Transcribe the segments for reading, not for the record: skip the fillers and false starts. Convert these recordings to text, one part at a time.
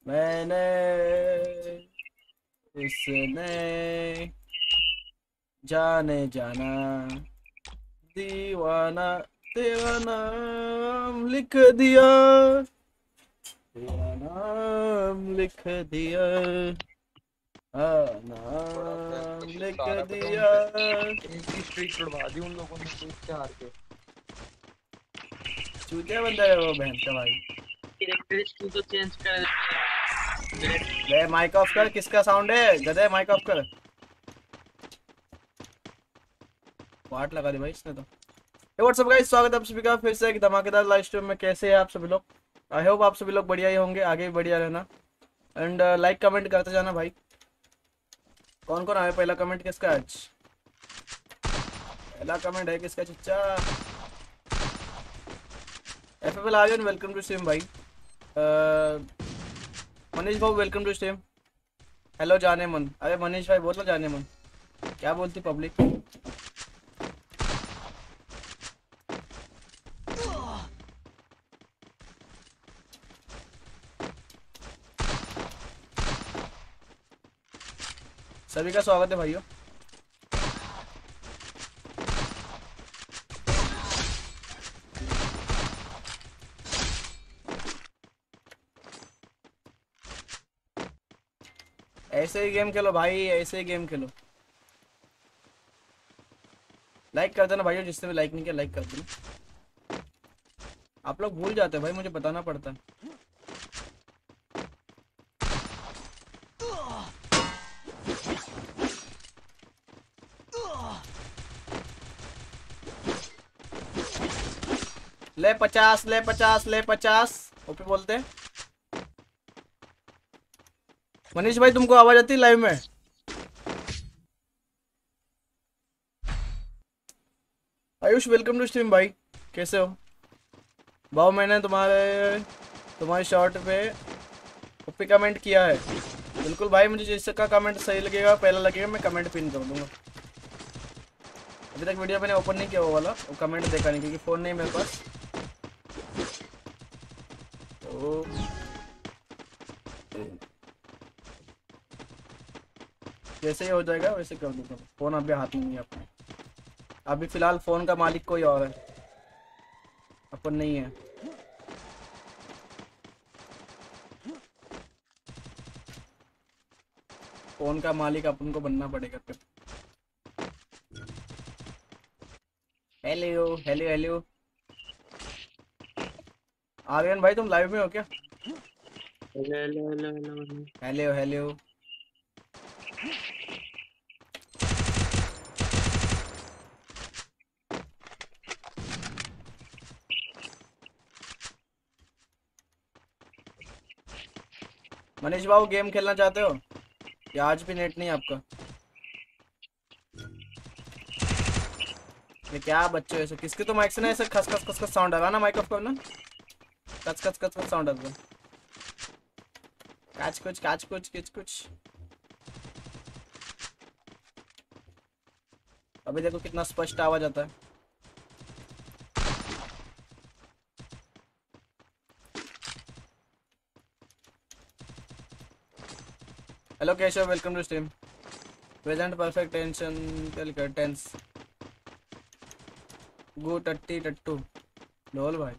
मैंने उसने जाने जाना दीवाना तेरा नाम लिख दिया, तेरा नाम लिख दिया, हाँ थोड़ा सा नाम कुछ लिख सारा पता उन दिया। पे एक ही स्ट्रीक तोड़वा दी उन लोगों ने एक से हार के। चूतिया बंदा है वो बहन का भाई। कैरेक्टरिस्टिक तो चेंज कर दे। बे माइक ऑफ कर, किसका साउंड है गधे, माइक ऑफ कर। वाट लगा दी भाई इसने तो। हे व्हाट्सअप गाइस, स्वागत है आप सभी का फिर से एक धमाकेदार लाइव स्ट्रीम में। कैसे हैं आप सभी लोग? आई होप आप सभी लोग बढ़िया ही होंगे, आगे भी बढ़िया रहना। एंड लाइक कमेंट करते जाना भाई। कौन कौन आया? पहला कमेंट किसका आज? पहला कमेंट है किसका चिच्चा? FFL Aryan welcome to stream भाई। मनीष भाई वेलकम टू स्ट्रीम। हेलो जाने मन। अरे मनीष भाई बोलो जाने मन, क्या बोलती पब्लिक? सभी का स्वागत है भाइयों। ऐसे ही गेम खेलो भाई, ऐसे ही गेम खेलो। लाइक कर देना भाइयों, जिसने भी लाइक नहीं किया लाइक कर देना। आप लोग भूल जाते हैं भाई, मुझे बताना पड़ता है। ले 50, ले 50, ले 50 ओपी बोलते हैं। मनीष भाई तुमको आवाज आती है लाइव में? आयुष वेलकम टू स्ट्रीम भाई, कैसे हो? भाव मैंने तुम्हारे शॉर्ट पे ओपी कमेंट किया है। बिल्कुल भाई, मुझे जिसका कमेंट सही लगेगा, पहला लगेगा, मैं कमेंट पिन कर दूंगा। अभी तक वीडियो मैंने ओपन नहीं किया वो वाला, वो कमेंट देखा नहीं क्योंकि फ़ोन नहीं मेरे पास। तो जैसे ही हो जाएगा वैसे कर दूंगा। फ़ोन अभी हाथ में नहीं है अपने। अभी फ़िलहाल फ़ोन का मालिक कोई और है, अपन नहीं है। फ़ोन का मालिक अपन को बनना पड़ेगा फिर। हेलो हेलो हेलो आर्यन भाई, तुम लाइव में हो क्या? Hello hello hello hello. Hello hello. Manish बाबू गेम खेलना चाहते हो या आज भी नेट नहीं है आपका? ये क्या बच्चे ऐसे, किसके तो माइक से ना ऐसे खस खस खस खस साउंड आ रहा ना, माइक ऑफ करना। कच कच कच कच साउंड आ रहा है। काच कुछ किच कुछ। अभी देखो कितना स्पष्ट आवाज आता है। Hello Keshav welcome to stream. Present perfect tense क्या लिखा है? टेंस गो टट्टी टट्टू लोल भाई।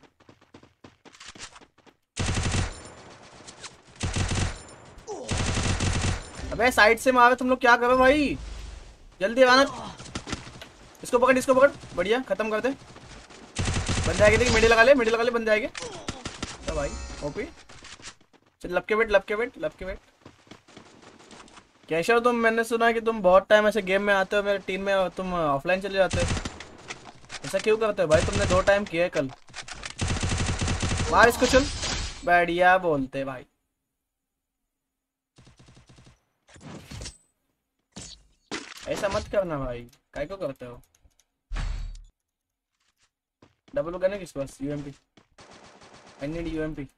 अबे साइड से मारो तुम लोग, क्या करो भाई? जल्दी आना। इसको पकड़, इसको पकड़, बढ़िया खत्म कर दे। बन जाएगी, देखिए मिडी लगा ले, मिडी लगा ले, बन जाएगी। तो भाई ओपी चल, लपके वेट लपके वेट लपके वेट। केशव तुम, मैंने सुना है कि तुम बहुत टाइम ऐसे गेम में आते हो मेरे टीम में और तुम ऑफलाइन चले जाते हो। ऐसा क्यों करते हो भाई? तुमने 2 टाइम किया है कल। मार इसको, चल। बढ़िया बोलते भाई। ऐसा मत करना भाई, काय को करते हो? डबल गन है किस पास? UMP, I need UMP.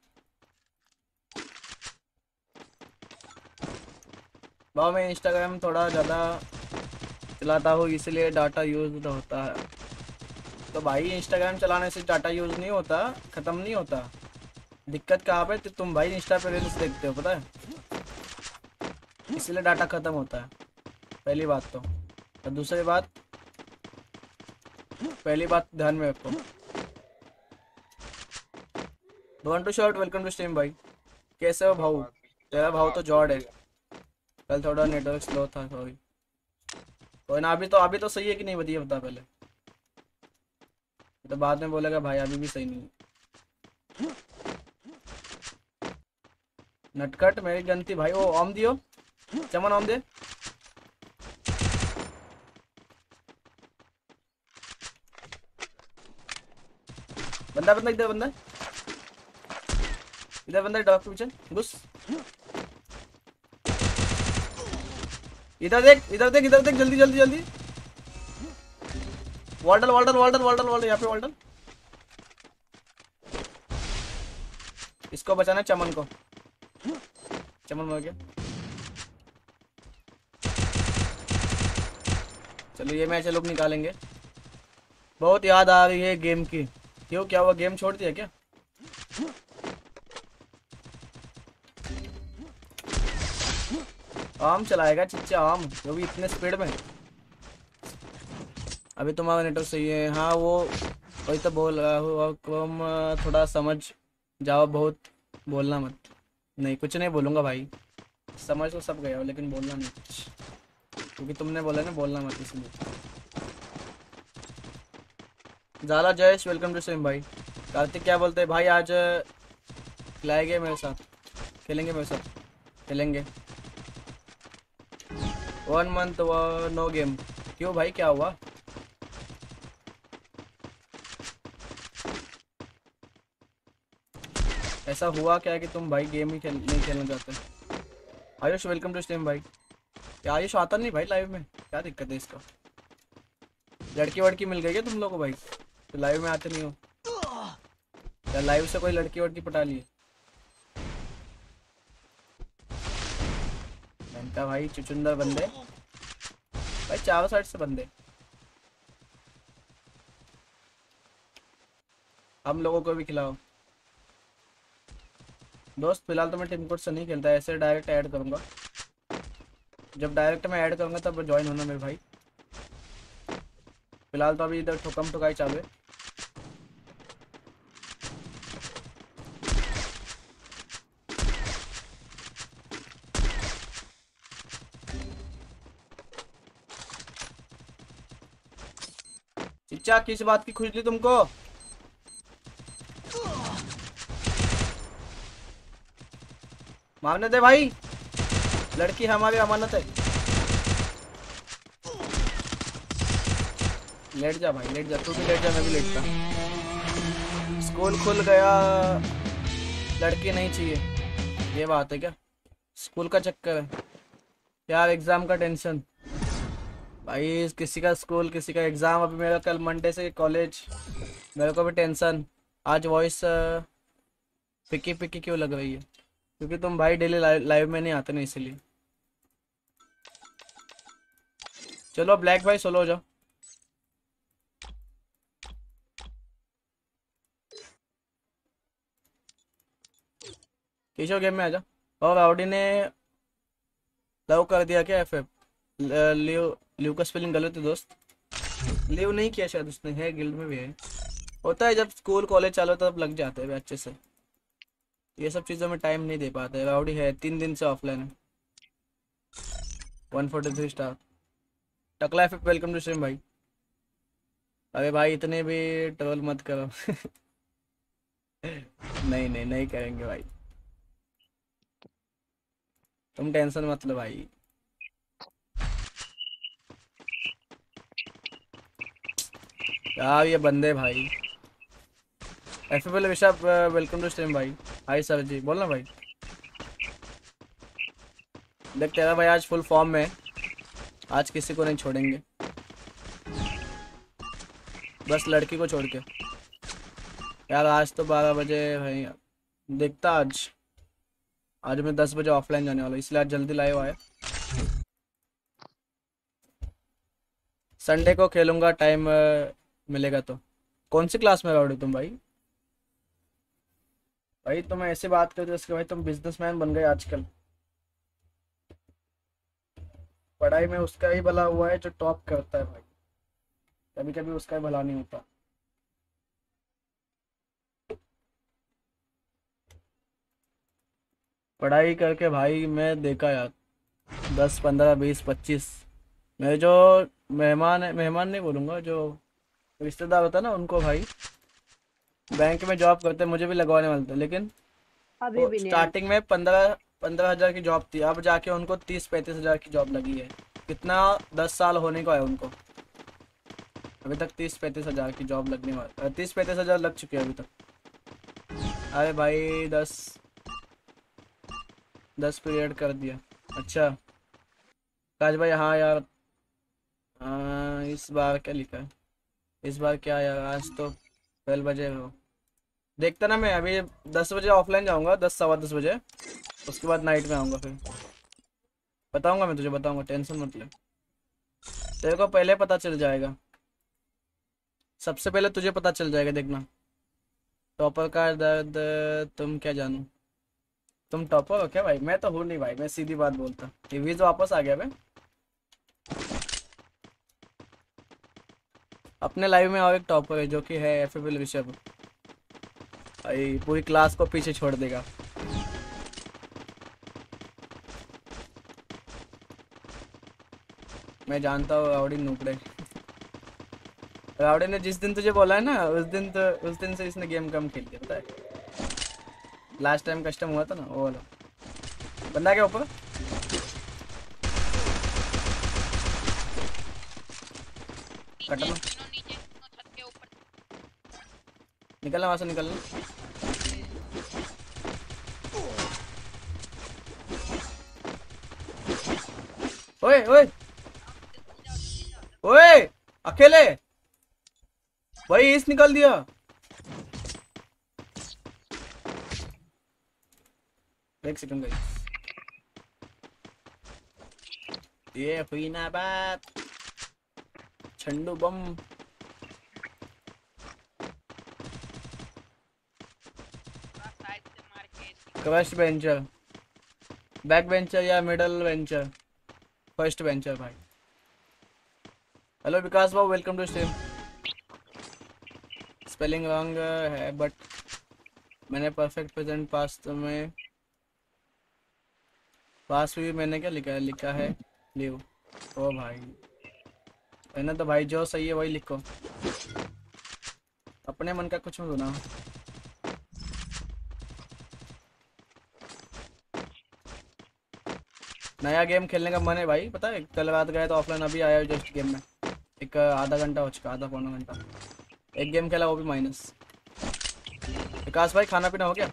भाव मैं इंस्टाग्राम थोड़ा ज़्यादा चलाता हूँ इसलिए डाटा यूज होता है। तो भाई इंस्टाग्राम चलाने से डाटा यूज नहीं होता, ख़त्म नहीं होता। दिक्कत कहाँ पे तुम भाई इंस्टा पे रील्स देखते हो पता है, इसलिए डाटा खत्म होता है पहली बात तो। और दूसरी बात, पहली बात ध्यान में रखो। One two shot welcome to stream भाई, कैसे हो भाऊ? तेरा भाव तो जॉड है, कल थोड़ा नेटवर्क स्लो था सॉरी। कोई ना, अभी तो सही है कि नहीं बताइए, बता पहले, तो बाद में बोलेगा भाई अभी भी सही नहीं है। नटकट मेरी गलती भाई, वो ऑम दियो, चमन ऑम दे। बंदा बंदा इधर, बंदा इधर, बंदा डॉग के पीछे घुस। इधर देख, इधर देख, इधर देख, जल्दी जल्दी जल्दी। वॉल्डल वॉल्डल वॉल्डल वॉल्डल वॉल्डल, यहाँ पे वॉल्डल। इसको बचाना है, चमन को। चमन मर गया। चलो ये मैच लोग निकालेंगे। बहुत याद आ रही है गेम की। क्यों, क्या हुआ, गेम छोड़ दिया क्या? आम चलाएगा चिच्चा, आम, जो भी इतने स्पीड में। अभी तुम्हारा नेटवर्क सही है, हाँ वो वही तो बोल रहा हूँ। तुम थोड़ा समझ जाओ, बहुत बोलना मत। नहीं कुछ नहीं बोलूँगा भाई, समझ तो सब गया हो लेकिन बोलना नहीं कुछ, क्योंकि तुमने बोला ना बोलना मत, इसलिए। जाला जयेश वेलकम टू स्ट्रीम भाई। कार्तिक क्या बोलते हैं भाई, आज खिलाएंगे मेरे साथ, खेलेंगे मेरे साथ, खेलेंगे। 1 मंथ नो गेम, क्यों भाई क्या हुआ? ऐसा हुआ क्या है कि तुम भाई गेम ही नहीं खेलना चाहते? आयुष वेलकम टू स्ट्रीम भाई। क्या आयुष आता नहीं भाई लाइव में, क्या दिक्कत है इसका? लड़की वड़की मिल गई है तुम लोगों को भाई, तो लाइव में आते नहीं हो या लाइव से कोई लड़की वड़की पटा ली है? इनका भाई चुचुंदर बंदे भाई, चारों साइड से बंदे। हम लोगों को भी खिलाओ दोस्त। फिलहाल तो मैं टीम कोड से नहीं खेलता, ऐसे डायरेक्ट ऐड करूंगा। जब डायरेक्ट मैं ऐड करूंगा तब ज्वाइन होना मेरे भाई। फिलहाल तो अभी इधर ठुकम ठुकाई चालू है। चिच्चा किस बात की खुजली तुमको? मारने दे भाई, लड़की हमारी अमानत है। लेट जा भाई, लेट जा, तू भी लेट जा, मैं भी लेटता। स्कूल खुल गया, लड़की नहीं चाहिए, ये बात है क्या? स्कूल का चक्कर है यार, एग्जाम का टेंशन भाई, किसी का स्कूल किसी का एग्जाम। अभी मेरा कल मंडे से कॉलेज, मेरे को भी टेंशन। आज वॉइस पिकी पिकी क्यों लग रही है? क्योंकि तुम भाई डेली लाइव में नहीं आते ना, इसलिए। चलो ब्लैक भाई सोलो हो जाओ। केशव गेम में आ जा। और राउडी ने लव कर दिया क्या? एफ लियो, लियो का स्पेलिंग गलत है दोस्त। लियो नहीं किया शायद उसने, है गिल्ड में भी है। होता है जब स्कूल कॉलेज चालू होता है तब लग जाते हैं अच्छे से, ये सब चीज़ों में टाइम नहीं दे पाते। राउडी है 3 दिन से ऑफलाइन है। 143 स्टार। टकला एफ वेलकम टू स्ट्रीम भाई। अरे भाई इतने भी ट्रोल मत करो। नहीं नहीं नहीं करेंगे भाई, तुम टेंशन मत लो भाई। यार ये बंदे भाई। एफएफएल विशाप वेलकम टू स्ट्रीम भाई। हाय सर जी, बोलना भाई। देख तेरा भाई आज फुल फॉर्म में है, आज किसी को नहीं छोड़ेंगे, बस लड़की को छोड़ के। यार आज तो 12 बजे भाई, देखता आज मैं 10 बजे ऑफलाइन जाने वाला हूँ, इसलिए आज जल्दी लाइव आया। संडे को खेलूंगा, टाइम मिलेगा तो। कौन सी क्लास में रहोगे तुम भाई? भाई तुम ऐसे बात करते हो इसके भाई, तुम बिजनेसमैन बन गए आजकल। पढ़ाई में उसका ही भला हुआ है जो टॉप करता है भाई, कभी कभी उसका ही भला नहीं होता। पढ़ाई करके भाई मैं देखा यार, 10 15 20 25 मेरे जो मेहमान है, मेहमान नहीं बोलूँगा, जो रिश्तेदार होता है ना उनको भाई, बैंक में जॉब करते मुझे भी लगवाने वाले थे, लेकिन अभी वो भी नहीं आया। स्टार्टिंग में 15 15 हज़ार की जॉब थी, अब जाके उनको 30 35 हज़ार की जॉब लगी है। कितना, 10 साल होने को है उनको, अभी तक 30 35 हज़ार की जॉब लगने वाली, 30 35 हज़ार लग चुके हैं अभी तक। अरे भाई 10 पीरियड कर दिया। अच्छा काज भाई, हाँ यार। इस बार क्या लिखा है, इस बार क्या यार, आज तो 12 बजे हो, देखता ना मैं अभी 10 बजे ऑफलाइन जाऊंगा, 10 सवा 10 बजे, उसके बाद नाइट में आऊँगा, फिर बताऊंगा, मैं तुझे बताऊंगा, टेंशन मत ले। तेरे को पहले पता चल जाएगा, सबसे पहले तुझे पता चल जाएगा, देखना। टॉपर का दर्द तुम क्या जानो, तुम टॉपर हो क्या भाई? मैं तो हूँ नहीं भाई, मैं सीधी बात बोलता। ये वीज वापस आ गया बे। अपने लाइव में और एक टॉपर है जो कि है एफएफएल ऋषभ भाई, पूरी क्लास को पीछे छोड़ देगा। मैं जानता हूँ राउडी नूबड़े। राउडी ने जिस दिन तुझे बोला है ना, उस दिन से इसने गेम कम खेल दिया, पता है। लास्ट टाइम कस्टम हुआ था ना वो वाला बंदा के ऊपर। कटना, निकलना वहां से, निकलना। ओए ओए ओए, अकेले भाई इस निकाल दिया। एक सेकंड गाइस, ये हुई ना बात, छंडू बम। क्रश बेंचर, बैक बेंचर या मिडल बेंचर, फर्स्ट बेंचर भाई। हेलो विकास बाबू, welcome to stream. Spelling wrong है बट मैंने परफेक्ट प्रेजेंट पास में, पास भी मैंने क्या लिखा है, लिखा है लीव। ओ भाई मैंने तो भाई जो सही है वही लिखो, अपने मन का कुछ मत बनाओ। नया गेम खेलने का मन है भाई, पता है कल रात गए तो ऑफलाइन, अभी आया जस्ट गेम में, एक आधा घंटा हो चुका, आधा पौना घंटा, एक गेम खेला वो भी माइनस। विकास भाई खाना पीना हो गया?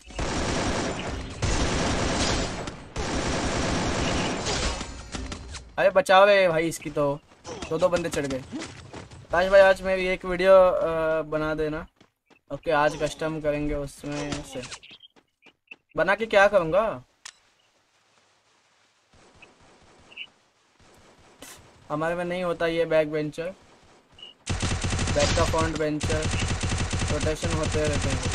अरे बचाओ रे भाई इसकी तो, दो बंदे चढ़ गए। काश भाई आज मेरी एक वीडियो बना देना। ओके आज कस्टम करेंगे, उसमें से बना के क्या करूँगा? हमारे में नहीं होता ये बैक बेंचर, बैक का फ्रंट बेंचर, रोटेशन होते रहते हैं।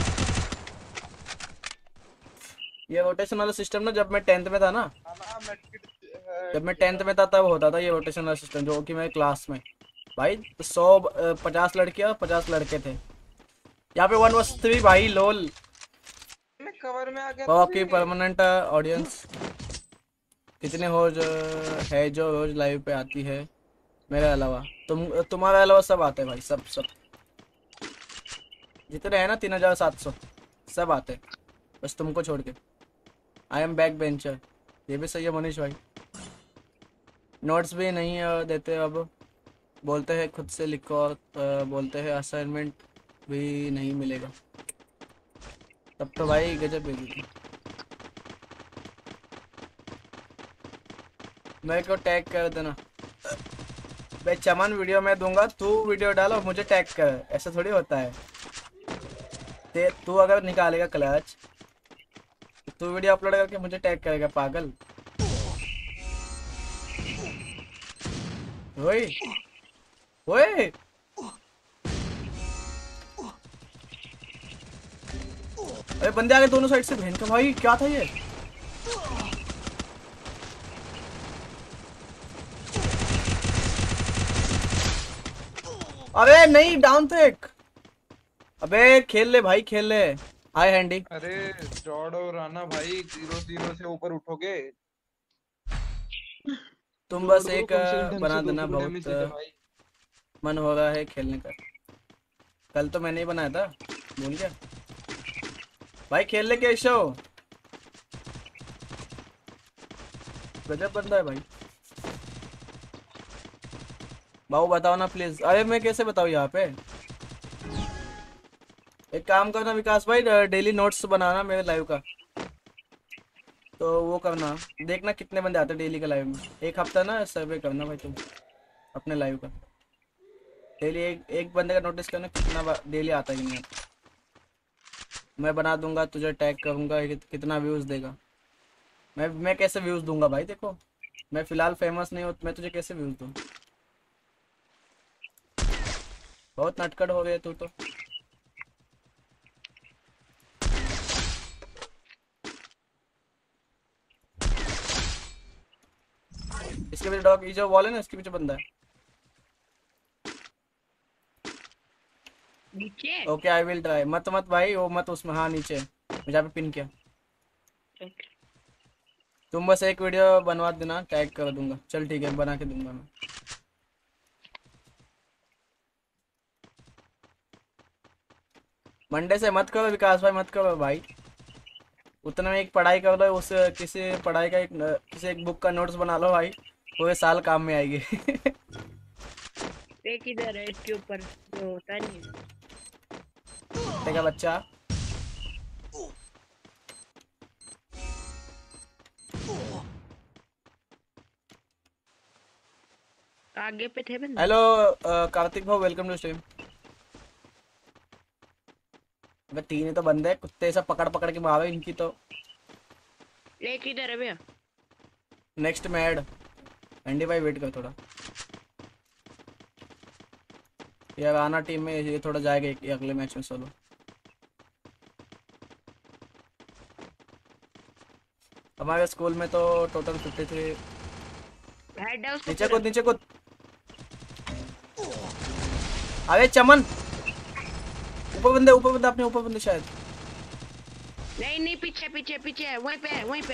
ये रोटेशन वाला सिस्टम ना जब मैं 10th में था ना, जब मैं 10th में था तब होता था ये रोटेशन वाला सिस्टम, जो कि मेरे क्लास में भाई 50 लड़कियां 50 लड़के थे। यहाँ पे 1 vs 3 भाई, लोल। मैं कवर में आ गया ओके परमानेंट ऑडियंस कितने हो जो है, जो रोज लाइव पे आती है मेरे अलावा, तुम्हारे अलावा सब आते हैं भाई, सब जितने हैं ना 3700 सब आते हैं, बस तुमको छोड़ के। आई एम बैक बेंचर, ये भी सही है मनीष भाई। नोट्स भी नहीं देते अब, बोलते हैं खुद से लिखो, और बोलते हैं असाइनमेंट भी नहीं मिलेगा। तब तो भाई गजब भेजी थी। मेरे को टैग कर देना भाई, चमन वीडियो में दूंगा, तू वीडियो डालो मुझे टैग कर, ऐसा थोड़ी होता है। तू अगर निकालेगा क्लच, तू वीडियो अपलोड करके मुझे टैग करेगा, पागल। ओए ओए अरे बंदे आ गए दोनों साइड से, बहन का भाई क्या था ये। अरे नहीं, डाउन थे एक। अबे खेल ले भाई, खेल ले। Hi Handy. अरे जॉर्ड और राना भाई 0-0 से ऊपर उठोगे। तुम बस जॉर्ड एक को कम से कम ढंग बना से देना, 200 डैमेज देते बहुत भाई। मन हो रहा है खेलने का। कल तो मैंने ही बनाया था, भूल गया भाई। खेल ले केशव, गजब बंदा है भाई। बाबू बताओ ना प्लीज। अरे मैं कैसे बताऊँ यहाँ पे। एक काम करना विकास भाई, डेली नोट्स बनाना मेरे लाइव का, तो वो करना, देखना कितने बंदे आते हैं डेली के लाइव में। एक हफ्ता ना सर्वे करना भाई तुम अपने लाइव का। डेली एक बंदे का नोटिस करना कितना डेली आता है कि नहीं आता। मैं बना दूंगा, तुझे टैग करूंगा, कितना व्यूज देगा। मैं कैसे व्यूज दूंगा भाई। देखो मैं फिलहाल फेमस नहीं हूँ, मैं तुझे कैसे व्यूज दूँ। बहुत नटखट हो गए तू तो। इसके पीछे डॉग, ये जो वॉल है ना इसके पीछे बंदा है। नीचे। Okay I will try. मत मत भाई वो मत उसमें, हाँ नीचे जहाँ पे पिन किया। तुम बस एक वीडियो बनवा देना, टैग कर दूंगा। चल ठीक है, बना के दूंगा मैं। मंडे से मत करो विकास भाई, मत करो भाई। उतना में एक पढ़ाई कर लो, उस किसी पढ़ाई का किसी एक बुक का नोट्स बना लो भाई, पूरे साल काम में आएगी। एक इधर है इसके ऊपर जो होता नहीं है। देखा बच्चा। आगे पे थे बंदे। हेलो कार्तिक भाई, वेलकम टू स्ट्रीम। अबे तीन ही तो बंदे, कुत्ते सब पकड़ पकड़ के मारो इनकी तो। एक इधर है भैया। नेक्स्ट में ऐड। एंडी भाई वेट कर थोड़ा, यार आना टीम में, ये थोड़ा जाएगा अगले मैच में सोलो। हमारे स्कूल में तो टोटल 53। हेड है उसको। नीचे कूद, नीचे कूद। अरे चमन, ऊपर बंदे अपने ऊपर बंदे शायद। नहीं नहीं, पीछे पीछे पीछे है, वहीं पे है, वहीं पे।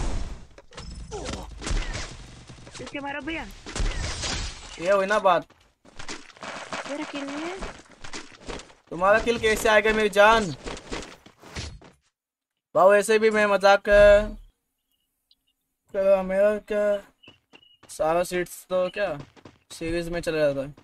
इसके मारो भैया। ये हुई ना बात। मेरा किल है। तुम्हारा किल कैसे आएगा मेरी जान। भाव ऐसे भी मैं मजाक मेरा क्या सारा सीट्स तो क्या सीरीज में चला जाता है।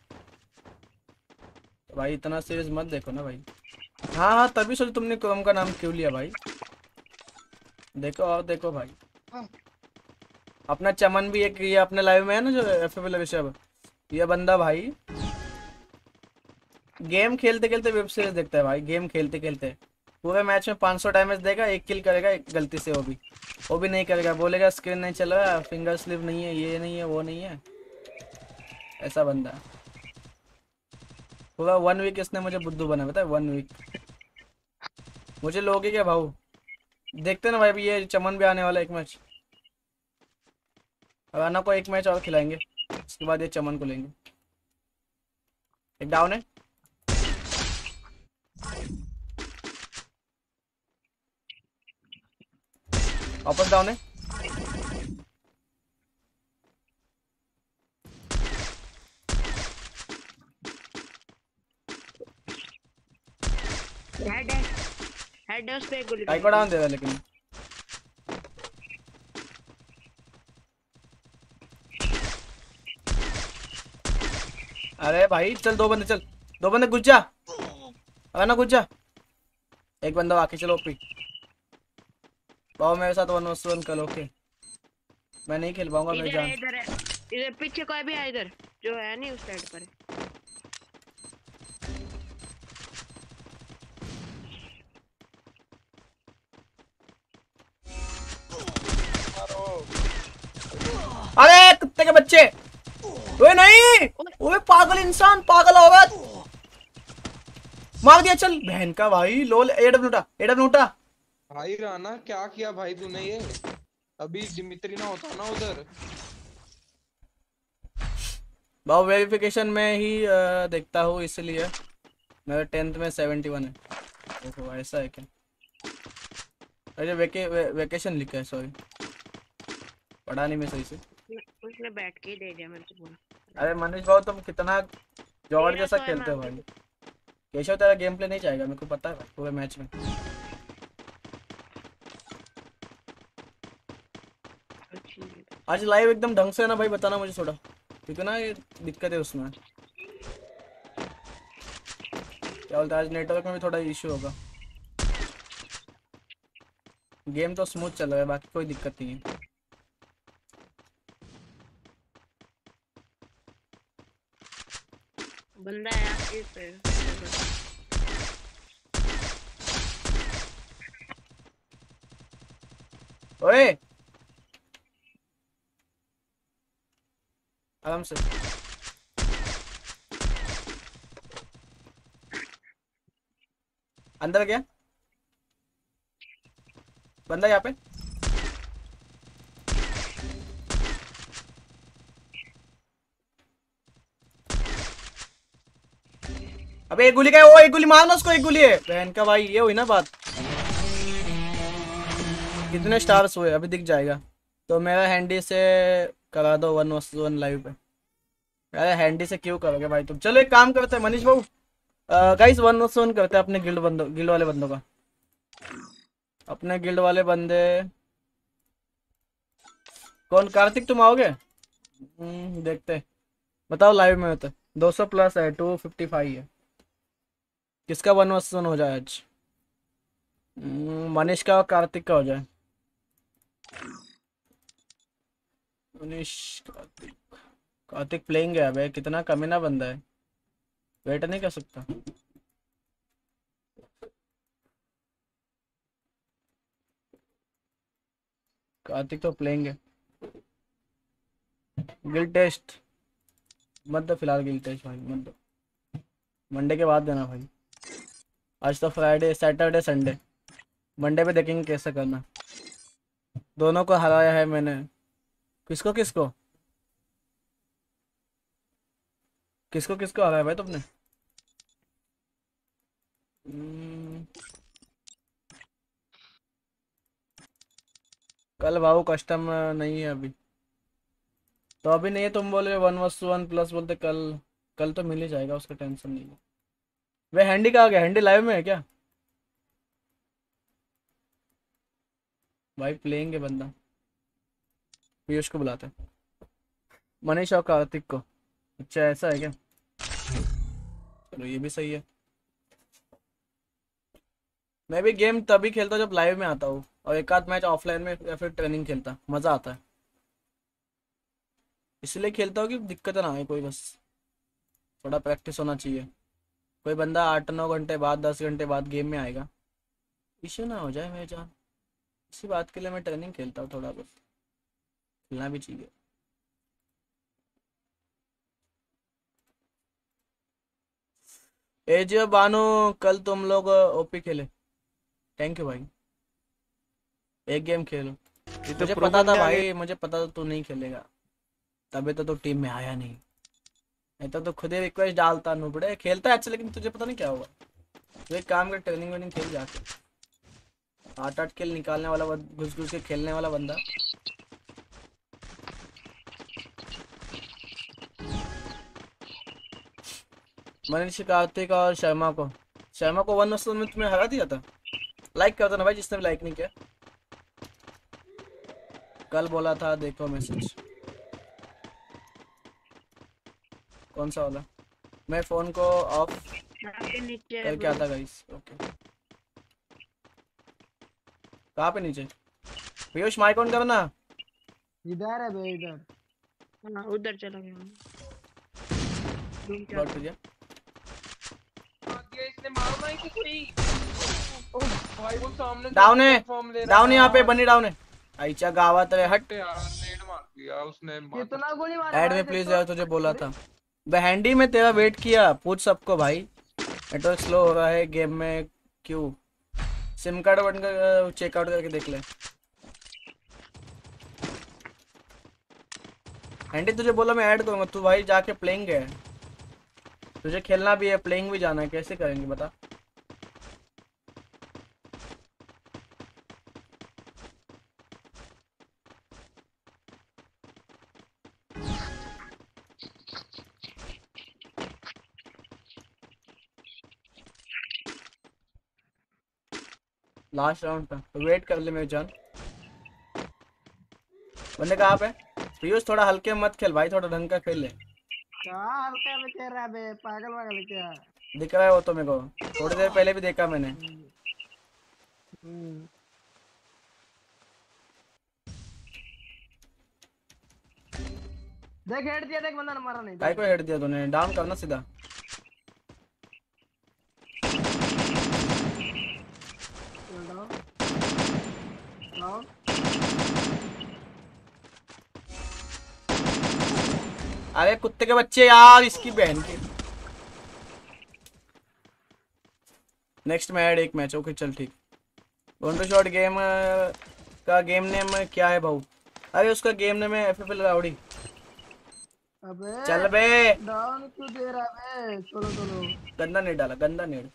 भाई इतना सीरीज मत देखो ना भाई। हाँ हाँ, तभी सोच तुमने क्रोम का नाम क्यों लिया भाई। देखो और देखो भाई। अपना चमन भी एक ये अपने लाइव में है ना जो एफएफ ऋषभ, ये बंदा भाई गेम खेलते खेलते वेब सीरीज देखता है भाई। गेम खेलते खेलते पूरे मैच में 500 डैमेज देगा, एक किल करेगा, एक गलती से वो भी नहीं करेगा, बोलेगा स्क्रीन नहीं चल रहा, फिंगर स्लिप नहीं है, ये नहीं है, वो नहीं है। ऐसा बंदा है। पूरा 1 वीक इसने मुझे बुद्धू बना, पता है 1 वीक। मुझे लोगे क्या भाऊ। देखते ना भाई, अभी ये चमन भी आने वाला एक मैच। राना को एक मैच और खिलाएंगे, उसके बाद ये चमन को लेंगे। एक डाउन है। वापस डाउन है। हेड है उस पे एक गोली। टाइको डाउन दे रहा लेकिन। अरे भाई चल, दो बंदे घुस जा। अगर ना घुस जा, एक बंदा बाकी। चलो ओपी बाबू मेरे साथ 1v1 कल। ओके मैं नहीं खेल पाऊंगा मेरी जान। इधर है, इधर पीछे कोई भी है, इधर जो है नहीं उस साइड पर है। अरे कुत्ते के बच्चे, ओए नहीं, ओए पागल इंसान, पागल औरत, मार दिया। चल बहन का भाई। लोल एडब्ल्यू उठा, भाई राना क्या किया भाई तूने ये? अभी दिमित्री ना होता ना उधर। भाव वेरिफिकेशन में ही देखता हूँ इसलिए। मेरा 10th में 71 है। ओहो ऐसा है क्या? अरे वेकेशन लिखा है, सॉरी पढ़ा नहीं मैं सही से। उसने बैठ के ही दे दिया मेरे को पूरा। अरे मनीष भाव तुम कितना जॉर्ज तेरा जैसा तो है खेलते हो मैं भाई। केशव तेरा गेम प्ले नहीं जाएगा, मेरे को पता है भाई पूरे मैच में। अच्छी है। आज लाइव एकदम ढंग से है ना भाई, बताना मुझे थोड़ा, क्योंकि ना ये दिक्कत है उसमें। क्या बोलते हैं, आज नेटवर्क में भी थोड़ा इशू होगा। गेम तो स्मूथ चल रहा है, बाकी कोई दिक्कत नहीं है। बंदा है आपके पे। ओए आराम से। अंदर गया बंदा यहाँ पे। अबे एक गोली का है, वो एक गोली मारना उसको, एक गोली है बहन का भाई। ये हुई ना बात। कितने स्टार्स हुए अभी दिख जाएगा। तो मेरा हैंडी से करा दो 1v1 लाइव पे। अरे हैंडी से क्यों करोगे भाई तुम? चलो एक काम करते हैं मनीष भाऊ, गाइस 1v1 करते हैं अपने गिल्ड वाले बंदों का। अपने गिल्ड वाले बंदे कौन? कार्तिक तुम आओगे? देखते हैं। बताओ लाइव में होता है। 200 प्लस है, 255 है। किसका 1v1 हो जाए आज? मनीष का और कार्तिक का हो जाए। मनीष कार्तिक। कार्तिक प्लेइंग है। अबे कितना कमीना बंदा है, वेट नहीं कर सकता। कार्तिक तो प्लेइंग है। गिल्ड टेस्ट मत दो फिलहाल, गिल्ड टेस्ट भाई मत दो, मंडे के बाद देना भाई। आज तो फ्राइडे सैटरडे संडे, मंडे पे देखेंगे कैसे करना। दोनों को हराया है मैंने। किसको किसको किसको किसको हराया भाई तुमने? कल भाऊ कस्टम नहीं है अभी, तो अभी नहीं है। तुम बोले 1v1 प्लस बोलते कल। कल तो मिल ही जाएगा, उसका टेंशन नहीं है। वे हैंडी कहाँ गया? हैंडी लाइव में है क्या भाई? प्लेइंग है बंदा। पीयूष को बुलाते हैं, मनीष और कार्तिक को। अच्छा ऐसा है क्या? चलो ये भी सही है। मैं भी गेम तभी खेलता हूँ जब लाइव में आता हूँ, और एक आध मैच ऑफलाइन में या फिर ट्रेनिंग खेलता, मज़ा आता है इसलिए खेलता हूँ कि दिक्कत ना आए कोई, बस थोड़ा प्रैक्टिस होना चाहिए। कोई बंदा 8-9 घंटे बाद 10 घंटे बाद गेम में आएगा, इश्यू ना हो जाए मेरे जान। इसी बात के लिए मैं ट्रेनिंग खेलता हूँ थोड़ा, बस खेलना भी चाहिए। एज बानो, कल तुम लोग ओपी खेले, थैंक यू भाई। एक गेम खेलो। ये तो मुझे प्रो पता था बंदे आ गए। भाई, मुझे पता था तू नहीं खेलेगा, तभी तो टीम में आया नहीं। नहीं तो खुद ही रिक्वेस्ट डालता, नुबड़े खेलता है अच्छा, लेकिन तुझे पता नहीं क्या हुआ। तो एक काम कर, ट्रेनिंग वेनिंग खेल जाके। 8-8 किल निकालने वाला, घुस घुस के खेलने वाला बंदा। मनीष, कार्तिक और शर्मा को 1v1 में तुम्हें हरा दिया था। लाइक कर दो ना भाई जिसने भी लाइक नहीं किया। कल बोला था, देखो मैसेज कौन सा वाला। मैं फोन को ऑफ आपके नीचे है करके आता गाइस। ओके कहाँ पे? नीचे। पीयूष माइक ऑन करना। इधर है बे इधर। हाँ उधर चला गया। लौट तुझे। आगे इसने मारना ही कोई। ओह भाई वो सामने डाउन है, फॉर्म ले रहा डाउन है यहाँ पे, बनी डाउन है। आइचा गावात रे हट। यार नेट मार दिया उसने। कितना गोली मारा ऐड में प्लीज यार, तुझे बोला था। हैंडी में तेरा वेट किया, पूछ सबको भाई नेटवर्क स्लो हो रहा है गेम में क्यों। सिम कार्ड बन कर चेकआउट करके देख ले। एंडी तुझे बोला मैं ऐड करूंगा, तू भाई जाके प्लेइंग है, तुझे खेलना भी है प्लेइंग भी जाना है, कैसे करेंगे बता। लास्ट राउंड था तो वेट कर ले मेरी जान। बंदे कहाँ पे? पीयूष थोड़ा हल्के में मत खेल भाई, थोड़ा ढंग का खेल ले। क्या हल्का में कह रहा बे, पागल वागल क्या? दिख रहा है वो तो मेरे को, थोड़ी देर पहले भी देखा मैंने। हम्म। देख हेड दिया, देख बंदा ने मारा नहीं। काय को हेड दिया तूने? डाउन करना सीधा। Down down. अरे कुत्ते के बच्चे यार, इसकी बहन की। नेक्स्ट मैं ऐड एक मैच। ओके चल ठीक। वन टू शॉट गेम का गेम नेम क्या है भाऊ? अरे उसका गेम नेम है एफएफएल राउडी। अबे चल बे, डाउन क्यों दे रहा बे? चलो चलो। गंदा नेट डाला, गंदा नेट।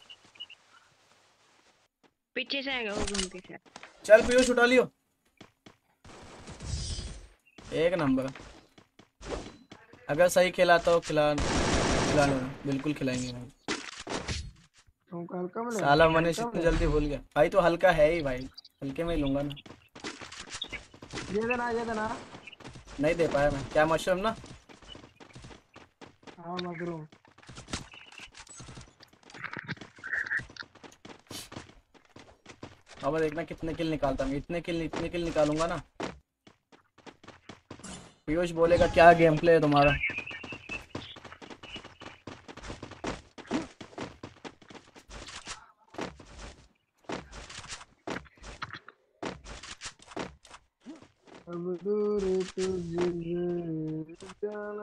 पीछे से आएगा वो घूम के शायद। चल पीयूष उठा लियो। एक नंबर। अगर सही खेला तो खिला लेना, बिल्कुल खिलाएंगे भाई। तुमको हल्का में ले। साला मनीष इतनी जल्दी भूल गया भाई, तो हल्का है ही भाई, हल्के में ही लूंगा ना। ये देना, ये देना। नहीं दे पाया मैं, क्या मशरूम ना। हाँ मशरूम। अब देखना कितने किल निकालता हूँ, इतने किल निकालूंगा ना। पीयूष बोलेगा क्या गेम प्ले है तुम्हारा। अब दूर तुझे जाना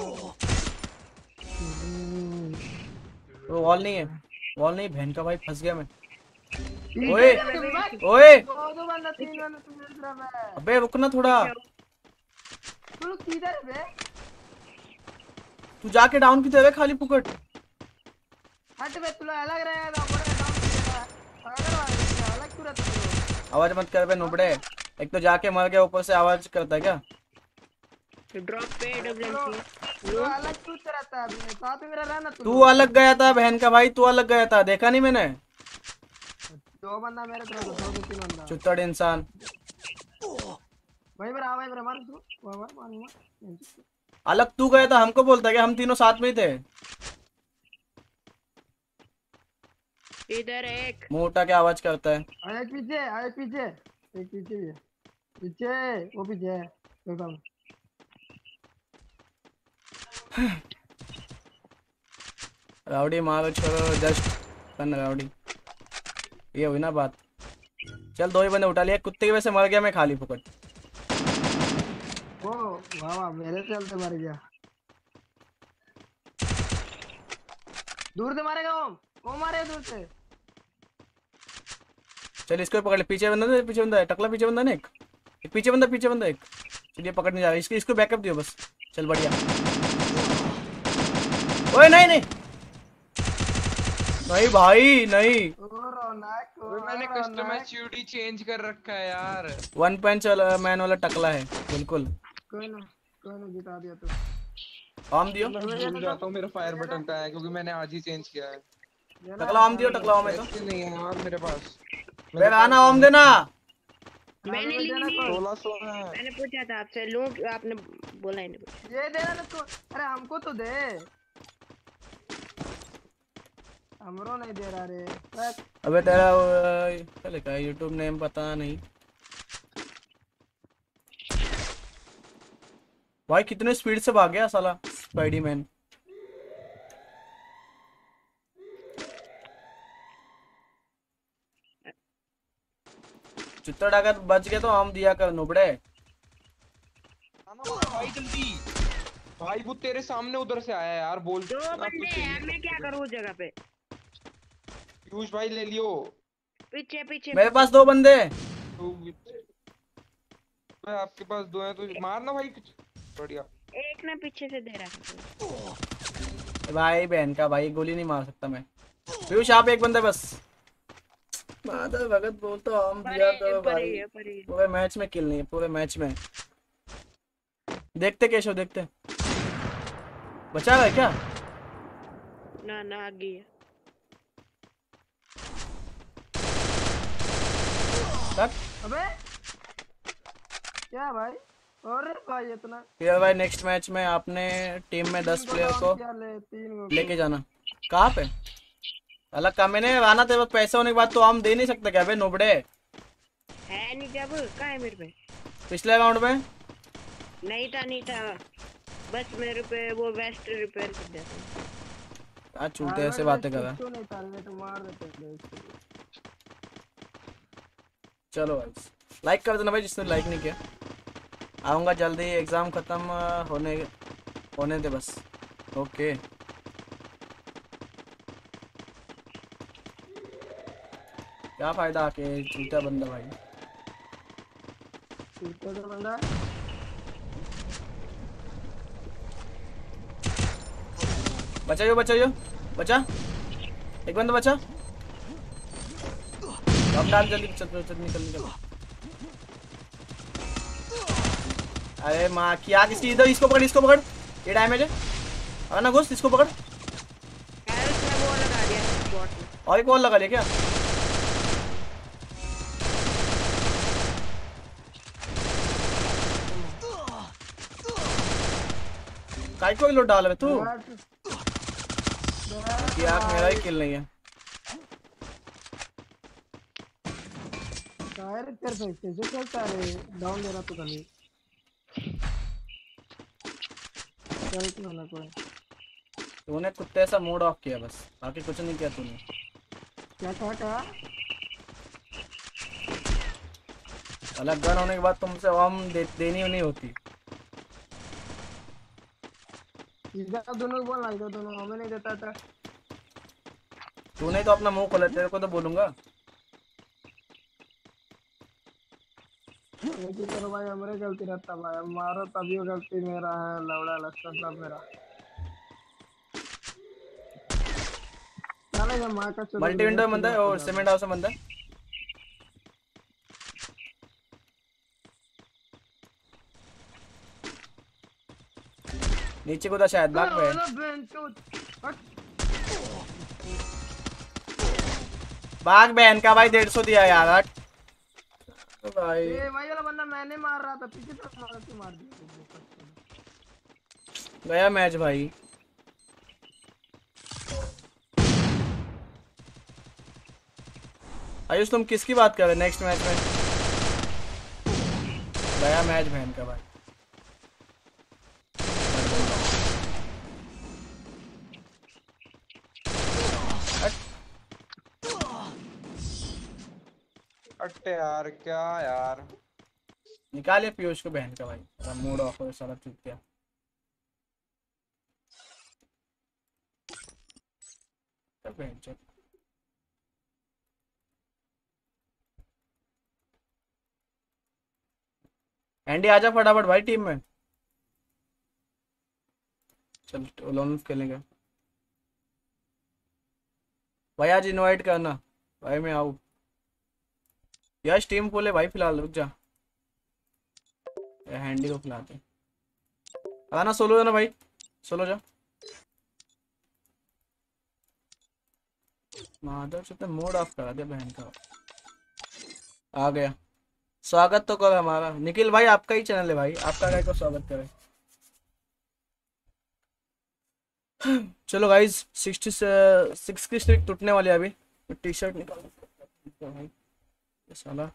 वो वॉल नहीं है, वॉल नहीं, बहन का भाई फंस गया मैं। ओए ओए दो बंदा, तीन बंदा तुम्हारी तरफ है। अबे रुकना थोड़ा, तू लोग किधर है बे? तू जाके डाउन की तरह खाली पुकट। हट बे, तुला अलग रहेगा तो अपने डाउन किया। पागल वाले क्या अलग क्यों रहता है? आवाज मत कर बे नुबड़े, एक तो जाके मर गया, ऊपर से आवाज करता है क्या? ड्रॉप पे डब्ल्यूएनसी। तू अलग क्यों रहता है? अभी साथ में मेरा रहना तू अलग गया था बहन का भाई, तू अलग गया था, देखा नहीं मैंने? दो बंदा मेरे तरफ, दो तीन बंदा। चुत्तड़ इंसान। भाई मेरा भाई मेरा मार तू, मार। अलग तू गया था, हमको बोलता है कि हम तीनों साथ में ही थे। इधर एक मुंह उठा के आवाज करता है। आए पीछे, आए पीछे। एक पीछे भी है, पीछे वो पीछे है। देखा मैं। राउडी मारो छोड़ो, जस्ट फन राउडी। ये हुई ना बात। चल दो ही बंदे उठा लिया, कुत्ते की वजह से मर गया मैं खाली फुकट। ओ वाह वाह, मेरे चलते मर गया। दूर से मारेगा वो मारे दूर से। चल इसको भी पकड़ ले, पीछे बंदा है, पीछे बंदा है, टकला पीछे बंदा ना एक पीछे बंदा एक। चलिए पकड़ने जा रहा है, इसको बैकअप दियो बस। चल बढ़िया। ओए नहीं नहीं नहीं भाई नहीं, ओ रौनक, ओ मैंने रौनक। कस्टमाइज सीडी चेंज कर रखा है यार। वन पंच मैन वाला टकला है बिल्कुल। कोई ना जिता दिया तू। आम दियो मैं भूल जाता हूँ मेरा फायर बटन का है, क्योंकि मैंने आज ही चेंज किया है। टकला आम दियो, टकला आम है तो नहीं है यार मेरे पास। बे आना आम देना। मैंने ली नहीं। 1600 है। मैंने पूछा था आपसे, लूं आपने बोला ही नहीं। ये देना ना तू, अरे हमको तो दे। हमरो नहीं दे रहा रे। अबे तेरा क्या लिखा है यूट्यूब नेम पता नहीं भाई, कितने स्पीड से भाग गया साला स्पाइडरमैन। चित्तड़ अगर बच गए तो आम दिया कर नुबड़े। भाई जल्दी, भाई वो तेरे सामने उधर से आया यार, बोल। दो बंदे हैं, मैं क्या करूं उस जगह पे? पीयूष भाई ले लियो। पीछे पीछे मेरे पास 2 बंदे हैं। भाई आपके पास 2 हैं तो मारना भाई। बढ़िया। एक ना पीछे से दे रहा है। भाई बहन का भाई, गोली नहीं मार सकता मैं। पीयूष आप एक बंदे बस। माधव भगत बोलता हम दिया करो भाई। पूरे मैच में किल नहीं है, पूरे मैच में। देखते केशव, देखते। बचा है क्या? ना आगे है। अबे क्या भाई? और भाई इतना फिर भाई नेक्स्ट मैच में आपने टीम में 10 प्लेयर को क्या ले 3 लेके जाना। कहाँ पे? अलग काम मैंने आना तेरे पास पैसे होने के बाद तो हम दे नहीं सकते क्या बे नोबड़े? है नहीं जब कहाँ है मेरे पे? पिछले राउंड में नहीं था बस मेरे पे वो वेस्ट रिपेयर कर दिया था। आज चूते ऐसे बातें कर रहा है। क्यों नहीं तारे तो मार देते थे इसको। चलो भाई लाइक कर देना भाई जिसने लाइक नहीं किया। आऊँगा जल्दी, एग्ज़ाम ख़त्म होने दे बस। ओके क्या फ़ायदा आके चूता बंदा भाई। चूते का बंदा बचाइयो बचा। एक बंदा बचा। अब डाल जल्दी, चल निकल। अरे माँ की आग इसकी, इधर इसको पकड़। ये डैमेज है। अगर ना घुस, इसको पकड़। यार उसने वो लगा दिया बॉट में। और एक और लगा लिया क्या? काय को लोड डाल तू? की आग मेरा ही किल नहीं है। डायरेक्ट कर सकते जो चलता है डाउन दे रहा तो खाली चल ना कोई। तूने कुत्ते सा मूड ऑफ किया बस, बाकी कुछ नहीं किया तूने। क्या अलग गन होने के बाद तुमसे हम देनी नहीं होती। इधर दोनों बोलना, इधर दोनों हमें नहीं देता था। तूने तो अपना मुंह खोला, तेरे को तो बोलूंगा। लेकिन चलो भाई हमारे गलती रहता भाई, हम मारो तभी वो गलती मेरा है, लौड़ा लगता सब मेरा। चले जा माँ का चलो। मल्टी विंडो में बंदा है और सीमेंट हाउस में बंदा है। नीचे को था शायद भाग पे। भाग बहन का भाई 150 दिया यार। हट भाई ये भाई वाला बंदा मैंने मार रहा था, पीछे तरफ मारा तो मार दिया। गया मैच भाई। आयुष तुम किसकी बात कर रहे? नेक्स्ट मैच में गया मैच बहन का भाई। अट्टे यार क्या यार। निकाले पीयूष को बहन का भाई, मूड ऑफ हो सारा चुप गया। एंडी आजा फटाफट भाई टीम में। चल लोन खेलेंगे भाई, आज इनवाइट करना भाई, मैं आऊँ यार। टीम खोले भाई, फिलहाल रुक जा, हैंडी को खिलाते आना। सोलो जाना भाई, सोलो जा। माधव से तो मूड ऑफ करा दिया बहन का। आ गया, स्वागत तो करो हमारा। निखिल भाई आपका ही चैनल है भाई, आपका गाय को स्वागत करें। चलो गाइज 66 की स्ट्रिक टूटने वाली है अभी। टी शर्ट निकाल भाई, साला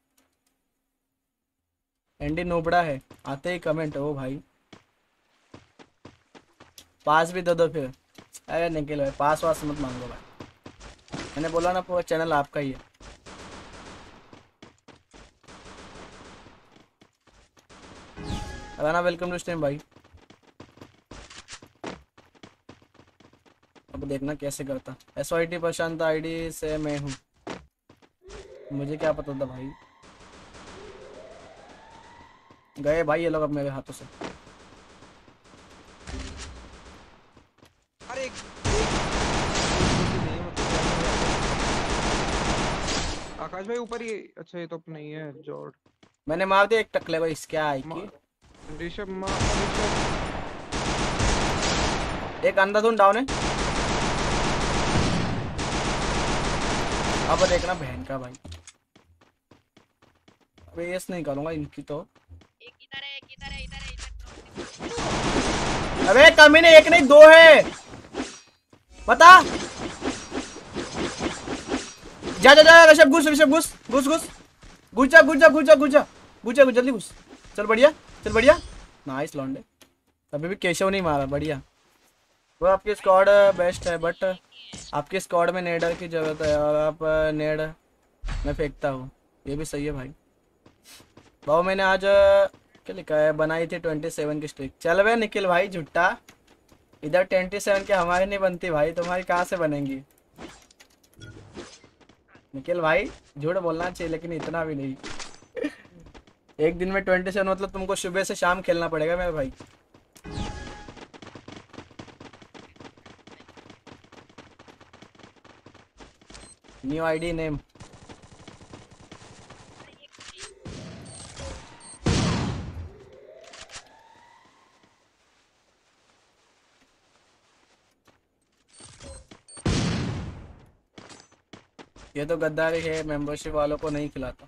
एंडी नोबड़ा है। आते ही कमेंट ओ भाई, पास भी दे दो फिर। अरे निखिल भाई पास वास मत मांगो भाई, मैंने बोला ना पूरा चैनल आपका ही है। राना वेलकम टू स्ट्रीम भाई। अब देखना कैसे करता। SYT प्रशांत आईडी से मैं हूँ। मुझे क्या पता था भाई। गए भाई ये लोग अब मेरे हाथों से। अरे आकाश भाई ऊपर ही। अच्छा ये तो अपना ही है जॉर्ड। मैंने मार दिया एक टकले को, इस क्या है की। ऋषभ एक अंधाधुन डाउन है। अब देखना बहन का भाई। अबे यस नहीं करूंगा इनकी तो। एक इधर है, एक इधर है, इधर है, इधर। अबे कमीने एक नहीं दो है, बता। जा जा जा ऋषभ घुस, ऋषभ घुस घुस घुस घुस जा घुस जा घुस जा घुस जा घुस जा, जल्दी घुस। चल बढ़िया, चल बढ़िया, नाइस लॉन्डे। अभी भी केशव नहीं मारा, बढ़िया। वो आपकी स्क्वाड बेस्ट है बट आपके स्क्वाड में नेडर की जरूरत है और आप नेड मैं फेंकता हूँ। ये भी सही है भाई। भाव मैंने आज क्या लिखा है, बनाई थी 27 की स्ट्रिक। चल बे निखिल भाई झुट्टा, इधर 27 के हमारी नहीं बनती भाई, तुम्हारी कहाँ से बनेंगी निखिल भाई। झूठ बोलना चाहिए लेकिन इतना भी नहीं। एक दिन में 27 मतलब तुमको सुबह से शाम खेलना पड़ेगा मेरे भाई। न्यू आईडी नेम ये तो गद्दारी है, मेंबरशिप वालों को नहीं खिलाता।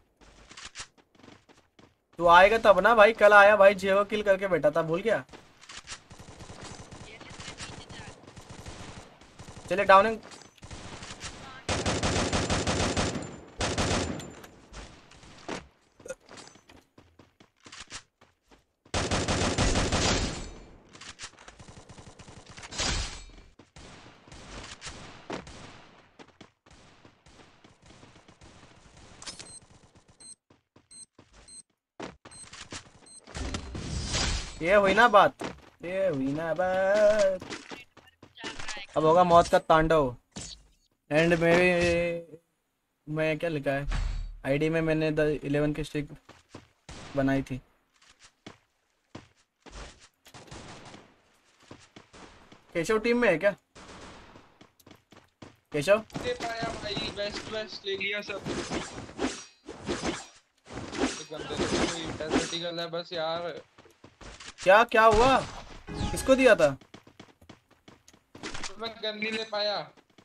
तू आएगा तब ना भाई, कल आया भाई 0 किल करके बैठा था, भूल गया। चले डाउन। ये हुई ना बात, ये हुई ना बात। अब होगा मौत का तांडव। एंड में मैं क्या लिखा है आईडी में, मैंने 11 की स्ट्रिक बनाई थी। केशव टीम में है क्या? केशव दे पाया भाई, बेस्ट बेस्ट ले लिया सब। एक बंदे ने कोई इंटेंसिटी कर लिया बस यार। क्या क्या हुआ, किसको दिया था? मैं गन नहीं ले पाया।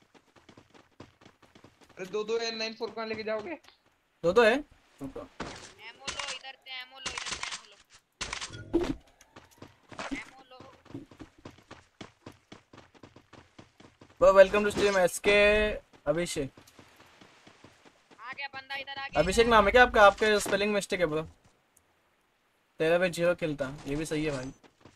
अरे दो दो N94 कहाँ लेके जाओगे? दो तो है। एमो लो इधर से, एमो लो इधर से, एमो लो, एमो लो। वो welcome to stream SK Abhishek. आ गया बंदा, इधर आ गया। अभिषेक नाम है क्या आपका? आपके स्पेलिंग मिस्टेक है ब्रो। तेरा पे 0 खेलता, ये भी सही है भाई।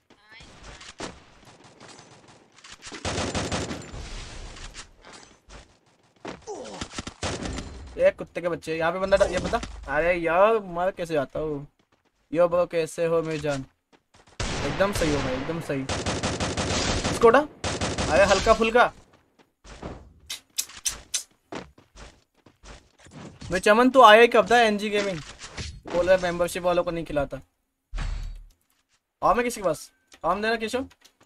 ये कुत्ते के बच्चे, यहाँ पे बंदा, ये बता। अरे यार मर कैसे जाता हूँ। यो ब्रो कैसे हो मेरी जान? एकदम सही हो भाई, एकदम सही। इसको उठा, अरे हल्का फुल्का। मैं चमन तू आया ही कब था एनजी गेमिंग? बोल रहा मेंबरशिप वालों को नहीं खिलाता। और मैं किसी के पास आम देना केशव,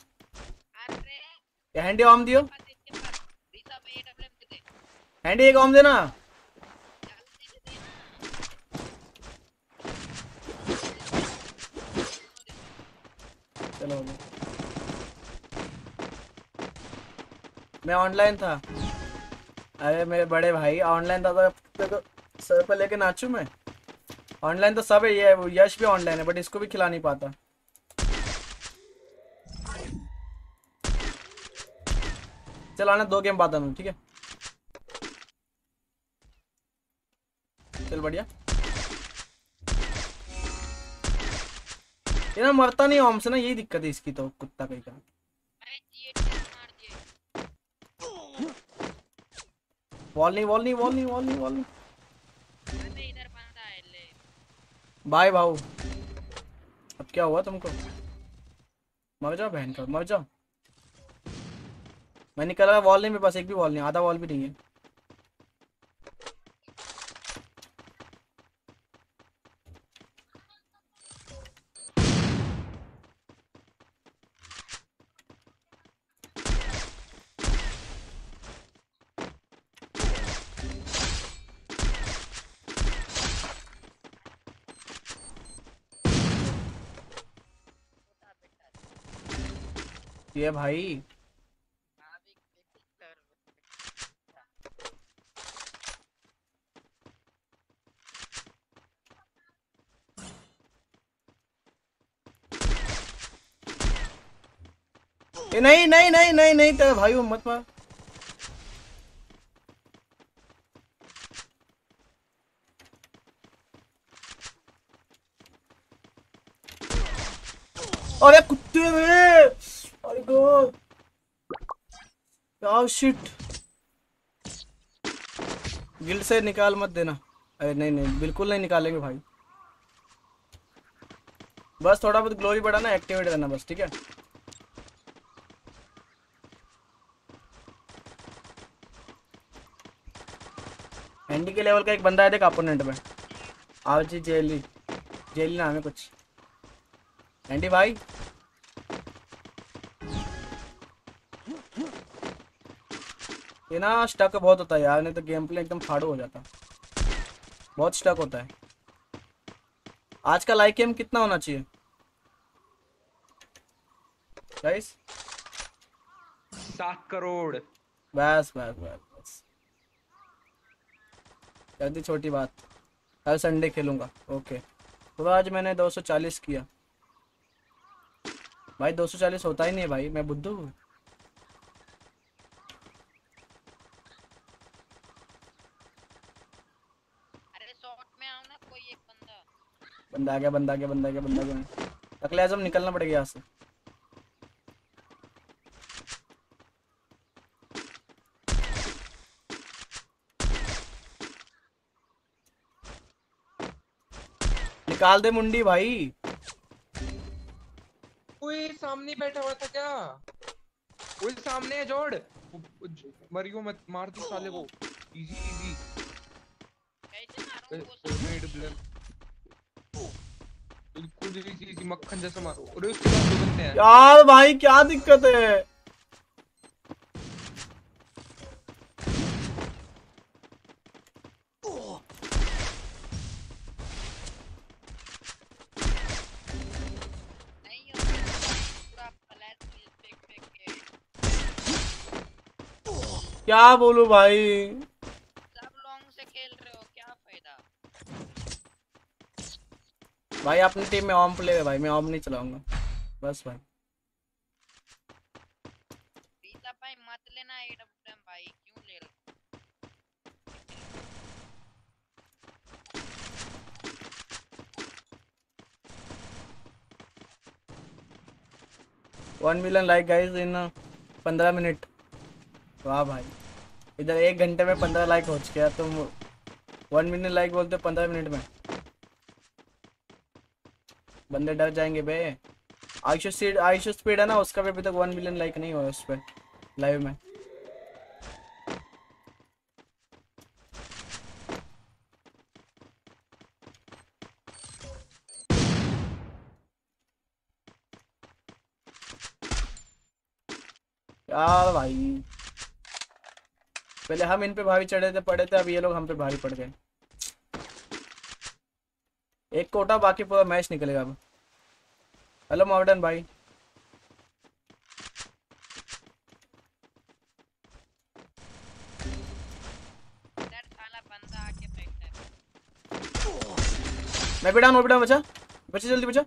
अरे हैंडी आम दियो, इसके पास ऋषभ AWM दे, हैंडी एक आम देना। जल्दी से देना। चलो हो गया। मैं ऑनलाइन था। अरे मेरे बड़े भाई ऑनलाइन था तो सर पे लेके नाचू मैं। ऑनलाइन तो सब है, ये यश भी ऑनलाइन है बट इसको भी खिला नहीं पाता। चल आना 2 गेम बाद आना, ठीक है? चल बढ़िया। ये ना मरता नहीं ओम से ना, यही दिक्कत है इसकी तो, कुत्ता कहीं का। अरे G8 मार दिए। वॉल नहीं वॉल नहीं वॉल नहीं वॉल नहीं वॉल नहीं। अबे इधर बंदा है ले। बाय भाऊ। अब क्या हुआ तुमको? मर जाओ बहन का, मर जाओ। मैं निकल रहा, वॉल नहीं मेरे पास, एक भी वॉल नहीं, आधा वॉल भी नहीं है। सकती है भाई। ए नहीं नहीं नहीं नहीं नहीं तेरा भाई वो मत मार। अरे कुत्ते में, अरे गॉड यार शिट। गिल्ड से निकाल मत देना। अरे नहीं नहीं बिल्कुल नहीं निकालेंगे भाई। बस थोड़ा बहुत ग्लोरी बढ़ाना, एक्टिवेट करना बस, ठीक है। एंडी के लेवल का एक बंदा है देख अपोनेंट में। आओ जी जेली, जेली नाम है कुछ। एंडी भाई ये ना स्टक बहुत होता है यार, नहीं तो गेम प्ले एकदम फाड़ू हो जाता। बहुत स्टक होता है। आज का लाइक एम कितना होना चाहिए गाइस? 7 करोड़। बस बस बस बस, कर दी छोटी बात। कल संडे खेलूंगा। ओके तो आज मैंने 240 किया भाई। 240 होता ही नहीं है भाई, मैं बुद्धू हूँ। अरे शॉट में आओ ना, कोई एक बंदा। बंदा आ गया, बंदा आ गया, बंदा आ गया, बंदा आ गया। अगले आजम निकलना पड़ेगा यहाँ से। निकाल दे मुंडी भाई। कोई सामने बैठा हुआ था क्या? कोई सामने है जोड़। मरियो मत, मार दी साले को। Easy easy. कैसे मारूं वो रेड ब्लैक बिल्कुल इजी इजी, मक्खन जैसा मारो। अरे उसके बाद 2 बंदे हैं यार भाई क्या दिक्कत है? नहीं हो पूरा फ्लैश फेंक फेंक के। क्या बोलूं भाई? सब लॉन्ग से खेल रहे हो, क्या फायदा? भाई अपनी टीम में ऑम प्ले है भाई, मैं ऑम नहीं चलाऊंगा बस भाई। पीता भाई मत लेना एडब्ल्यूएम भाई, क्यों ले रहे हो? 1 million like guys in 15 minute. वाह भाई, इधर 1 घंटे में 15 लाइक हो चुके हैं। तुम 1 मिलियन लाइक बोलते हो 15 मिनट में? बंदे डर जाएंगे बे। आयुष स्पीड है ना उसका भी अभी तक 1 मिलियन लाइक नहीं हुआ उस पर लाइव में। यार भाई पहले हम इन पे भारी चढ़े थे पड़े थे, अब ये लोग हम पे भारी पड़ गए। एक कोटा बाकी पूरा मैच निकलेगा अब। हेलो मॉडर्न भाई। इधर साला बंदा आके बैठा है। मैं भी डाउन बचा बचा, जल्दी बचा।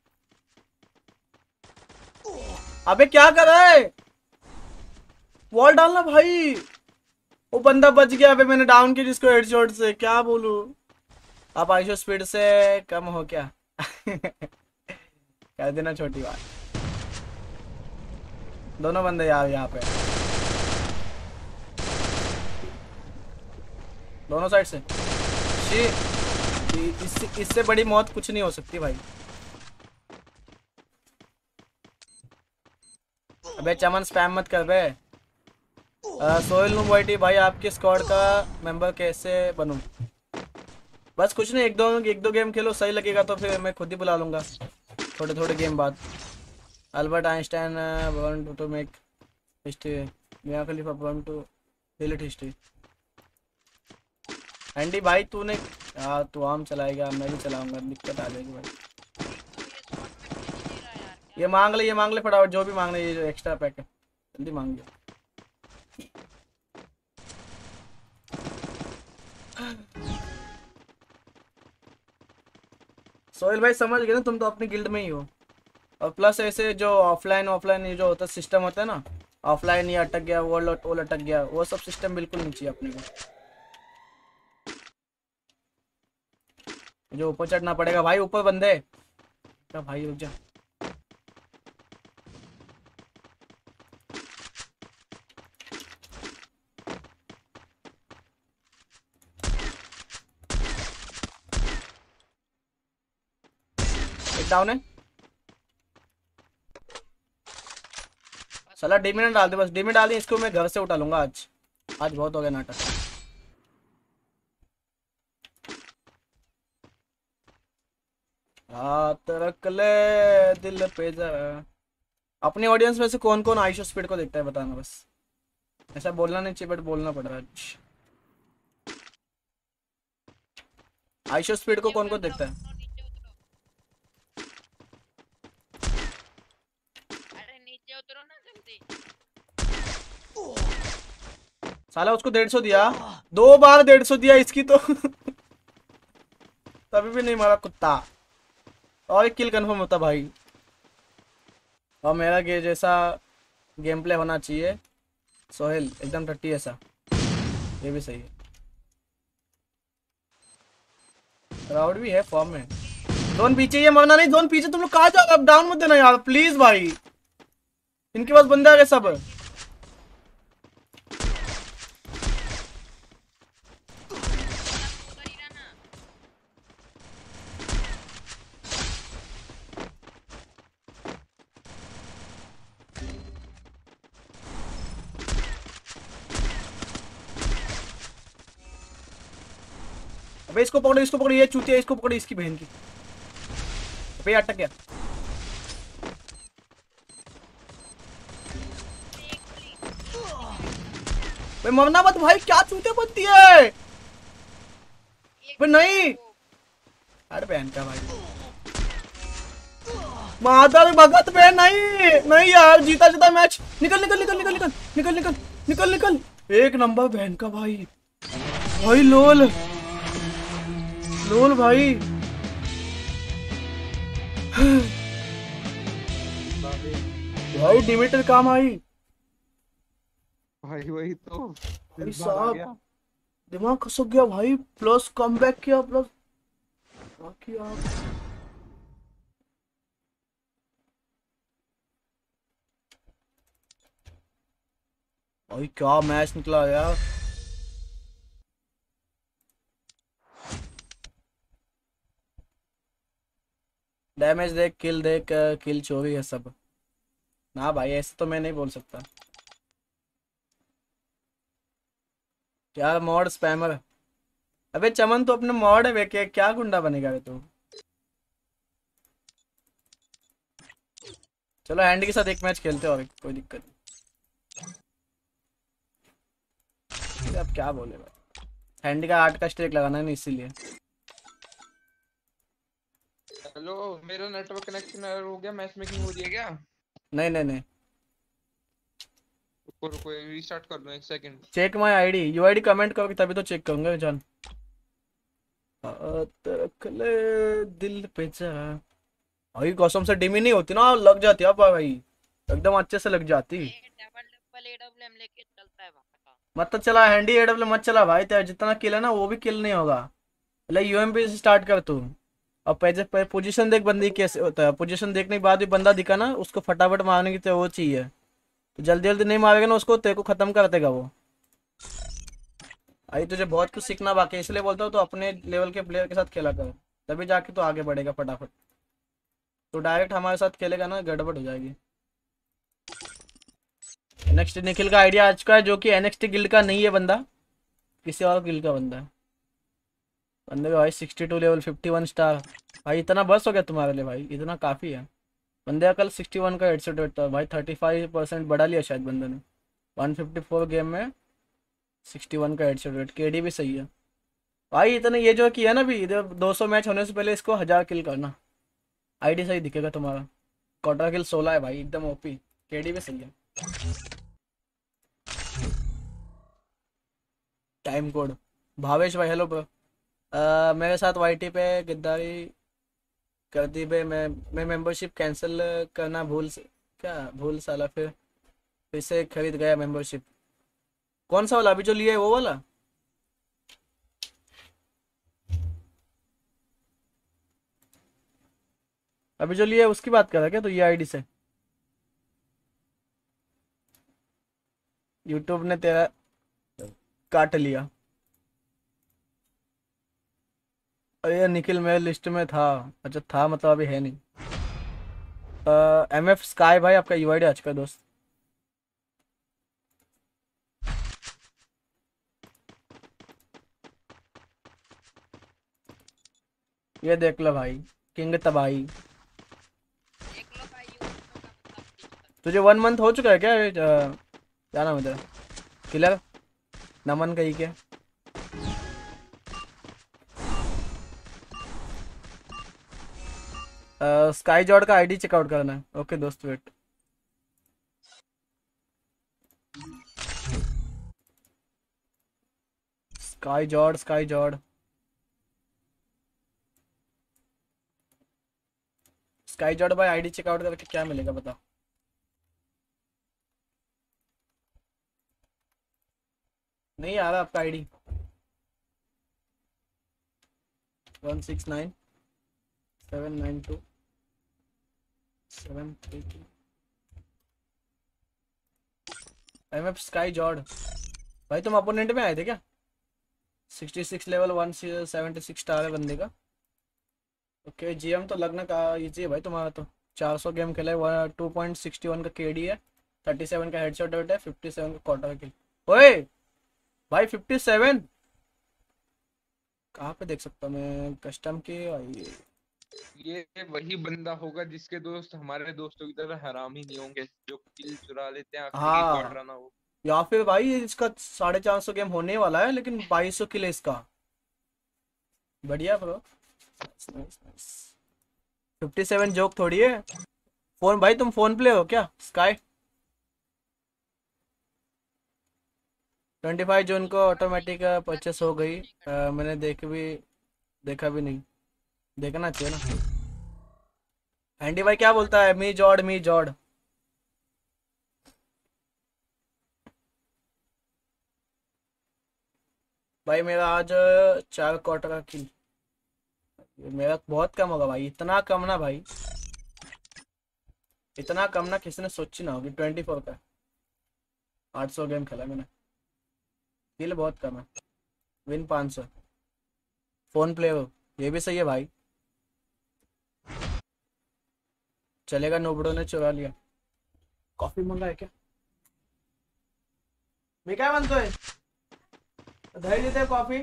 अबे क्या कर रहा है? वॉल डालना भाई। वो बंदा बच गया, अबे मैंने डाउन किया जिसको हेडशॉट से। क्या बोलूं? आप आयुष स्पीड से कम हो क्या? कर देना छोटी बात। दोनों बंदे यार यहाँ पे, दोनों साइड से। इससे बड़ी मौत कुछ नहीं हो सकती भाई। अबे चमन स्पैम मत कर बे। सोहेल नुवाइटी भाई आपके स्क्वाड का मेंबर कैसे बनूं? बस कुछ नहीं, एक दो गेम खेलो, सही लगेगा तो फिर मैं खुद ही बुला लूंगा थोड़े थोड़े गेम बाद। Albert Einstein want to make history, Mia Khalifa want to delete history. Andy भाई तूने तू आम चलाएगा, मैं भी चलाऊंगा, दिक्कत आ जाएगी भाई। तो ये शॉट में खेल नहीं रहा यार, क्या ये मांग ले फटाफट, जो भी मांगना है, ये जो एक्स्ट्रा पैक है जल्दी मांग लो। सोहेल भाई समझ गए ना, तुम तो अपनी गिल्ड में ही हो। और प्लस ऐसे जो ऑफलाइन ऑफलाइन ये जो होता है सिस्टम होता है ना, ऑफलाइन ये अटक गया, वो लटक गया, वो सब सिस्टम बिल्कुल नहीं चाहिए अपने को। जो ऊपर चढ़ना पड़ेगा भाई, ऊपर बंदे क्या भाई, रुक जा। एक डाउन है साला। डीमी डाल दे बस, डीमी डाल दी, इसको मैं घर से उठा लूंगा आज। आज बहुत हो गया नाटक। हाथ रख ले दिल पे जरा। अपनी ऑडियंस में से कौन कौन आयुष स्पीड को देखता है बताना बस। ऐसा बोलना नहीं चाहिए बट बोलना पड़ रहा है आज। आयुष स्पीड को कौन कौन देखता है? अरे नीचे उतरो ना जल्दी। साला उसको 150 दिया, 2 बार 150 दिया इसकी तो तभी भी नहीं मारा कुत्ता। और एक किल कंफर्म होता भाई। और मेरा जैसा गेम प्ले होना चाहिए सोहेल, एकदम टट्टी ऐसा। ये भी सही है। राउड भी है फॉर्म में। जोन पीछे, ये मरना नहीं, जोन पीछे। तुम लोग कहाँ जाओ? अब डाउन मत देना यार प्लीज भाई, इनके पास बंदे आ गए सब। उधर ही रहना। अबे इसको पकड़ो, इसको पकड़ो, ये चूतिया, इसको पकड़ो, इसकी बहन की। अबे अटक गया। भाई मरना मत भाई, क्या चूतिया बनती है। भाई नहीं, अरे बहन का भाई, माधर भगत बे, नहीं नहीं यार, जीता जीता मैच। निकल निकल निकल निकल निकल निकल निकल निकल निकल। एक नंबर बहन का भाई। भाई लोल लोल भाई। भाई डिमिटर काम आई भाई वही तो भाई इस बार आ गया। साहब, दिमाग खसक गया भाई। प्लस कम बैक किया, प्लस बाकी आप भाई क्या मैच निकला यार। डैमेज देख, किल देख, किल चोरी है सब ना भाई, ऐसे तो मैं नहीं बोल सकता यार। मॉड स्पैमर, अबे चमन तो अपने मॉड है वे, क्या गुंडा बनेगा वे तू। चलो हैंडी के साथ एक मैच खेलते और कोई दिक्कत नहीं। अब क्या बोले भाई, हैंडी का 8 का स्ट्रेक लगाना है ना इसीलिए। हेलो, मेरा नेटवर्क कनेक्शन एरर हो गया। मैच मेकिंग हो रही है क्या? नहीं नहीं नहीं, रुको रुको, रीस्टार्ट कर लो, 1 second. Check my ID, UID comment करोगे तभी तो चेक करूंगा जान। हाथ रख ले दिल पे जा। भाई कसम से डिमी नहीं होती ना, लग जाती है भाई, एकदम अच्छे से लग जाती। डबल डबल एडब्ल्यूएम लेके चलता है वहां। मत तो चला हैंडी एडब्ल्यू मत चला भाई, तेरा जितना किल है ना वो भी किल नहीं होगा। मतलब यूएमपी से स्टार्ट कर तू। और पहले पोजीशन देख बंदी कैसे होता है, पोजीशन देखने के बाद भी बंदा दिखा ना, उसको फटाफट मारने की तो वो चाहिए। तो जल्दी जल्दी नहीं मारेगा ना उसको, तेरे को खत्म कर देगा वो। अरे तुझे बहुत कुछ सीखना बाकी है, इसलिए बोलता हूँ तो अपने लेवल के प्लेयर के साथ खेला कर, तभी जाके तो आगे बढ़ेगा फटाफट। तो डायरेक्ट हमारे साथ खेलेगा ना, गड़बड़ हो जाएगी। नेक्स्ट निखिल का आइडिया आ चुका है, जो कि एनएक्सटी गिल्ड का नहीं है बंदा, किसी और गिल्ड का बंदा है। बंदे का भाई 62 लेवल, 51 स्टार। भाई इतना बस हो गया तुम्हारे लिए भाई, इतना काफ़ी है। बंदे का कल 61 का हेडसेट रेट था भाई, 35% बढ़ा लिया शायद बंदे ने। 154 गेम में 61 का हेडसेट रेट। केडी भी सही है भाई। इतने ये जो किया ना भी, इधर 200 मैच होने से पहले इसको 1000 किल करना, आईडी सही दिखेगा तुम्हारा। क्वार्टर किल 16 है भाई, एकदम ओपी। केडी भी सही है। टाइम कोड भावेश भाई हेलो ब्रो। मेरे साथ वाईटी पे गद्दारी कर दी बे। मैं मेंबरशिप कैंसिल करना भूल साला, फिर से खरीद गया मेंबरशिप। कौन सा वाला अभी जो लिया है वो वाला? अभी जो लिया है उसकी बात कर रहा है क्या तो? ये आईडी से यूट्यूब ने तेरा काट लिया। अरे यार निखिल मेरे लिस्ट में था। अच्छा था मतलब अभी है नहीं। एमएफ स्काई भाई आपका यूआईडी आज का दोस्त। ये देख लो भाई, किंग तबाही। देख लो भाई यूट्यूब का मतलब ठीक तुझे 1 मंथ हो चुका है क्या? क्या नाम है तेरा? किलर नमन कही के। स्काई जॉर्ड का आईडी चेकआउट करना है। ओके दोस्त wait. Sky Jord, sky Jord, sky Jord भाई आईडी चेकआउट करके क्या मिलेगा बताओ? नहीं आ रहा आपका आईडी। 169 792 732 एमएफ स्काई जॉर्ड भाई तुम अपोनेंट में आए थे क्या? 66 लेवल 176 स्टार है बंदे का। ओके जीएम तो लगना का इजी है भाई तुम्हारा तो। 400 गेम खेला है, 2.61 का केडी है, 37 का हेडशॉट रेट है, 57 का क्वार्टर किल। ओए भाई 57 कहाँ पे देख सकता हूँ मैं? कस्टम के ये वही बंदा होगा जिसके दोस्त हमारे दोस्तों की तरह हरामी नहीं होंगे, जो किल चुरा लेते हैं आखिरी हाँ, क्वार्टर ना हो। या फिर भाई इसका 450 गेम होने वाला है लेकिन 2200 किल है इसका। बढ़िया ब्रो। 57 जोक थोड़ी है। फोन भाई तुम फोन प्ले हो क्या स्काई? 25 जून को ऑटोमेटिक परचेस हो गई। मैंने देखा भी नहीं। देखना चाहिए ना। एंडी भाई क्या बोलता है? मी जॉर्ड, मी जॉर्ड। भाई मेरा आज 4 क्वार्टर का किल। मेरा बहुत कम होगा भाई, इतना कम ना भाई, इतना कम ना किसी ने सोची ना होगी। 24 का 800 गेम खेला मैंने। किल बहुत कम है। विन 500। फोन प्ले हो ये भी सही है भाई। चलेगा। नोबड़ो ने चुरा लिया। कॉफी मंगा है क्या? मी काय म्हणतोय? दही देते कॉफी?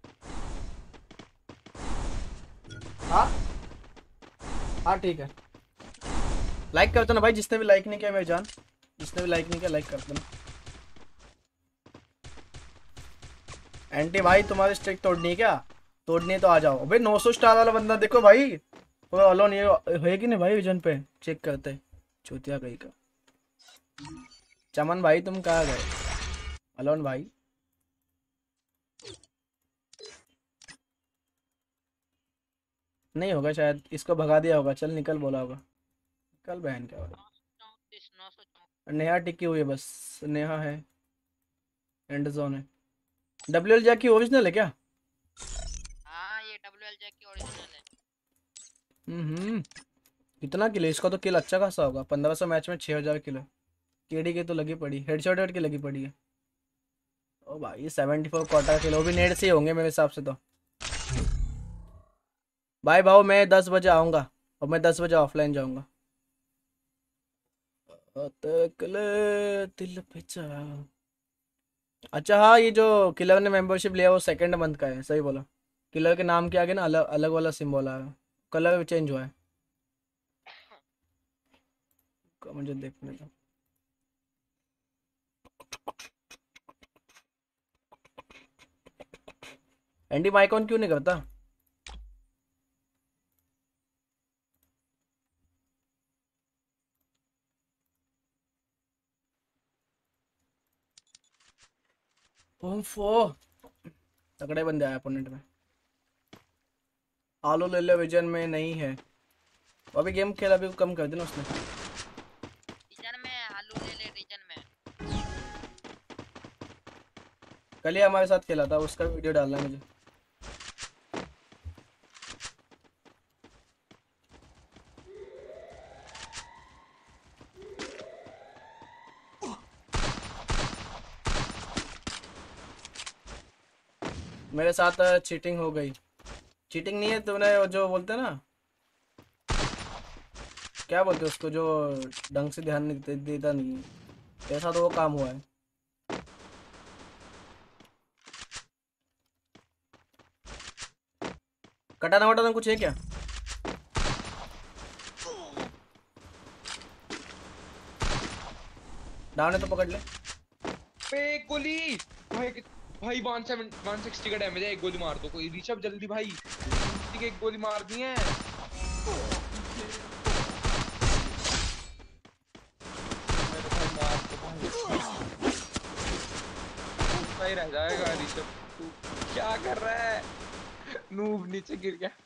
हाँ हाँ ठीक है। लाइक करते ना भाई, जिसने भी लाइक नहीं किया मेरी जान, जिसने भी लाइक नहीं किया लाइक कर देना। एंटी भाई तुम्हारी स्ट्रिक तोड़नी है क्या? तोड़नी है तो आ जाओ। अबे 900 स्टार वाला बंदा देखो भाई, पूरा अलोन ये है कि नहीं भाई? विजन पे चेक करते। चूतिया कहीं का। चमन भाई तुम कहाँ गए? अलोन भाई नहीं होगा शायद, इसको भगा दिया होगा। चल निकल बोला होगा। कल बहन क्या वाला। 934 नेहा टिकी हुई है बस। नेहा है, एंड जोन है। डब्ल्यूएल जैक की ओरिजिनल है क्या? हाँ ये डब्ल्यूएल जैक की ओरिजिनल है। कितना किलो इसका? तो किल अच्छा खासा होगा। 1500 मैच में 6000 किलो। केडी की तो लगी पड़ी, हेडशॉट हेड की लगी पड़ी है। ओ भाई 74 क्वार्टर किलो भी नेट से ही होंगे मेरे हिसाब से तो। भाई भाव मैं 10 बजे आऊँगा और मैं 10 बजे ऑफलाइन जाऊँगा। दिल पे चढ़ा। अच्छा हाँ, ये जो किलर ने मेंबरशिप लिया वो 2nd मंथ का है। सही बोला। किलर के नाम के आगे ना अलग अलग वाला सिंबल आ रहा है। कलर भी चेंज हुआ है। मुझे देखने दो। एंडी माइक ऑन क्यों नहीं करता? फो तगड़े बंदे आए अपोनेंट में। आलू ले लो विजन में नहीं है। वो अभी गेम खेला, अभी कम कर देना उसने। रीजन में आलू ले ले रीजन में। कल ही हमारे साथ खेला था, उसका वीडियो डालना है मुझे। मेरे साथ चीटिंग हो गई। चीटिंग नहीं है, तूने जो बोलते हैं ना, क्या बोलते हैं उसको, जो ढंग से ध्यान नहीं देता नहीं है, तेरे साथ वो काम हुआ है। कटाना वटाना कुछ है क्या? डाउन है तो पकड़ ले। पे गोली भाई, भाई 160 का डैमेज है। एक गोली मार दो कोई, ऋषभ जल्दी भाई, ठीक है, एक गोली मार दी है। मेरे भाई मार दो भाई, उठता ही रह जाएगा ऋषभ। तू क्या कर रहा है? नूब नीचे गिर गया।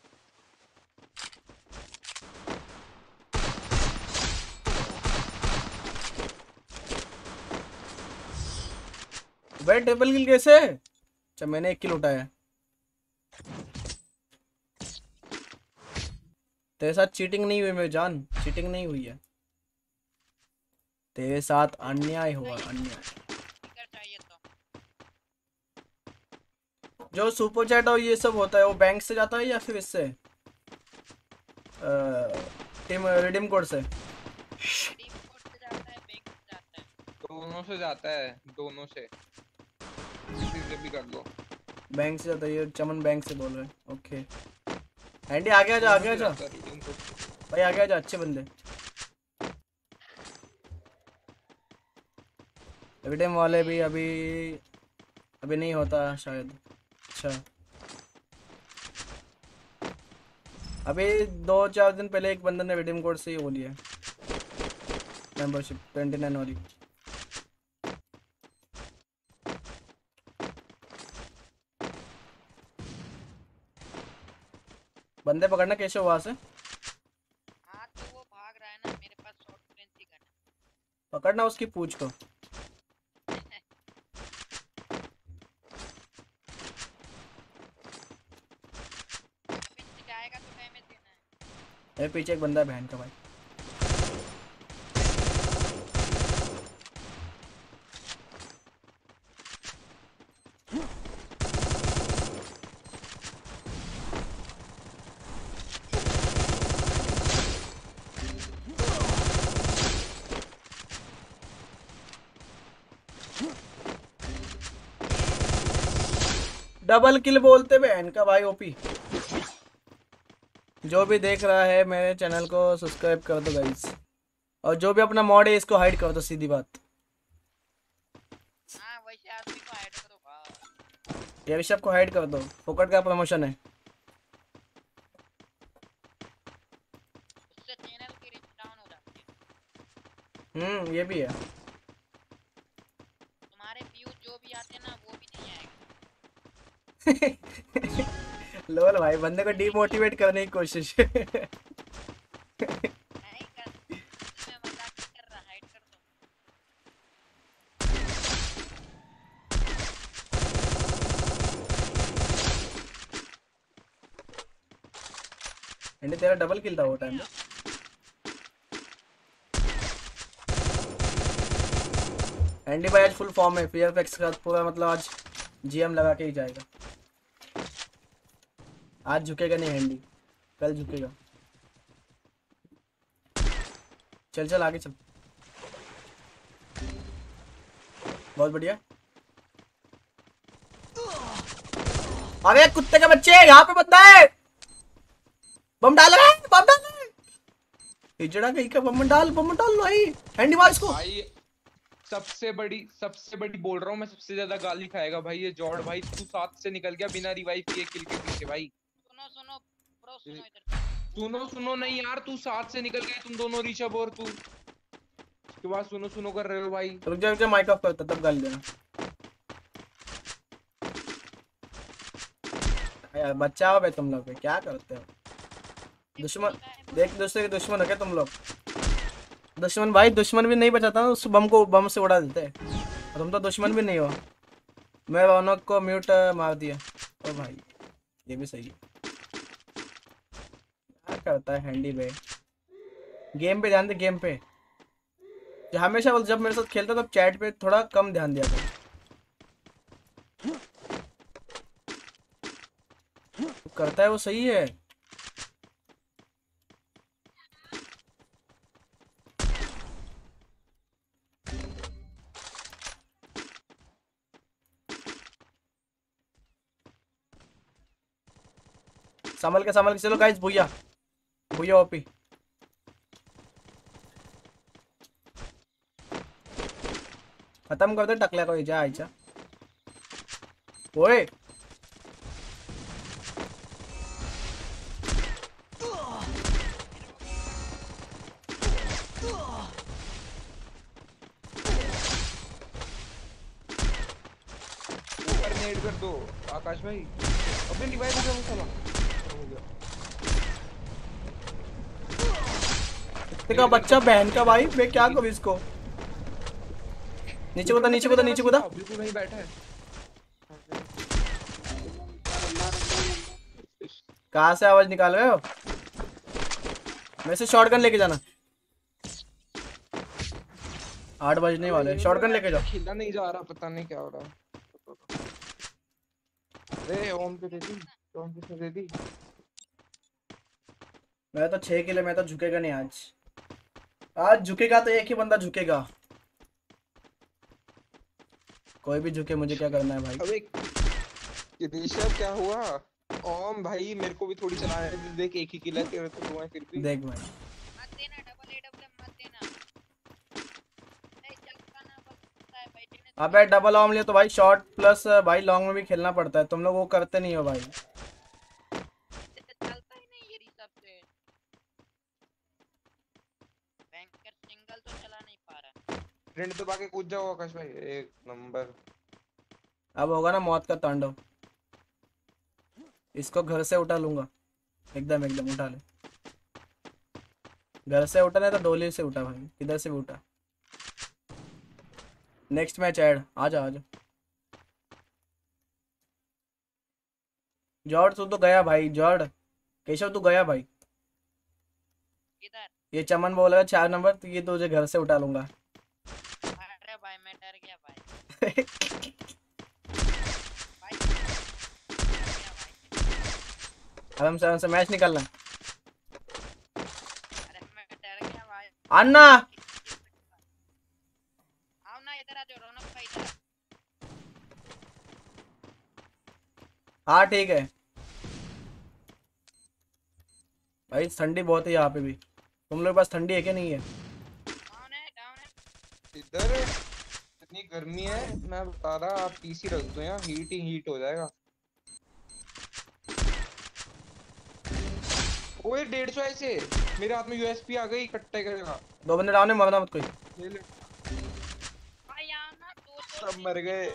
भाई ट्रिपल किल कैसे? अच्छा मैंने 1 किल उठाया। तेरे साथ चीटिंग नहीं हुई मेरी जान, चीटिंग नहीं हुई है। तेरे साथ अन्याय हुआ, अन्याय। स्टिकर चाहिए तो जो सुपर चैट और ये सब होता है वो बैंक से जाता है या फिर इससे टीम रिडीम कोड से? रिडीम कोड से जाता है, बैंक से जाता है। दोनों से जाता है, दोनों से, किसी से भी कर लो। बैंक से जाता है ये, चमन बैंक से बोल रहे हैं। ओके एंडी आगे आजा, आगे आजा भाई, आगे आजा, अच्छे बंदे। रिडीम वाले भी अभी नहीं होता शायद। अच्छा अभी 2-4 दिन पहले एक बंदे ने रिडीम कोड से ही वो लिया मेंबरशिप 29 वाली। बंदे पकड़ना कैसे हुआ से? हाँ तो वो भाग रहा है ना, मेरे पास शॉर्ट रेंज की गन है। पकड़ना उसकी पूंछ को। अभी जाएगा तो डैमेज देना है। मेरे पीछे एक बंदा है बहन का भाई। डबल किल बोलते बहन का भाई ओपी। जो भी देख रहा है मेरे चैनल को सब्सक्राइब कर दो गाइस, और जो भी अपना मॉड है इसको हाइड कर दो, सीधी बात। हाँ वैसे आदमी को हाइड करो भाई। ये ऋषभ को हाइड कर दो, फोकट का प्रमोशन है। उससे चैनल की रीच डाउन हो जाती है। ये भी है। तुम्हारे व्यूज जो भी आते हैं ना वो भी नहीं आएगा। लोल भाई बंदे को डीमोटिवेट करने की कोशिश। नहीं कर, मैं मजाक नहीं कर रहा, हाइड कर दो। एंडी तेरा डबल किल था वो टाइम में। एंडी भाई आज फुल फॉर्म है, पीएफएक्स का पूरा, मतलब आज जीएम लगा के ही जाएगा। आज झुकेगा नहीं एंडी, कल झुकेगा। चल चल आगे चल। बहुत बढ़िया। अरे कुत्ते के बच्चे, यहाँ पे बंदा है। बम डाल रहा है, बम डाल रहा है। हिजड़ा कहीं का, बम डाल भाई। एंडी मार इसको। भाई सबसे बड़ी बोल रहा हूँ मैं, सबसे ज्यादा गाली खाएगा भाई ये जॉर्ड भाई। तू 7 से निकल गया बिना रिवाइव किए किल के पीछे भाई। सुनो ब्रो, सुनो इधर। सुनो नहीं यार, तू 7 से निकल गए तुम दोनों, ऋषभ और तू। उसके बाद सुनो कर रहे हो भाई। रुक जा माइक ऑफ करता तब गाली देना। यार बच्चा हो बे तुम लोग बे, क्या करते हो? दुश्मन देख, दूसरे के दुश्मन हो क्या तुम लोग? दुश्मन भाई, दुश्मन भी नहीं बचाता ना उस बम को, बम से उड़ा देते हैं। और तुम तो दुश्मन भी नहीं हो। मैं रौनक को म्यूट मार दिया। ओ भाई ये भी सही है। क्या करता है हैंडी बे? गेम पे ध्यान दे, गेम पे। हमेशा जब मेरे साथ खेलता तब चैट पे थोड़ा कम ध्यान दिया था। करता है वो सही है। संभल के चलो गाइस। भूया भूया ओपी। खत्म कर दे टकले को। जा आइचा ओए। ऊपर नेड कर दो आकाश भाई। अबे रिवाइव हो गया वो साला। हो गया। का बच्चा बहन का भाई, मैं क्या करूं इसको? नीचे कूदा नीचे कूदा नीचे कूदा। बिल्कुल नहीं बैठा है। कहाँ से आवाज निकाल रहे हो? मेरे से शॉटगन लेके जाना। 8 बजने वाले, शॉटगन लेके जाओ। खेला नहीं जा रहा, पता नहीं क्या हो रहा है। अरे ओम पे दे दी, ओम पे दे दी। मैं तो 6 किलो, मैं तो झुकेगा नहीं आज। आज झुकेगा तो एक ही बंदा झुकेगा। कोई भी झुके, मुझे क्या करना है भाई? अबे ऋषभ क्या हुआ? ओम भाई मेरे को भी थोड़ी चलाने दे, देख एक ही किल है तेरे तो, हुआ फिर भी देख भाई, मत देना डबल एडब्ल्यू मत देना। नहीं चलता ना बस है भाई ने। अबे डबल ऑम लिया तो भाई शॉर्ट प्लस भाई लॉन्ग में भी खेलना पड़ता है। तुम लोग वो करते नहीं हो भाई। चलता ही नहीं ये रिसब से। बैंकर सिंगल तो चला नहीं पा रहा। फ्रेंड दबा के कूद जाओ आकाश भाई, एक नंबर। अब होगा ना मौत का तांडव। इसको घर से उठा लूंगा। एकदम एकदम उठा ले। घर से उठा नहीं तो डोली से उठा भाई, किधर से भी उठा। Next match add. आजा आजा जॉर्ड, तू तो गया भाई। जॉर्ड केशव तू गया भाई। किधर? ये चमन बोलेगा 4 नंबर तो ये तुझे घर से उठा लूंगा। अरे भाई मैं डर गया भाई। भाई डर गया भाई। अब हमसे मैच निकालना। अरे मैं डर गया भाई। अन्ना आओ ना इधर आ जाओ रौनक भाई इधर। हाँ ठीक है भाई। ठंडी बहुत है यहाँ पे भी। तुम लोग के पास ठंडी है क्या? नहीं है? डाउन है। इधर इतनी गर्मी है, मैं बता रहा आप पीसी रख दो यहाँ, हीट ही हीट हो जाएगा। ओए 150 ऐसे मेरे हाथ में यूएसपी आ गई, कट्टे करेगा। 2 बंदे डाउन है, मरना मत कोई। ले ले, भाई यहाँ ना दो सब मर गए।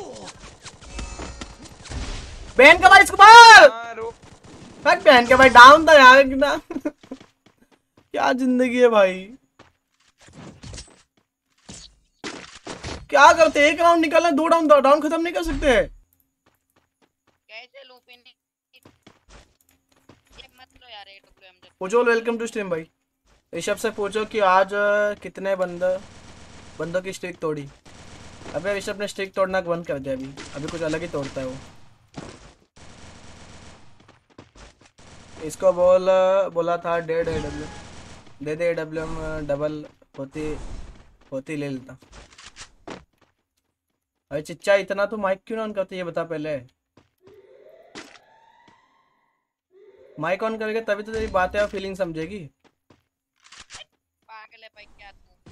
बहन का भाई इसको मार। मारो। भाई बहन का भाई डाउन था यार ना। क्या जिंदगी है भाई। क्या करते? एक राउंड निकालना, 2 डाउन, डाउन खत्म नहीं कर सकते? कैसे लूं पिन? ये मत लो यार एडब्ल्यूएम जब। पूछो, वेलकम टू स्ट्रीम भाई। ऋषभ से पूछो कि आज कितने बंदों की स्ट्रिक तोड़ी। अबे ऋषभ ने स्ट्रिक तोड़ना बंद कर दिया अभी। अभी कुछ अलग ही तोड़ता है वो। इसको बोला था डेढ़ एडब्ल्यू दे दे। एडब्ल्यूएम डबल होती ले लेता। अरे चिच्चा इतना तो माइक क्यों ऑन करते ये बता पहले। माइक ऑन करके तभी तो तेरी बातें और फीलिंग समझेगी। पागल है भाई क्या तू?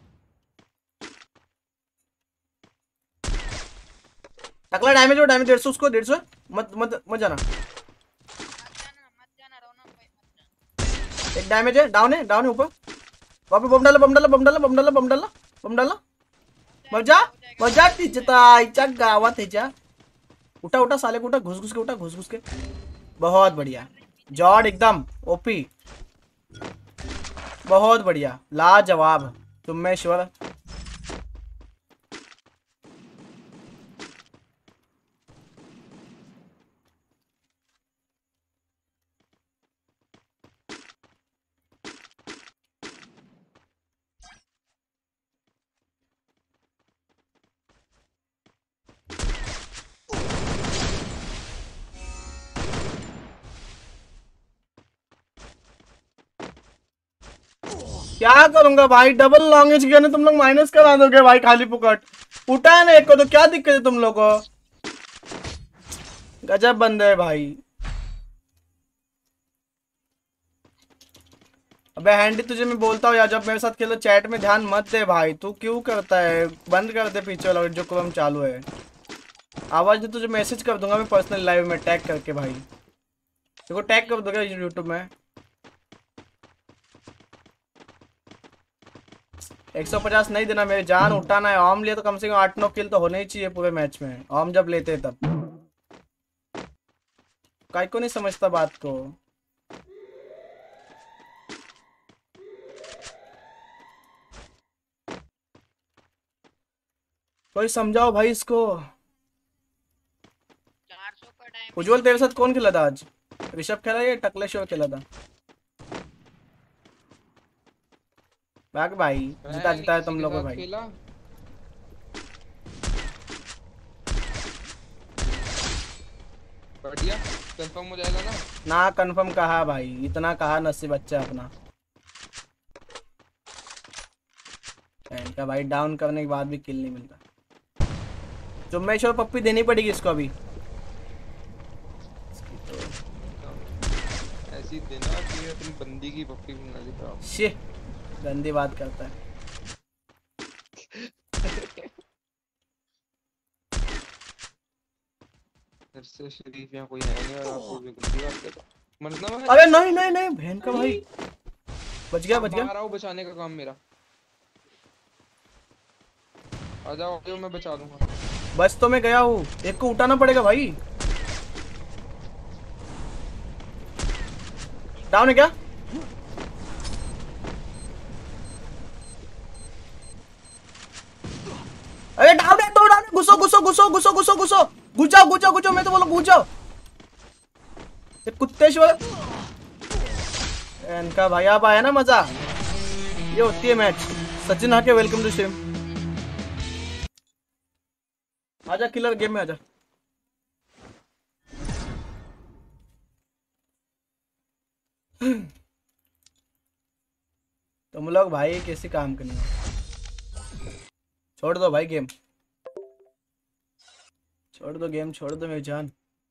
टकला डैमेज हो, डैमेज 150 उसको 150। मत जाना। मत जाना रौनक भाई मत जाना। एक डैमेज है, डाउन है ऊपर। वहाँ पे बम डाला। मर जा तिजता इचा गावात ह्याच्या। उठा साले को उठा, घुस के उठा, घुस के। बहुत बढ़िया जॉर्ड, एकदम ओपी, बहुत बढ़िया, लाजवाब, तुम में ईश्वर। क्या करूंगा भाई, डबल लॉन्गेज गन है, तुम लोग माइनस करा दोगे भाई खाली पुकट। उठा है ना एक को तो क्या दिक्कत है तुम लोग को, गजब बंदे है भाई। अबे हैंडी तुझे मैं बोलता हूँ यार, जब मेरे साथ खेलो चैट में ध्यान मत दे भाई, तू क्यों करता है, बंद कर दे पीछे वाला जो क्रम चालू है। आवाज दे, तुझे मैसेज कर दूंगा मैं पर्सनल लाइव में टैग करके भाई, देखो टैग कर दूंगा यूट्यूब में। 150 नहीं देना मेरी जान, उठाना है। ऑम लिए तो कम से कम 8-9 किल तो होने ही चाहिए पूरे मैच में, ऑम जब लेते तब। काई को नहीं समझता बात को। कोई समझाओ भाई इसको। 400 का डैमेज। उज्जवल तेरे साथ कौन खेला था आज, ऋषभ खेला या टकलेश्वर खेला था? भाग भाई, जीता जीता है तुम लोग भाई। खेला बढ़िया, कंफर्म हो जाएगा ना? ना कंफर्म कहा भाई, इतना कहा नसीब अच्छा अपना। इनका भाई डाउन करने के बाद भी किल नहीं मिलता। जुम्मेश्वर पप्पी देनी पड़ेगी इसको अभी। ऐसी देना कि अपनी बंदी की पप्पी भी ना दिखाओ। शे गंदी बात करता है। घर से शरीफ यहाँ कोई है नहीं और आपको भी गंदी बात करता। मतलब अरे नहीं नहीं नहीं बहन का भाई, बच गया बच गया। आ रहा हूँ बचाने का काम मेरा, आ जाओ जो मैं बचा दूंगा। बस तो मैं गया हूँ, एक को उठाना पड़ेगा भाई। डाउन है क्या? अरे डाउन है तो डाउन है, घुसो घुसो घुसो घुसो घुसो घुसो घुस जाओ घुस जाओ घुस जाओ, मैं तो बोलो घुस जाओ। ये कुत्तेश्वर इनका भाई, आप आया ना मजा, ये होती है मैच। सचिन हाके वेलकम टू स्ट्रीम। आजा किलर गेम में आजा। तुम लोग भाई कैसे काम करने, छोड़ दो भाई गेम, छोड़ दो गेम, छोड़ दो मेरी जान।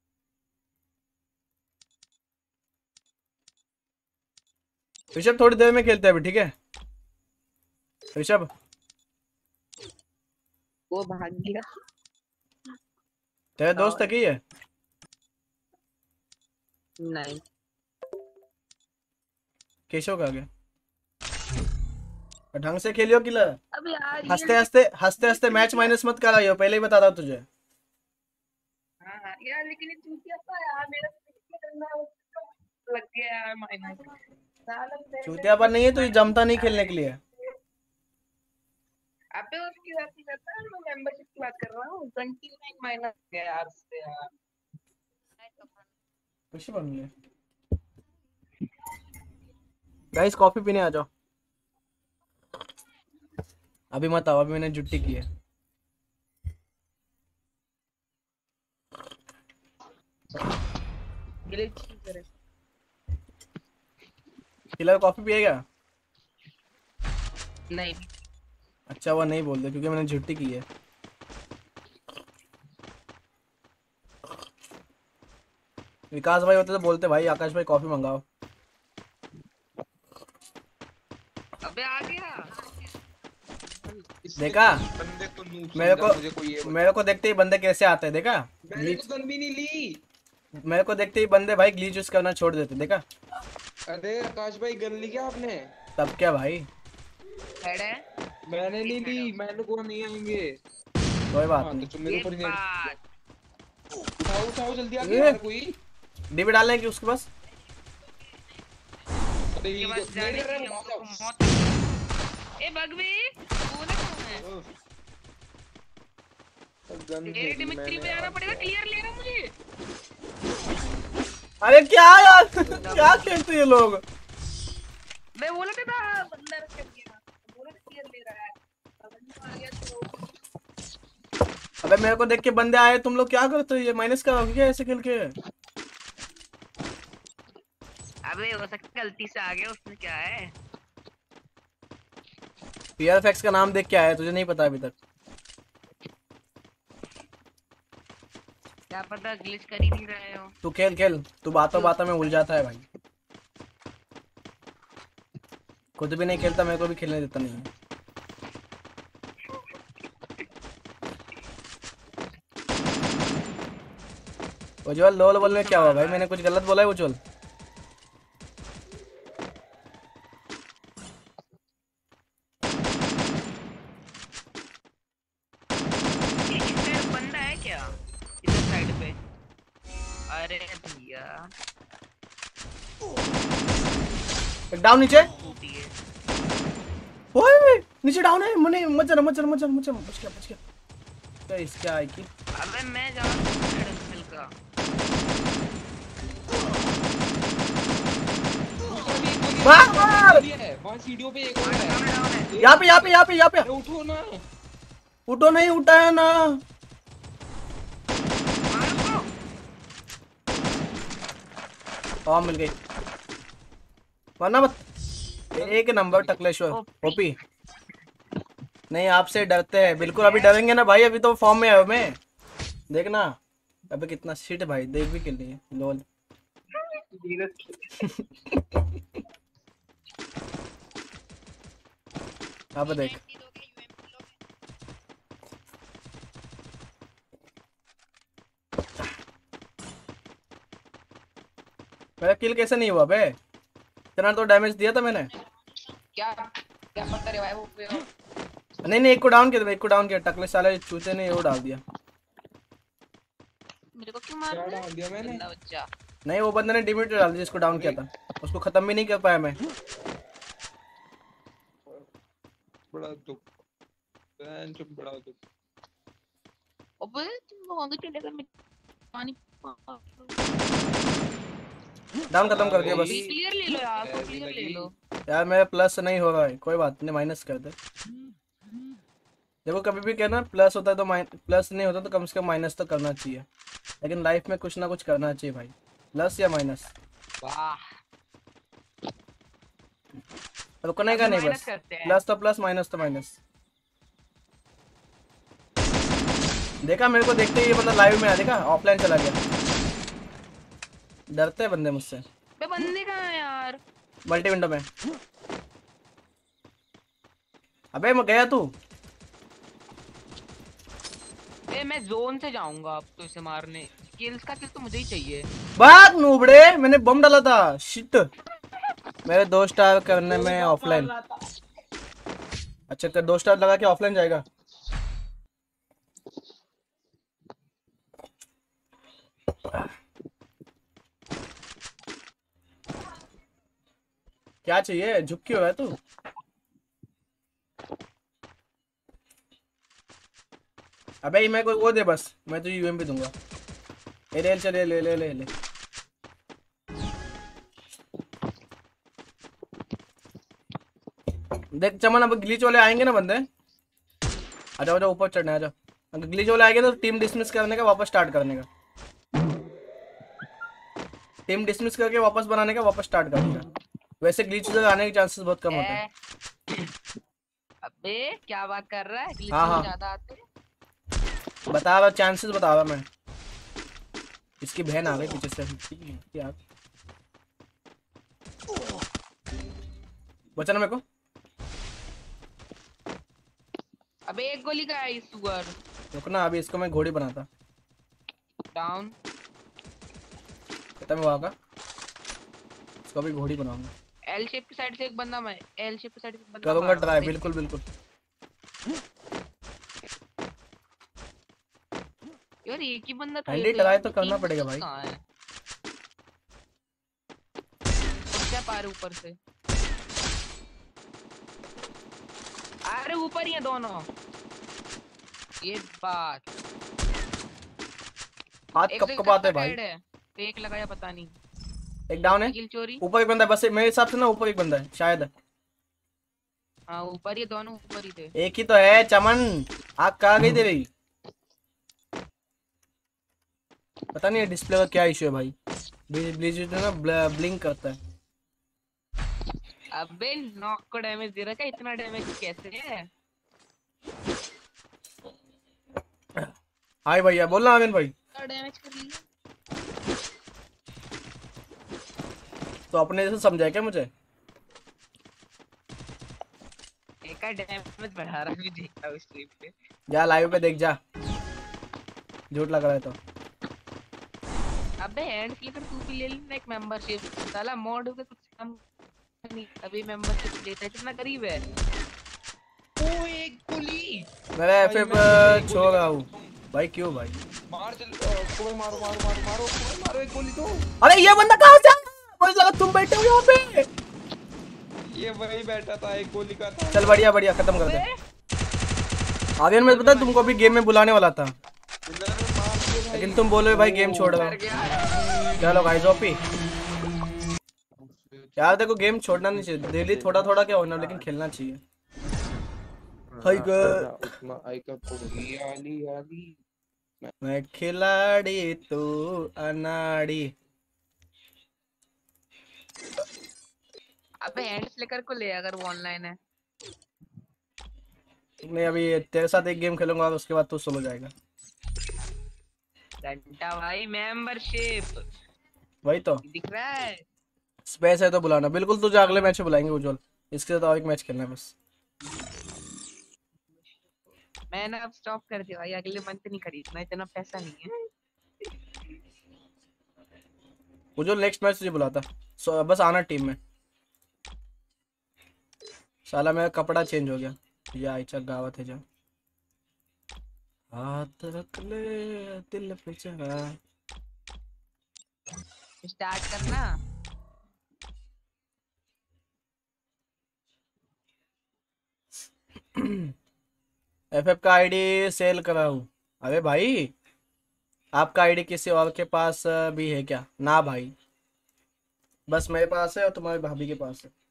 ऋषभ थोड़ी देर में खेलते हैं अभी, ठीक है ऋषभ? वो भाग गया। तेरे दोस्त की है? नहीं केशव का गया, ढंग से खेलियो किलर। अब यार हंसते हंसते मैच माइनस मत कराइयो, पहले ही बता रहा तुझे। हाँ यार, लेकिन ये चूतिया था यार, मेरा लग गया यार माइनस। चूतिया पर नहीं है तो ये जमता नहीं खेलने के लिए। अबे उसकी बात नहीं करता, मैं मेंबरशिप की बात कर रहा हूँ। 29 माइनस गया यार उससे यार। कुछ बन गया गाइस, कॉफी पीने आ जाओ। अभी मत आओ, अभी मैंने जुट्टी की है। किलर कॉफी पिएगा? नहीं अच्छा वो नहीं बोल दे क्योंकि मैंने जुट्टी की है। विकास भाई होते तो बोलते भाई आकाश भाई कॉफी मंगाओ। अबे आ गया। देखा बंदे को नूब मेरे समझा, मुझे कोई ये को, मेरे को देखते ही बंदे कैसे आते हैं, देखा? मैंने तो गन भी नहीं ली। मेरे को देखते ही बंदे भाई ग्लीच यूज करना छोड़ देते, देखा? अरे आकाश भाई गन ली क्या आपने? तब क्या भाई, हेड है। मैंने नहीं ली, मैंने को नहीं आएंगे। कोई बात हाँ नहीं। तो तुम मेरे ऊपर ही नहीं। बात उठाओ उठाओ जल्दी आ ए! गया यार कोई। डीबी डालने की उसके पास। अरे के ये पास जाने नहीं कर की रहा हमको है मौत। ए बग भी वो ना कौन है? गन तेरे डिमिट्री पे जाना पड़ेगा, क्लियर लेना मुझे। अरे क्या यार क्या खेलते ये लोग। मैं बोला था बंदा कर गया, बोला था क्लियर ले रहा है, बंदा आ गया तो अबे मेरे को देख के बंदे आए, तुम लोग क्या करते हो? ये माइनस कराओगे क्या ऐसे खेल के? अबे हो सकता है गलती से आ गया, उसमें क्या है। पीआरएफएक्स का नाम देख के आया, तुझे नहीं पता अभी तक? क्या पता ग्लिच कर ही नहीं रहे हो। तू खेल खेल, तू बातों बातों में उलझाता है भाई। खुद भी नहीं खेलता, मेरे को भी खेलने देता नहीं है। उज्जवल लोल बोलने क्या हुआ भाई? मैंने कुछ गलत बोला है उज्जवल? इधर बंदा है क्या इधर साइड पे? अरे भैया एक डाउन नीचे। टूटी है। ओए नीचे डाउन है। मने मत जाना मत जाना मत जाना मत जाना, बच गया बच गया। क्या इसके आई की? अबे मैं जा मिल का मार मार। वहां सीढ़ियों पे एक और है। यहाँ पे यहाँ पे यहाँ पे यहाँ पे। अरे उठो ना। उठो नहीं, उठाया ना। हाँ मिल गई, वरना मत। एक नंबर टकलेश्वर ओपी। नहीं आपसे डरते हैं बिल्कुल, अभी डरेंगे ना भाई, अभी तो फॉर्म में आया मैं। देखना अबे कितना शिट भाई, देख भी के लिए लोल। अब देख मेरा किल कैसे नहीं हुआ बे? इतना तो डैमेज दिया था मैंने। क्या क्या पता रे भाई वो नहीं नहीं, एक को डाउन किया, एक को डाउन किया। टकले साले चूते ने वो डाल दिया। मेरे को क्यों मार क्या रहा है डाल दिया मैंने? गंदा बच्चा। नहीं वो बंदे ने डिमिट डाल दिया जिसको डाउन किया था, उसको खत्म भी नहीं कर पाया मैं। बड़ा दुख, बहन चुप, बड़ा दुख। अबे तुम आगे चलेगा मैं पानी डाउन खत्म कर दिया बस। क्लियर ले लो यार, क्लियर ले लो। यार मेरा प्लस नहीं हो रहा है, कोई बात नहीं, माइनस कर दे। देखो कभी भी कहना प्लस होता है तो प्लस नहीं होता तो कम से कम माइनस तो करना चाहिए, लेकिन लाइफ में कुछ ना कुछ करना चाहिए भाई, प्लस या माइनस। वाह रुकने का नहीं, बस प्लस तो प्लस माइनस तो माइनस। देखा मेरे को देखते ही ये बंदा लाइव में आ, देखा ऑफलाइन चला गया। डरते हैं बंदे मुझसे। बे बंदे कहाँ है यार? मल्टी विंडो में। अबे मैं गया तू। ए मैं जोन से जाऊंगा अब तो इसे मारने। किल्स का किल तो मुझे ही चाहिए। भाग नूबड़े, मैंने बम डाला था। शिट, मेरे 2 स्टार करने में ऑफलाइन। अच्छा कर 2 स्टार लगा के ऑफलाइन जाएगा। क्या चाहिए? झुक क्यों है तू? अबे मैं कोई वो दे बस, मैं तुझे यूएमपी दूंगा। ए ले चले ले ले ले ले। देख चमन, अब ग्लिच वाले आएंगे ना बंदे। आ जाओ ऊपर चढ़ने आ जाओ। अगर ग्लिच वाले आएंगे तो टीम डिसमिस करने का, वापस स्टार्ट करने का। टीम डिसमिस करके वापस बनाने का, वापस स्टार्ट करने का। वैसे ग्लिच आने के चांसेस बहुत कम होते हैं। अबे क्या बात कर रहा है? ग्लिच हाँ। ज्यादा आते हैं। बता रहा, चांसेस बता रहा मैं। इसकी बहन आ गई पीछे से यार। बचा ना मेरे को। अबे एक गोली का है इस सुअर। रुकना, अभी इसको मैं घोड़ी बनाता। डाउन। खत्म हुआ का, इसको भी घोड़ी बनाऊंगा। एल शेप की साइड से एक बंदा, मैं एल शेप की साइड से एक बंदा करूंगा मार रहा ट्राई, है। बिल्कुल बिल्कुल। यार एक ही बंदा था। हैंडी ट्राई तो करना पड़ेगा भाई। कहाँ है? आ रहे ऊपर से। अरे ऊपर ही है दोनों। ये बात। हाथ एक कब से कब आते हैं भाई। हेड है, फेक लगाया पता नहीं। एक डाउन है, किल चोरी। ऊपर एक बंदा है बस, मेरे हिसाब से ना ऊपर एक बंदा है शायद। हाँ ऊपर ही, दोनों ऊपर ही थे। एक ही तो है चमन, आग कहाँ गई तेरी। पता नहीं डिस्प्ले का क्या इशू है भाई, ब्लिजर्ड ना ब्लिंक करता है। अबे नॉक को डैमेज दे रहा, क्या इतना डैमेज कैसे है। हाय भैया बोलना आमिर भाई। इतना डैमेज कर लिया। तो अपने जैसे समझा है क्या मुझे। एक डैमेज बढ़ा रहा है, मैं देखता हूँ स्ट्रीम पे। जा लाइव पे देख जा, झूठ लग रहा है तो। अबे हैंड फ्लिकर तू भी ले लेना एक मेंबरशिप, साला मॉड पे कुछ काम नहीं, अभी मेंबरशिप लेता है, कितना गरीब है। ओ एक गोली। मेरा भाई, एफएफ मैं एक छोड़ गोली रहा हूँ भाई। क्यों भाई। मार चल कोई मारो मारो मारो मारो कोई मारो एक गोली तो। अरे ये बंदा कहाँ से आया, मुझे लगा तुम बैठे हो यहाँ पे। ये वही बैठा था, एक गोली का था। चल बढ़िया बढ़िया खत्म कर दे। आर्यन मैं पता तुमको अभी गेम में बुलाने वाला था, लेकिन तुम बोले भाई गेम छोड़ रहा हूँ। चलो गाइस ओपी यार, देखो गेम छोड़ना नहीं चाहिए, डेली थोड़ा थोड़ा क्या होना, लेकिन खेलना चाहिए। हाय मैं खिलाड़ी तू अनाड़ी। अबे हैंड फ्लिकर को ले अगर वो ऑनलाइन है। नहीं अभी तेरे साथ एक गेम खेलूंगा और उसके बाद तू सोलो जाएगा। घंटा भाई मेंबरशिप वही तो दिख रहा है। स्पेस है तो बुलाना, बिल्कुल तुझे अगले मैच में बुलाएंगे उज्जवल, इसके साथ और एक मैच खेलना है बस। मैंने अब स्टॉप कर दिया भाई, अगले मंथ नहीं खरीदना, इतना पैसा नहीं है। उज्जवल नेक्स्ट मैच तुझे बुलाता, बस आना टीम में। साला मेरा कपड़ा चेंज हो गया, ये आइचा गावत है जा। हाथ रख ले दिल पे चढ़ा। स्टार्ट करना। एफएफ का आईडी सेल करा हूँ। अरे भाई आपका आईडी किसी और के पास भी है क्या। ना भाई बस मेरे पास है और तुम्हारी भाभी के पास है,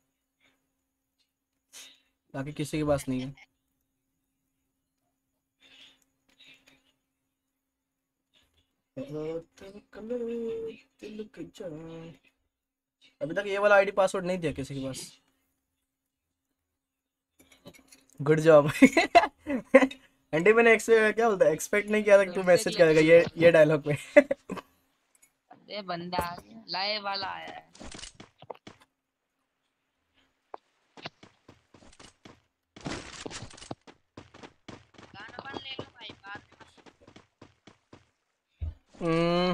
बाकी किसी के पास नहीं है। अभी तक ये वाला आईडी पासवर्ड नहीं दिया किसी के पास। Good job. आंटी मैंने क्या बोलता है, एक्सपेक्ट नहीं किया था कि तू मैसेज करेगा ये डायलॉग में। अरे बंदा आ गया, लाए वाला आया है। गाना बन ले लो भाई बाद में।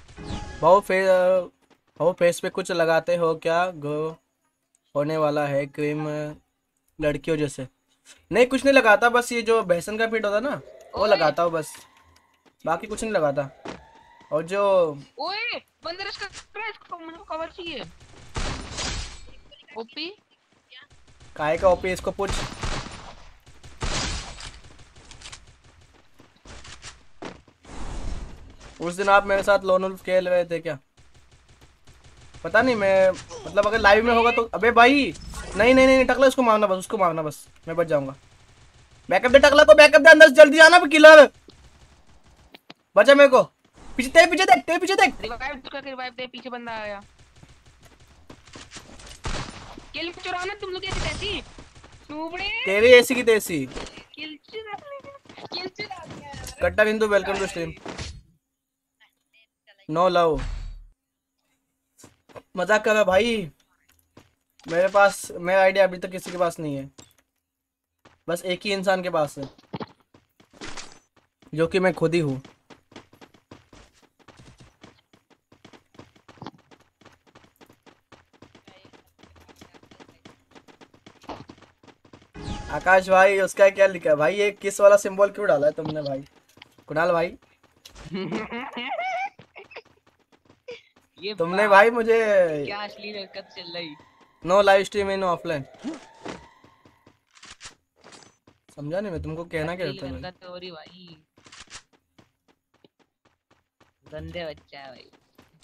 भाव फेस पे कुछ लगाते हो क्या, गो होने वाला है क्रीम लड़कियों जैसे। नहीं कुछ नहीं लगाता, बस ये जो बेसन का पीठ होता ना वो लगाता हूँ बस, बाकी कुछ नहीं लगाता। और जो ओए बंदे रश कर रहा है, इसको मुझे कवर चाहिए। ओपी काहे का ओपी, इसको पूछ। उस दिन आप मेरे साथ लोन वुल्फ खेल रहे थे क्या, पता नहीं मैं, मतलब अगर लाइव में होगा तो। अबे भाई नहीं नहीं नहीं टकला, उसको मारना बस, उसको मारना बस, मैं बच जाऊंगा। बैकअप दे टकला को, बैकअप दे, अंदर से जल्दी आना किलर। बचा मेरे को, पीछे तेरे पीछे देख, तेरे पीछे देख। रिवाइव दे, पीछे बंदा आया। किल चुराना तुम लोग ऐसी तैसी नूबड़े। तेरी ऐसी की तैसी। किल चुरा दिया यार। कट्टा बिंदु welcome to stream. No love, मजाक कर रहा भाई। मेरे पास मेरा आइडिया अभी तक किसी के पास नहीं है, बस एक ही इंसान के पास है जो कि मैं खुद ही हूँ। आकाश भाई उसका क्या लिखा है भाई, ये किस वाला सिंबल क्यों डाला है तुमने भाई। कुणाल भाई ये तुमने भाई मुझे क्या अश्लील हरकत चल रही। No live stream in offline. समझा नहीं मैं तुमको कहना क्या अश्लील होता है भाई। गंदा तोरी भाई, गंदे बच्चा है भाई।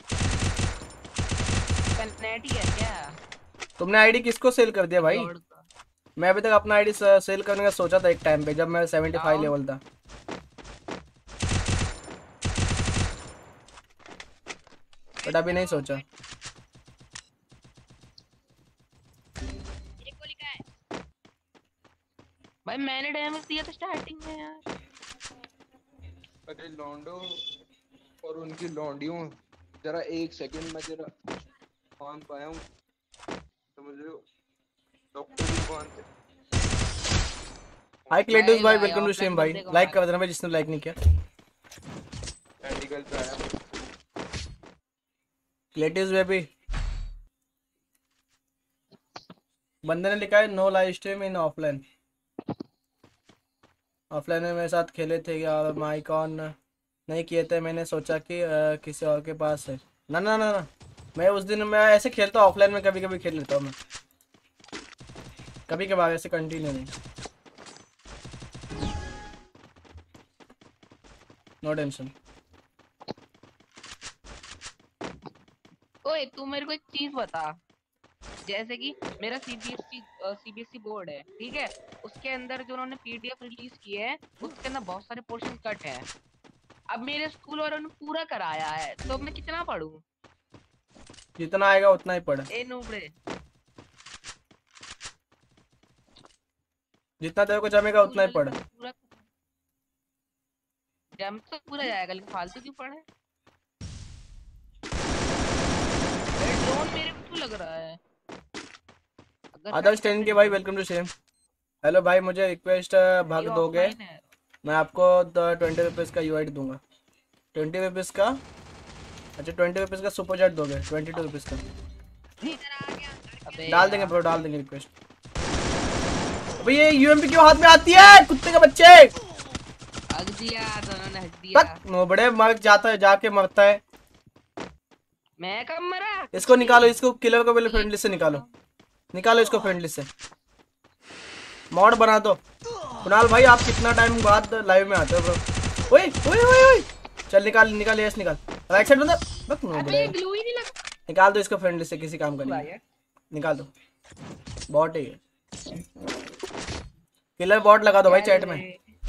कनेटी है क्या तुमने आईडी किसको सेल कर दिया भाई? लॉर्ड का? मैं अभी तक अपना आईडी सेल करने का सोचा था एक टाइम पे, जब मैं 75 आओ। लेवल था। बट अभी नहीं सोचा। भाई मैंने डैमेज दिया था स्टार्टिंग में यार। अरे लौंडो और उनकी लौंडियों, जरा एक सेकंड में जरा मान पाया हूँ, समझ रहे हो? डॉक्टर की दुकान पे हाय क्लेटस भाई, भाई, वेलकम टू offline स्ट्रीम भाई। बंदे को लाइक मार। कर देना भाई जिसने लाइक नहीं किया। मेडिकल पे आया। क्लेटस बेबी, बंदे ने लिखा है no live stream in offline. Offline में मेरे साथ खेले थे और माइक ऑन नहीं किए थे, मैंने सोचा कि किसी और के पास है। ना ना ना ना, मैं उस दिन मैं ऐसे खेलता हूँ ऑफलाइन में, कभी कभी खेल लेता हूँ मैं, कभी कभार, ऐसे कंटिन्यू नहीं। No tension. ओए तू मेरे को एक चीज बता, जैसे कि मेरा सीबीएसई बोर्ड है, ठीक है? उसके अंदर जो उन्होंने पीडीएफ रिलीज की है, उसके अंदर बहुत सारे पोर्शन कट है। अब मेरे स्कूल वालों ने पूरा कराया है, तो मैं कितना पढ़ूं? जितना आएगा उतना ही पढ़, ए नूबड़े, जितना तेरे को जमेगा उतना ही पढ़। पूरा जम तो पूरा जाएगा, लेकिन फालतू क्यों पढ़े? ड्रोन मेरे को क्यों लग रहा है? आदर्श 10 के भाई, वेलकम टू स्ट्रीम। हेलो भाई, मुझे रिक्वेस्ट भाग दोगे? मैं आपको 20 रुपीज़ का यूआईडी दूंगा। 20 रुपीज़ का, अच्छा 20 रुपीज़ का सुपर चैट दोगे? 22 रुपीज़ का डाल देंगे ब्रो, डाल देंगे रिक्वेस्ट। अबे ये यूएमपी क्यों हाथ में आती है कुत्ते के बच्चे? हक दिया दोनों ने, हक दिया। नो बड़े मर जाता है, जाके मरता है। मैं कब मरा? इसको निकालो, इसको किलर को पहले फ्रेंड लिस्ट से निकालो, निकालो इसको फ्रेंड लिस्ट से, मॉड बना दो। कुणाल भाई आप कितना टाइम बाद लाइव में आते हो ब्रो? ओए ओए ओए ओए, चल निकाल निकाल, यस निकाल, राइट साइड बंदा, बक नो अबे बड़े। ग्लू ही नहीं लगा। निकाल दो इसको फ्रेंड लिस्ट से, किसी काम का नहीं है। निकाल दो, बॉट है ये, किलर बॉट लगा दो भाई चैट में,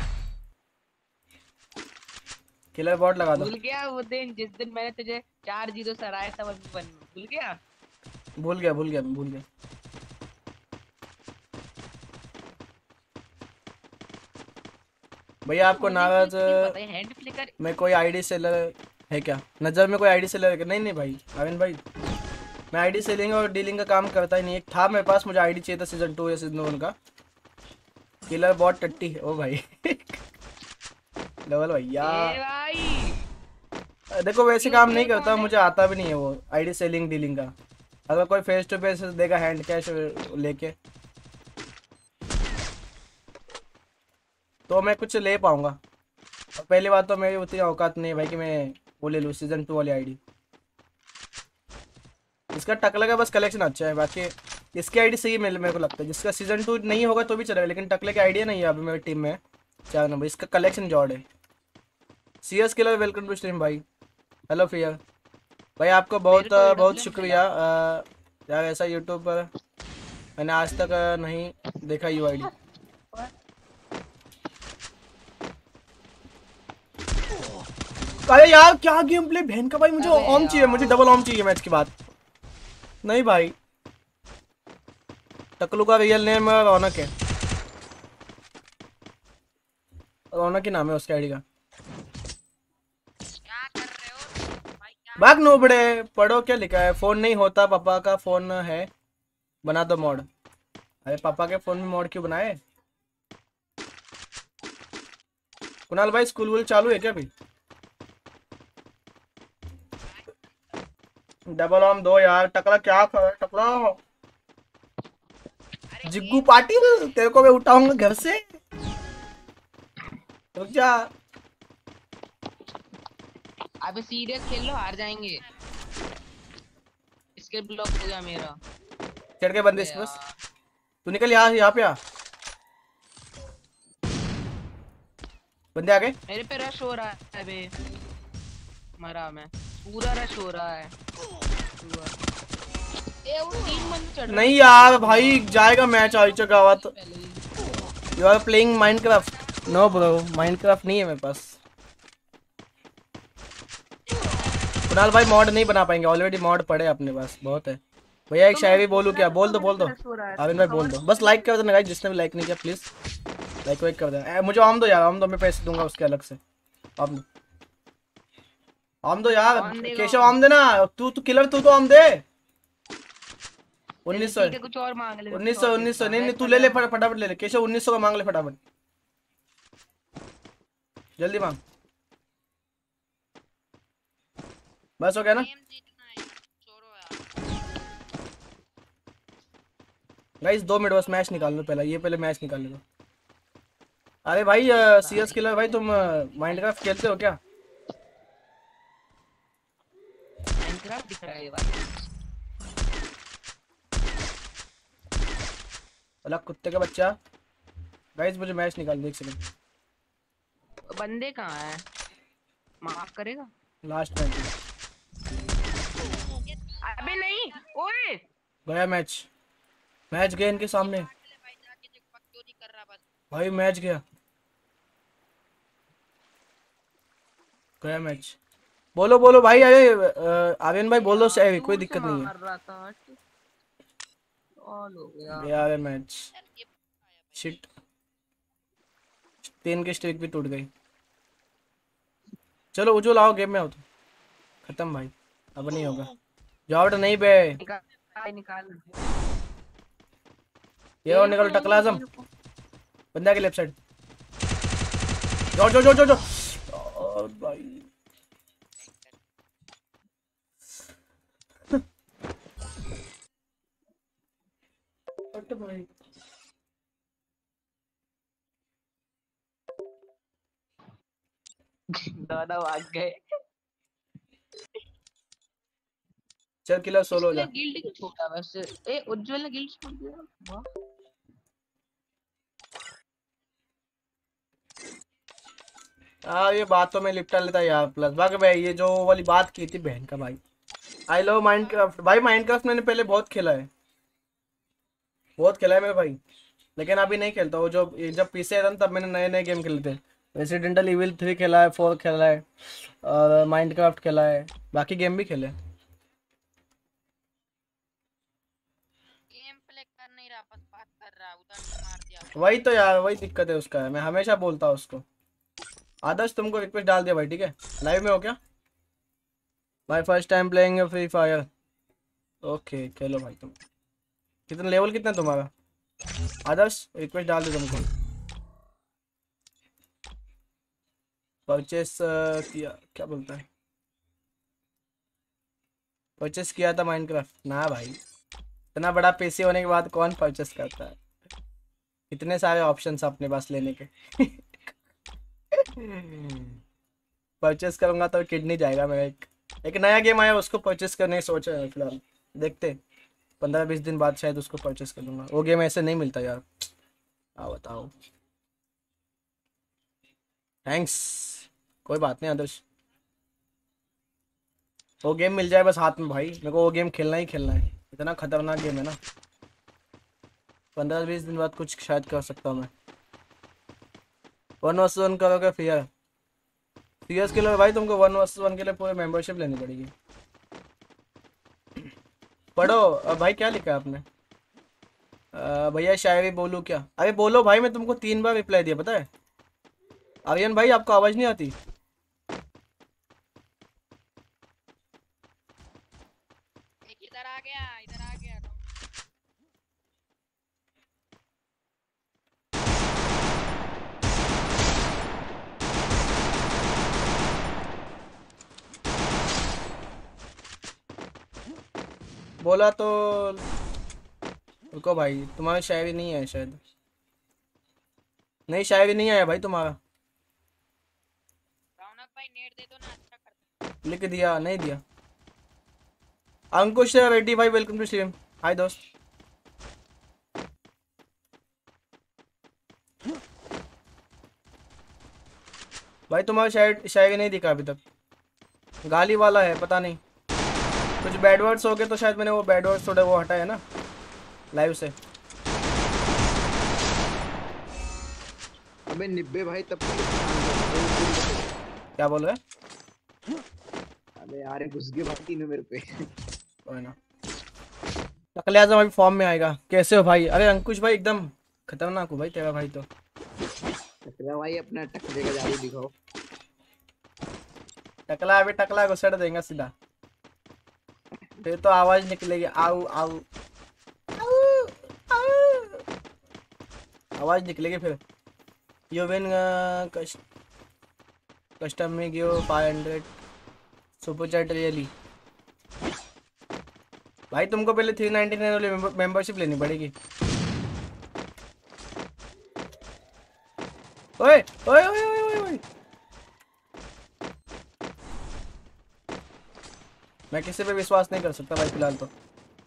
किलर बॉट लगा दो। भूल गया वो दिन जिस दिन मैंने तुझे 4-0 से हराया था 1v1 में? भूल गया? भूल गया भूल गया भूल गया। भैया आपको नाराज हैंड फ्लिकर में कोई आईडी सेलर है क्या? नजर में कोई आईडी सेलर है क्या? नहीं नहीं भाई अरविंद भाई, मैं आईडी सेलिंग और डीलिंग का काम करता ही नहीं। एक था मेरे पास, मुझे आईडी चाहिए था सीजन 2 या सीजन 1 का। किलर बॉट टट्टी है ओ भाई। लेवल भैया भाई देखो वैसे काम नहीं करता, मुझे आता भी नहीं है वो आईडी सेलिंग डीलिंग का। अगर कोई फेस टू फेस देगा हैंड कैश लेके तो मैं कुछ ले पाऊंगा। और पहली बात तो मेरी उतनी औकात नहीं है भाई कि मैं वो ले लूँ सीजन 2 वाली आईडी। इसका टकला का बस कलेक्शन अच्छा है, बाकी इसकी आईडी सही मेरे को लगता है। जिसका सीजन 2 नहीं होगा तो भी चलेगा, लेकिन टकले की आईडिया नहीं है अभी मेरी टीम में 4 नंबर। इसका कलेक्शन जॉड है। CS killer welcome to stream भाई। हेलो फियर भाई, आपको बहुत बहुत शुक्रिया यार। ऐसा यूट्यूब पर मैंने आज तक नहीं देखा यूआईडी। अरे यार क्या गेम प्ले बहन का भाई, मुझे ऑम चाहिए, मुझे डबल ऑम चाहिए मैच के बाद। नहीं भाई, टकलू का रियल नेम रौनक है, रौनक ही नाम है उसके आईडी का। भाग नो बड़े, पढ़ो क्या लिखा है। फोन नहीं होता, पापा का फोन है, बना दो मॉड। अरे पापा के फोन में मॉड क्यों बनाए? कुणाल भाई स्कूल वूल चालू है क्या अभी? डबल ऑम दो यार। टकला क्या कर टकला, जिग्गू पाटिल तेरे को मैं उठाऊंगा घर से, रुक जा। अबे सीरियस खेल लो, हार जाएंगे। इसके ब्लॉक हो गया मेरा। चढ़ के बंदे अबे इसके बस। यार, तू निकल यहाँ पे आ। बंदे आ गए। मेरे पे रश हो रहा है बे। मरा मैं। पूरा रश हो रहा है। ए वो 3 बंदे चढ़ रहे नहीं हैं। यार भाई जाएगा मैच आइचो गावत। पहले ही। You are playing Minecraft? No bro, Minecraft नहीं है मेरे पास। कुणाल भाई मॉड नहीं बना पाएंगे, ऑलरेडी मॉड पड़े अपने पास बहुत है। भैया एक तो शायरी मैं बोलूं क्या? बोल दो बोल दो। रश हो रहा है, आविन तुम भाई बोल कवर दो, क्यों बस नहीं लाइक कर कर देना गाइस, जिसने भी लाइक नहीं किया प्लीज लाइक वाइक कर देना। मुझे आम दो यार, आम दो, मैं पैसे दूंगा उसके अलग से। आम दो, आम दो यार। कौन देगा केशव आम? आम देना। तू किलर, तू तो आम दे। चल 1900 ठीक है, कुछ और मांग ले, मैं कुछ 1900 और 1900 देता। नहीं नहीं, वेस्ट तू कर ले ले दे हम। फटाफट ले ले। केशव 1900 का मांग ले फटाफट, जल्दी मांग। बस हो गया ना गेम जीतना है, छोड़ो यार। गाइस? 2 मिनट बस, मैच निकाल लो पहले, ये पहले मैच निकाल लो। अरे भाई सीएस किलर भाई, तुम माइनक्राफ्ट खेलते हो क्या? माइनक्राफ्ट दिख रहा है ये वाला। अलग कुत्ते का बच्चा। गाइस मुझे मैच निकाल दो एक सेकंड। बंदे कहाँ हैं? माफ करेगा? लास्ट मैच अबे नहीं, ओए गया मैच। मैच गया इनके सामने ले भाई, जाके देख पक्की कर रहा बस। भाई, मैच गया गया मैच। बोलो बोलो भाई। अरे आर्यन भाई बोल दो, शायरी कोई दूर से दिक्कत नहीं मार रहा था। ऑल हो गया। है। यार मैच यार ये शिट, 3 की स्ट्रीक भी टूट गई। चलो उज्जवल आओ, गेम में आओ। तो खत्म भाई, अब नहीं होगा। जाओ तो नहीं बे। निकाल निकाल। ये और निकल टकला आजम। बंदा के लेफ्ट साइड। जाओ जाओ जाओ जाओ जाओ। और भाई हट भाई। दादा भाग गए। चल किलर सोलो हो इसने जा। गिल्ड क्यों छोड़ा वैसे? ए उज्जवल ने गिल्ड छोड़ दिया। वाह। ये बात तो मैं लिपटा लेता यार प्लस बाकी भाई, ये जो वाली बात की थी बहन का भाई। आई लव माइनक्राफ्ट भाई। माइनक्राफ्ट मैंने पहले बहुत खेला है, बहुत खेला है मेरे भाई, लेकिन अभी नहीं खेलता। वो जो जब पीसी आया था तब मैंने नए नए गेम खेले थे। रेसिडेंटल इविल 3 खेला है, 4 खेला है, और माइनक्राफ्ट खेला है, बाकी गेम भी खेले। गेम प्ले कर नहीं रहा, बस बात कर रहा, उधर से मार दिया। वही तो यार, वही दिक्कत है उसका, मैं हमेशा बोलता हूँ उसको। आदर्श तुमको रिक्वेस्ट डाल दिया भाई, ठीक है? लाइव में हो क्या भाई? First time playing free fire. Okay खेलो भाई। तुम कितने लेवल, कितना है तुम्हारा? आदर्श रिक्वेस्ट डाल दे तुमको। परचेस किया, क्या बोलता है? परचेस किया था माइनक्राफ्ट ना भाई, इतना बड़ा पीसी होने के बाद कौन परचेस करता है? इतने सारे ऑप्शंस अपने पास लेने के। परचेस करूंगा तो किडनी जाएगा मेरा। एक नया गेम आया, उसको परचेस करने की सोच रहे हैं फिलहाल, देखते 15-20 दिन बाद शायद उसको परचेस कर लूंगा। वो गेम ऐसे नहीं मिलता यार। हाँ बताओ। थैंक्स, कोई बात नहीं आदर्श। वो गेम मिल जाए बस हाथ में भाई, मेरे को वो गेम खेलना ही खेलना है। इतना खतरनाक गेम है ना, 15-20 दिन बाद कुछ शायद कर सकता हूँ मैं। 1 vs 1 करोगे फियर? सीएस के लिए भाई तुमको 1 vs 1 के लिए पूरी मेंबरशिप लेनी पड़ेगी। पढ़ो भाई, क्या लिखा है आपने? भैया शायरी बोलूँ क्या? अरे बोलो भाई, मैं तुमको 3 बार रिप्लाई दिया पता है। आर्यन भाई आपको आवाज़ नहीं आती? एक इधर आ गया, इधर आ गया। बोला तो रुको भाई, तुम्हारी शायरी नहीं है शायद। नहीं शायरी नहीं आया भाई तुम्हारा। रौनक भाई नेट दे दो ना, अच्छा करता। लिख दिया? नहीं दिया। अंकुश रेड्डी भाई वेलकम टू स्ट्रीम। हाय दोस्त। भाई तुम्हारा शायरी नहीं दिखा अभी तक। गाली वाला है, पता नहीं कुछ बैड वर्ड्स हो गए तो शायद मैंने वो बैड वर्ड्स थोड़े वो हटाए ना लाइव से। अबे निब्बे भाई तब क्या बोल रहे हैं? अबे यार घुस गए भाई तीनों मेरे पे। कोई ना, टकले आजम अभी फॉर्म में आएगा। कैसे हो भाई? अरे अंकुश भाई एकदम खतरनाक हो भाई तेरा भाई तो। टकला भाई अपना टकले का जादू दिखाओ। टकला अभी टकला घुसड़ देगा सीधा, फिर तो आवाज निकलेगी आऊ आऊ आऊ आऊ आवाज निकलेगी फिर। यू विन कस्टम में गिव 500 सुपर चैट रियली। भाई तुमको पहले 399 वाली मेंबरशिप लेनी पड़ेगी। ओए ओए ओए ओए ओए, मैं किसी पे विश्वास नहीं कर सकता भाई फिलहाल तो।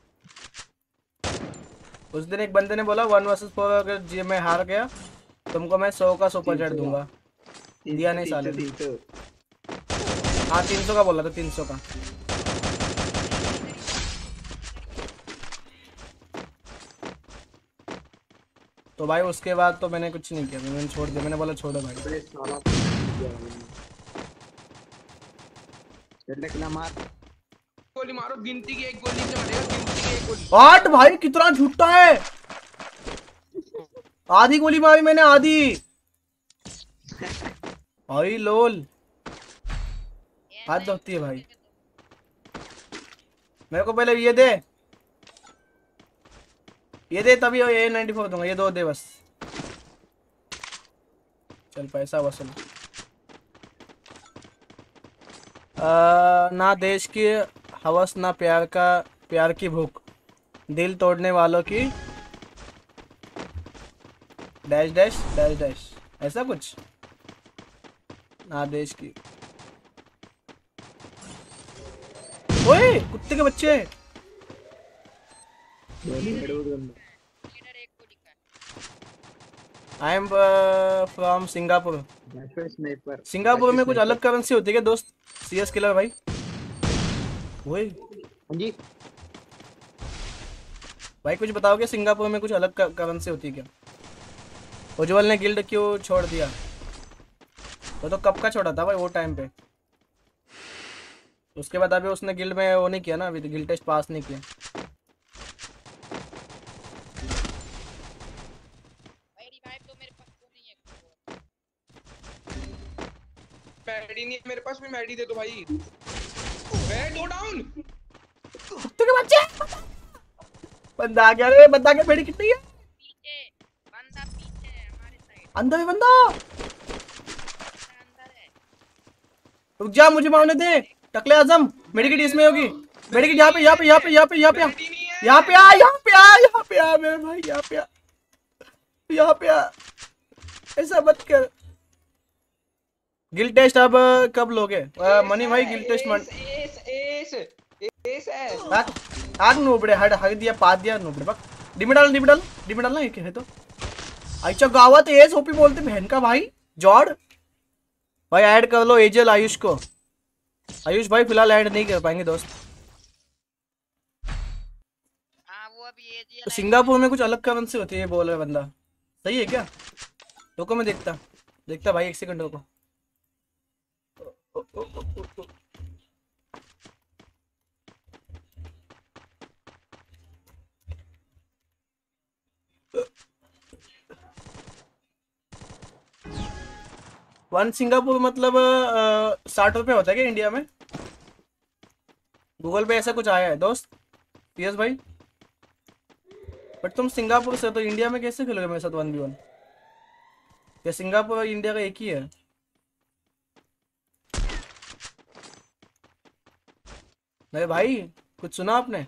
उस दिन एक बंदे ने बोला 1 वर्सेस 4 अगर जी मैं हार गया तुमको मैं 100 का सुपर चैट दूंगा। दिया नहीं साले ने। हाँ 300 का बोला था, 300 का। तो भाई उसके बाद तो मैंने कुछ नहीं किया, मैंने छोड़ दिया। मैंने बोला छोड़ो भाई। टकला मार गोली मारो, गिनती की एक गोली से मरेगा, गिनती की एक गोली। 8 भाई कितना झूठा है। आधी गोली मारी मैंने, आधी भाई लोल हाथ धोती है भाई। मेरे को पहले ये दे तभी ये 94 दूंगा। ये 2 दे बस। चल पैसा वसूल। ना देश की हवस ना प्यार की भूख, दिल तोड़ने वालों की डैश डैश डैश डैश, ऐसा कुछ। ना देश की। ओए कुत्ते के बच्चे। लीडर एक को लिखा है। I am from Singapore. Sniper Singapore में कुछ अलग करेंसी होती है क्या दोस्त? CS किलर भाई। ओए हाँ जी भाई कुछ बताओगे, सिंगापुर में कुछ अलग करेंसी होती है क्या? उज्जवल ने गिल्ड क्यों छोड़ दिया? वो तो कब का छोड़ा था भाई, वो टाइम पे। उसके बाद अभी उसने गिल्ड में वो नहीं किया ना, अभी तो गिल्ड टेस्ट पास नहीं किया। भाई रिवाइव तो मेरे पास तो नहीं है। मैडी नहीं है मेरे पास, भी मैडी दे दो भाई। दो डाउन। कुत्ते के बच्चे। बंदा आ गया रे, बंदा आ गया। मेरी कितनी है? पीछे है हमारे साइड। अंदर है बंदा। अंदर है। रुक जा, मुझे मारने दे। टकले आजम मेडिकेट इसमें होगी। मेडिकेट यहाँ पे यहाँ पे यहाँ पे यहाँ पे यहाँ पे यहाँ पे आ यहाँ पे आ यहाँ पे आ मेरे भाई, यहाँ पे आ यहाँ पे आ। ऐसा मत कर। गिल्ड टेस्ट अब कब लोगे मनी भाई? गिल्ड टेस्ट आग नूबड़े हट हक दिया पाद दिया नूबड़े बक। डिमिडल ना एक है तो। अच्छा गावत एस ओपी बोलते बहन का भाई। जॉर्ड भाई ऐड कर लो एजल आयुष को। आयुष भाई फिलहाल ऐड नहीं कर पाएंगे दोस्त। हाँ वो अभी ये तो सिंगापुर में कुछ अलग करेंसी होती है बोल रहा है बंदा। सही है क्या? रुको मैं देखता भाई, 1 सेकंड रुको। वन सिंगापुर मतलब 60 रुपये होता है क्या इंडिया में? गूगल पे ऐसा कुछ आया है दोस्त। PS भाई बट तुम सिंगापुर से, तो इंडिया में कैसे खेलोगे मेरे साथ 1v1? क्या सिंगापुर और इंडिया का एक ही है? मेरे भाई कुछ सुना आपने?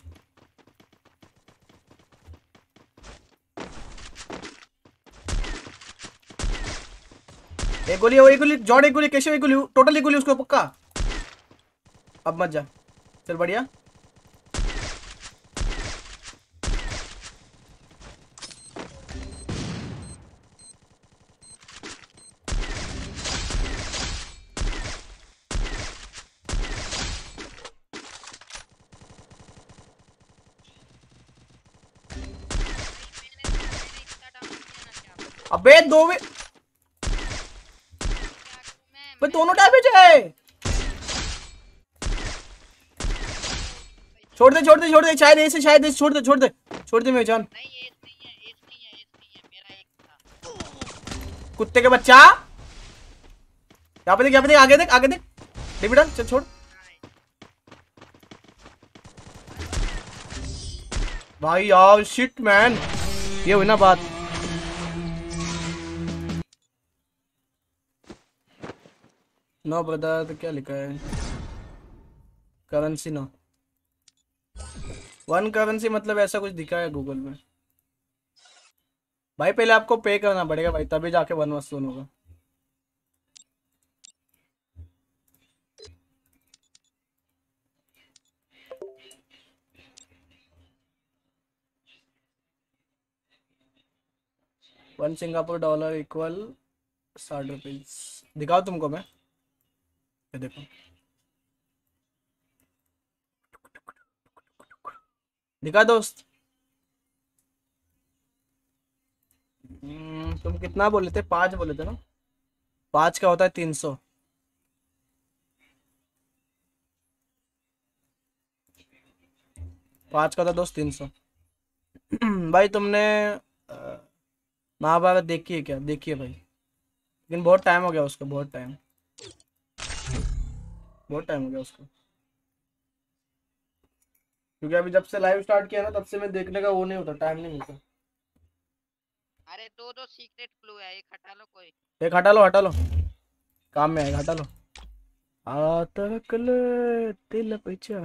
एक गोली जॉर्ड, एक गोली कैसे, एक गोली टोटल, एक गोली उसको पक्का। अब मत जा, चल बढ़िया। अबे दो में बे दोनों डैमेज है। छोड़ दे छोड़ दे छोड़ दे, शायद ऐसे शायद ऐसे, छोड़ दे छोड़ दे छोड़ दे मेरी जान। नहीं एज नहीं है, एज नहीं है, एज नहीं है, मेरा एक था। कुत्ते के बच्चा, यहाँ पे देख यहाँ पे देख, आगे देख आगे देख। बेटा चल छोड़। भाई यार शिट मैन, ये हुई ना बात। नो ब्रदर तो क्या लिखा है, करेंसी नो, 1 करेंसी मतलब ऐसा कुछ दिखा है गूगल में। भाई पहले आपको पे करना पड़ेगा भाई, तभी जाके 1 वसूल होगा। $1 इक्वल 60 रुपीज। दिखाओ तुमको मैं, ये देखो दिखा दोस्त। तुम कितना बोले थे, 5 बोले थे ना, 5 का होता है 300। पाँच का था दोस्त 300। भाई तुमने महाभारत देखी है क्या? देखी है भाई, लेकिन बहुत टाइम हो गया उसको, बहुत टाइम हो गया उसको, क्योंकि अभी जब से लाइव स्टार्ट किया ना तब से मैं देखने का वो नहीं होता, टाइम नहीं मिलता। अरे दो सीक्रेट क्लू है, एक हटा लो कोई। एक हटा लो काम में आएगा, हटा लो। आतरकल दिल पिछा।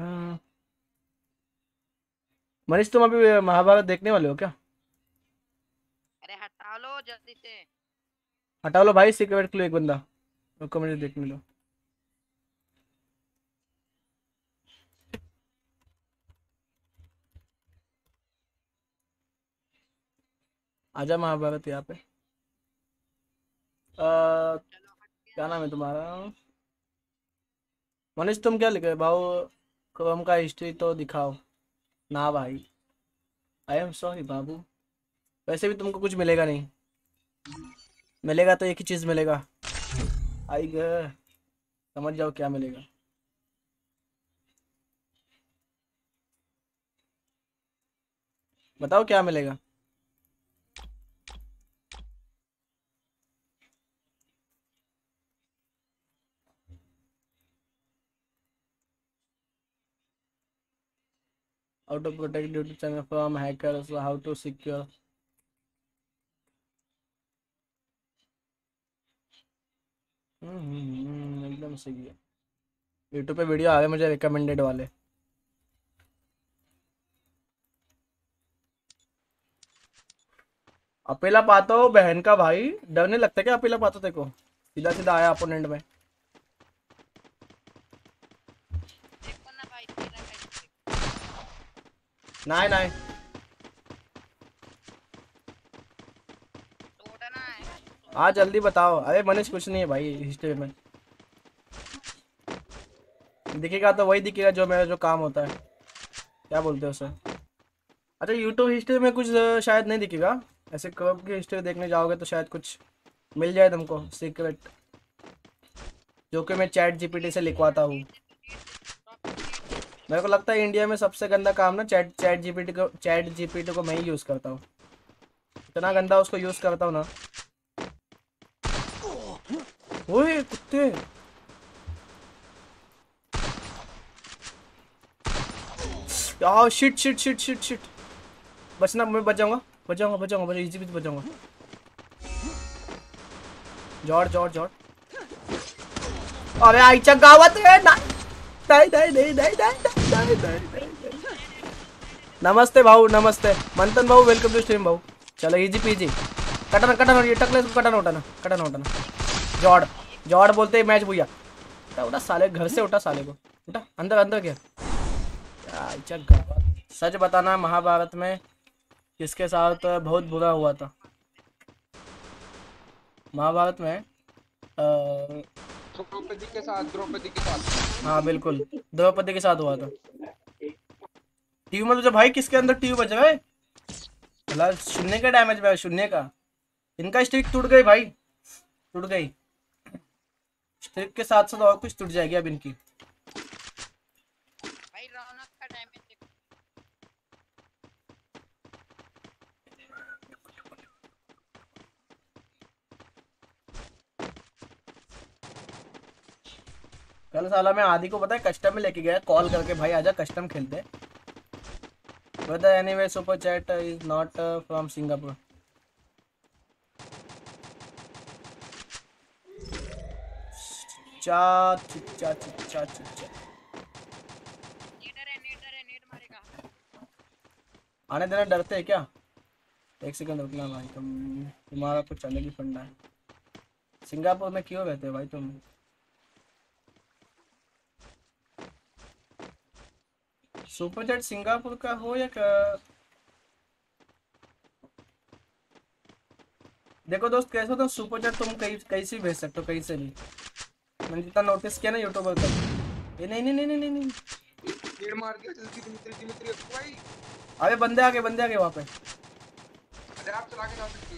मनीष तुम अभी महाभारत देखने वाले हो क्या? अरे हटा लो जल्दी से। हटा लो भाई, सीक्रेट क्लू एक बंदा, रुको मुझे देखने लो। आजा महाभारत यहाँ पे। क्या नाम है तुम्हारा? मनीष तुम क्या लिखे भाव? क्रोम का हिस्ट्री तो दिखाओ ना भाई। आई एम सॉरी बाबू, वैसे भी तुमको कुछ मिलेगा नहीं, मिलेगा तो एक ही चीज मिलेगा, आई ग, समझ जाओ क्या मिलेगा। बताओ क्या मिलेगा? How to protect YouTube channel from hackers, how to secure। एकदम सही है। YouTube पे वीडियो आ गए मुझे रिकमेंडेड वाले। अकेला पाता हो बहन का भाई, डर नहीं लगता क्या अकेला पाता? देखो सीधा सीधा आया अपोनेंट में। देखो ना भाई तेरा कैसे। नहीं नहीं तोड़ना है। हाँ जल्दी बताओ। अरे मनीष कुछ नहीं है भाई हिस्ट्री में, दिखेगा तो वही दिखेगा जो मेरा जो काम होता है, क्या बोलते हैं उसे। अच्छा यूट्यूब हिस्ट्री में कुछ शायद नहीं दिखेगा, ऐसे कब की हिस्ट्री देखने जाओगे तो शायद कुछ मिल जाए तुमको सीक्रेट, जो कि मैं चैट जीपीटी से लिखवाता हूँ। मेरे को लगता है इंडिया में सबसे गंदा काम ना चैट जीपीटी को मैं ही यूज़ करता हूँ, इतना गंदा उसको यूज़ करता हूँ ना। ओए कुत्ते, यार shit shit shit shit shit, बचना, मैं बच जाऊंगा इजी भी बच जाऊंगा। जॉर्ड जॉर्ड जॉर्ड, अरे आईचा गावात है ना। नहीं। नमस्ते भाऊ, नमस्ते मंथन भाऊ, वेलकम टू स्ट्रीम भाऊ। चलो इजी पीजी, कटना ये टकले कटना उठाना। जॉर्ड बोलते ही मैच भूया। उठा साले, घर से उठा साले को, उठा अंदर गया। सच बताना महाभारत में किसके साथ बहुत बुरा हुआ था? महाभारत में द्रौपदी के साथ। हाँ बिल्कुल, द्रौपदी के साथ हुआ था। टीवी में तुझे भाई किसके अंदर टीवी बज रहा है? शून्य का डैमेज है, शून्य का। इनका स्ट्रिक टूट गई भाई, टूट गई। स्ट्रिक के साथ साथ और कुछ टूट जाएगी अब इनकी। भाई रौनक का डैमेज देखो। कल साला मैं आदि को पता है कस्टम में लेके गया कॉल करके, भाई आजा कस्टम खेलते। But anyway super chat is not from Singapore. चा चिच्चा चिच्चा चिच्चा नेटर है, नेट मारेगा। आने देना, डरते है क्या? एक सेकंड रुकना भाई, तुम्हारा कुछ अलग ही फंडा है। सिंगापुर में क्यों रहते हो भाई तुम? सुपर चैट सिंगापुर का हो या क्या? देखो दोस्त कैसे होता है सुपर चैट, तुम कहीं कहीं से भी भेज सकते हो, कहीं से भी। मैंने जितना नोटिस किया ना यूट्यूबर का, ये नहीं नहीं नहीं नहीं नहीं नहीं। पेड़ मार दिया जल्दी दिमित्री भाई। अरे बंदे आ गए वहाँ पे। अरे आप चला के जा सकते हो।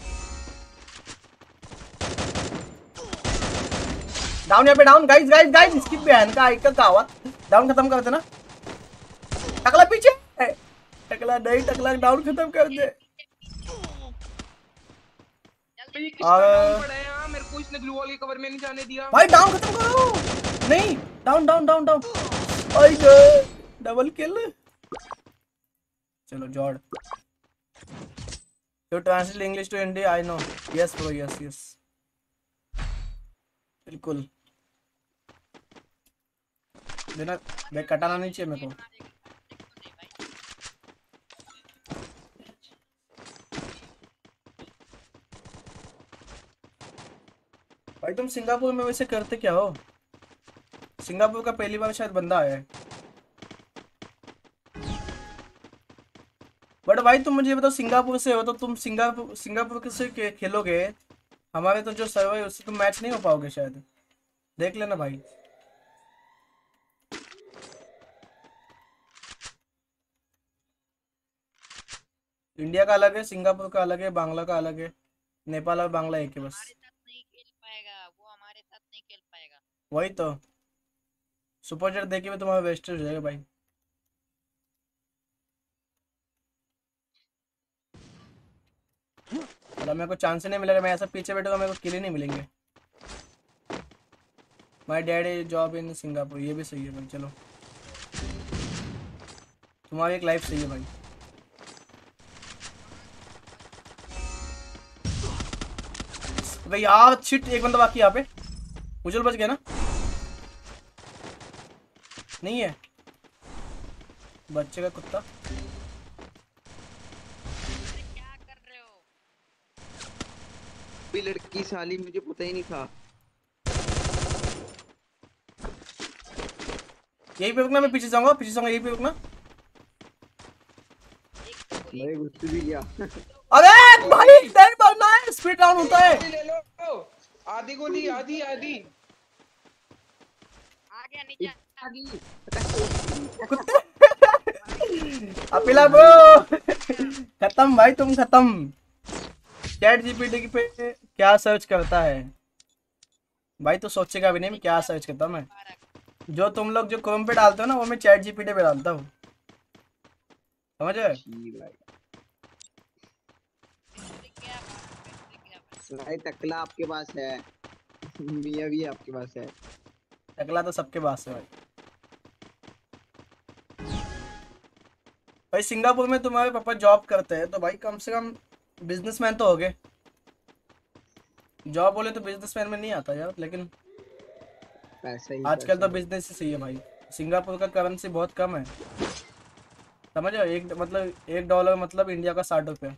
डाउन यहाँ पे, डाउन गाइस गाइस गाइस, इसकी बहन का आइकन का आवाज। डाउन खत्म कर देना। टकला पीछे, टकला नहीं, टकला डाउन खत्म कर दे। भाई किसका डाउन पड़ा है यहाँ? मेरे को इसने ग्लू वॉल के कवर में नहीं जाने दिया। भाई डाउन खत्म करो। नहीं, डाउन डाउन डाउन डाउन। आई गए डबल किल। चलो Jord, you translate English to Hindi? I know, yes bro, yes yes, बिल्कुल। देना बैग कटाना नहीं चाहिए मेरे को। भाई तुम सिंगापुर में वैसे करते क्या हो? सिंगापुर का पहली बार शायद बंदा आया है। बट भाई तुम मुझे बताओ, सिंगापुर से हो तो तुम सिंगापुर से खेलोगे, हमारे तो जो सर्वर है उससे तुम मैच नहीं हो पाओगे शायद। देख लेना भाई। इंडिया का अलग है, सिंगापुर का अलग है, बांग्ला का अलग है, नेपाल और बांग्ला एक है बस। हमारे साथ नहीं खेल पाएगा वो, हमारे साथ नहीं खेल पाएगा। वही तो, सुपर चैट देखे में तुम्हारा वेस्टेज हो जाएगा भाई। चलो मेरे को चांस ही नहीं मिलेगा, मैं ऐसा पीछे बैठूंगा मेरे को किल ही नहीं मिलेंगे। My daddy job in Singapore, ये भी सही है भाई। चलो तुम्हारी एक लाइफ सही है भाई। भाई यार शिट, एक बंदा बाकी यहाँ पे। उजल बच गया ना? नहीं है बच्चे का कुत्ता। अरे क्या कर रहे हो? कोई लड़की साली, मुझे पता ही नहीं था। यही पे रुकना, मैं पीछे जाऊंगा, यही पे रुकना। भाई घुस भी गया। अरे भाई नहीं मरना है, स्पीड डाउन होता है। ले लो आधी गोली, आधी आधी। आ गया नीचे। अपिला ब्रो खत्म भाई, तुम खत्म। चैट जीपीटी पे क्या सर्च करता है भाई? तो सोचेगा भी नहीं मैं क्या सर्च करता हूँ। मैं जो तुम लोग जो क्रोम पे डालते हो ना, वो मैं चैट जीपीटी पे डालता हूँ, समझ रहे? भाई टकला आपके पास है, मियां भी आपके पास है। टकला तो सबके पास है भाई। भाई सिंगापुर में तुम्हारे पापा जॉब करते हैं तो भाई कम से कम बिजनेसमैन तो हो गए। जॉब बोले तो बिजनेसमैन में नहीं आता यार, लेकिन पैसा ही आजकल तो बिजनेस ही सही है भाई। सिंगापुर का करेंसी बहुत कम है, समझ रहे हो? एक मतलब $1 मतलब इंडिया का 60 रुपये।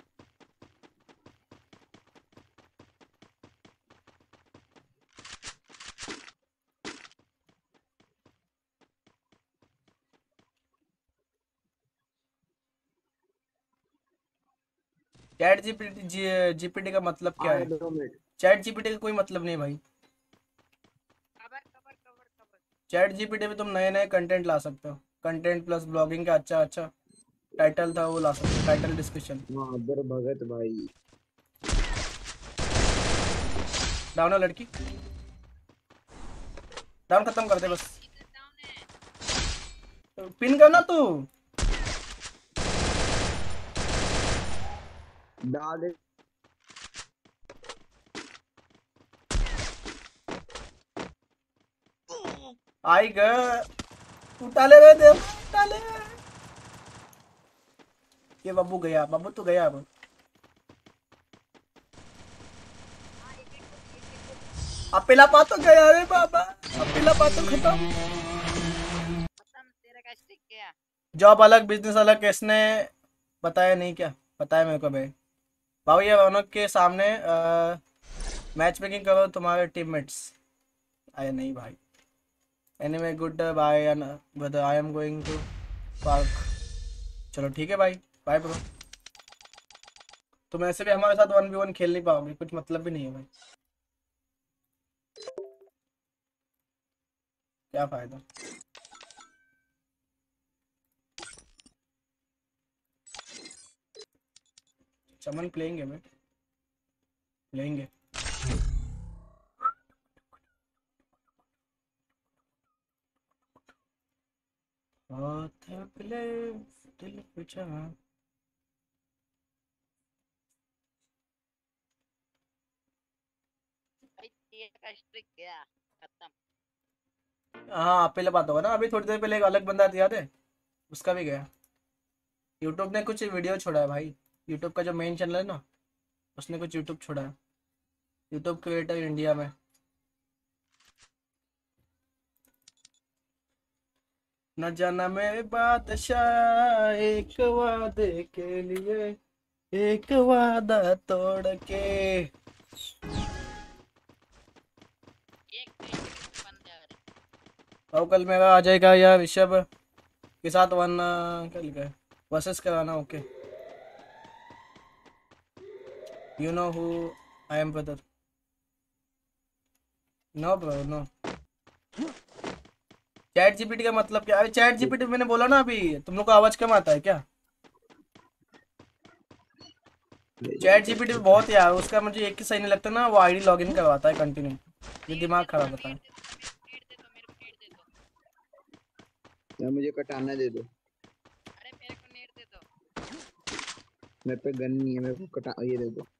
चैट जीपीटी का मतलब क्या है? 2 मिनट। चैट जीपीटी का कोई मतलब नहीं भाई। Cover cover cover cover. Chat GPT में तुम नए नए कंटेंट ला सकते हो, कंटेंट प्लस ब्लॉगिंग का अच्छा अच्छा टाइटल था वो ला सकते हो, टाइटल डिस्क्रिप्शन। महादर भगत भाई डाउन है लड़की, डाउन खत्म कर दे बस। पिन करना तू। डाल दे। आई ग उठा ले रहे थे, उठा ले। ये बाबू गया, बाबू तो गया अब। अपेला पा तो गया रे बाबा, अपेला पा तो खत्म। तेरा का स्टिक क्या? जॉब अलग बिजनेस अलग, किसने बताया? नहीं क्या बताया मेरे को भाई। बाबू ये रौनक के सामने मैच मेकिंग करो तुम्हारे टीममेट्स। आया नहीं भाई। Anyway good bye brother, I am going to park. चलो ठीक है भाई, बाय ब्रो। तुम ऐसे भी हमारे साथ 1v1 खेल नहीं पाओगे, कुछ मतलब भी नहीं है भाई, क्या फायदा। चमन प्लेइंगे मैं, प्लेइंगे। हाथ प्ले दिल पे चाहा। भाई तेरा का स्टिक क्या? खत्म। हाँ पहले बात होगा ना, अभी थोड़ी देर पहले एक अलग बंदा था, याद है? उसका भी गया। यूट्यूब ने कुछ वीडियो छोड़ा है भाई, यूट्यूब का जो मेन चैनल है ना, उसने कुछ यूट्यूब छोड़ा है। यूट्यूब क्रिएटर इंडिया में। न जाना मेरे बादशाह एक वादे के लिए, एक वादा तोड़ के। एक बन जा रहे। और कल मेरा आ जाएगा यार ऋषभ के साथ वन, क्या लिखा है, वर्सेस कराना। Okay you know who I am brother. No bro no. Chat GPT का मतलब क्या? अरे चैट जीपीटी मैंने बोला ना अभी, तुम लोग को आवाज कम आता है क्या? चैट जीपीटी में बहुत यार, उसका मुझे एक ही सही नहीं लगता ना, वो आईडी लॉगिन करवाता है कंटिन्यू, ये दिमाग खराब होता है। नेट दे दो, मेरे को नेट दे दो। या मुझे कटाना दे दो। अरे मेरे को नेट दे दो। मेरे पे गन नहीं है, मेरे को कटा ये दे दो।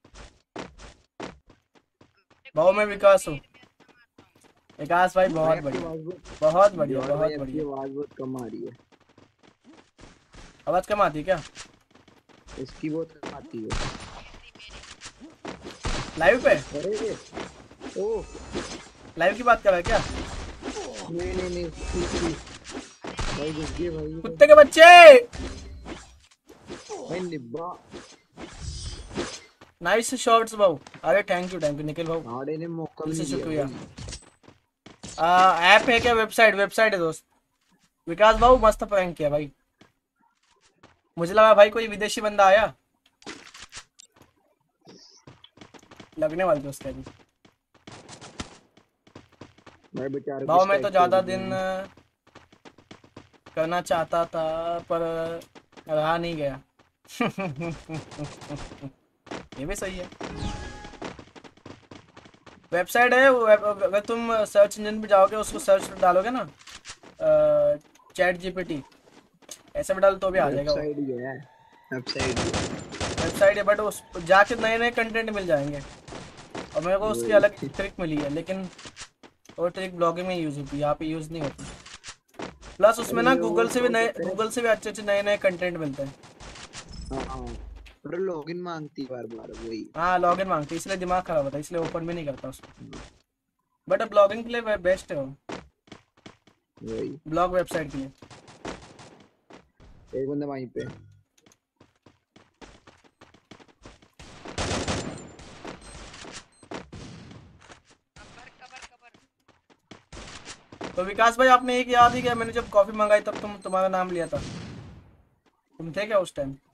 भाव में विकास हूँ। विकास भाई बहुत बढ़िया, बहुत बढ़िया, बहुत बढ़िया। आवाज बहुत कम आ रही है। आवाज कम आती है क्या? इसकी बहुत कम आती है। लाइव पे? अरे ओ लाइव की बात कर रहा है क्या? नहीं भाई घुस गए भाई। कुत्ते के बच्चे। भाई निब्बा नाइस शॉट्स भाऊ। अरे थैंक यू निखिल भाऊ, आड़े ने मौका भी दिल से नहीं दिया शुक्रिया। भाई। ऐप है क्या? वेबसाइट है दोस्त। विकास भाऊ मस्त प्रैंक किया भाई, मुझे लगा भाई कोई विदेशी बंदा आया, लगने वाले थे उसके अभी। भाई बेचारे भाव मैं तो ज्यादा दिन करना चाहता था पर रहा नहीं गया। ये भी सही है। वेबसाइट है, अगर तुम सर्च इंजन पे जाओगे, उसको सर्च डालोगे ना चैट जीपीटी ऐसे भी डालो तो भी आ जाएगा। वेबसाइट ही है, वेबसाइट है बट उस जाके नए नए कंटेंट मिल जाएंगे, और मेरे को उसकी अलग ट्रिक मिली है, लेकिन वो ट्रिक ब्लॉगिंग में यूज होती है, यहाँ पे यूज नहीं होती। प्लस उसमें ना गूगल से भी अच्छे नए कंटेंट मिलते हैं। हाँ पर लॉगिन मांगती बार वही। हाँ लॉगिन मांगती है, इसलिए दिमाग खराब होता है, इसलिए ओपन भी नहीं करता उसको। बट अब ब्लॉगिंग के लिए बेस्ट है वो, वही ब्लॉग वेबसाइट के लिए। एक बंदा वहीं पे। तो विकास भाई आपने एक याद ही किया, मैंने जब कॉफी मंगाई तब तुम्हारा नाम लिया था, तुम थे क्या उस टाइम?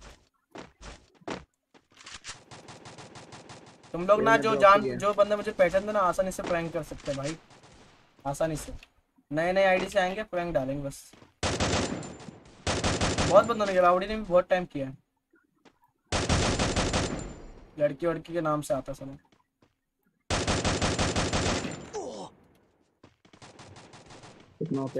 तुम लोग ना जो बंदे मुझे पहचानते ना, आसानी से प्रैंक कर सकते हैं भाई, आसानी से। नए आईडी से आएंगे, प्रैंक डालेंगे बस। बहुत बंदों ने, राउडी ने भी बहुत टाइम किया है, लड़की वड़की के नाम से आता सब। कितना हो गया?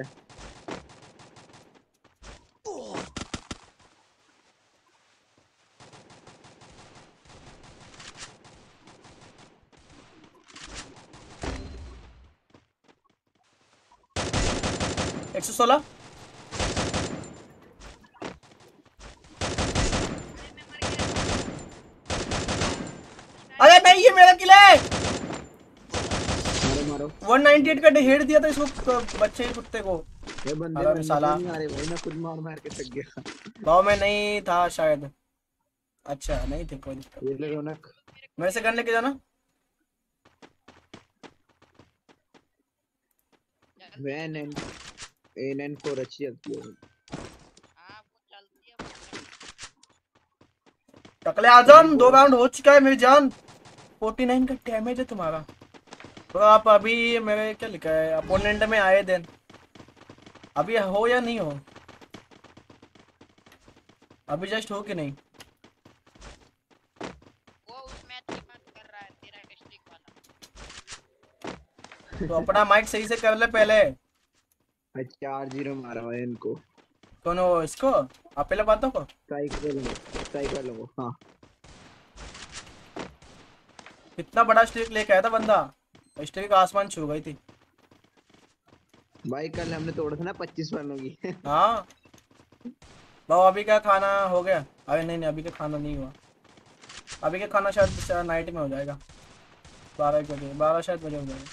एक सौ 16। अरे नहीं, ये मेरा किला है। मारो मारो। 198 का हेड दिया था इसको, बच्चे के कुत्ते को। ये बंदे अरे बंदे साला। नहीं आ रहे भाई, मैं खुद मार मार के थक गया। गाँव में नहीं था शायद। अच्छा नहीं थे, कोई दिक्कत। ये ले रौनक। मेरे से गन लेके जाना। वैन एंड एन एन 4 अच्छी चलती है। हाँ वो चलती है टकले आजम, 2 राउंड हो चुका है मेरी जान। 49 का डैमेज है तुम्हारा। तो आप अभी मेरे क्या लिखा है, अपोनेंट में आए दिन अभी हो या नहीं हो? अभी जस्ट हो कि नहीं? वो उस मैच की बात कर रहा है तेरा डिस्ट्रिक्ट वाला। तो अपना माइक सही से कर ले पहले। 4-0 मारा है इनको। कौन हो इसको? आप पहले बातों को ट्राई कर लो। हाँ कितना बड़ा स्ट्रिक लेके आया था बंदा, स्ट्रिक आसमान छू गई थी। भाई कल हमने तोड़ा था ना 25 रनों की। हाँ बाबू, अभी का खाना हो गया? अरे नहीं नहीं, अभी का खाना नहीं हुआ। अभी का खाना शायद नाइट में हो जाएगा, 12 बजे, 12 शायद बजे हो जाएगा।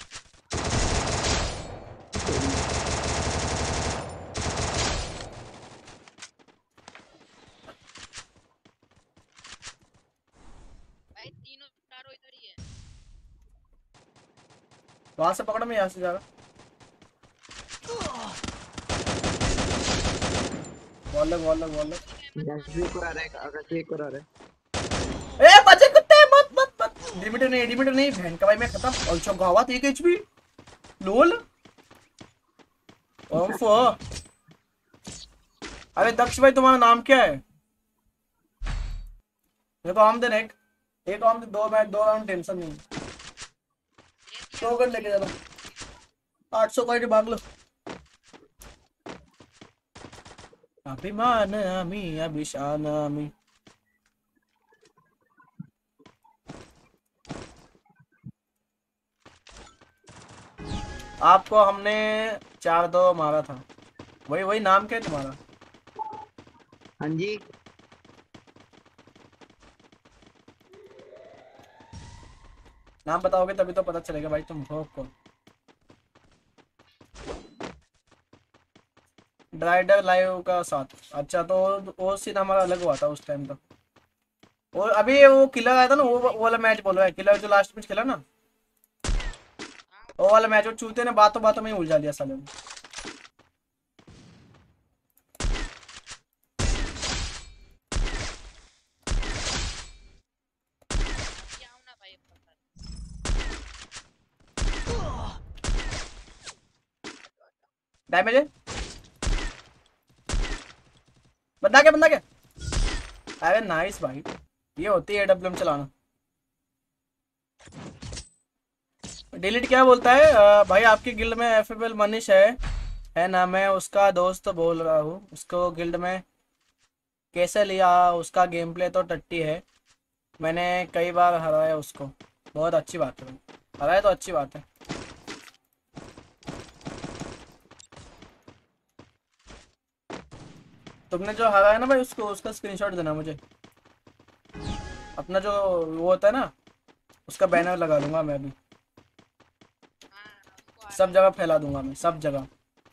भाई तीनों चारों इधर ही है। वहां से पकड़ो, मैं यहाँ से जा रहा। बॉल। एक और आ रहा है, अगर एक और आ रहा है। ए बचे कुत्ते, मत। लिमिटेड नहीं बहन का भाई, मैं खत्म। अच्छा गावात 1 एचपी लोल। ओफो। अरे दक्ष भाई, तुम्हारा नाम क्या है? मेरे को आम देना एक आम दे, 2 मैच 2 राउंड, टेंशन नहीं। 2 गन लेके जाना, 800 का भाग लो। अभिमान आमी अभिशान आमी। आपको हमने 4-2 मारा था। वही नाम क्या है तुम्हारा? हाँ जी नाम बताओगे तभी तो पता चलेगा भाई तुम हो कौन। ड्राइडर लाइव का साथ। अच्छा तो वो सीन हमारा अलग हुआ था उस टाइम का। और अभी वो किलर आया था ना, वो वाला मैच बोल रहा है, किलर जो लास्ट मैच खेला ना, वो वाला मैच। वो चूते ने बातों में ही उलझा लिया साले ने। क्या हूं ना भाई डैमेज है। बंदा क्या? अरे नाइस भाई, ये होती है एडब्ल्यूएम चलाना। डिलीट क्या बोलता है? भाई आपकी गिल्ड में एफएफएल मनीष है ना, मैं उसका दोस्त बोल रहा हूँ। उसको गिल्ड में कैसे लिया? उसका गेम प्ले तो टट्टी है, मैंने कई बार हराया उसको। बहुत अच्छी बात है, हराया तो अच्छी बात है। तुमने जो हराया ना भाई, उसका स्क्रीनशॉट देना मुझे। अपना जो वो होता है ना, उसका बैनर लगा दूंगा मैं भी, सब जगह फैला दूंगा मैं, सब जगह।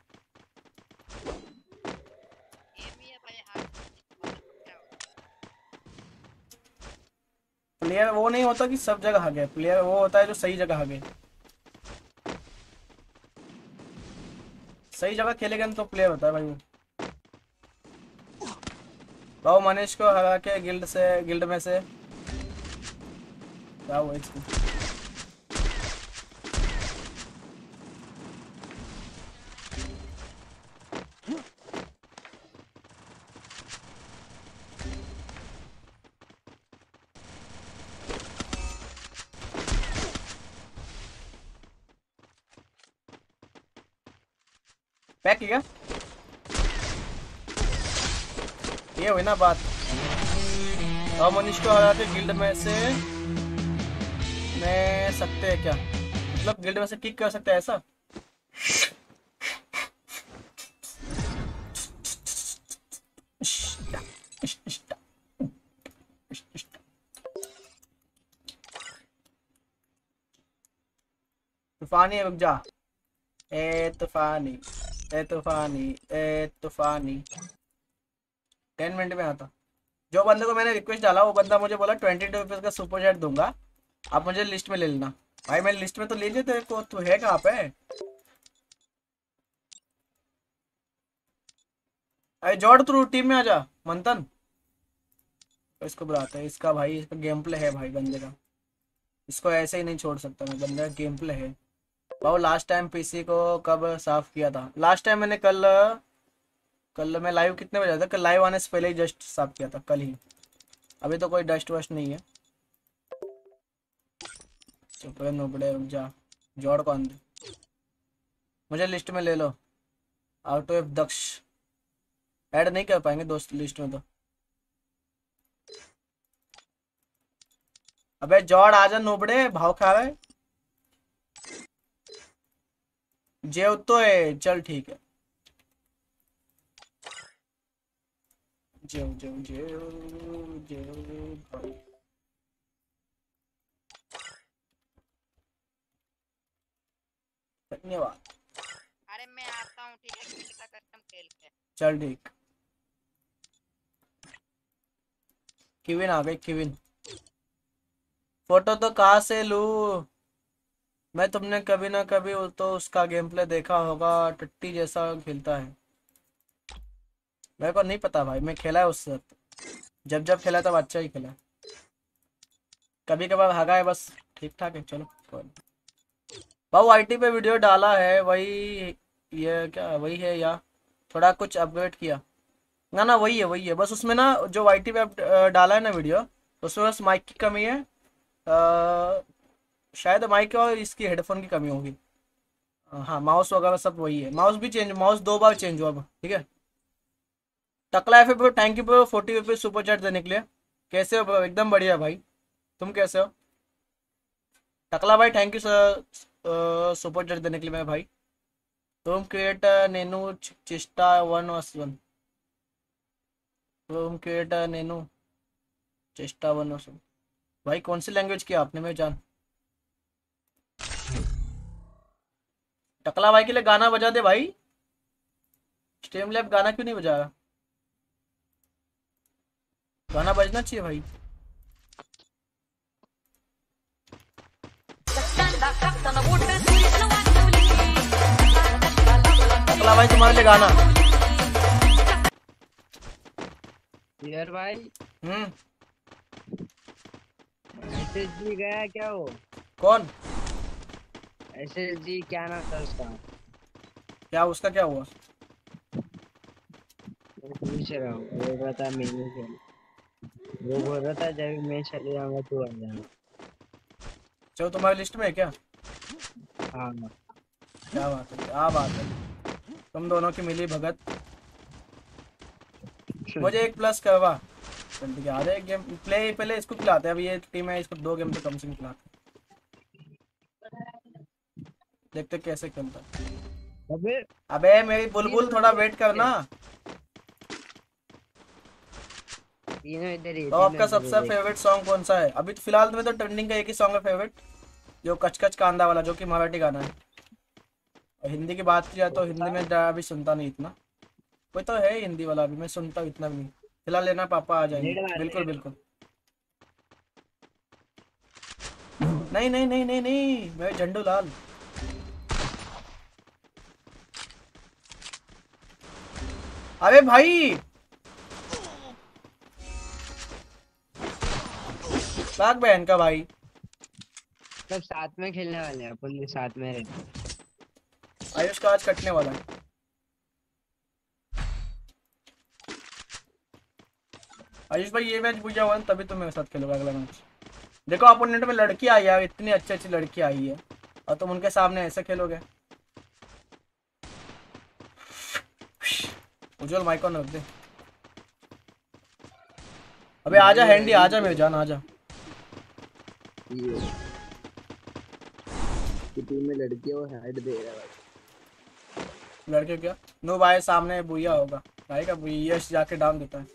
प्लेयर वो नहीं होता कि सब जगह हगे, प्लेयर वो होता है जो सही जगह हगे। सही जगह खेलेगा तो प्लेयर होता है भाई वो। बाबू मनीष को हरा के गिल्ड में से क्या हुआ इसको? पैक किया, ये हुई ना बात। और मनीष को हरा के गिल्ड में से मैं सकते हैं क्या, मतलब गिल्ड में से किक कर सकते हैं ऐसा? तूफानी रुक जा, ए तूफानी, ए तूफानी, ए तूफानी। 10 मिनट में आता। जो बंदे को मैंने रिक्वेस्ट डाला वो बंदा मुझे बोला 22 रुपीज़ का सुपर चैट दूंगा, आप मुझे लिस्ट में ले लेना। भाई मैं लिस्ट में तो ले लीजिए तेरे को, तू है कहाँ पे? अरे जॉर्ड तू टीम में आ जा। मंथन इसको बुलाते हैं, इसका भाई इसका गेम प्ले है भाई बंदे का, इसको ऐसे ही नहीं छोड़ सकता मैं, बंदे का गेम प्ले है। भाई लास्ट टाइम पीसी को कब साफ किया था? लास्ट टाइम मैंने कल मैं लाइव कितने बजे था? कल लाइव आने से पहले ही जस्ट साफ किया था, कल ही। अभी तो कोई डस्ट वस्ट नहीं है। चुप रहे नुबड़े, रुक जा। जॉर्ड कौन दे? मुझे लिस्ट में ले लो। आउट ऑफ दक्ष ऐड नहीं कर पाएंगे दोस्त लिस्ट में तो। अबे जॉर्ड आजा नुबड़े, भाव खा रहा है। जेव तो है, चल ठीक है। जेव जेव जेव जेव भाई। धन्यवाद। अरे मैं आता हूँ, ठीक है, किसी का कस्टम खेल के। चल ठीक। किविन आ गई, किविन। फोटो तो कहाँ से लूं मैं? तुमने कभी ना कभी तो उसका गेम प्ले देखा होगा, टट्टी जैसा खेलता है। मेरे को नहीं पता भाई, मैं खेला है उससे, जब जब खेला तब अच्छा ही खेला। कभी कभार भागा है बस, ठीक ठाक है। चलो कोई नहीं। भाऊ आईटी पे वीडियो डाला है, वही ये क्या वही है या थोड़ा कुछ अपग्रेड किया? ना ना वही है, वही है बस। उसमें ना जो आईटी पे डाला है ना वीडियो, उसमें बस माइक की कमी है, शायद माइक और इसकी हेडफोन की कमी होगी। हाँ माउस वगैरह सब वही है। माउस भी चेंज, माउस 2 बार चेंज हुआ अब, ठीक है। टकला F bro, thank you bro 40 rupees super chat देने के लिए। कैसे हो ब्रो? एकदम बढ़िया भाई, तुम कैसे हो? टकला भाई thank you sir super chat देने के लिए मेरे भाई। रूम क्रिएटर नेनू चिस्टा 1 रूम क्रिएटर नेनू चेस्टा 1 भाई। कौन सी लैंग्वेज किया आपने मेरे जान? टकला भाई के लिए गाना बजा दे भाई। स्ट्रीम लैब गाना क्यों नहीं बजा रहा? गाना बजना चाहिए भाई। टकला भाई तुम्हारे लिए गाना। यार भाई एसएसजी गया क्या? वो कौन? एसएसजी क्या नाम था उसका? क्या उसका क्या हुआ? मैं पूछ रहा हूँ, वो बोल रहा था मेनू खेल, वो बोल रहा था जब मैं चले जाऊंगा तू आ जाना। चलो तुम्हारी लिस्ट में है क्या? हाँ क्या बात है, क्या बात है। तुम दोनों की मिली भगत। मुझे 1 प्लस करवा जल्दी। आ जाए गेम प्ले, पहले इसको खिलाते हैं। अभी ये टीम है, इसको 2 गेम तो कम से कम खिलाते हैं, देखते कैसे खेलता है। अबे मेरी बुलबुल थोड़ा वेट करना। तो आपका सबसे फेवरेट सॉन्ग कौन सा है? अभी तो फिलहाल में तो ट्रेंडिंग का एक ही सॉन्ग है फेवरेट, जो कच कच कांदा वाला, जो कि मराठी गाना है। और हिंदी की बात की जाए तो हिंदी में अभी सुनता नहीं इतना, कोई तो है हिंदी वाला, अभी मैं सुनता हूँ इतना भी नहीं। फिलहाल लेना पापा आ जाएंगे। बिल्कुल बिल्कुल। नहीं नहीं नहीं नहीं नहीं, मैं झंडू लाल। अरे भाई भाग बहन का भाई। सब साथ में खेलने वाले हैं, अपन भी साथ में रहते। आयुष का आज कटने वाला है। आयुष भाई ये मैच बुझा हुआ तभी तो मेरे साथ खेलोगे अगला मैच। देखो अपोनेंट में लड़की आई है, इतनी अच्छी अच्छी लड़की आई है, और तुम उनके सामने ऐसे खेलोगे? उज्जवल माइक ऑन रख दे। अबे आजा हैंडी, आजा मेरे जान, आजा। ये कि टीम में लड़की है वो हेड दे रहा है भाई। लड़के क्या? नो भाई सामने बुया होगा भाई का, यश जाके डाउन देता है।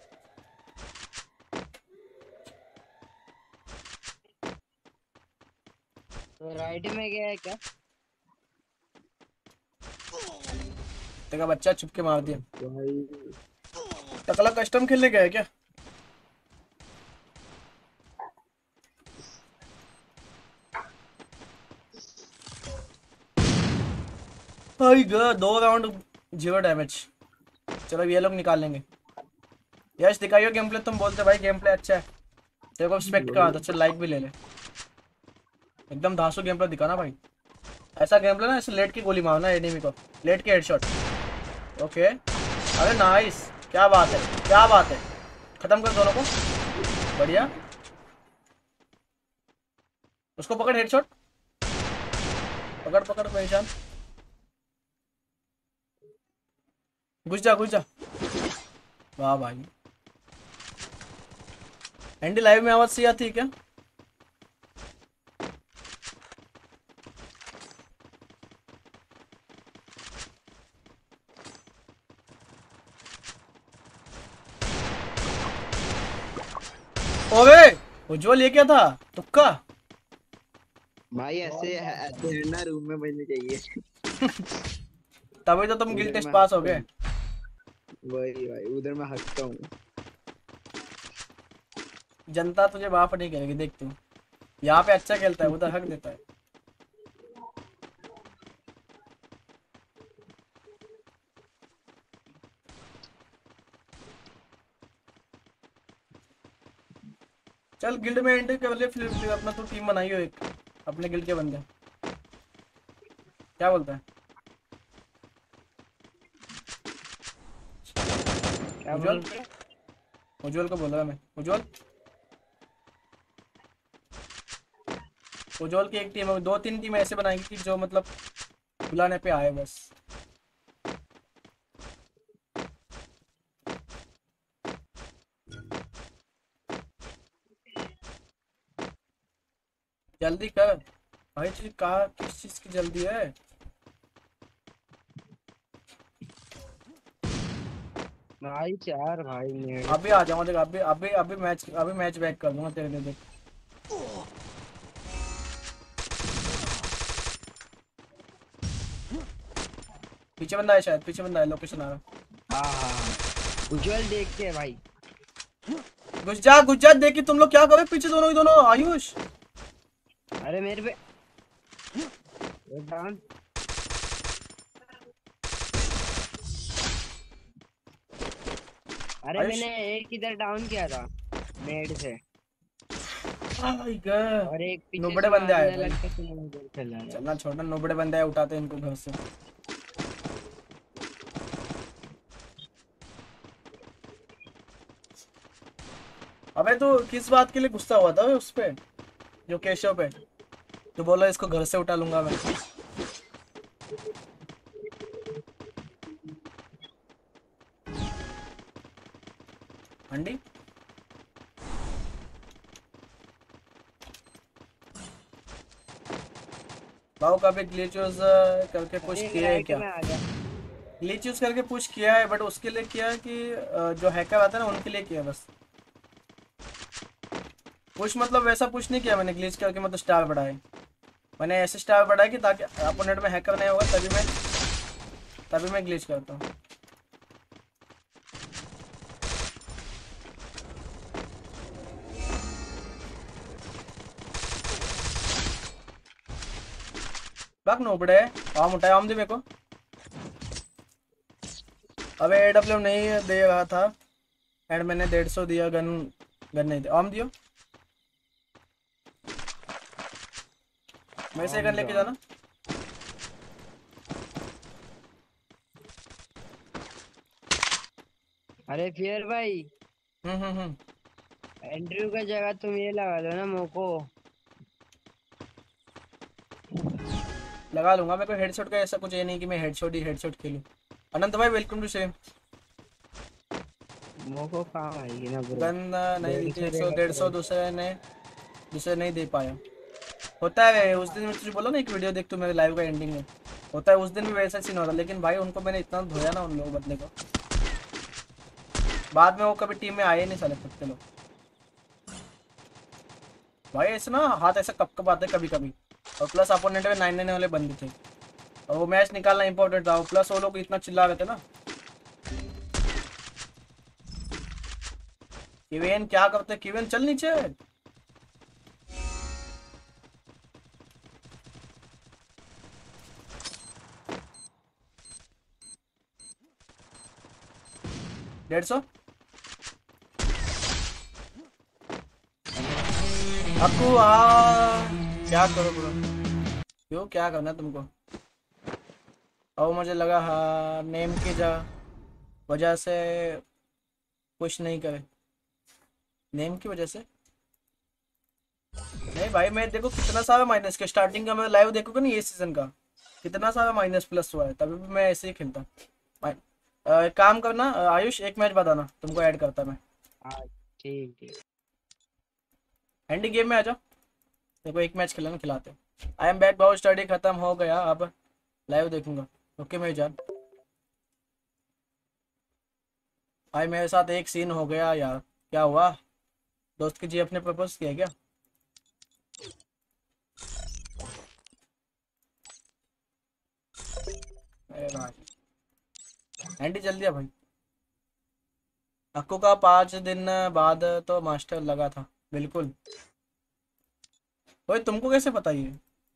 तो राइट में गया है क्या? तेरा बच्चा छुप के मार दिया। भाई टकला कस्टम खेलने गया है क्या? भाई ग 2 राउंड 0 डैमेज। चलो ये लोग निकाल लेंगे। यश दिखाइयो गेम प्ले, तुम बोलते भाई गेम प्ले अच्छा है, तेरे को रिस्पेक्ट कहा था, चल लाइक भी ले ले। एकदम धांसू गेम प्ले दिखाना भाई, ऐसा गेम प्ले ना, ऐसे लेट की गोली मारना एनिमी को, लेट के हेडशॉट। ओके अरे नाइस, क्या बात है, क्या बात है, खत्म कर दोनों को, बढ़िया। उसको पकड़, हेडशॉट पकड़ पकड़ पहचान, घुस जा घुस जा। वाह भाई। एंडी लाइव में आवाज सी आती है क्या? ओए उज्जवल ये क्या था, तुक्का? भाई ऐसे ऐसे ना रूम में बजने चाहिए। तभी तो तुम गिल्ड टेस्ट पास हो गए। वही भाई, उधर मैं हंसता हूँ। जनता तुझे माफ नहीं करेगी, देख तू यहाँ पे अच्छा खेलता है, उधर हक देता है। चल गिल्ड में एंटर कर ले, फिर अपना तो टीम बनाई हो एक, अपने गिल्ड के बंदे। क्या बोलता है? उज्जवल, उज्जवल को बोल रहा मैं, उज्जवल, उज्जवल की एक टीम, 2-3 टीम ऐसे बनाएंगे कि जो मतलब बुलाने पे आए बस। जल्दी कर भाई, चीज कहा, किस चीज की जल्दी है? भाई चार भाई मेरे अभी आ जाऊंगा, देख अभी अभी अभी मैच बैक कर दूंगा तेरे लिए, देख। पीछे बंदा है शायद, पीछे बंदा है, लोकेशन आ रहा। हाँ उज्जवल देखते हैं भाई। घुस जा, देख कि तुम लोग क्या करो पीछे, दोनों ही दोनों। आयुष अरे मेरे पे डाउन। अरे आयुष? मैंने एक इधर डाउन किया था नेट से, और और एक पीछे नोबड़े से बंदे आए मारने भाई। लग के तुम उधर चला गया। चलना छोड़ना, नोबड़े बंदे आए, उठाते इनको घर से। अबे तो किस बात के लिए गुस्सा हुआ था उस पे, जो केशव पे, तो बोला इसको घर से उठा लूंगा मैं। अंडी बाबू कभी ग्लिच यूज करके पुश किया है क्या? ग्लिच यूज करके पुश किया है, बट उसके लिए किया है कि जो हैकर आता है ना उनके लिए किया बस। पुश मतलब वैसा पुश नहीं किया मैंने ग्लिच करके, मतलब स्टार बढ़ाए। मैंने ऐसे स्टार बढ़ाए कि ताकि अपोनेंट में हैकर नहीं होगा, तभी मैं ग्लिच करता हूँ। बाक नोबड़े आम उठाए, आम दे मेरे को। अबे एडब्ल्यू नहीं दे रहा था एंड मैंने 150 दिया, गन नहीं दिया। आम दियो, मेरे से गन लेके जाना। अरे फिर भाई एंड्रयू का जगह तुम ये लगा दो ना मोको। लगा लूंगा, मेरे को हेडशॉट का ऐसा कुछ ये नहीं कि मैं हेडशॉट खेलूं। अनंत भाई वेलकम टू स्ट्रीम। मोको काम आएगी ना ब्रो। गन नहीं दी थी, 100 देगा 150 तो दूसरे नहीं दे पाया। होता है उस दिन मैं तुझे बोला ना, एक वीडियो देख तू मेरे लाइव का एंडिंग में, होता है उस दिन भी वैसा सीन हो रहा, लेकिन भाई उनको मैंने इतना धोया ना उन लोगों बंदे को, बाद में वो कभी टीम में आए नहीं साले कुत्ते लोग। भाई ऐसे ना हाथ ऐसा कप कप आते कभी कभी, और प्लस अपोनेंट में 9-9 वाले बंदे थे, और वो मैच निकालना इंपॉर्टेंट था, प्लस वो लोग इतना चिल्ला रहे थे ना। किवेन क्या करते, किवेन चल नीचे। डेढ़ सौ आपको क्या करो ब्रो, क्यों क्या करना है तुमको। और मुझे लगा हाँ नेम की वजह से कुछ नहीं करे, नेम की वजह से नहीं भाई। मैं देखो कितना सारा माइनस के स्टार्टिंग का मैं लाइव देखोगे ना ये सीजन का, कितना सारा माइनस प्लस हुआ है, तभी भी मैं ऐसे ही खेलता। एक काम करना आयुष, एक मैच बताना तुमको ऐड करता मैं। हाँ ठीक ठीक। एंडिंग गेम में आ जाओ, देखो एक मैच खेलना खिलाते। आई एम बैक भाव, स्टडी खत्म हो गया, अब लाइव देखूंगा। ओके मेरी जान। भाई मेरे साथ एक सीन हो गया यार। क्या हुआ, दोस्त की जी अपने प्रपोज किया क्या। अरे भाई एंडी जल्दी आ भाई। अक्कू का 5 दिन बाद तो मास्टर लगा था बिल्कुल। ओए तुमको कैसे पता ये।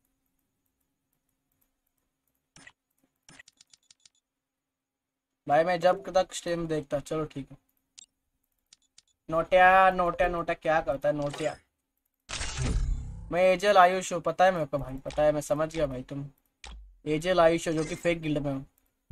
भाई मैं जब तक स्ट्रीम देखता, चलो ठीक है। नोटिया नोटिया नोटिया क्या करता है नोटिया। मैं एजेल आयुष हूँ, पता है मेरे को भाई, पता है, मैं समझ गया भाई तुम एजेल आयुष हो जो कि फेक गिल्ड में हो।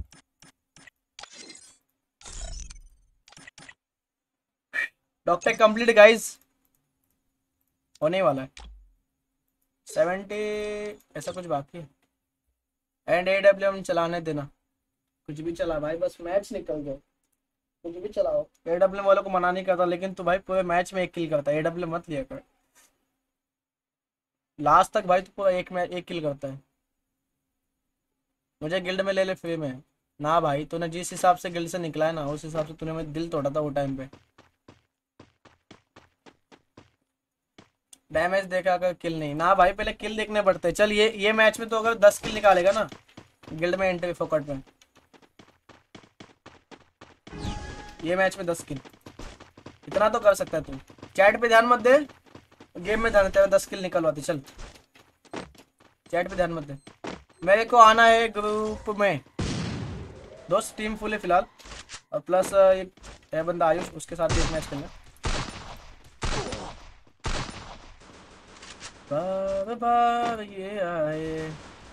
डॉक्टर कंप्लीट गाइस, होने वाला है 70 ऐसा कुछ बाकी है। एंड AWM चलाने देना, कुछ भी चला भाई, बस मैच निकल जाए, कुछ भी चलाओ। AWM वालों को मना नहीं करता, लेकिन तू भाई पूरे मैच में एक किल करता है, AWM मत लिया कर लास्ट तक भाई, तू पूरा एक मैच एक किल करता है। मुझे गिल्ड में ले ले फ्री में। ना भाई तूने जिस हिसाब से गिल्ड से निकला है ना, उस हिसाब से तूने मेरा दिल तोड़ा था वो टाइम पे। डैमेज देखा कर किल नहीं, ना भाई पहले किल देखने पड़ते हैं। चल ये मैच में तो अगर 10 किल निकालेगा ना गिल्ड में एंट्री फोकट में, ये मैच में 10 किल इतना तो कर सकता है तू। चैट पे ध्यान मत दे, गेम में ध्यान तेरा 10 किल निकलवाते। चल चैट पे ध्यान मत दे। मेरे को आना है ग्रुप में, दोस्त टीम फुल है फिलहाल, और प्लस एक है बंदा आयुष, उसके साथ भी एक मैच खेलना। बार बार ये आए।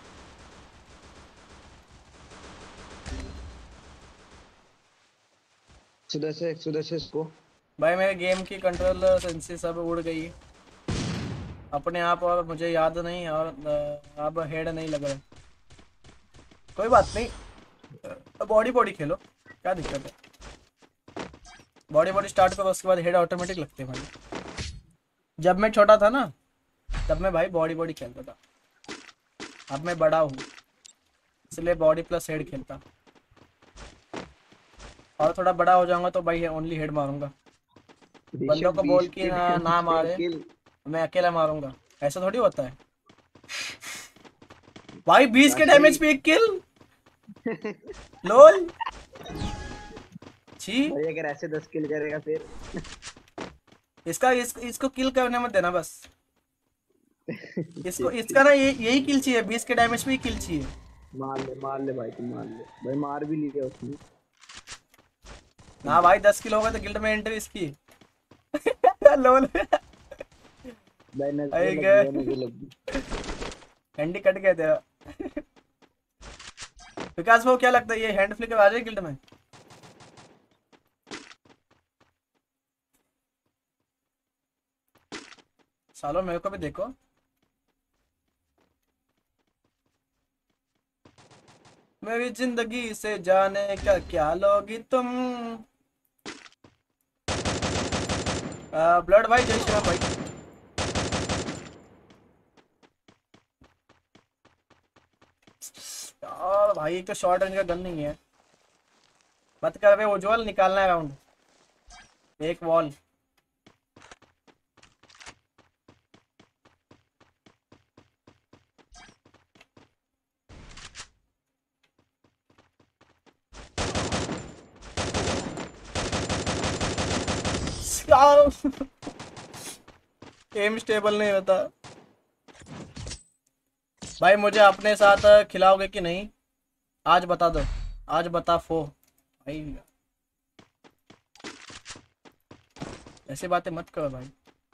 सुदर्शन इसको भाई मेरे गेम की कंट्रोल सेंसी सब उड़ गई है अपने आप, और मुझे याद नहीं, और अब हेड नहीं लग रहा। कोई बात नहीं, बॉडी बॉडी खेलो, क्या दिक्कत है। बॉडी बॉडी स्टार्ट करो, उसके बाद हेड ऑटोमेटिक लगते हैं भाई। जब मैं छोटा था ना तब मैं भाई बॉडी बॉडी खेलता था, अब मैं बड़ा हूँ इसलिए बॉडी प्लस हेड खेलता, और थोड़ा बड़ा हो जाऊंगा तो भाई ओनली हेड मारूंगा। बंदों को बोल के ना मारे, मैं अकेला मारूंगा, ऐसा थोड़ी होता है भाई। 20 के डैमेज पे एक किल, लोल छी। भाई अगर ऐसे 10 किल करेगा फिर इसको किल करने मत देना बस। इसको इसका ना यही किल चाहिए, 20 के डैमेज पे ही किल चाहिए। मार ले भाई, तुम मार ले भाई, मार भी लिया उसने। ना भाई 10 किल होगा तो गिल्ड में एंट्री इसकी लोल भाई आई नजर लगी। हैंडी कट गया तेरा विकास वो क्या लगता है ये हैंड फ्लिकर आ जाए गिल्ड में। सालो मेरे को भी देखो, मेरी जिंदगी से जाने का क्या लोगी तुम। ब्लड भाई, जय श्री राम भाई। और भाई एक तो शॉर्ट रेंज का गन नहीं है। मत कर बे उज्जवल, निकालना है राउंड। एक वॉल। एम स्टेबल नहीं होता भाई। मुझे अपने साथ खिलाओगे कि नहीं? आज बता दो, आज बता फो भाई। ऐसी बातें मत करो भाई।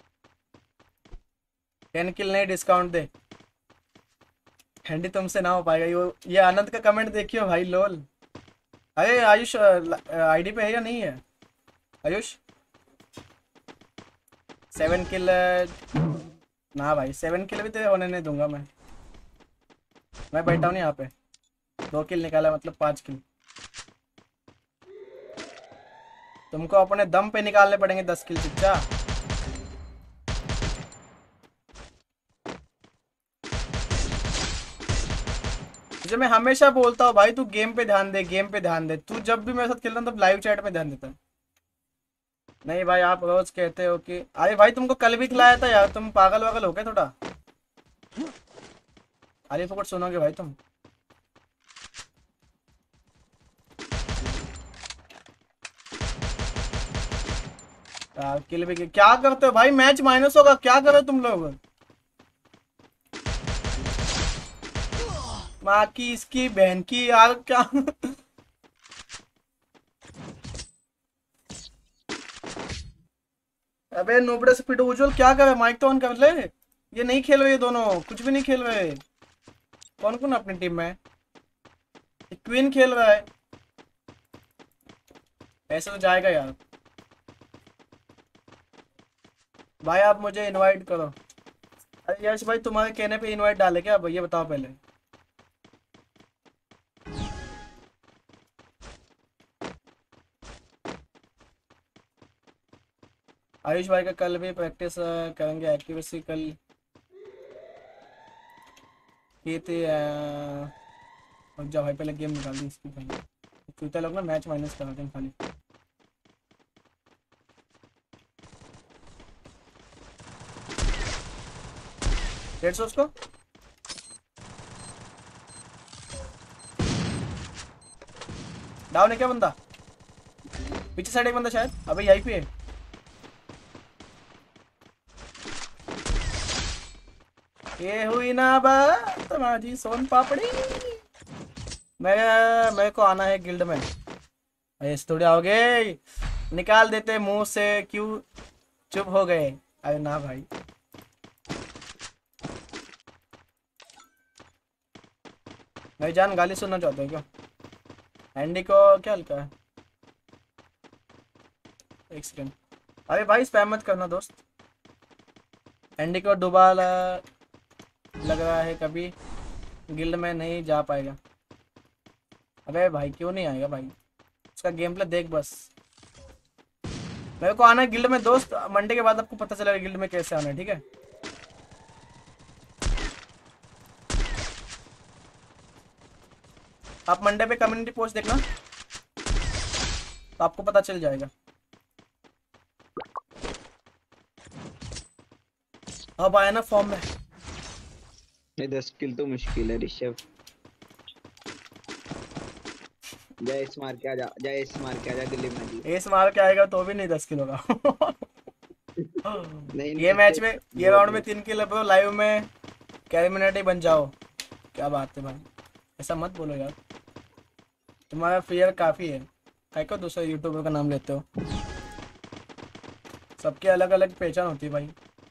10 किल नहीं, डिस्काउंट दे। हैंडी तुमसे ना हो पाएगा। ये आनंद का कमेंट देखियो भाई, लोल। अरे आयुष आईडी पे है या नहीं है आयुष? 7 किल ना भाई, 7 किल भी तेरे होने नहीं दूंगा मैं बैठा हूँ नहीं यहाँ पे। 2 किल निकाला मतलब 5 किल। तुमको अपने दम पे निकालने पड़ेंगे 10 किल चिच्चा। तुझे मैं हमेशा बोलता हूँ भाई, तू गेम पे ध्यान दे, गेम पे ध्यान दे। तू जब भी मेरे साथ खेलता तब लाइव चैट में ध्यान देता है। नहीं भाई, आप रोज कहते हो कि अरे भाई तुमको कल भी खिलाया था यार, तुम पागल वागल हो गए थोड़ा। अरे फुकट सुनोगे भाई तुम। यार किल भी क्या करते हो भाई? मैच माइनस होगा, क्या कर रहे हो तुम लोग? माँ की इसकी बहन की यार क्या। अबे नोबड़े से पिटो। उज्जवल क्या कर रहे? माइक तो ऑन कर ले। ये नहीं खेल रहे, ये दोनों कुछ भी नहीं खेल रहे। कौन कौन अपनी टीम में? क्वीन खेल रहा है। ऐसे तो जाएगा यार। भाई आप मुझे इनवाइट करो। अरे यश भाई, तुम्हारे कहने पे इनवाइट डाले क्या? अब ये बताओ पहले। आयुष भाई का कल भी प्रैक्टिस करेंगे। एक्यूरेसी कल की थी। रुक जा भाई, पहले गेम निकाल दी इसकी पहले। चूता लोग ना मैच माइनस कराते हैं खाली। डेढ़ सौ उसको। डाउन है क्या बंदा? पीछे साइड एक बंदा शायद। अबे यहीं पे है। ये हुई ना बात तुम्हारी सोन पापड़ी। मेरे को आना है गिल्ड में। ऐसे थोड़े आओगे, निकाल देते मुंह से, क्यों चुप हो गए? अरे ना भाई। भाई जान गाली सुनना चाहते हो क्या? एंडी को क्या हल्का है? एक सेकंड। अरे भाई स्पैम मत करना दोस्त। एंडी को डुबा लग रहा है, कभी गिल्ड में नहीं जा पाएगा। अबे भाई क्यों नहीं आएगा भाई? उसका गेम प्ले देख बस। मेरे को आना है गिल्ड में दोस्त। मंडे के बाद आपको पता चलेगा गिल्ड में कैसे आना है, ठीक है? आप मंडे पे कम्युनिटी पोस्ट देखना तो आपको पता चल जाएगा। अब आया ना फॉर्म में। ये 10 किल तो मुश्किल है ऋषभ। जय एस मार के आजा, जय एस मार के आजा दिल्ली में जी। एस मार के आएगा तो भी नहीं 10 किल होगा। नहीं ये मैच में, ये राउंड में 3 किल है। लाइव में कैरिमिनेट ही बन जाओ। क्या बात है भाई, ऐसा मत बोलो यार। तुम्हारा फेयर काफी है। काय को दूसरे यूट्यूबर का नाम लेते हो? सबके अलग अलग पहचान होती है भाई।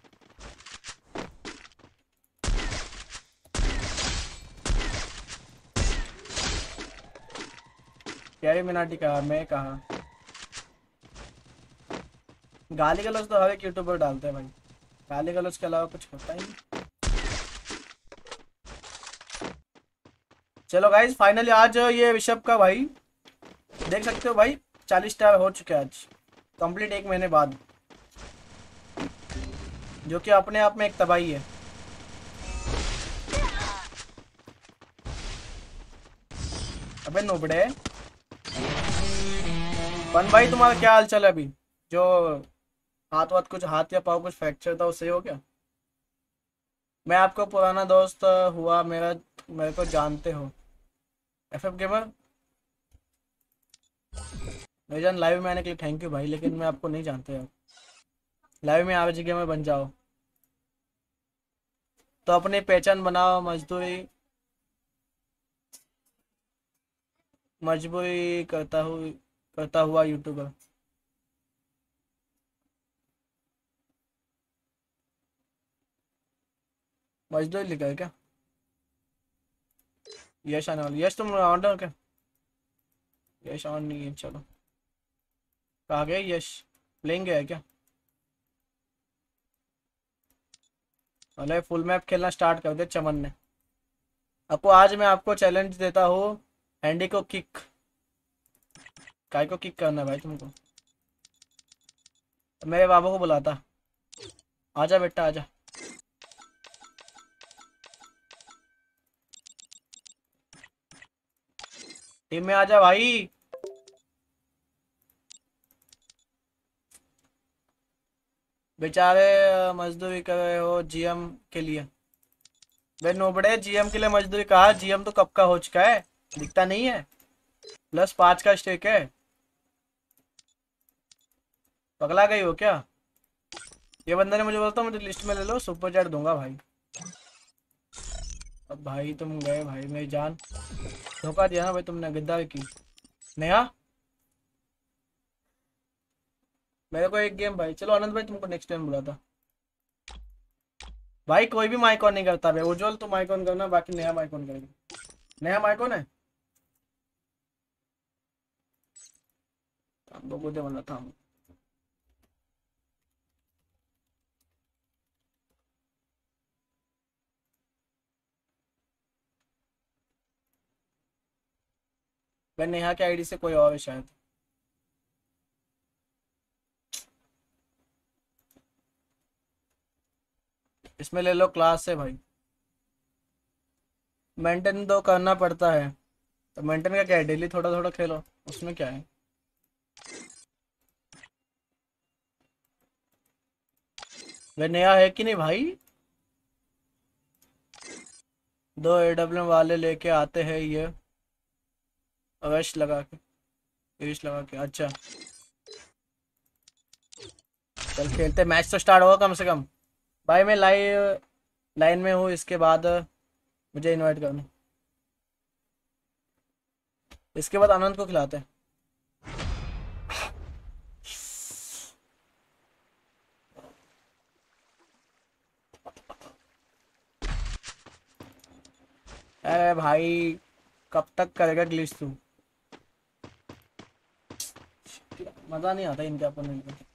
कैरिमिनाटी कहा, मैं कहा। गाली गलौज तो हर एक यूट्यूबर डालते हैं भाई। गाली गलौज के अलावा कुछ होता ही नहीं। चलो गाइस, फाइनली आज ये ऋषभ का भाई देख सकते हो भाई 40 स्टार हो चुके हैं आज, कंप्लीट 1 महीने बाद। जो कि अपने आप में एक तबाही है। अबे नोबड़े वन भाई, तुम्हारा क्या हाल चाल है अभी? जो हाथ वाथ कुछ, हाथ या पाँव कुछ फ्रैक्चर था, उससे हो गया? मैं आपको पुराना दोस्त हुआ मेरा, मेरे को जानते हो? एफएफ गेमर मेरे जान, लाइव में आने के लिए थैंक यू भाई, लेकिन मैं आपको नहीं जानते यार। लाइव में आरजी गेमर बन जाओ तो अपनी पहचान बनाओ। मजबूरी करता हुआ यूट्यूबर। मजदूरी लिखा है क्या? यश आने वाला, यश तुम ऑन हो क्या? यश ऑन नहीं है, चलो। कहाँ गए यश? प्लेइंग गया है क्या? अरे फुल मैप खेलना स्टार्ट कर दे चमन ने। आपको आज मैं आपको चैलेंज देता हूँ, हैंडी को किक। काय को किक करना है भाई तुमको? मेरे बाबू को बुलाता। आजा बेटा आजा। टीम में आजा भाई। बेचारे मजदूरी कर रहे हो जीएम के लिए। बे नोबड़े, जीएम के लिए मजदूरी कहा? जीएम तो कब का हो चुका है, दिखता नहीं है। +5 का स्टेक है। पगला गई हो क्या? ये बंदे ने मुझे बोलता मुझे लिस्ट में ले लो, सुपर चैट दूंगा भाई। अब भाई तुम गए भाई, मेरी जान। धोखा दिया ना भाई तुमने, गद्दारी की। नेहा मेरे को एक गेम भाई। चलो आनंद भाई, तुमको नेक्स्ट टाइम बुलाता भाई। कोई भी माइक ऑन नहीं करता भाई। उज्जवल तो माइक ऑन करना, बाकी नेहा माइक ऑन करेगी। नेहा माइक ऑन है? हम लोगों ने बोला था। मैं नेहा के आईडी से कोई और है शायद। इसमें ले लो, क्लास है भाई। मेंटेन तो करना पड़ता है, तो मेंटेन का क्या है, डेली थोड़ा थोड़ा खेलो, उसमें क्या है। वे नया है कि नहीं भाई? 2 AWM वाले लेके आते हैं ये, अवश्य लगा के, ईश लगा के। अच्छा चल खेलते, मैच तो स्टार्ट होगा कम से कम। भाई मैं लाइन में हूँ, इसके बाद मुझे इनवाइट करना। इसके बाद आनंद को खिलाते हैं। अरे भाई कब तक करेगा ग्लिच तू? मजा नहीं आता इनके अपोनेंट में।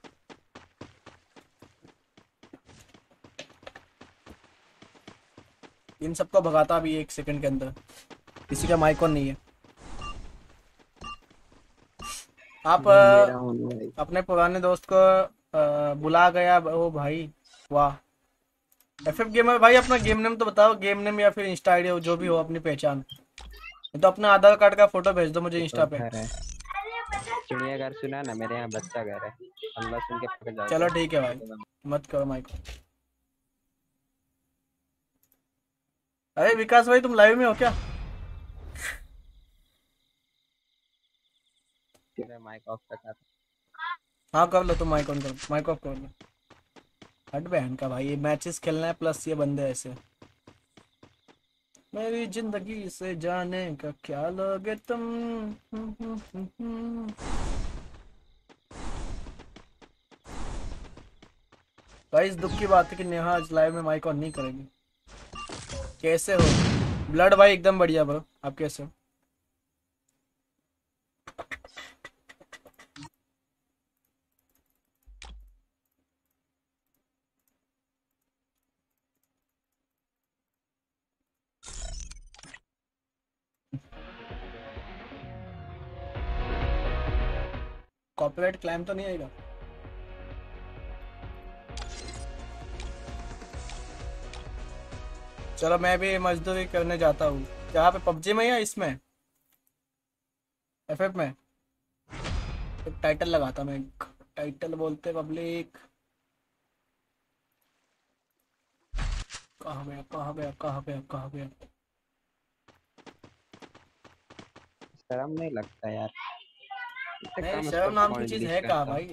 इन सबको भगाता भी 1 सेकंड के अंदर। किसी का माइक ऑन नहीं है। आप मेरा होने भाई। अपने पुराने दोस्त को बुला गया ओ भाई, वाह। एफएफ गेमर भाई, अपना गेम नेम तो बताओ, गेम नेम या फिर इंस्टा आईडी हो, जो भी हो अपनी पहचान। तो अपना आधार कार्ड का फोटो भेज दो मुझे इंस्टा पे। घर है, चिड़ियाघर सुना ना, मेरे यहाँ बच्चा घर है। अल्लाह सुन के पकड़ जाओ। चलो ठीक है भाई, मत करो माइक। अरे विकास भाई तुम लाइव में हो क्या? माइक ऑफ करना था। हाँ कर लो, तुम माइक ऑन करो, माइक ऑफ कर लो। हट बहन का भाई, ये मैचेस खेलना है, प्लस ये बंदे ऐसे। मेरी जिंदगी से जाने का क्या लोगे तुम। भाई इस दुख की बात है कि नेहा आज लाइव में माइक ऑन नहीं करेगी। कैसे हो ब्लड भाई? एकदम बढ़िया ब्रो, आप कैसे हो? कॉपीराइट क्लेम तो नहीं आएगा? चलो मैं भी मजदूरी करने जाता हूँ। यहाँ पे पबजी में या इसमें एफएफ में? एक टाइटल लगाता मैं, टाइटल बोलते पब्लिक। कहाँ गया कहाँ गया कहाँ गया कहाँ गया? शर्म नहीं लगता यार, इतने नहीं, कम शर्म स्कोर नाम की पॉइंट चीज लीज है कहाँ करता हूँ। भाई?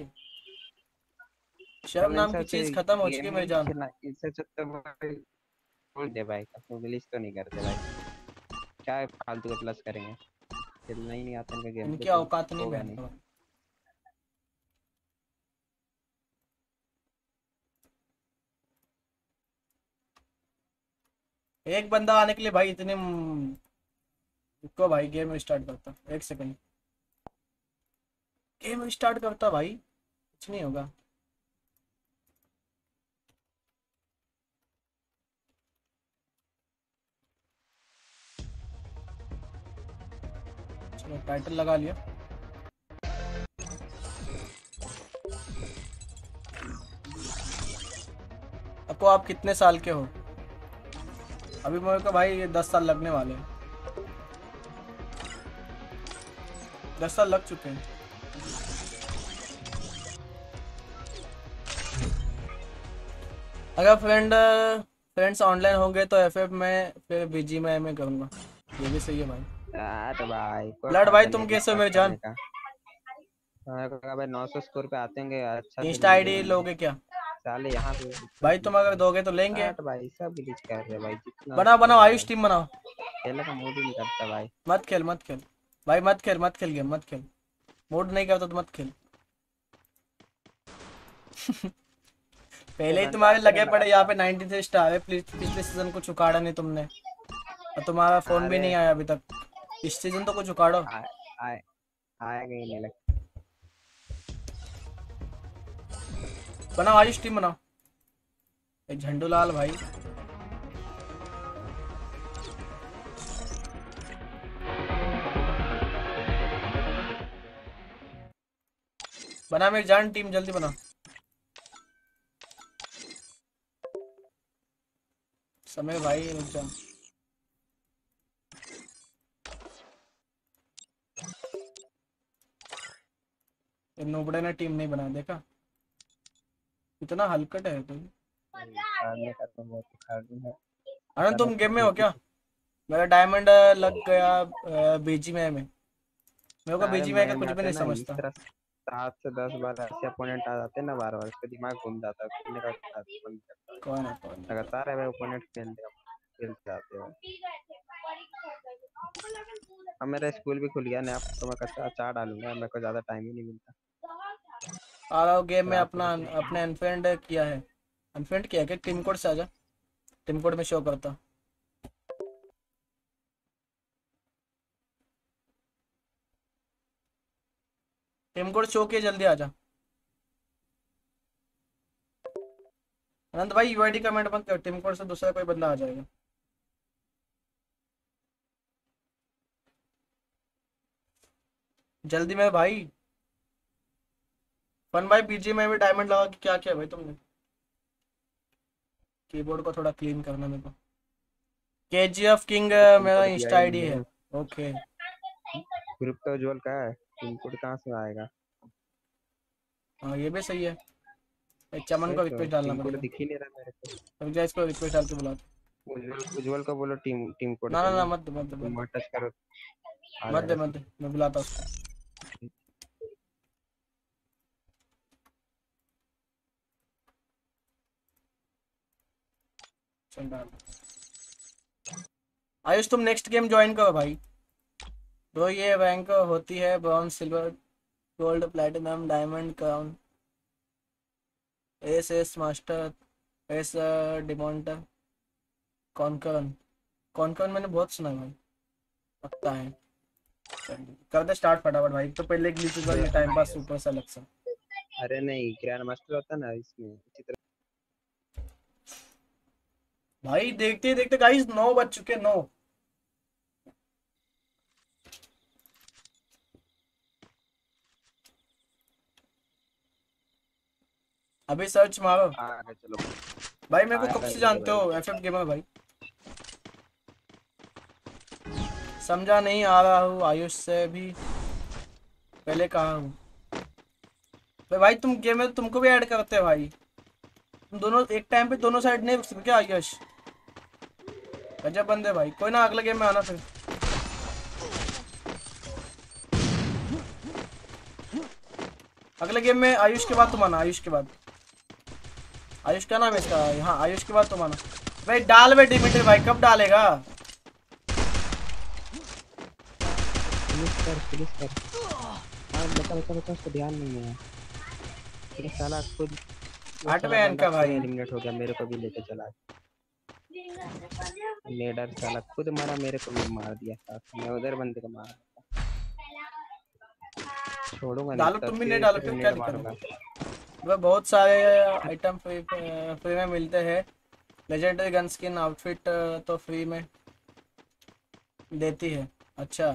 शर्म चल नाम ऐसा की से चीज खत्म हो चुकी है गेम मेरी नहीं जान। खेलना, इससे अच्छा तो भाई छोड़ दे भाई, अपने रिलीज तो नहीं करते भाई, क्या फालतू का प्लस करेंगे, खेलना ही नहीं आता इनका गेम तो इनकी कोई औकात नहीं होगा नहीं। बहन। एक बंदा आने के लिए भाई इतने रुको भाई, गेम स्टार्ट करता, एक सेकंड। गेम स्टार्ट करता भाई, कुछ नहीं होगा। चलो टाइटल लगा लिया। आपको, आप कितने साल के हो? अभी मेरे को भाई 10 साल लगने वाले हैं। 10 साल लग चुके हैं। अगर फ्रेंड्स ऑनलाइन होंगे तो एफएफ में, फिर बीजी में करूँगा। ये भी सही है भाई। यार भाई कोई ब्लड भाई फायदा तुम नहीं कैसे हो रिस्टार्ट मेरी करने जान? का। मैंने कहा भाई 900 स्कोर पे आते होंगे, अच्छा से इंस्टा रिलीज आईडी होंगे लोगे क्या? साले यहाँ पे। भाई तुम अगर दोगे तो लेंगे। यार भाई सब रिलीज कर रहे हैं भाई, जितना बनाओ कर बनाओ रहे हैं आयुष, भाई, टीम बनाओ। खेलने का मूड ही नहीं करता भाई। मत खेल मत खेल भाई, मत खेल मत खेल गेम, मत खेल। मूड नहीं करता तो मत खेल। पहले ही तुम्हारे लगे पड़े यहाँ पे 93 स्टार है। पिछले सीजन को चुकाड़ा नहीं तुमने, और तुम्हारा फोन भी अरे नहीं आया अभी तक। इस सीजन तो कुछ उखाड़ो। आए आएगा ही नहीं लगता। बनाओ आयुष, टीम बनाओ। एक झंडू लाल भाई। बना मेरी जान, टीम जल्दी बना। समय भाई रुक जा। ये नोबड़े ने टीम नहीं बना, देखा इतना हलकट है तुम। खाने का तो बहुत खाली है। आनंद तुम गेम में हो क्या? मेरा डायमंड लग गया बीजी में। मेरे को अरे बीजी में का मैम कुछ भी आते नहीं ना इस समझता। तरह 7 से 10 बार ऐसे अपोनेंट आ जाते हैं ना, बार बार उसका दिमाग घूम जाता है, खेलने का मन नहीं करता। कौन है कौन है? लगातार है ओपोनेंट खेलते जाते हैं। अब मेरा स्कूल भी खुल गया नया, तो मैं कच्चा अचार डालूंगा, मेरे को ज्यादा टाइम ही नहीं मिलता। आ रहा हूँ गेम में। रात अपना को अपने अनफ्रेंड किया है। अनफ्रेंड किया है क्या? टीम कोड से आजा, टीम कोड में शो करता। टीम कोड शो किया, जल्दी आजा। अनंत भाई यूआईडी कमेंट मत कर, टीम कोड से दूसरा कोई बंदा आ जाएगा। जल्दी में भाई। फन भाई बीजी में भी डायमंड लगा के क्या किया भाई तुमने? कीबोर्ड को थोड़ा क्लीन करना मेरे को। केजीएफ किंग पिन मेरा कोड दिया इंस्टा ही आईडी नहीं है। है। ओके। ग्रुप तो उज्जवल का है, पिन कोड कहाँ से आएगा? हाँ ये भी सही है। एक चमन वही को तो रिक्वेस्ट डालना पिन कोड पड़ेगा। दिख ही नहीं रहा मेरे को। रुक जा, इसको रिक्वेस्ट डाल के बुला। उज्जवल को बोलो टीम टीम कोड ना ना ना, देना, मत दे मत दे मत तुम दे टच करो आ मत दे जाएगा मत दे, सीधा। मैं बुलाता उसको। चल डाल। आयुष तुम नेक्स्ट गेम ज्वाइन करो भाई। तो ये रैंक होती है bronze, silver, gold, platinum, diamond, crown, ace master, ace dominator, conqueror. Conqueror मैंने बहुत सुना है भाई, पता है। चल, कर दे स्टार्ट फटाफट भाई। तो पहले ग्लिच का ये टाइम पास सुपर सा लगता। अरे नहीं, ग्रैंड मास्टर होता ना इसमें अच्छी तरह। भाई देखते देखते गाइस 9 बज चुके, 9। अभी सर्च मारो आ गए चलो। भाई। मेरे को कब आएगा से नहीं जानते भाई। हो? एफएफ गेमर भाई। समझा नहीं आ रहा हूँ, आयुष से भी पहले कहा हूँ। भाई तुम गेम में तुमको भी ऐड करते हैं भाई, तुम दोनों एक टाइम पे दोनों साइड नहीं रुक सकते क्या आयुष? गजब बंदे भाई। कोई ना अगले गेम में आना फिर। अगले गेम में आयुष के बाद तुम आना, आयुष के बाद। आयुष क्या नाम है इसका? हाँ आयुष के बाद तुम आना भाई। डाल बे डिमिटर भाई, कब डालेगा? पुलिस कर। हाँ बता उसको ध्यान नहीं है। ये साला खुद हट बे इनका भाई। एलिमिनेट हो गया, मेरे को भी लेके चला। नेडर साला खुद मारा, मेरे को भी मार दिया साथ में, उधर बंदे को मारा। छोड़ूंगा नहीं। डालो तुम भी नहीं डालो, फिर क्या दिक्कत है? वह बहुत सारे आइटम फ्री में मिलते हैं। लेजेंडरी गन स्किन आउटफिट तो फ्री में देती है। अच्छा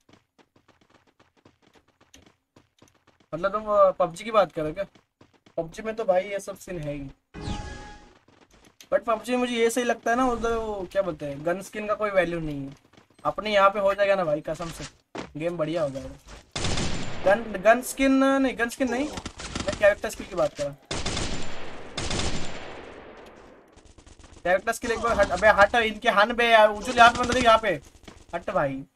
मतलब तुम पबजी की बात करो क्या? पबजी में तो भाई ये सब सीन है ही, बट पबजी में मुझे ये सही लगता है ना, उधर वो क्या बोलते हैं, गन स्किन का कोई वैल्यू नहीं है। अपने यहाँ पे हो जाएगा ना भाई, कसम से गेम बढ़िया हो जाएगा। गन स्किन नहीं, मैं कैरेक्टर स्किल की बात कर रहा। कैरेक्टर स्किल एक बार हट, अबे हट इनके हन बे यार, उजल यहाँ पे बंद यहाँ पे हट भाई।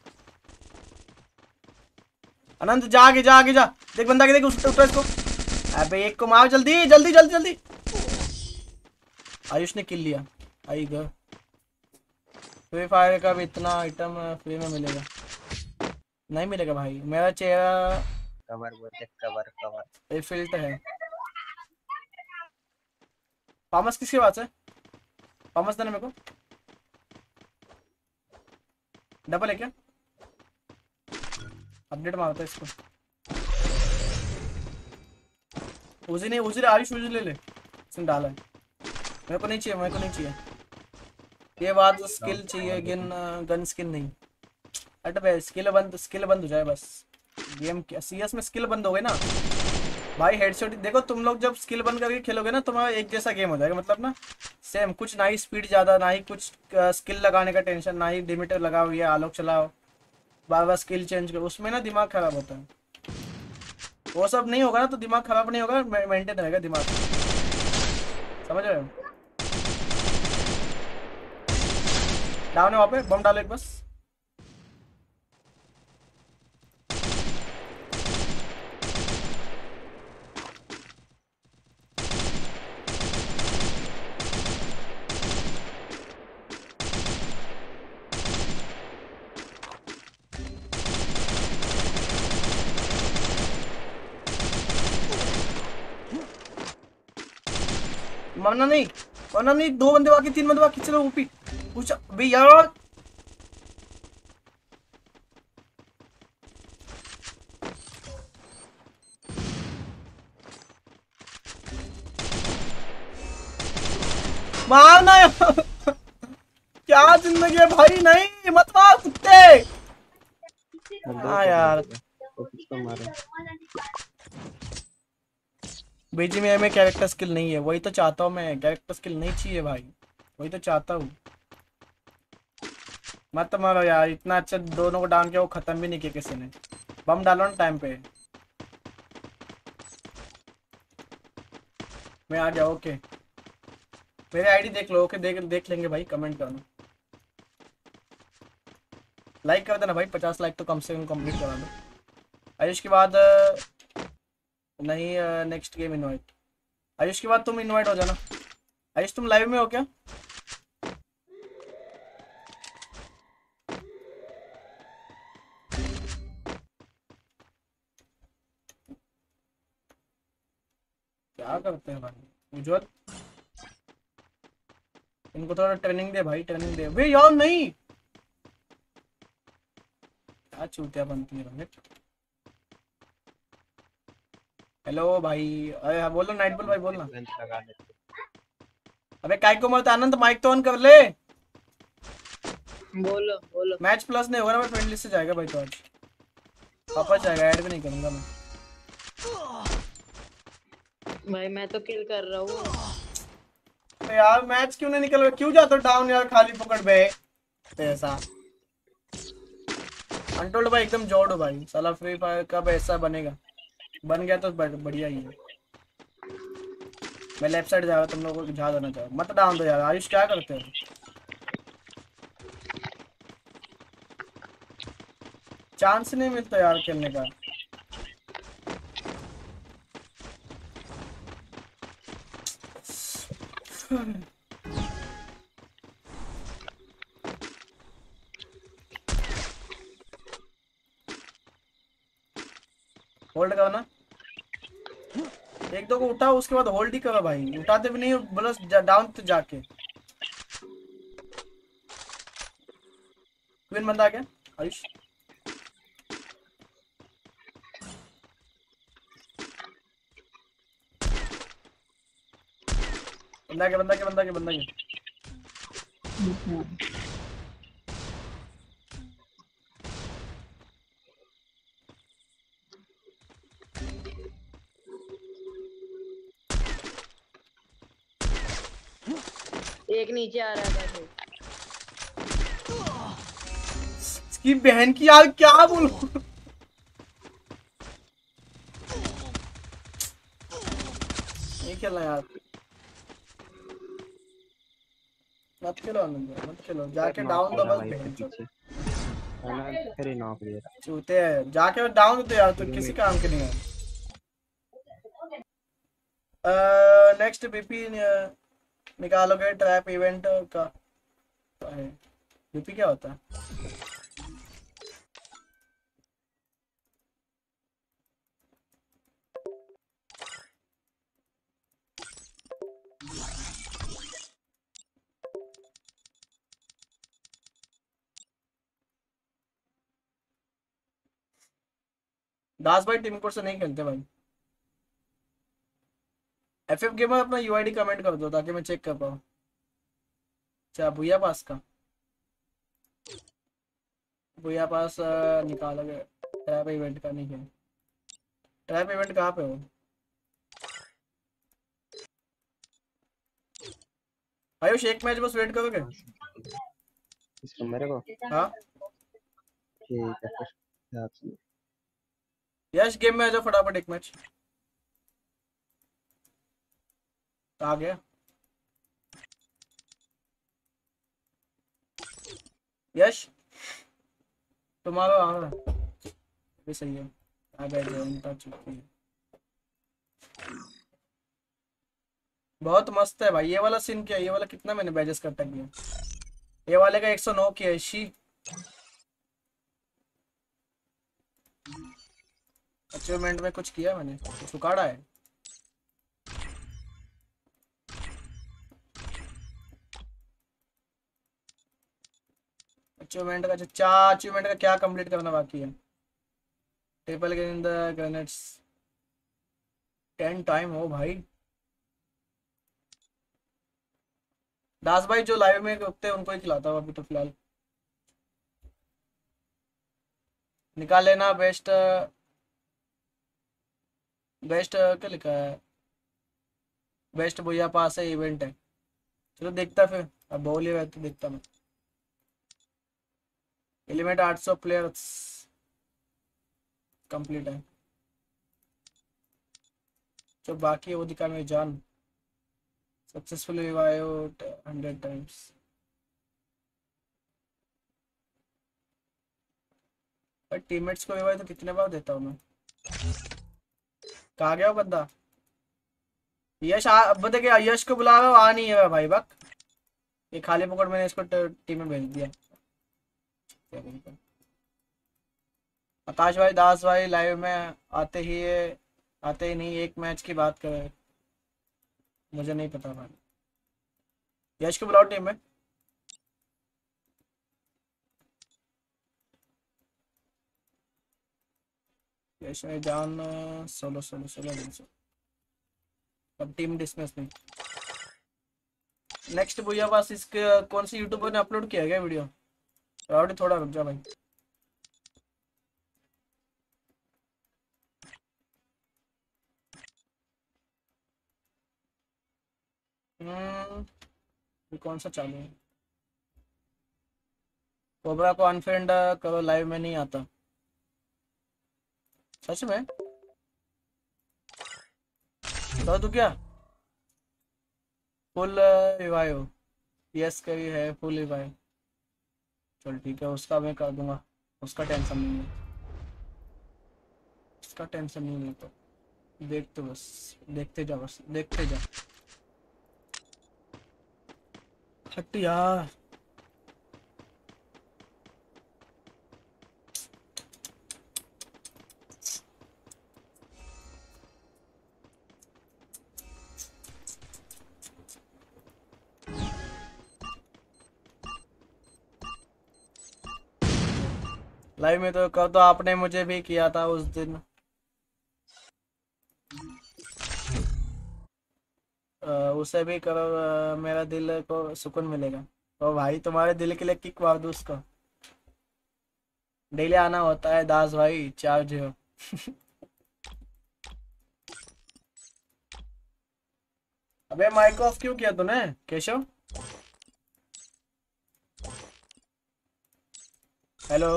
अनंत जा आगे जा, देख बंदा के, देख उठा इसको। अबे एक को मार, जल्दी जल्दी जल्दी जल्दी। आयुष ने किल लिया। आई गो फ्री फायर का भी इतना आइटम फ्री में मिलेगा? नहीं मिलेगा भाई, मेरा चेहरा कवर बोलते, कवर ये फिल्टर है। फार्मस किसके पास है? फार्मस देना मेरे को। डबल है क्या? अपडेट मारता है इसको। उसी नहीं, उसी आयुष उसी ले ले, इसने डाला है। मेरे को नहीं चाहिए ये बात। स्किल चाहिए, गन स्किन नहीं। हट भाई, स्किल बंद हो जाए बस। गेम सीएस में स्किल बंद हो गई ना भाई, हेडशॉट देखो तुम लोग जब स्किल बंद करके खेलोगे ना, तुम्हारा एक जैसा गेम हो जाएगा। मतलब ना सेम, कुछ ना ही स्पीड ज़्यादा, ना ही कुछ स्किल लगाने का टेंशन, ना ही डिमिटर लगाओ या आलोक चलाओ, बार बार स्किल चेंज करो, उसमें ना दिमाग खराब होता है। वो सब नहीं होगा ना तो दिमाग खराब नहीं होगा, मेंटेन रहेगा दिमाग। समझ रहे हो? डाउन है वहाँ पे, बम डालो एक बस। मरना नहीं, दो बंदे बाकी, तीन बंदे बाकी, चलो ऊपी पूछा भाई यार। मारना यार क्या जिंदगी है भाई, नहीं मत मार कुत्ते। हाँ यार बीजीएमआई में कैरेक्टर स्किल नहीं है, वही तो चाहता हूँ मैं। कैरेक्टर स्किल नहीं चाहिए भाई, वही तो चाहता हूँ। मत मारो यार, इतना अच्छा दोनों को डाउन किया, वो खत्म भी नहीं किया किसी ने। बम डालो ना टाइम पे। मैं आ जाओ। ओके मेरे आईडी देख लो। ओके देख लेंगे भाई, कमेंट करना, लाइक कर देना भाई। 50 लाइक तो कम से कम कंप्लीट करा दो। आयुष के बाद नहीं, नेक्स्ट गेम इनवाइट। आयुष के बाद तुम इनवाइट हो जाना। आयुष तुम लाइव में हो क्या? क्या करते हैं भाई उज्जवल? इनको थोड़ा ट्रेनिंग दे भाई, ट्रेनिंग दे। वे यार नहीं, क्या चूतिया बनती है भाई। हेलो भाई, अरे हाँ बोलो नाइटबुल भाई, बोलना। अबे काय को मरता आनंद, माइक तो ऑन कर ले। बोलो मैच प्लस नहीं होगा ना, मैं फ्रेंड लिस्ट से जाएगा भाई। तो आज वापस जाएगा, ऐड भी नहीं करूंगा मैं भाई। मैं तो किल कर रहा हूँ। तो यार मैच क्यों नहीं निकल रहा? क्यों जाते हो डाउन यार, खाली पकड़ बे पैसा। अनटोल्ड भाई एकदम जोड़ भाई, साला फ्री फायर कब ऐसा बनेगा, बन गया तो बढ़िया ही है। मैं लेफ्ट साइड जा रहा हूँ, तुम लोगों को जहाँ जाना चाहो मत डाउन दो यार। आयुष क्या करते हो? चांस नहीं मिलता यार खेलने का। होल्ड करो ना, एक दो को उठाओ उसके बाद होल्ड ही करो भाई, उठाते भी नहीं बस डाउन तो जाके। क्वीन बंदा आ गया आयुष। बंदा के। एक नीचे आ रहा है बस। इसकी बहन की यार क्या बोलूं। नहीं खेलना यार, मत खेलो आनंद भाई, मत खेलो, जाके डाउन दो बस बहन चो। फिर ही नॉक दे रहा। चूते हैं, जाके डाउन दो यार, तो किसी काम के नहीं है। नेक्स्ट बीपी निकालोगे ट्रैप इवेंट का? बीपी क्या होता है? दास भाई टीम कोड से नहीं खेलते भाई। एफएफ गेमर अपना यूआईडी कमेंट कर दो ताकि मैं चेक कर पाऊँ। अच्छा भैया पास का, भैया पास निकालोगे ट्रैप इवेंट का? नहीं है, ट्रैप इवेंट कहाँ पे हो? आयुष एक मैच बस वेट करोगे? इसको मेरे को हाँ ठीक है फिर। यश गेम में आ जाओ फटाफट, एक मैच आ गया। यश तुम्हारा आ रहा है भी सही है, आ गए जो उनका चुकी है। बहुत मस्त है भाई ये वाला सीन। क्या ये वाला कितना मैंने बैजेस कर टक दिया, ये वाले का 109 किया है शी। अचीवमेंट में कुछ किया मैंने, कुछ उखाड़ा है? अचीवमेंट का चार अचीवमेंट का क्या कंप्लीट करना बाकी है? Triple in the grenades 10 time हो भाई। दास भाई जो लाइव में रुकते हैं उनको ही खिलाता हूँ अभी तो फिलहाल। निकाल लेना बेस्ट, बेस्ट क्या लिखा है? बेस्ट भैया पास है इवेंट है। चलो देखता फिर, अब बोल ही रहे तो देखता मैं। एलिमेंट 800 प्लेयर्स कंप्लीट है, जो बाकी है वो दिखा मेरी जान। Successfully revived 100 times. पर टीममेट्स को रिवाइव तो कितने बार देता हूँ मैं? कहाँ गया वो बंदा? यश अब देखिए यश को बुला रहा हूँ, आ नहीं है भाई बक। ये खाली पकड़ मैंने इसको टीम में भेज दिया। आकाश भाई दास भाई लाइव में आते ही नहीं, एक मैच की बात कर रहे हैं। मुझे नहीं पता भाई। यश को बुलाओ टीम में। यश में जान सोलो सोलो सोलो दिन से अब टीम डिसमिस नहीं। नेक्स्ट भैया पास इसके कौन सी यूट्यूबर ने अपलोड किया गया वीडियो? राउडी थोड़ा रुक जा भाई। ये कौन सा चालू है? कोबरा को अनफ्रेंड करो, लाइव में नहीं आता। सच में? तो तू क्या फुल रिवाइव? यस करी है फुल रिवाइव। चल ठीक है, उसका मैं कर दूंगा, उसका टेंशन नहीं है, उसका टेंशन नहीं है। तो देख, तो बस देखते जा, बस देखते जा। हट यार। लाइव में तो कल तो आपने मुझे भी किया था उस दिन। उसे भी करो, मेरा दिल को सुकून मिलेगा। तो भाई तुम्हारे दिल के लिए किक मार दूँ उसको। डेली आना होता है दास भाई, चार्ज हो। अबे माइक ऑफ क्यों किया तूने केशव? हेलो।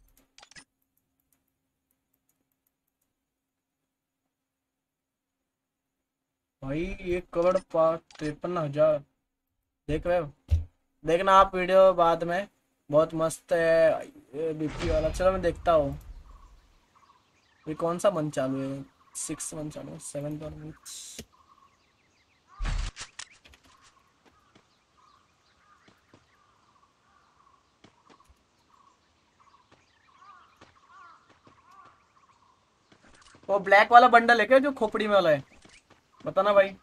भाई 1,53,000 देख रहे हो? देखना आप वीडियो बाद में, बहुत मस्त है बीपी वाला। चलो मैं देखता हूँ। ये कौन सा मंथ चालू है? 6 मंथ चालू है, 7 मंथ। वो ब्लैक वाला बंडल है क्या जो खोपड़ी में वाला है? बताना भाई।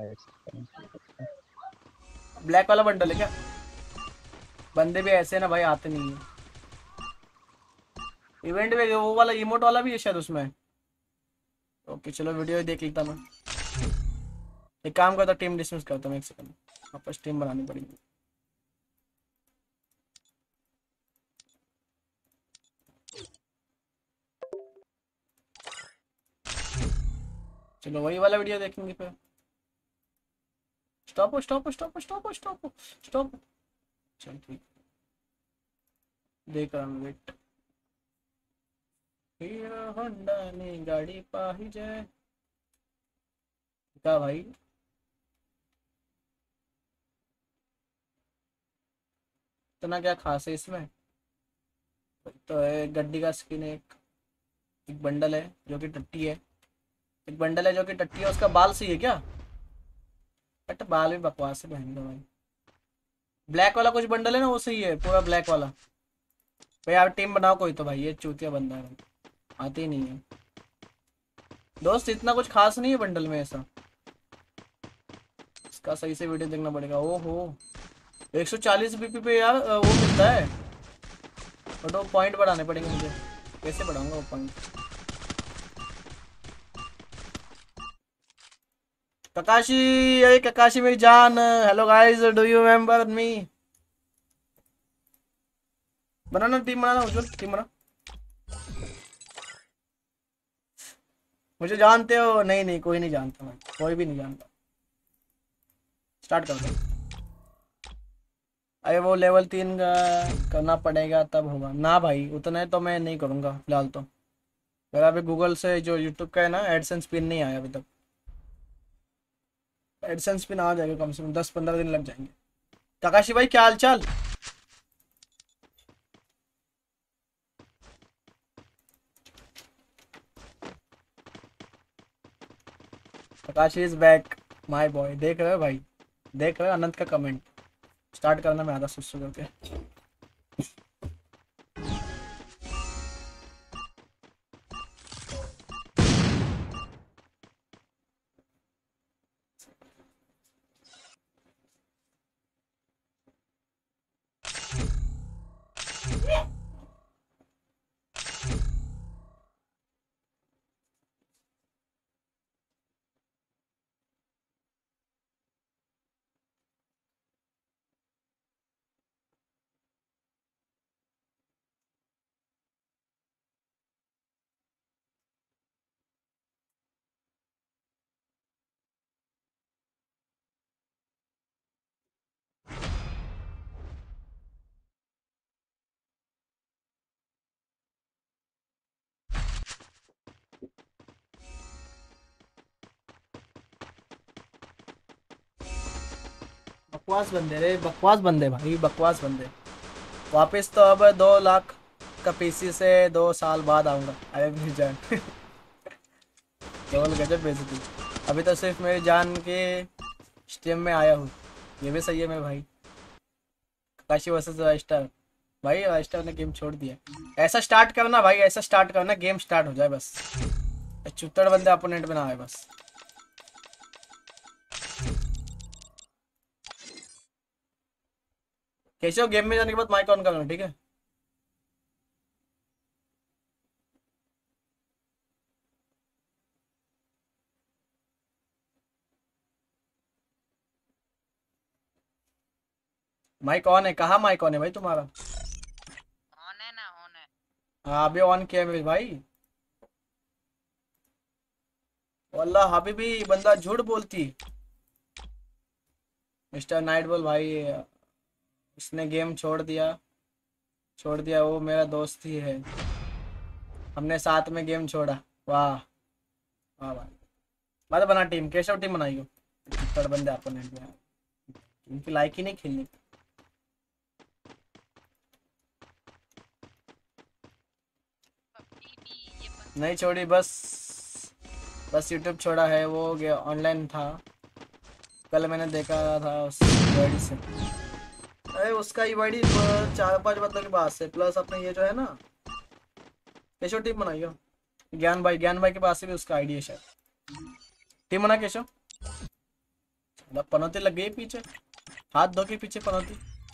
ब्लैक वाला बंडल है क्या? बंदे भी ऐसे ना भाई, आते नहीं है। इवेंट में वो वाला इमोट वाला भी है शायद उसमें। ओके चलो वीडियो देख लेता मैं। एक काम करता, टीम डिसमिस करता मैं, एक सेकंड। वापस टीम बनानी पड़ेगी। चलो वही वाला वीडियो देखेंगे फिर। Stop stop stop stop stop stop. चल ठीक, देख रहा हूँ, वेट। हीरो होंडा ने गाड़ी पाहिजे का भाई। इतना क्या खास है इसमें? तो है गड्डी का स्किन, एक बंडल है जो कि टट्टी है। एक बंडल है जो कि टट्टी है, उसका बाल सही है क्या? बट बाल भी बकवास है बहन का भाई। ब्लैक वाला कुछ बंडल है ना, वो सही है पूरा ब्लैक वाला। भाई आप टीम बनाओ कोई तो भाई, ये चूतिया बंदा है भाई, आते ही नहीं है। दोस्त इतना कुछ खास नहीं है बंडल में ऐसा। इसका सही से वीडियो देखना पड़ेगा। ओहो 140 बीपी पे यार वो मिलता है। बट वो पॉइंट बढ़ाने पड़ेंगे मुझे। कैसे बढ़ाऊंगा वो पॉइंट? ककाशी, अरे ककाशी मेरी जान। Hello guys, do you remember me? बनाना टीम, बनाना उज्जवल, टीम बना। मुझे जानते हो? नहीं नहीं, कोई नहीं जानता भाई, कोई भी नहीं जानता। स्टार्ट कर दो। अरे वो लेवल 3 का करना पड़ेगा तब होगा ना भाई, उतना तो मैं नहीं करूँगा फिलहाल तो। मेरा अभी गूगल से जो यूट्यूब का है ना, एडसेंस पिन नहीं आया अभी तक। एडसेंस पिन आ जाएगा, कम से कम 10-15 दिन लग जाएंगे। काकाशी भाई क्या हाल चाल? Kakashi is back my boy. देख रहे हो भाई, देख रहे हो अनंत का कमेंट? स्टार्ट करना मैं आधा सुसु करके। बकवास बंदे रे, बकवास बंदे भाई, बकवास बंदे। वापस तो अब 2 लाख का पीसी से 2 साल बाद आऊँगा। अरे मेरी जान केवल गजब बेइज्जती। अभी तो सिर्फ मेरी जान के स्ट्रीम में आया हूँ, ये भी सही है मेरे भाई। काशी वर्सेस राइस्टार, भाई राइस्टार ने गेम छोड़ दिया। ऐसा स्टार्ट करना भाई, ऐसा स्टार्ट करना, गेम स्टार्ट हो जाए बस, चुत्तड़ बंदे अपोनेंट में ना आए बस। कैसे हो, गेम में जाने के बाद माइक ऑन करना, ठीक है? माइक ऑन है? कहाँ माइक ऑन है भाई तुम्हारा? ऑन है ना, ऑन है। हाँ अभी ऑन किया मेरे भाई। वल्लाह हबीबी बंदा झूठ बोलती। मिस्टर नाइटबॉल भाई, उसने गेम छोड़ दिया, छोड़ दिया, वो मेरा दोस्त ही है, हमने साथ में गेम छोड़ा। वाह वाह भाई। मैं तो बना टीम, केशव टीम बनाई हो, थर्ड बंदे अपोनेंट में, इनकी लाइक ही नहीं खेलनी। पबजी भी ये बंद नहीं छोड़ी, बस यूट्यूब छोड़ा है, वो ऑनलाइन था, कल मैंने देखा था उस ईवाईडी से। अरे उसका ईवाईडी 4-5 बंदों के पास है, प्लस अपने ये जो है ना, केशव टीम बनाई हो। ज्ञान भाई के पास से भी उसका आईडी है शायद। टीम बना केशव। मतलब पनौती लग गई पीछे, हाथ धो के पीछे पनौती।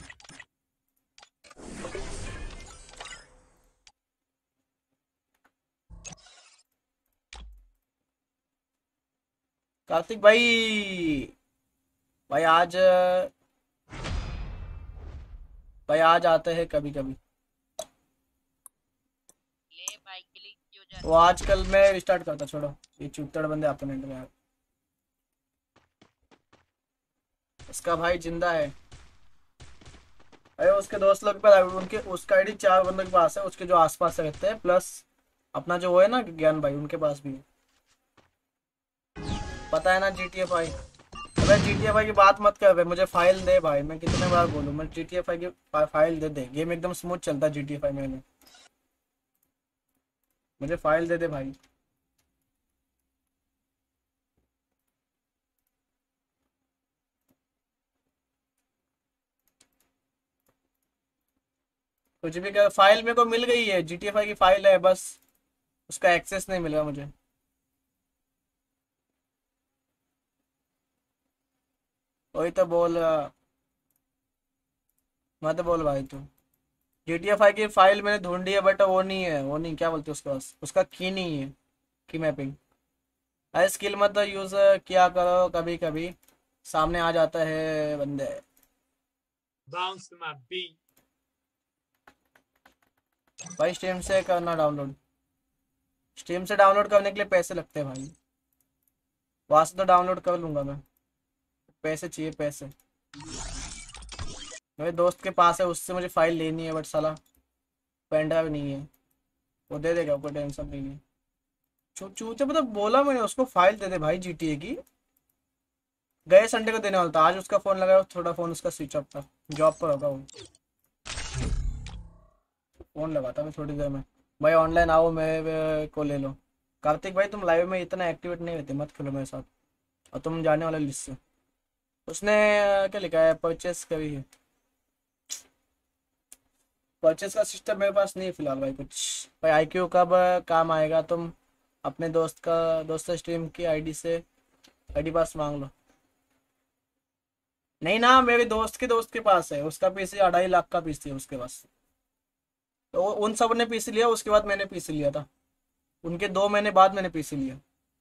कार्तिक भाई, भाई आज आते हैं कभी कभी। ले भाई क्लिक क्यों जा। वो आजकल मैं रिस्टार्ट करता, छोड़ो ये चुत्तड़ बंदे अपोनेंट में आए। उसका भाई जिंदा है। अरे उसके दोस्त लोग पर उनके, उसका आईडी 4 बंदों के पास है, उसके जो आसपास रहते हैं, प्लस अपना जो वो है ना ज्ञान भाई, उनके पास भी है। पता है ना GTA 5। अबे GTA 5 की बात मत कर भाई, मुझे फाइल दे भाई, मैं कितने बार बोलूँ, मैं GTA 5 की फाइल दे दे। गेम एकदम स्मूथ चलता है GTA 5 में, मुझे फाइल दे दे भाई। कुछ भी कर, फाइल मेरे को मिल गई है, GTA 5 की फाइल है, बस उसका एक्सेस नहीं मिला मुझे। वही तो बोल, मत बोल भाई तू। GTA 5 की फाइल मैंने ढूंढी है, बट वो नहीं है, वो नहीं, क्या बोलते हैं उसके पास, उसका की नहीं है, की मैपिंग। अरे स्किल मत यूज किया करो, कभी कभी सामने आ जाता है बंदे। Bounce to my beat. भाई स्टीम से करना डाउनलोड, स्टीम से डाउनलोड करने के लिए पैसे लगते हैं भाई, वहां से तो डाउनलोड कर लूंगा मैं, पैसे चाहिए पैसे। मेरे दोस्त के पास है, उससे मुझे फाइल लेनी है, बट साला पेन ड्राइव नहीं है, वो दे देगा, कोई टेंशन नहीं है। चूचे मतलब बोला मैंने उसको फाइल दे दे भाई GTA की, गए संडे को देने वाला था, आज उसका फोन लगाया, थोड़ा फोन उसका स्विच ऑफ था, जॉब पर होगा वो। फोन लगाता मैं थोड़ी देर में। भाई ऑनलाइन आओ, मेरे को ले लो। कार्तिक भाई तुम लाइव में इतना एक्टिवेट नहीं रहते, मत खेलो मेरे साथ, और तुम जाने वाले लिस्ट से। उसने क्या लिखा है, परचेस करी है, परचेस का सिस्टम मेरे पास नहीं है फिलहाल भाई कुछ। भाई IQ कब काम आएगा, तुम अपने दोस्त स्ट्रीम की आईडी पास मांग लो। नहीं ना, मेरे दोस्त के पास है, उसका पीसी 2.5 लाख का पीसी है उसके पास, तो उन सब ने पीसी लिया, उसके बाद मैंने पीसी लिया था, उनके 2 महीने बाद मैंने पीसी लिया।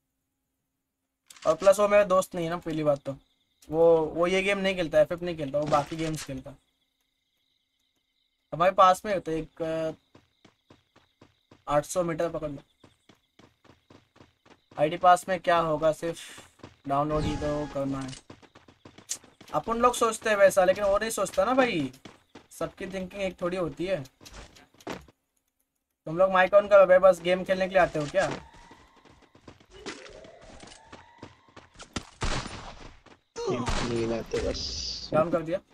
और प्लस वो मेरा दोस्त नहीं है ना, पहली बात तो वो ये गेम नहीं खेलता, FF नहीं खेलता, वो बाकी गेम्स खेलता। हमारे पास में होते एक 800 मीटर पकड़ लो। आईडी पास में क्या होगा, सिर्फ डाउनलोड ही तो करना है। अपन लोग सोचते हैं वैसा, लेकिन वो नहीं सोचता ना भाई, सबकी थिंकिंग एक थोड़ी होती है। तुम लोग माइक ऑन करो भाई, बस गेम खेलने के लिए आते हो क्या? नहीं लाते बस। काम कर दिया।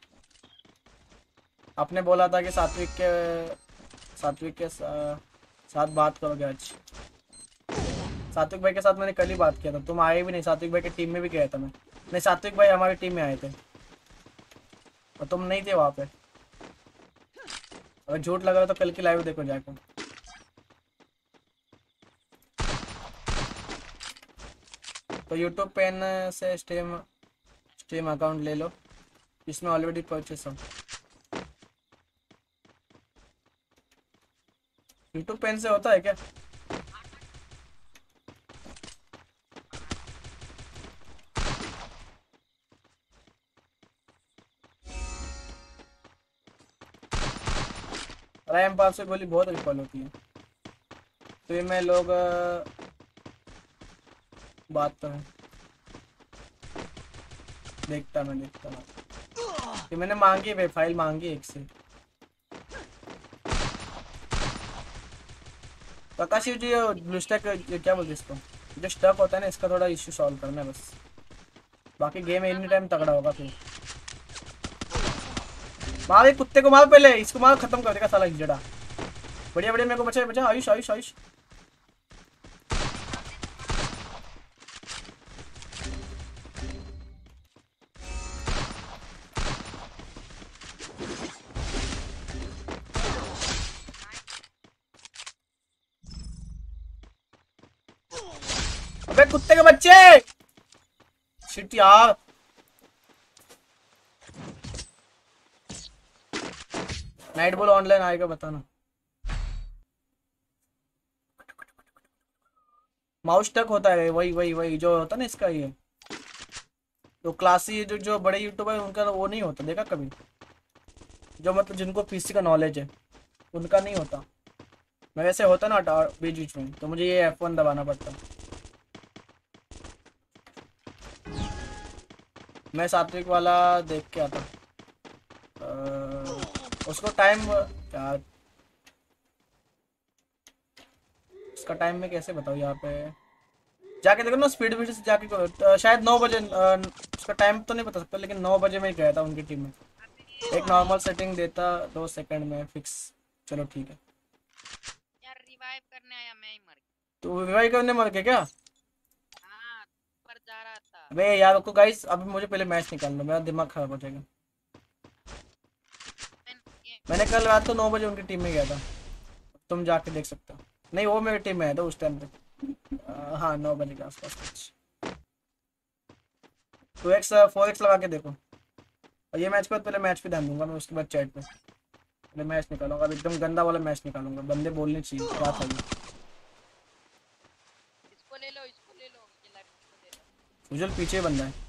आपने बोला था कि सात्विक के साथ बात करोगे आज। सात्विक भाई के साथ मैंने कल ही बात किया था, तुम आए भी नहीं। सात्विक भाई की टीम में भी गया था मैं। नहीं, सात्विक भाई हमारी टीम में आए थे और तुम नहीं थे वहाँ पे। अगर झूठ लग रहा तो कल की लाइव देखो जाकर। तो यूट्यूब पेन से स्ट्रीम अकाउंट ले लो, इसमें ऑलरेडी परचेस हो। यूट्यूब पेन से होता है क्या? रैम 500 गोली बहुत रिकॉल होती है। तो ये में लोग बात तो है, देखता मैं। ये मैंने मांगी भाई, फाइल मांगी एक से। प्रकाश जी ब्लू स्टैक क्या बोलते इसको, जो स्टक होता है ना, इसका थोड़ा इश्यू सॉल्व करना है बस। बाकी गेम एनी टाइम तगड़ा होगा। फिर मार एक कुत्ते को, मार पहले इसको, मार खत्म कर देगा साला हिजड़ा। बढ़िया बढ़िया, मेरे को बचा बचा। आयुष आयुष आयुष। अबे कुत्ते के बच्चे, शिट यार। नाइट बॉल ऑनलाइन आएगा बताना। माउस टक होता है, वही वही वही जो होता है ना इसका। ये तो क्लासी जो बड़े यूट्यूबर है उनका वो नहीं होता, देखा कभी? जो मतलब जिनको पीसी का नॉलेज है उनका नहीं होता। मैं वैसे होता ना बीच बीच में, तो मुझे ये F1 दबाना पड़ता। मैं सात्विक वाला देख के आता। उसको टाइम क्या, उसका टाइम में कैसे बताऊँ? यहाँ पे जाके देखो ना, स्पीड से जाके करो। शायद 9 बजे, उसका टाइम तो नहीं बता सकता, लेकिन 9 बजे में ही गया था उनकी टीम में। एक नॉर्मल सेटिंग देता 2 सेकंड में फिक्स। चलो ठीक है यार, रिवाइव करने आया, मैं ही मर गया। तो रिवाइव करने मर गया क्या? हाँ, पर जा रहा था। अबे यार को गाइस, अभी मुझे पहले मैच निकालना, मेरा दिमाग खराब हो जाएगा। मैंने कल रात को 9 बजे उनकी टीम में गया था, तुम जाके देख सकते हो। नहीं, वो मेरी टीम में है तो उस टाइम पे। हाँ 9 बजे के आसपास कुछ। 2x 4x लगा के देखो। और ये मैच के बाद पहले मैच पे ध्यान दूंगा मैं, उसके बाद चैट पे। पहले मैच निकालूंगा, अब एकदम गंदा वाला मैच निकालूंगा। बंदे बोलने चाहिए क्या था ये। इसको ले लो, इसको ले लो, ये लड़की को ले लो। उजल पीछे बंदा है,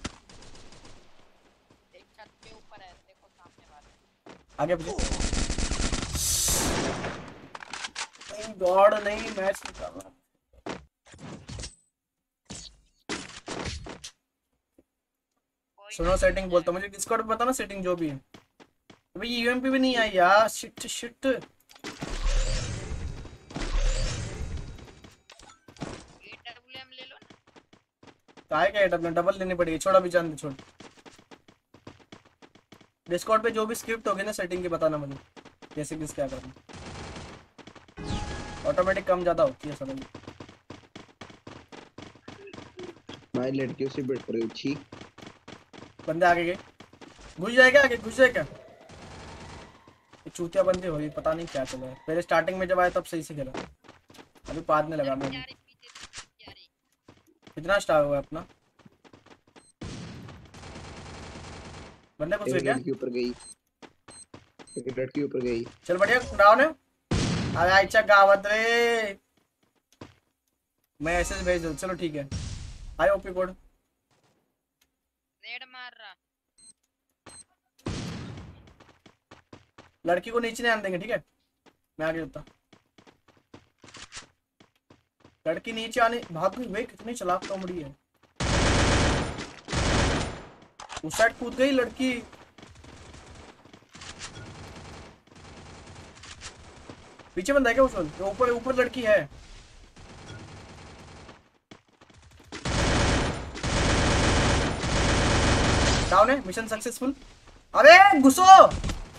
एक छत के ऊपर है, देखो सामने वाला। आगे पीछे। नहीं गॉड, नहीं मैच निकालना। सुनो सेटिंग बोलता, मुझे डिस्कॉर्ड पे बताना सेटिंग जो भी है। अबे ये यूएमपी भी नहीं आई यार, शिट शिट। AWM ले लो ना। काय का AWM डबल लेनी पड़ेगी। छोड़ अभी, जान दे, छोड़। डिस्कॉर्ड पे जो भी स्क्रिप्ट होगी ना सेटिंग की, बताना मुझे कैसे किस क्या करना। ऑटोमेटिक कम ज्यादा होती है सब। भाई लड़कियों से बैठ रही छी। बंदे आगे गए, घुस जाएगा आगे, घुस जाएगा। ये चूतिया बंदे हो रही, पता नहीं क्या चला है। पहले स्टार्टिंग में जब आया तब सही से खेला, अभी बाद में लगा मैं। यार पीछे यार। कितना स्टार हुआ अपना? बंदे कुछ एक क्या? लड़की ऊपर गई, एक लड़की ऊपर गई। चल बढ़िया, डाउन है। अरे अच्छा गावत रे, मैं ऐसे भेज दूँ। चलो ठीक है, आई ओपी कोड। रेड मार रहा। लड़की को नीचे नहीं आने देंगे, ठीक है? मैं आगे होता। लड़की नीचे आने भाग गई। वे कितनी चालाक कॉमेडी है। उस साइड कूद गई लड़की। पीछे बंदा है क्या? उस ऊपर ऊपर लड़की है। डाउन डाउन है, मिशन सक्सेसफुल। अरे घुसो।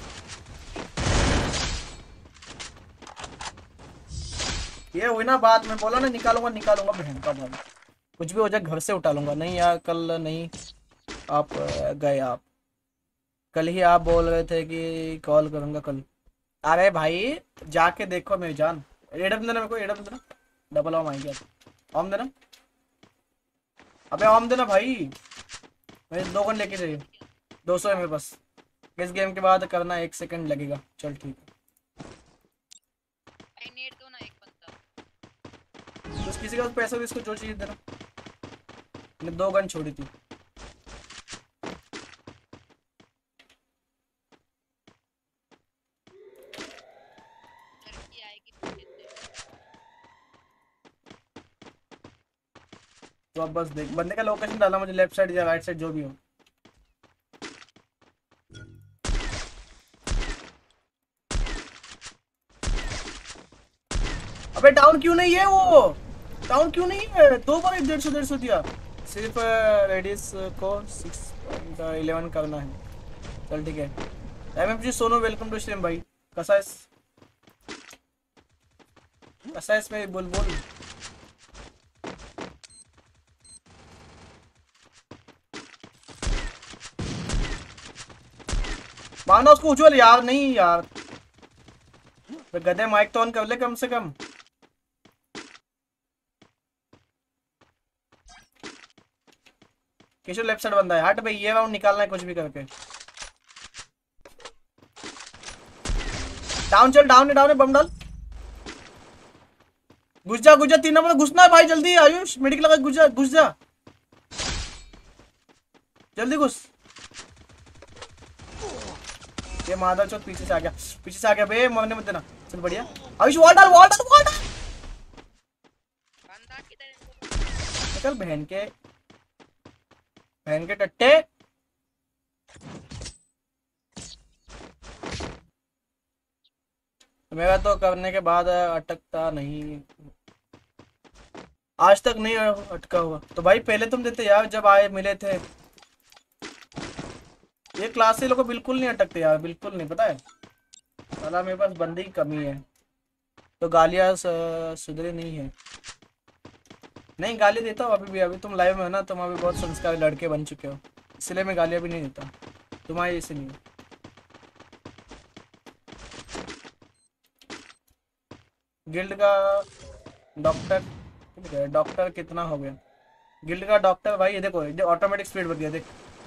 ये हुई ना बात, मैं बोला ना निकालूंगा निकालूंगा बहन का भाई, कुछ भी हो जाए घर से उठा लूंगा। नहीं यार कल नहीं, आप गए आप, कल ही आप बोल रहे थे कि कॉल करूंगा कल। अरे भाई जाके देखो मेरी जान। एडम देना मेरे को, एडम देना, डबल ऑम आएंगे। ऑम देना, अबे ऑम देना भाई, मेरे 2 गन लेके जाइए। 200 है मेरे पास, इस गेम के बाद करना 1 सेकंड लगेगा। चल ठीक है, भाई नेट दो ना एक बंदा। तो किसी का पैसा भी इसको जो चाहिए देना। मैंने 2 गन छोड़ी थी। लड़की आएगी पीछे से। तो अब बस देख, बंदे का लोकेशन डाला मुझे, लेफ्ट साइड या राइट साइड जो भी हो। अबे डाउन क्यों नहीं है वो, डाउन क्यों नहीं है? 2 बार 150 दिया। सिर्फ रेडियस को 6.11 करना है। चल ठीक है। MFG Sonu welcome to stream भाई। कैसा है इसमें बुलबुल? मारना उसको उज्जवल यार। नहीं यार तो गधे माइक तो ऑन कर ले कम से कम। केशव लेफ्ट साइड बंदा है, हट भाई, ये राउंड निकालना है कुछ भी करके। डाउन चल, डाउन है बम डाल। घुस जा 3 नंबर घुसना है भाई, जल्दी आयुष मेडिकल लगा, घुस जा जल्दी घुस। ये मादा चौथ पीछे से आ गया बे, मरने मत देना। चल बढ़िया आयुष, वॉल डाल। बंदा किधर है? निकल बहन के टट्टे। मेरा तो करने के बाद अटकता नहीं, आज तक नहीं अटका हुआ। तो भाई पहले तुम देते यार, जब आए मिले थे। ये क्लास से लोग बिल्कुल नहीं अटकते यार, बिल्कुल नहीं, पता है साला मेरे पास बंदे की कमी है। तो गालियाँ सुधरी नहीं है। नहीं गाली देता हूँ अभी भी, अभी तुम लाइव में हो ना, तुम अभी बहुत संस्कारी लड़के बन चुके हो, इसलिए मैं गालियाँ भी नहीं देता तुम्हारी, इसलिए। गिल्ड का डॉक्टर कितना हो गया? गिल्ड का डॉक्टर भाई ये देखो, ये ऑटोमेटिक स्पीड बढ़ गया देख।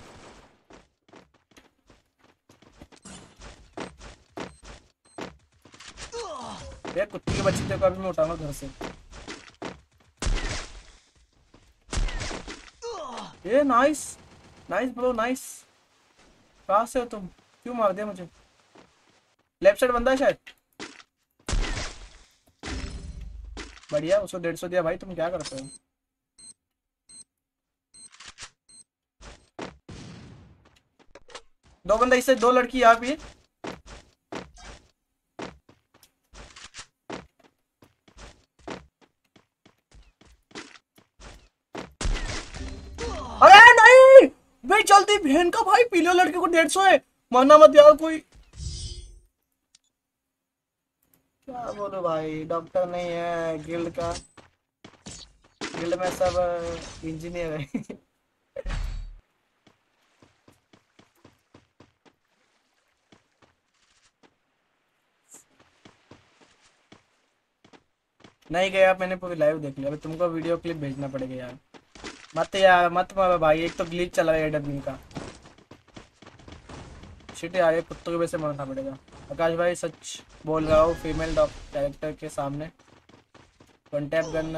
ये कुत्ते के बच्चे को अभी मैं उठाऊंगा घर से। ये नाइस ब्रो नाइस। कहाँ से हो तुम? क्यों मार दिया मुझे? लेफ्ट साइड बंदा है शायद। बढ़िया, उसको 150 दिया भाई। तुम क्या करते हो? दो बंदा इससे, 2 लड़की यहाँ भी। अरे नहीं भाई, जल्दी बहन का भाई, पीले लड़के को 150 है, मरना मत यार कोई। क्या बोलो भाई, डॉक्टर नहीं है गिल्ड का, गिल्ड में सब इंजीनियर है। नहीं गया, मैंने पूरी लाइव देख लिया। अभी तुमको वीडियो क्लिप भेजना पड़ेगा यार। मत मारो भाई, एक तो ग्लिच चल रहा है एडमिन का। शिट यार, ये कुत्तों के वजह से मरना पड़ेगा। आकाश भाई सच बोल रहा हूँ, फीमेल कैरेक्टर के सामने वन टैप गन।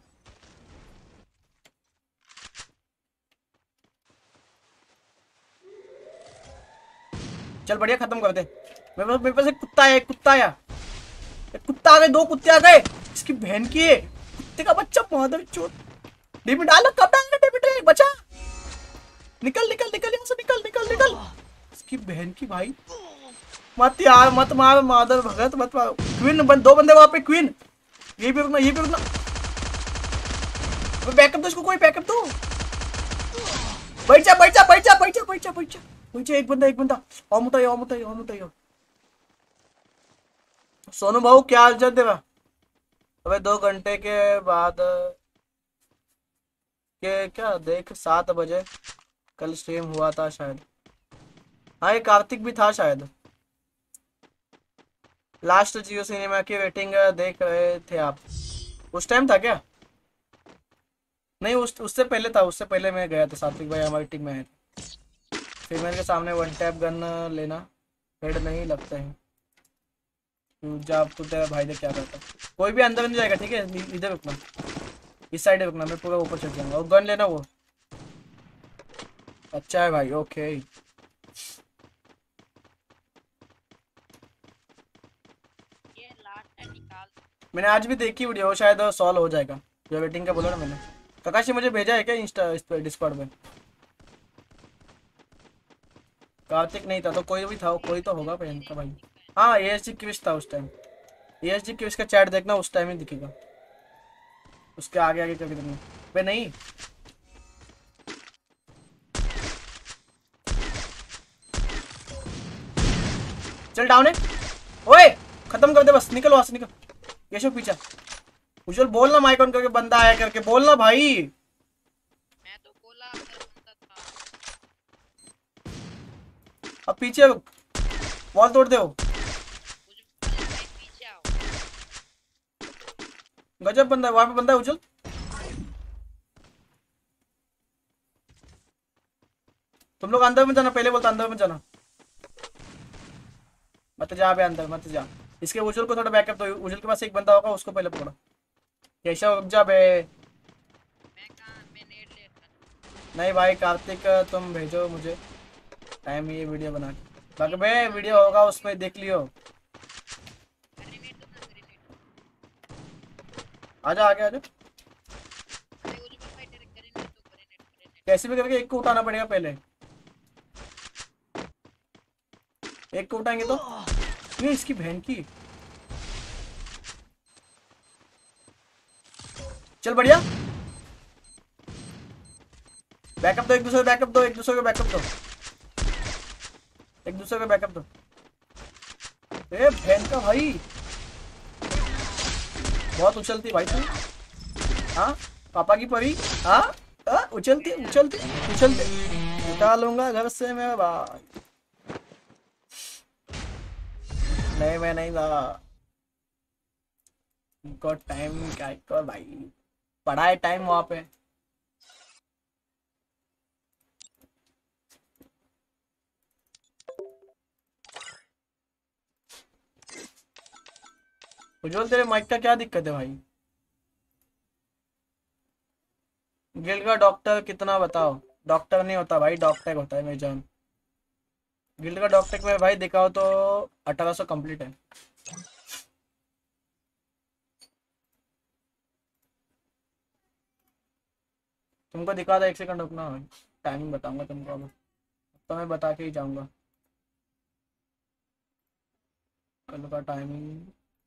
चल बढ़िया, खत्म कर दे। मेरे पास एक कुत्ता है, कुत्ता आ गए, 2 कुत्ते आ गए। इसकी बहन की है, कुत्ते का बच्चा मादर चोट। डेमिट डालो, कब डालना डेमिट रे बचा। निकल यहाँ से, निकल। इसकी बहन की भाई, मत यार, मत मार मादर भगत, मत मार। क्वीन 2 बंदे वहां पे, क्वीन यही पे रुकना। बैकअप दो इसको, कोई बैकअप दो। बैठ जा बैठ जा बैठ जा बैठ जा बैठ जा बैठ जा बैठ जा, एक बंदा और मुताई। सोनू भाऊ क्या हाल चाल तेरा? अबे 2 घंटे के बाद के क्या देख 7 बजे कल स्ट्रीम हुआ था शायद। हाँ ये कार्तिक भी था शायद। लास्ट जियो सिनेमा की रेटिंग देख रहे थे आप? उस टाइम था क्या? नहीं उससे पहले था, उससे पहले मैं गया था। सात्विक भाई हमारी टीम में है। फीमेल के सामने 1 टैप गन लेना हेड नहीं लगते हैं। जब तू तेरा भाई देख क्या करता है। कोई भी अंदर नहीं जाएगा ठीक है, इधर रुकना, इस साइड रुकना, मैं पूरा ऊपर चढ़ जाऊंगा। और गन लेना वो अच्छा है भाई। ओके मैंने आज भी देखी वीडियो, शायद सॉल्व हो जाएगा जो वेटिंग का बोला ना मैंने। ककाशी मुझे भेजा है क्या इंस्टा इस पर डिस्कॉर्ड पे? कार्तिक नहीं था तो कोई भी था, कोई तो होगा प्रियंका भाई। हाँ एएसजी क्विज था उस टाइम। एएसजी क्विज का चैट देखना, उस टाइम ही दिखेगा, उसके आगे आगे करके देखना। वे नहीं चल डाउन है। ओए खत्म कर दे बस, निकल वहां से निकल। यशो पीछा उज्जवल बोलना, माइक ऑन करके बंदा आया करके बोलना भाई। मैं तो बोला अंदर बंदा था। अब पीछे वॉल तोड़ दे। पीछे आओ। गजब बंदा है, वहां पे बंदा है उज्जवल। तुम लोग अंदर में जाना, पहले बोलता अंदर में जाना। मत जा बे अंदर मत जा। इसके उज्जवल को थोड़ा बैकअप दो, उज्जवल के पास एक बंदा होगा उसको पहले पकड़ो। कैसा रुक जा बे। मैं नेट ले रहा था। नहीं भाई कार्तिक तुम भेजो मुझे टाइम ये वीडियो बना के। बाकी बे वीडियो होगा उसमें देख लियो। ग्रेनेड दो ना ग्रेनेड। आजा आगे आजा। अरे वो जो फाइटर ग्रेनेड दो ग्रेनेड। कैसे भी करके एक को उठाना पड़ेगा पहले। एक को उठाएंगे तो ये इसकी बहन की। चल बढ़िया। बैकअप दो एक दूसरे को, बैकअप दो एक दूसरे को, बैकअप दो एक दूसरे को, बैकअप दो। ए बहन का भाई बहुत उछलती भाई तू। हाँ पापा की परी। हाँ उछलती उछलती उछलती उठा लूंगा घर से मैं भाई। नहीं मैं नहीं था। उनको टाइम क्या कर भाई, पढ़ा है टाइम वहां पे। उज्जवल तेरे माइक का क्या दिक्कत है भाई? गिल्ड का डॉक्टर कितना बताओ? डॉक्टर नहीं होता भाई, डॉक्टर होता है मेरी जान। गिल्ड का डॉक्टर में भाई दिखाओ तो 1800 कंप्लीट है। तुमको दिखा था, 1 सेकंड रुकना, टाइमिंग बताऊंगा तुमको अब। तो मैं बता के ही जाऊंगा कल का टाइमिंग।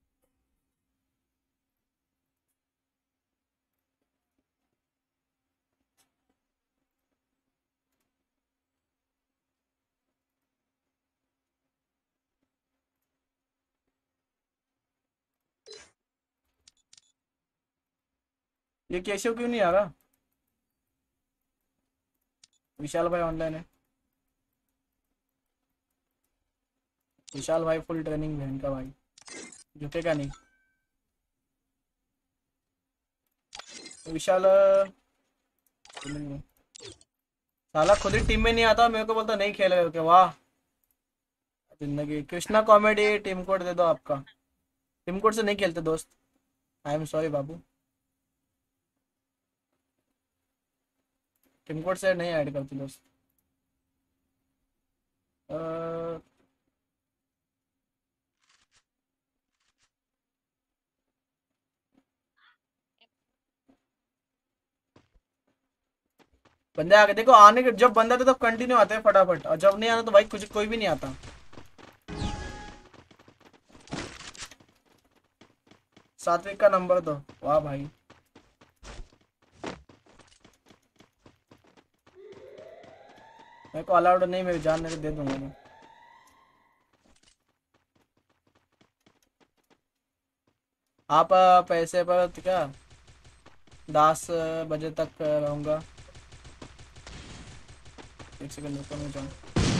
ये केशव क्यों नहीं आ रहा? विशाल भाई ऑनलाइन है। विशाल भाई फुल ट्रेनिंग बहन का भाई, झुकेगा नहीं विशाल। साला खुद ही टीम में नहीं आता, मेरे को बोलता नहीं खेल रहे हो क्या। वाह जिंदगी। कृष्णा कॉमेडी टीम कोड दे दो आपका। टीम कोड से नहीं खेलते दोस्त, आई एम सॉरी बाबू। टीम कोड से नहीं ऐड करते दोस्त। बंदे आगे देखो, आने के जब बंदा तो तब कंटिन्यू आते हैं फटाफट, और जब नहीं आना तो भाई कुछ कोई भी नहीं आता। सात्विक का नंबर दो। वाह भाई मेरे को अलाउड नहीं, मेरी जान मेरे को दे दूंगा मैं। आप पैसे पर तो क्या 10 बजे तक रहूँगा। एक सेकंड रुको, मैं जाऊँ।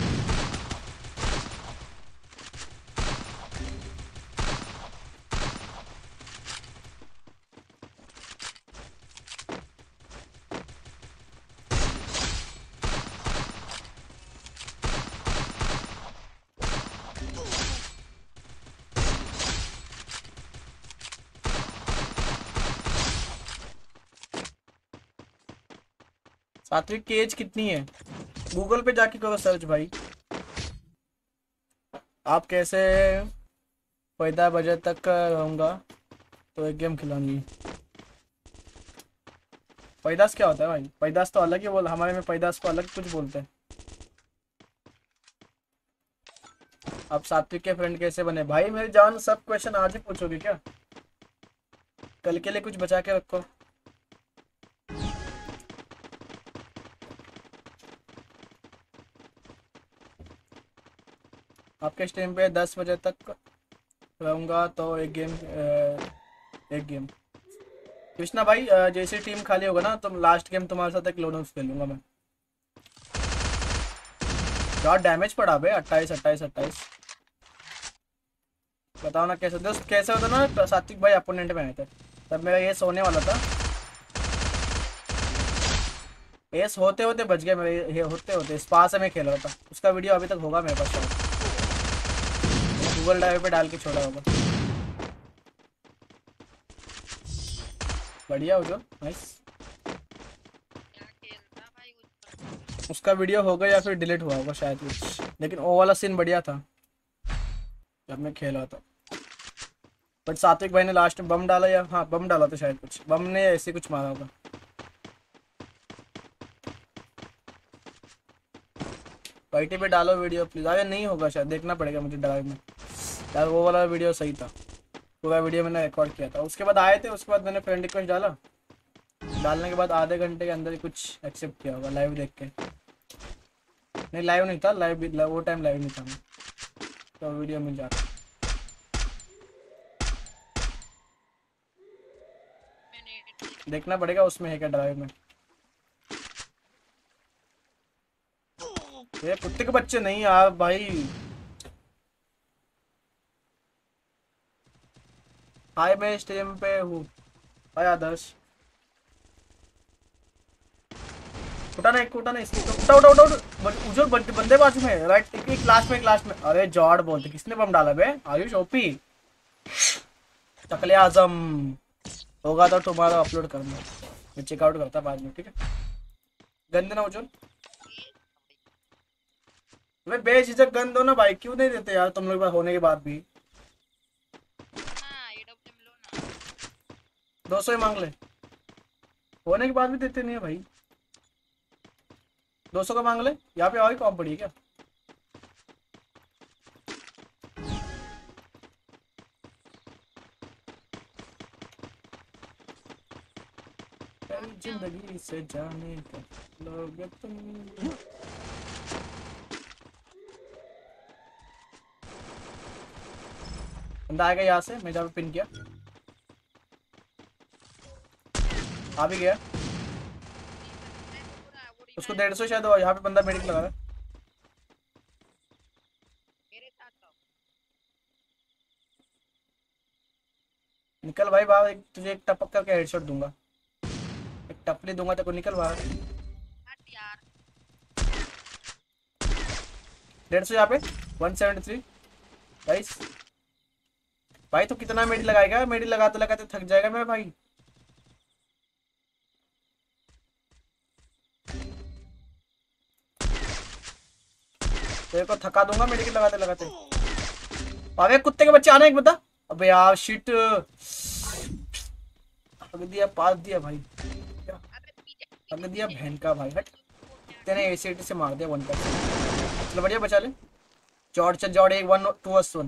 सात्विक की एज कितनी है? गूगल पे जाके करो सर्च भाई। आप कैसे 15 बजे तक रहूँगा तो एक गेम खिलाऊंगी। पैदास क्या होता है भाई? पैदास तो अलग ही बोल, हमारे में पैदास को अलग कुछ बोलते हैं। आप सात्विक के फ्रेंड कैसे बने? भाई मेरी जान सब क्वेश्चन आज ही पूछोगे क्या? कल के लिए कुछ बचा के रखो। आपके स्ट्रीम पे 10 बजे तक रहूँगा तो एक गेम। कृष्णा भाई जैसे टीम खाली होगा ना तो लास्ट गेम तुम्हारे साथ एक लोन खेलूंगा मैं। बहुत डैमेज पड़ा बे, 28। बताओ ना कैसे दोस्त, कैसे होता ना सात्विक भाई अपोनेंट में आए थे तब मेरा ये सोने वाला था। एस होते होते बच गया मेरे, ये होते होते स्पा से मैं खेल रहा था। उसका वीडियो अभी तक होगा मेरे पास शायद, गूगल ड्राइव पे डाल के छोड़ा होगा। बढ़िया हो जो, नाइस। क्या खेलता भाई कुछ उसका वीडियो होगा या फिर डिलीट हुआ होगा शायद कुछ, लेकिन वो वाला सीन बढ़िया था जब मैं खेल रहा था। बट सात्विक भाई ने लास्ट में बम डाला, या हाँ बम डाला था शायद, कुछ बम ने ऐसे कुछ मारा होगा। वाईटी पे डालो वीडियो प्लीज। अरे नहीं होगा शायद, देखना पड़ेगा मुझे ड्राइव में यार। वो वाला वीडियो सही था, पूरा वीडियो मैंने रिकॉर्ड किया था। उसके बाद आए थे, उसके बाद मैंने फ्रेंड रिक्वेस्ट डाला, डालने के बाद आधे घंटे के अंदर ही कुछ एक्सेप्ट किया होगा लाइव देख के। नहीं लाइव नहीं था, लाइव वो टाइम लाइव नहीं था मैं, तो वीडियो मिल जाता। देखना पड़ेगा उसमें है क्या ड्राइव में। ये कुत्ते के बच्चे नहीं यार भाई। हाय मैं स्ट्रीम पे हूँ। हाय आदर्श। उठा ना इसकी तो उठा उजल बंदे बाजू में राइट, एक लास्ट में। अरे जॉर्ड बोलते, किसने बम डाला बे? आयुष ओपी टकले आजम। होगा तो तुम्हारा अपलोड करना, मैं चेकआउट करता बाद में, ठीक है? गंद ना उजल, वे बेझिझक गन दो ना भाई, क्यों नहीं देते यार तुम लोग पास होने के बाद भी? ना एडब्ल्यूएम लो ना। 200 ही मांग ले, होने के बाद भी देते नहीं है भाई। 200 का मांग ले। यहाँ पे और कॉम पड़ी है क्या? जिंदगी से जाने का लोग तुम। बंदा आएगा यहाँ से, मैं जहाँ पे पिन किया आ भी गया। उसको 150 शायद यहाँ पे बंदा मेडिक लगा रहा है। मेरे साथ तो निकल भाई बाहर, तुझे एक टपक करके हेडशॉट दूंगा, एक टपली दूंगा तेरे को। निकल बाहर। हट यार। 150 यहाँ पे 173 गाइस। भाई तो कितना मेडी लगाएगा? मेडी लगाते लगाते थक जाएगा मेरा भाई। तेरे को थका दूंगा मेडी लगाते लगाते। अबे कुत्ते के बच्चे आने एक बता। अबे यार शिट, अग दिया, पास दिया भाई, अग दिया बहन का भाई। हट, तेने एसीटी से मार दिया 1 पर। चलो बढ़िया बचा ले। जॉर्ज एक 1-2-1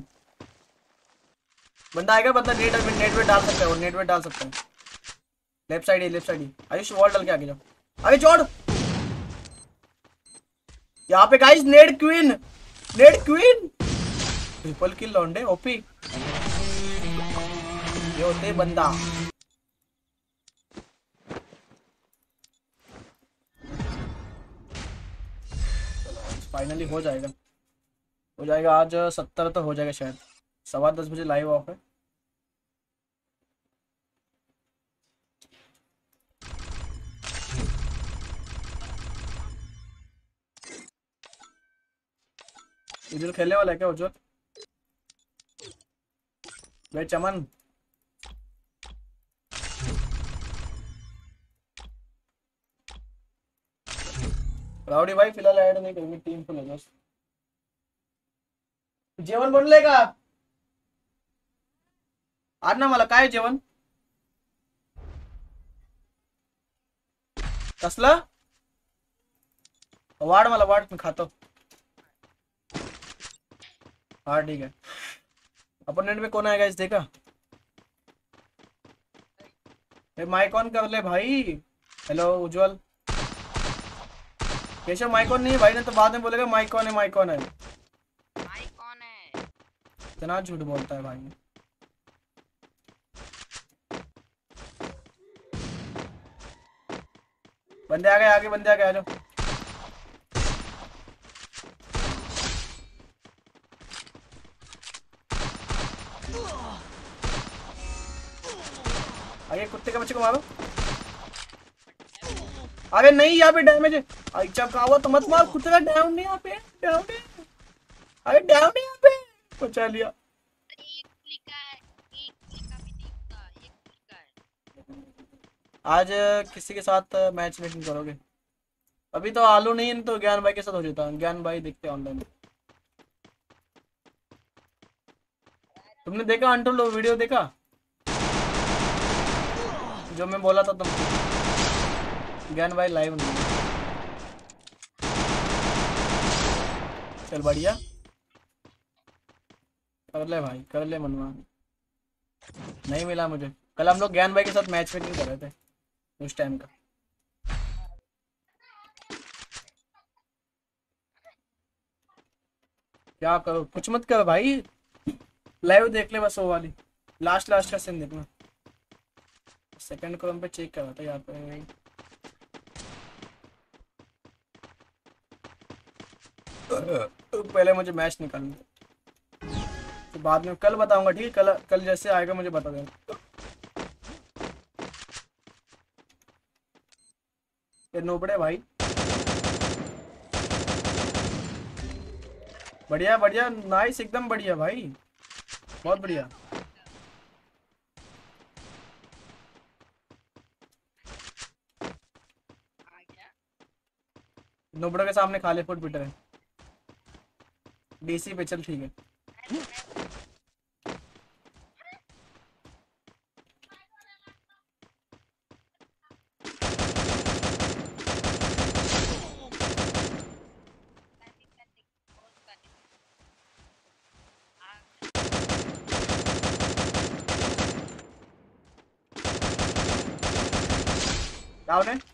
बंदा आएगा। बंदा नेट पे डाल सकता है, वो नेट पे डाल सकता है। लेफ्ट साइड ही आयुष वॉल डाल के आगे जाओ। अरे जॉर्ड यहाँ पे गाइस नेड क्वीन, नेड क्वीन, ट्रिपल किल लौंडे ओपी। ये होते बंदा। फाइनली हो जाएगा, हो जाएगा आज 70 तो हो जाएगा शायद। 10:15 लाइव ऑफ है। उज्जवल खेलने वाला है क्या उज्जवल? भाई चमन राउडी भाई फिलहाल ऐड नहीं करेंगे, टीम फुल है बस। जेवण बनलंय का? आज ना मला काय जेवण कसलं? वाढ मला वाढ, मी खातो। हाँ ठीक है। अपोनेंट में कौन आएगा इस देखा? माइक ऑन कर ले भाई। Hello Ujjwal, Keshav mic on नहीं है भाई, ने तो बाद में बोलेगा माइक ऑन है, माइक ऑन है। भाई कौन है? इतना झूठ बोलता है भाई। बंदे आ गए, आगे बंदे आ गए, आ जाओ। आगे कुत्ते के बच्चे को मारो। अरे नहीं यहाँ पे डैमेज है। अच्छा कहा तो मत मार, कुत्ते का डाउन नहीं यहाँ पे, डाउन है। अरे डाउन है यहाँ पे, बचा लिया। एक क्लिक है, एक क्लिक का भी नहीं होता, एक क्लिक का है। आज किसी के साथ मैच मेकिंग करोगे? अभी तो आलू नहीं है, तो ज्ञान भाई के साथ हो जाता। ज्ञान भाई देखते ऑनलाइन। तुमने देखा अंटल वीडियो देखा जो मैं बोला था तुमको? ज्ञान भाई लाइव नहीं है। चल बढ़िया, कर ले भाई, कर ले मनवा। नहीं मिला मुझे। कल हम लोग ज्ञान भाई के साथ मैच मेकिंग कर रहे थे उस टाइम का। क्या करो, कुछ मत करो भाई, लाइव देख ले बस। वो वाली लास्ट का सीन देखना। सेकंड कॉलम पे चेक करा था यहाँ पे। पहले मुझे मैच निकालना, तो बाद में कल बताऊंगा, ठीक है? कल जैसे आएगा मुझे बता देना। ये नोबड़े भाई, बढ़िया बढ़िया, नाइस, एकदम बढ़िया भाई, बहुत बढ़िया। आ गया। नोबड़े के सामने खाली फुट पीटर है। डीसी पे चल, ठीक है। डाउन है।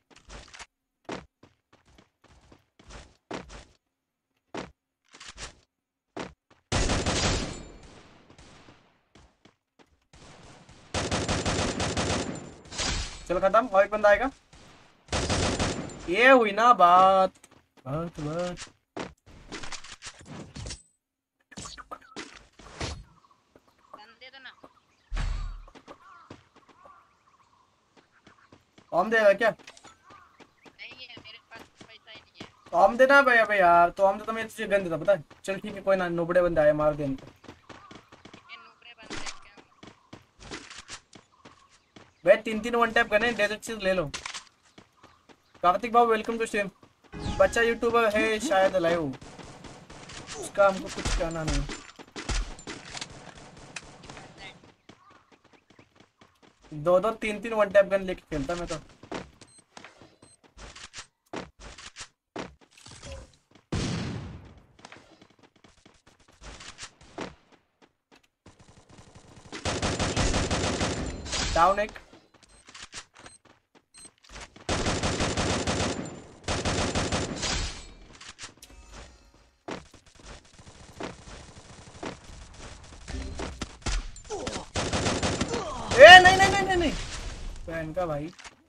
चलो खत्म, और एक बंदा आएगा। ये हुई ना बात, बात बात। दे दो ना। ऑम देगा क्या? नहीं है मेरे पास, पैसा ही नहीं है। ऑम देना भैया भाई यार, तो ऑम तो मैं तुझे गन देता, पता है। चल ठीक है, कोई ना, नोबड़े बंदे आए, मार दे इनको। ये नूबरे बंदे हैं क्या? भाई 3 वन टैप करने, डेजर्ट चीज ले लो। कार्तिक बाबू वेलकम टू स्ट्रीम। बच्चा यूट्यूबर है शायद लाइव, उसका हमको कुछ कहना नहीं। दो 3 वन टैप गन लेके खेलता मैं तो। डाउन एक। नहीं? बहन का भाई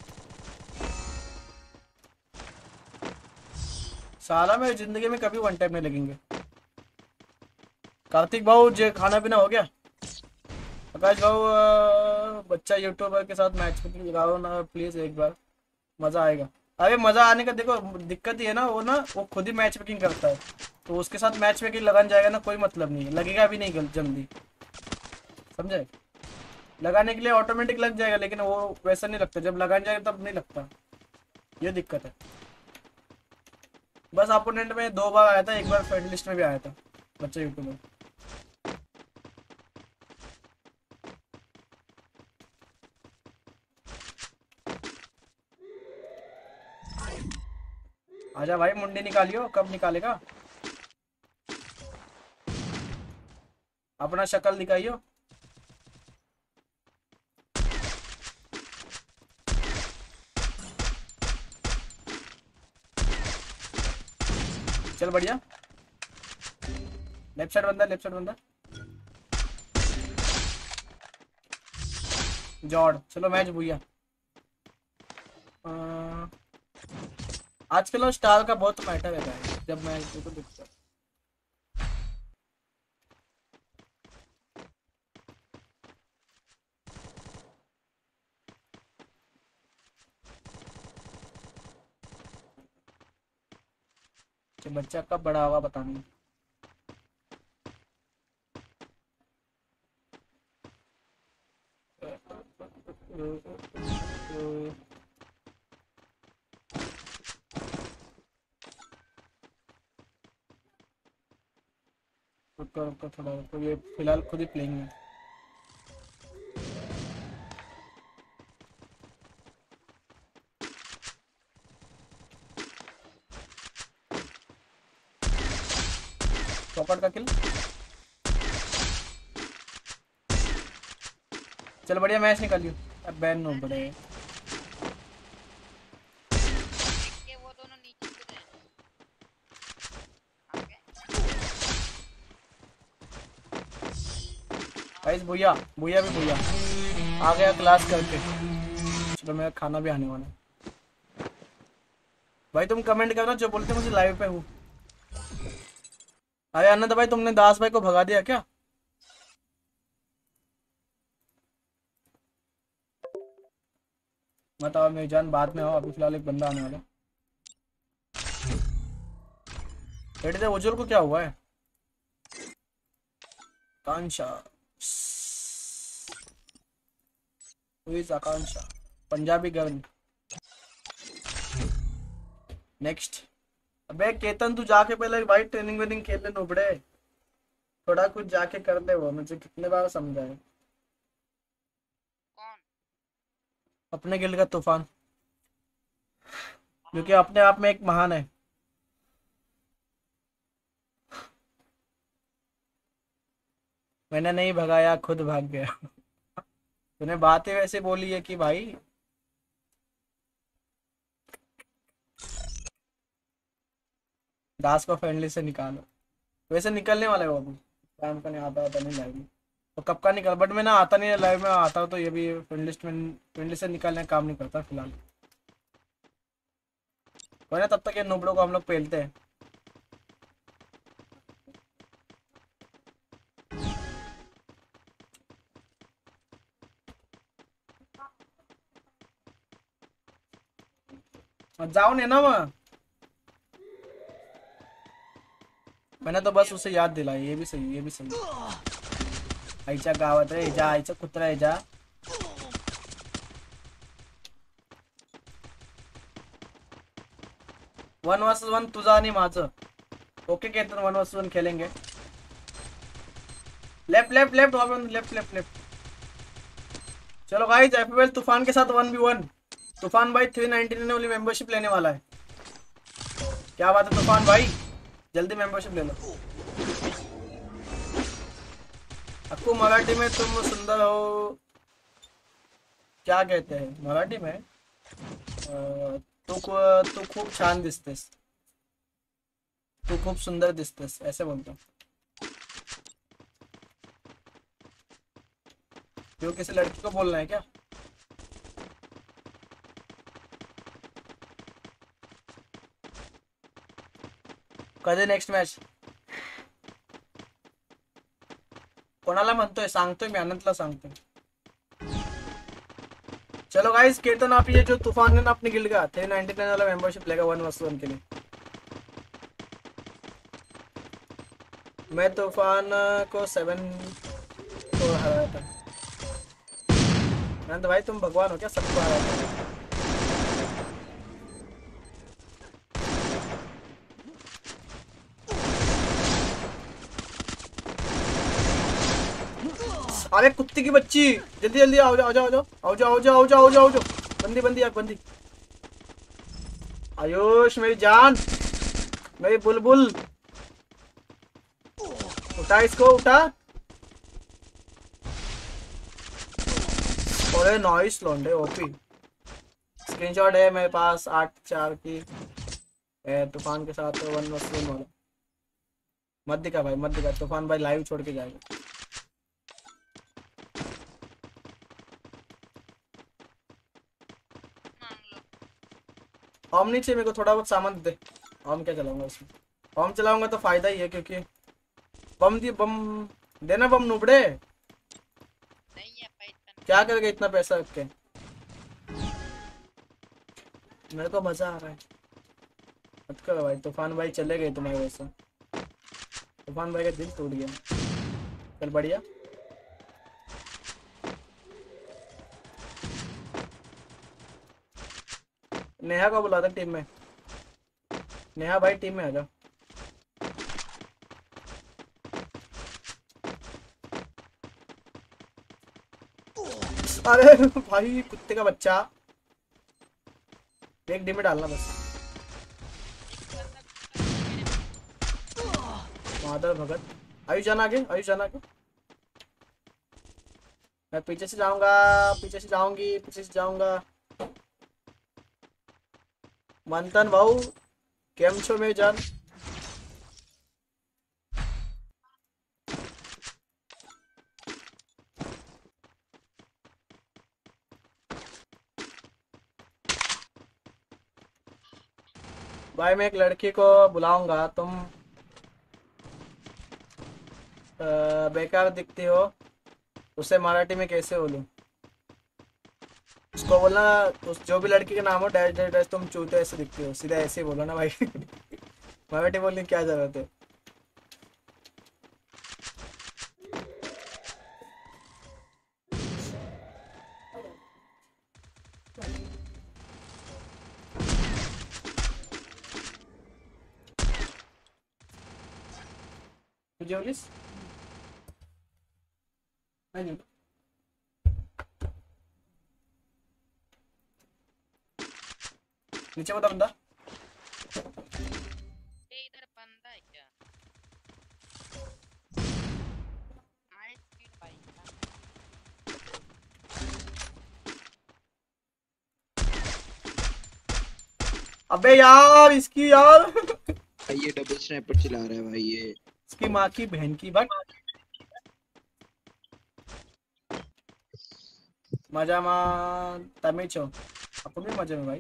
साला मेरी जिंदगी में कभी वन टाइम नहीं लगेंगे। कार्तिक भाऊ जे खाना पीना हो गया? आकाश भाऊ बच्चा यूट्यूबर के साथ मैच लगाओ ना प्लीज एक बार, मजा आएगा। अरे मजा आने का देखो दिक्कत ये है ना, वो खुद ही मैच मेकिंग करता है, तो उसके साथ मैच मेकिंग लगान जाएगा ना कोई मतलब नहीं है, लगेगा भी नहीं जल्दी, समझे? लगाने के लिए ऑटोमेटिक लग जाएगा, लेकिन वो वैसा नहीं लगता, जब लगाने जाएगा तब नहीं लगता, ये दिक्कत है। बस अपोनेंट में 2 बार आया था, एक बार फ्रेंड लिस्ट में भी आया था बच्चा यूट्यूबर। आजा भाई मुंडी निकालियो, कब निकालेगा? अपना शक्ल दिखाइयो। चल बढ़िया, लेफ्ट साइड बंदा, लेफ्ट साइड बंदा जॉर्ड। चलो मैच भूया। आजकल स्टार का बहुत मैटर है भाई, जब मैं तो दिखता है। बच्चा कब बड़ा होगा पता नहीं। रुको थोड़ा, तो ये फिलहाल खुद ही प्लेइंग है। पॉकेट का किल। चल बढ़िया मैच निकालियो। अब बैन नो बड़े के वो दोनों नीचे कूदे हैं। आगे गाइस भूया भूया भी भूया आ गया क्लास करके। चलो मेरा खाना भी आने वाला है। भाई तुम कमेंट करना जो बोलते मुझे लाइव पे हूँ। अरे आनंद भाई तुमने दास भाई को भगा दिया क्या? बताओ मेरी जान, बाद में आओ, अभी फिलहाल एक बंदा आने वाला। बेटे उज्जवल को क्या हुआ है? आकांक्षा, आकांक्षा पंजाबी गर्ल। नेक्स्ट। अबे केतन तू जाके पहले भाई ट्रेनिंग वेनिंग खेल ले नोबड़े, थोड़ा कुछ जाके कर ले। वो मुझे कितने बार समझाए। कौन? अपने गिल्ड का तूफान, क्योंकि अपने आप में एक महान है। मैंने नहीं भगाया, खुद भाग गया। तूने बातें वैसे बोली है कि भाई दास को फ्रेंडली से निकालो। वैसे निकलने वाला है वो, अभी टाइम का नहीं आता नहीं लाइव में, तो कब का निकल, बट मैं ना आता नहीं है लाइव में, आता हूँ तो ये भी फ्रेंडली से निकालने का काम नहीं करता फिलहाल। कोई ना, तब तक ये नोबड़ों को हम लोग पेलते हैं। जाओ ने ना वहाँ, मैंने तो बस उसे याद दिलाई। ये भी सही, ये भी सही। आईचा गावात रे जा, आईचा कुत्रा है जा। वन वर्सेस वन तुझा आणि माझं। ओके केतन 1 वर्सेस 1 खेलेंगे। Left left left left left left. चलो गाइस एफएल तूफान के साथ 1v1। तूफान भाई 399 वाली मेंबरशिप लेने वाला है। क्या बात है तूफान भाई, जल्दी मेंबरशिप ले लो। अक्कू मराठी में तुम सुंदर हो, क्या कहते हैं मराठी में? तू खूप छान दिसतेस, तू खूप सुंदर दिसतेस, ऐसे बोलता हूँ। क्यों किसी लड़की को बोलना है क्या? कधी नेक्स्ट मॅच कोणाला म्हणतोय सांगतोय मी अनंतला सांगतोय चलो गाइस केतन आप ये जो तूफान ने ना अपनी गिल्ड का 399 वाला मेंबरशिप लेगा 1 के लिए मैं तूफान को 7 को हराया था अनंत भाई तुम भगवान हो क्या सबको हराया था अरे कुत्ते की बच्ची जल्दी जल्दी आओ जाओ आओ जाओ आओ जाओ आओ जाओ आओ जाओ आओ जाओ आओ जाओ बंदी बंदी आग बंदी आयुष मेरी जान मेरी बुलबुल उठा इसको उठा अरे नाइस लौंडे ओपी स्क्रीनशॉट है मेरे पास 8-4 की तूफान के साथ 1 वाला मत दिखा भाई मत दिखा तूफान भाई लाइव छोड़ के जाएगा ऑम नहीं चाहिए मेरे को थोड़ा बहुत सामान दे ऑम क्या चलाऊंगा इसमें ऑम चलाऊंगा तो फायदा ही है क्योंकि बम देना बम नुबड़े नहीं है पैसा क्या करेगा इतना पैसा रख के मेरे को मजा आ रहा है मत करो भाई तूफान भाई चले गए तुम्हारे वजह से तूफान भाई का दिल टूट गया चल बढ़िया नेहा को बुला था टीम में नेहा भाई टीम में आ जाओ अरे भाई कुत्ते का बच्चा एक डिमे डालना बस मादर भगत आयुष जाना आगे आयुष जाना आगे मैं पीछे से जाऊंगा पीछे से जाऊंगी पीछे से जाऊंगा मंथन भाऊ केम छो मेरी जान भाई मैं एक लड़की को बुलाऊंगा तुम बेकार दिखती हो उससे मराठी में कैसे बोलूं उसको बोलना उस जो भी लड़की का नाम हो डैश डैश डैश तुम चूते ऐसे दिखते हो सीधा ऐसे ही बोलो ना भाई मराठी बोलने की क्या जरूरत है जोलिस नहीं नीचे बता बंदा ये इधर बंदा है क्या नाइस स्पीड भाई अबे यार इसकी यार ये डबल स्नाइपर चला रहा है भाई ये इसकी माँ की बहन की बट मजा मा तमे छो अपन भी मजे में भाई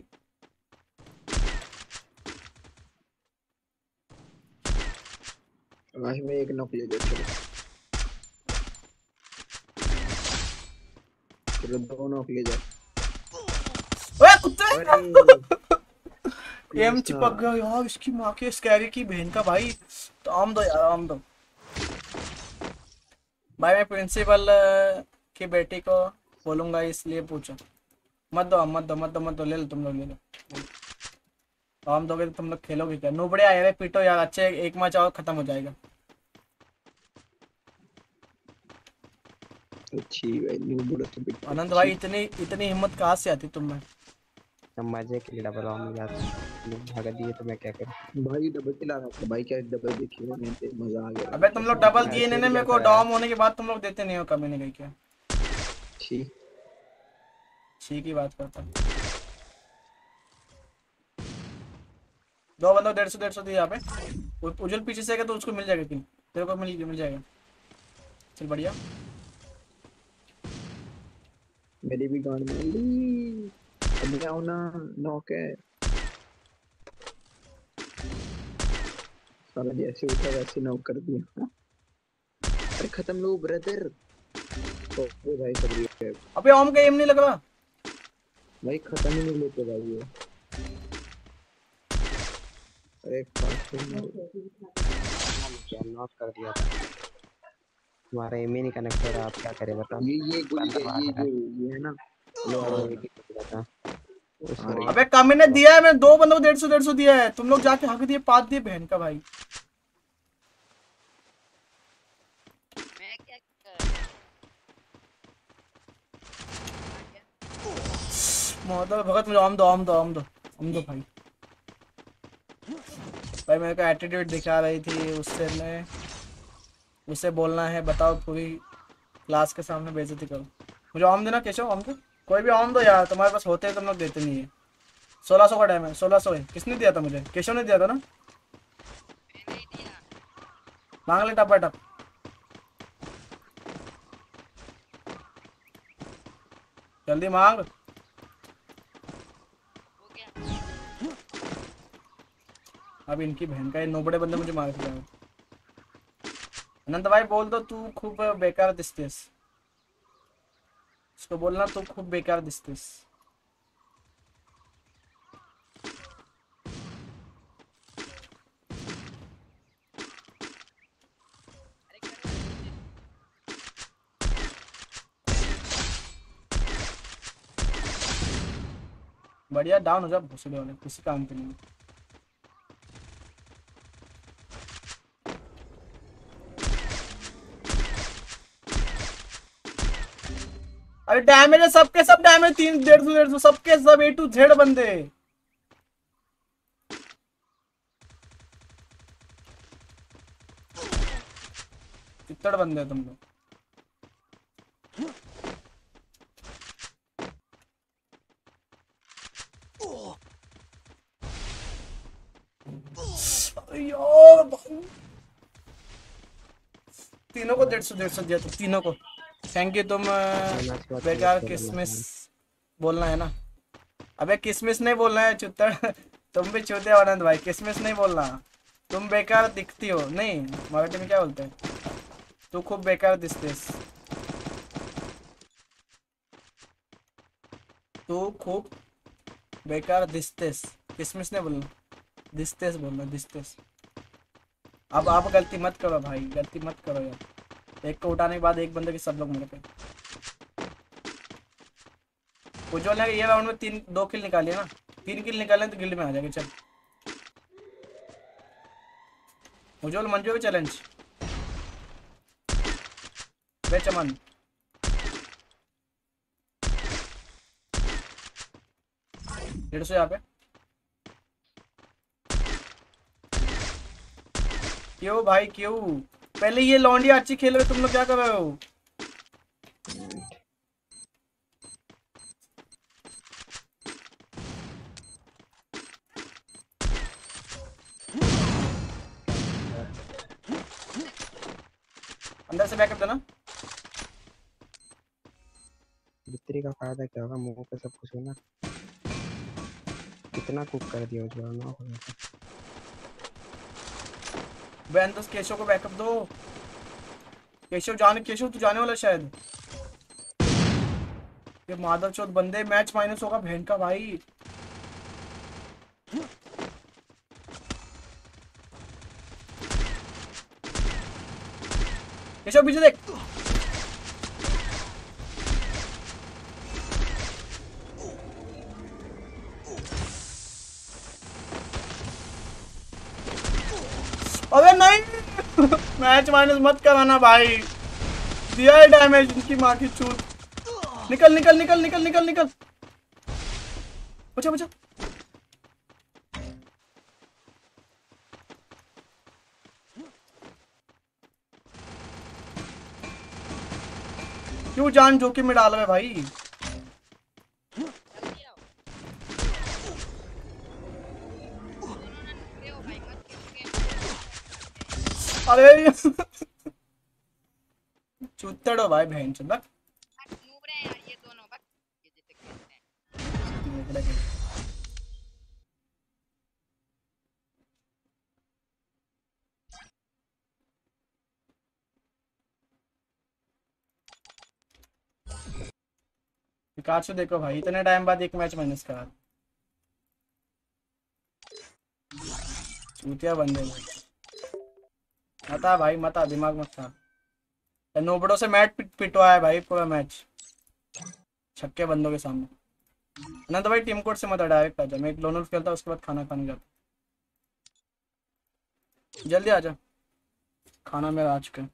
भाई में एक नॉक ले जाओ चलो 2 नॉक ले जाओ ओए कुत्ते एम चिपक गया यार इसकी माँ के स्कैरी की बहन का भाई तो आम दो यार आम दो भाई मैं प्रिंसिपल की बेटी को बोलूंगा इसलिए पूछो मत दो मत दो मत दो मत दो ले लो तुम लोग ले लो आम दोगे तो तुम लोग खेलोगे क्या नूबड़े आए हुए पीटो यार अच्छे एक मैच और खत्म हो जाएगा अच्छी भाई नूबड़े तो बिल्कुल आनंद भाई इतनी हिम्मत कहाँ से आती तुम में हम मजे के लिए डबल ऑन में जाते हैं भाग दिए तो मैं क्या करूं भाई डबल चला रहा था भाई क्या डबल देखी मैंने तो मजा आ गया अबे तुम लोग डबल दिए नहीं मेरे को डॉम होने के बाद तुम लोग देते नहीं हो कभी नहीं गई क्या ठीक छी की बात करता हूँ 2 बंदों 150 दिए यहाँ पे उज्जवल पीछे से आएगा तो उसको मिल जाएगा किल तेरे को मिल जाएगा चल बढ़िया मेरी भी गांड मार ली अब आओ ना नॉक है साला जैसे उठा वैसे नॉक कर दिया। अरे खत्म लो ब्रदर। ओ भाई सब है अबे ओम का एम नहीं लग रहा। भाई, खत्म ही नहीं लेते भाई ये। अरे फास्ट क्या नॉक कर दिया था। तुम्हारा एम ही नहीं कनेक्ट हो रहा, आप क्या करें बताओ। ये गोली बंदा है, भाग ये रहा जो है। ये है ना। लो आ हाँ, रहा एक ही कर दिया था आ रही उसको। अबे कमी ने दिया है, मैं 2 बंदों को 150 दिया है, तुम लोग जाके हक दिए 5 दिए बहन का भाई। मैं क्या मोहम्मद भगत मुझे आम दो आम दो आम दो आम दो भाई। भाई मेरे को एटीट्यूड दिखा रही थी उससे, मैं उससे बोलना है बताओ पूरी क्लास के सामने बेइज्जती करो। मुझे आम देना केशव, आम दो, कोई भी आम दो यार, तुम्हारे पास होते हैं तुम लोग देते नहीं है। 1600 का टाइम है, 1600 है। किसने दिया था मुझे? केशव ने दिया था ना? मैंने ही दिया। मांग ले टप टप। जल्दी मांग। हो गया। अब इनकी बहन का ये नोबड़े बंदे मुझे मार के जाए। अनंत भाई बोल दो तू खूब बेकार दिसतेस, उसको बोलना तू खूब बेकार दिसतेस। अरे करो। बढ़िया डाउन हो जा भोसड़े वाले, किसी काम के नहीं। अरे डैमेज है सबके सब, डैमेज 3 150 सबके सब A to Z बंदे। चित्तड़ बंदे हैं तुम लोग। यार तीनों को 150 दिया तो तीनों को थैंक यू। तुम बेकार किसमिस बोलना है ना? अबे किसमिस नहीं बोलना है चुत्तर। तुम भी चूते हो आनंद भाई, किसमिस नहीं बोलना। तुम बेकार दिखती हो, नहीं मराठी में क्या बोलते हैं? तू खूब बेकार दिसतेस, तू खूब बेकार दिसतेस। किसमिस नहीं बोलना, दिसतेस बोलना, दिसतेस। अब आप गलती मत करो भाई, गलती मत करो यार। एक को उठाने के बाद एक बंदे के सब लोग मरते। उज्ज्वल ने ये राउंड में 2 किल निकाली है ना, 3 किल निकाले तो गिल्ड में आ जाएंगे। चल उज्ज्वल मंजू भी चैलेंज बे चमन। डेढ़ सौ यहाँ पे क्यों भाई क्यों? पहले ये लौंडिया अच्छी खेल रहे, तुम लोग क्या कर रहे हो? अंदर से बैकअप देना। बिक्री का फायदा क्या होगा, मुंह पे सब कुछ होना। कितना कुक कर दिया जो ना हो गया। बहन तो केशव को बैकअप दो। केशव तू जाने वाला शायद। ये माधव चौथ बंदे, मैच माइनस होगा बहन का भाई। केशव पीछे देख। अबे नहीं। मैच माइनस मत कराना भाई, दिया है डैमेज इनकी माँ की चूत। निकल निकल निकल निकल निकल निकल, बचा बचा। क्यों जान जोखिम में डाल रहे भाई? जल्दी आओ। दोनों ना नुकरे हो भाई, मत खेलो गेम। अरे चूतड़ो भाई बहन चोद। नूबरे हैं यार ये दोनों, बस ये जितने खेलते हैं। पिकाचू देखो भाई, इतने टाइम बाद एक मैच माइनस करा। चूतिया बंदे भाई, मता भाई मता, दिमाग मत खा। नोबड़ों से मैच पिटवाया है भाई पूरा मैच, छक्के बंदों के सामने। ना तो भाई टीम कोड से मत डायरेक्ट आ जा, मैं एक लोन वुल्फ खेलता उसके बाद खाना खाने जाता। जल्दी आ जा, खाना मेरा आ चुका है।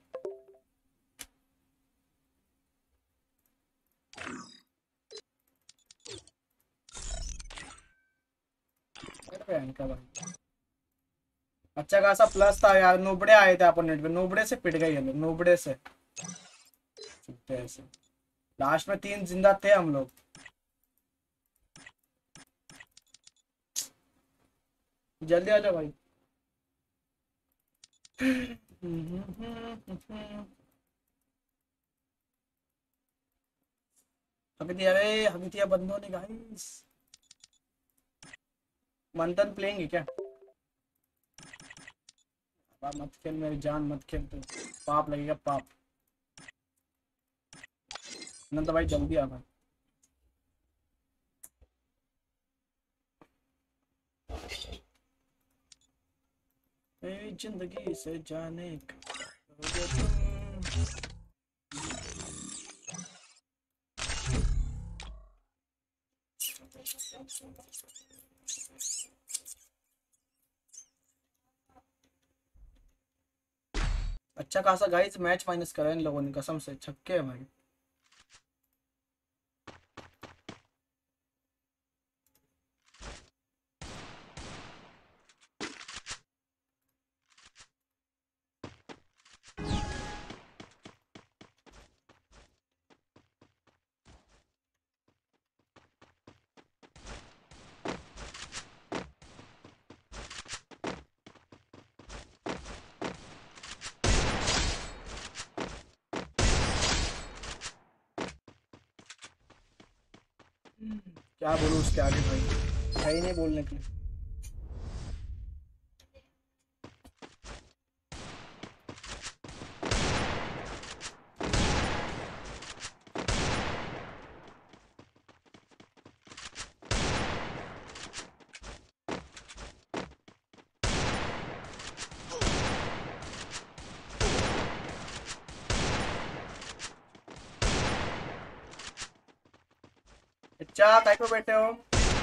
इनका भाई अच्छा खासा प्लस था यार, नूबड़े आए थे अपोनेंट पे, नूबड़े से पिट गए ये लोग, नूबड़े से। ऐसे लास्ट में 3 जिंदा थे हम लोग। जल्दी आ जाओ भाई। हक दिया बंदों ने गाइस। मंथन प्लेइंग है क्या? मत खेल मेरी जान, मत खेल तू, पाप लगेगा पाप। नंद भाई जल्दी आ भाई। मेरी जिंदगी से जाने करोगे तुम। अच्छा खासा गाइस मैच माइनस करा इन लोगों ने, कसम से छक्के है भाई। क्या बोलूं उसके आगे भाई, है ही नहीं बोलने के लिए। अच्छा काय को बैठे हो?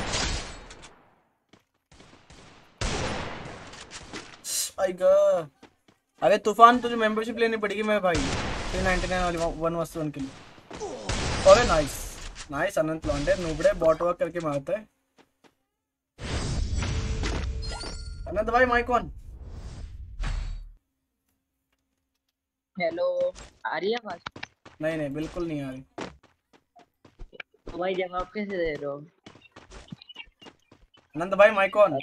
आएगा। अरे तूफान तुझे मेंबरशिप लेनी पड़ेगी मेरे भाई, 399 वाली 1v1 के लिए। अरे नाइस नाइस अनंत लॉन्डे, नूबड़े बॉट वर्क करके मारता है। अनंत भाई माइक ऑन। हेलो, आ रही है आवाज? नहीं नहीं बिल्कुल नहीं आ रही। तो भाई जवाब कैसे दे रहे हो? अनंत भाई माइक ऑन।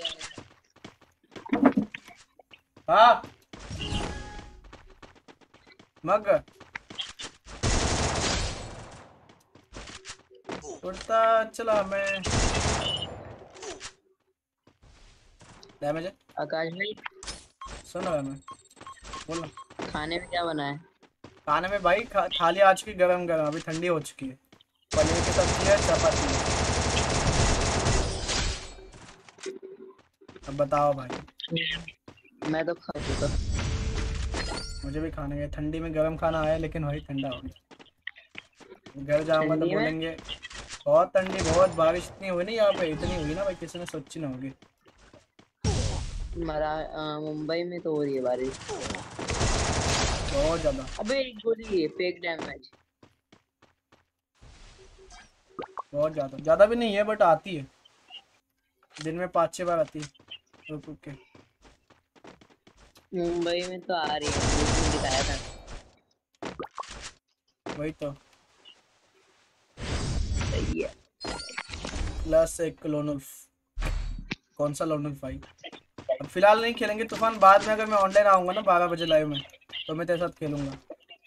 हाँ मग उड़ता चला मैं। डैमेज है आकाश भाई, सुन रहा है मैं, बोल। खाने में क्या बना है? खाने में भाई थाली आ चुकी गरम गरम, अभी ठंडी हो चुकी है। पनीर की सब्जी है, चपाती है। अब बताओ भाई। मैं तो खा चुका। मुझे भी खाने गए, ठंडी में गरम खाना आया लेकिन वही ठंडा हो गया। घर जाऊंगा तो ठंडी में? बोलेंगे बहुत ठंडी, बहुत बारिश इतनी हुई नहीं यहाँ पे, इतनी हुई ना भाई किसी ने सोची ना होगी। मुंबई में तो हो रही है बारिश बहुत ज्यादा। अबे एक गोली है, फेक डैमेज। बहुत ज्यादा, ज्यादा भी नहीं है बट आती है, दिन में 5-6 बार आती है रुक रुक के। मुंबई में तो आ रही है, न्यूज़ में दिखाया था। वही तो। सही है। प्लस एक लोन वुल्फ। कौन सा लोन वुल्फ भाई? अब फिलहाल नहीं खेलेंगे तूफान, बाद में अगर मैं ऑनलाइन आऊंगा ना 12 बजे लाइव में तो मैं तेरे साथ खेलूंगा।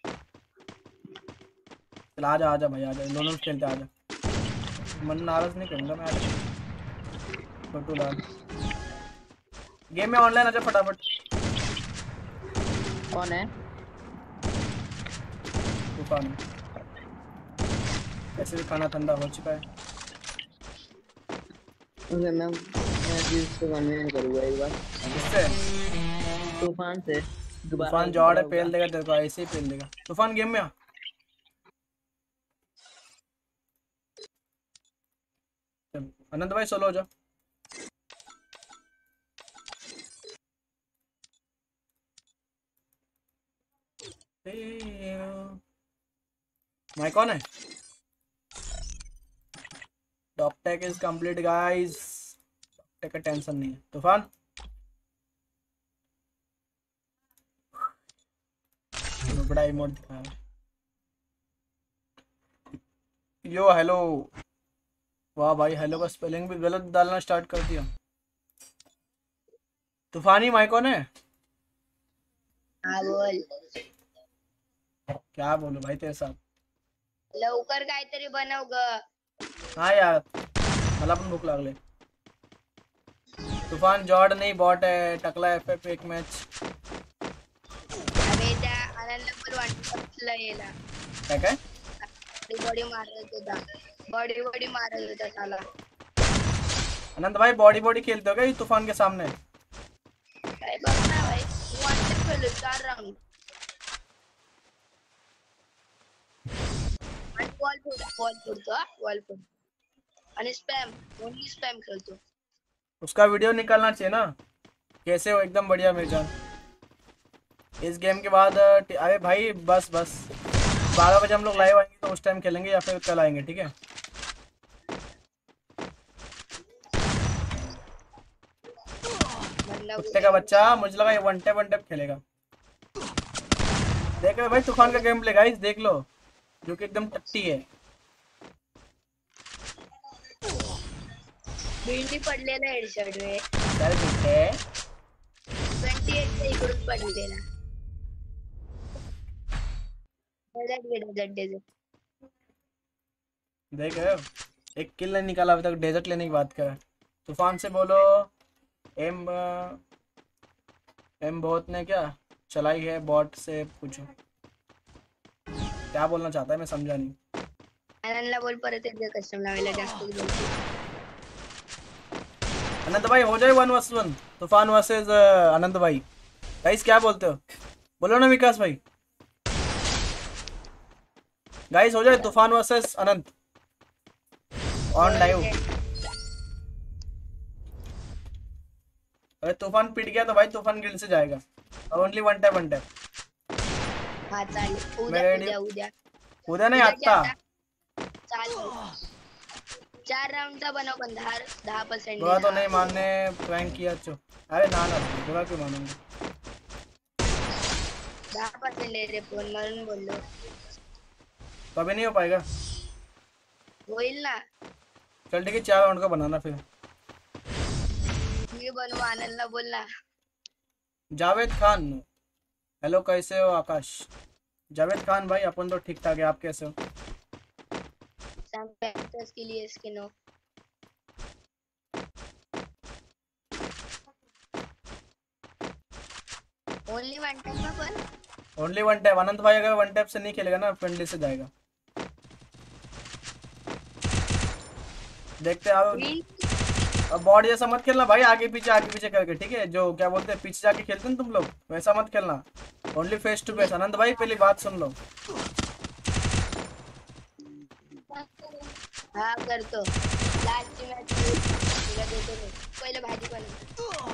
चल आजा आजा भाई आजा, लोन वुल्फ खेलते आजा। मन नाराज नहीं करूंगा मैं, आजा छोटू लाल। गेम में ऑनलाइन आजा फटाफट। कौन है? तूफान ऐसे भी खाना ठंडा हो चुका है। ओके मैं जिसको कन्वीन करूंगा एक बार किससे? तूफान से दोबारा तूफान जॉड पेल देगा तेरे को, ऐसे ही पेल देगा। तूफान गेम में आ। चल अनंत भाई सोलो हो जा। माइक कौन है? डॉक्टेक इज कंप्लीट गाइस, डॉक्टेक का टेंशन नहीं है। तूफान बड़ा इमोट दिखा। Yo hello. वाह भाई, हेलो का स्पेलिंग भी गलत डालना स्टार्ट कर दिया। तूफानी माइक कौन है? हाँ बोल. क्या बोलूं भाई तेरे साथ। लवकर काहीतरी बनव ग. हाँ यार, मला पण भूक लागले। तूफान जॉड नहीं बॉट है, टकला एफएफ एक मैच। अरे त्या आनंद पण वाटलं याला. क्या क्या? बॉडी मारत होता. बॉडी मारत होता साला. अनंत भाई बॉडी बॉडी खेलते हो क्या ये तूफान के सामने? काय बघ ना भाई. वाटत खेळलो 4 राउंड. आणि बॉल फोडतो. आणि स्पॅम, ओनली स्पॅम खेळतो. उसका वीडियो निकालना चाहिए ना। कैसे हो? एकदम बढ़िया मेरी जान। इस गेम के बाद अरे भाई बस 12 बजे हम लोग लाइव आएंगे तो उस टाइम खेलेंगे, या फिर कल आएंगे, ठीक है? कुत्ते का बच्चा, मुझे लगा ये वन टैप खेलेगा। देख रहे भाई तूफान का गेम प्ले गाइस, देख लो, जो कि एकदम टट्टी है। बिल्डी पडलेला हेडशॉट वे. चल ठीक है। 28 च्या इकडून पडलेला. डेझर्ट. देख रहे हो, एक किल नहीं निकाला अभी तक, डेजर्ट लेने की बात कर। तूफान से बोलो एम बहुत ने क्या चलाई है, बॉट से पूछो क्या बोलना चाहता है, मैं समझा नहीं। आनंदला बोल परत एकदा कस्टम लावायला जास्त बोलतो. अनंत भाई हो जाए 1 vs 1 तूफान वर्सेस अनंत भाई। गाइस क्या बोलते हो? बोलो ना विकास भाई। गाइस हो जाए तूफान वर्सेस अनंत ऑन लाइव। अरे तूफान पिट गया तो भाई तूफान गिल्ड से जाएगा, और ओनली वन टैप। हा चालेल. उद्या उद्या नहीं आता। चालेल. 4 राउंडचा बनव पण 10%. बुरा तो नहीं मानने प्रैंक किया चो। अरे ना बुरा क्यों मानूंगा? 10% आहे रे फोन म्हणून बोललो. कभी नहीं हो पाएगा। होईल ना. चल ठीक है, 4 राउंड का बनाना फिर। मी बनवू. आनंदला बोल ना. जावेद खान हेलो, कैसे हो? आकाश जावेद खान भाई अपन तो ठीक ठाक है, आप कैसे हो? पैंतस के लिए स्किन हो. ओनली वन टैप में पर ओनली वन टैप। अनंत भाई अगर वन टैप से नहीं खेलेगा ना, फ्रेंडली से जाएगा। देखते आओ। अब बॉडी जैसा मत खेलना भाई, आगे पीछे करके, ठीक है? जो क्या बोलते हैं पीछे जाके खेलते हैं तुम लोग, वैसा मत खेलना। Only face to face. Anant भाई पहली बात सुन लो। हाँ करतो. लास्ट मॅच तुला देतो मी. पहिलं भाजी बनव.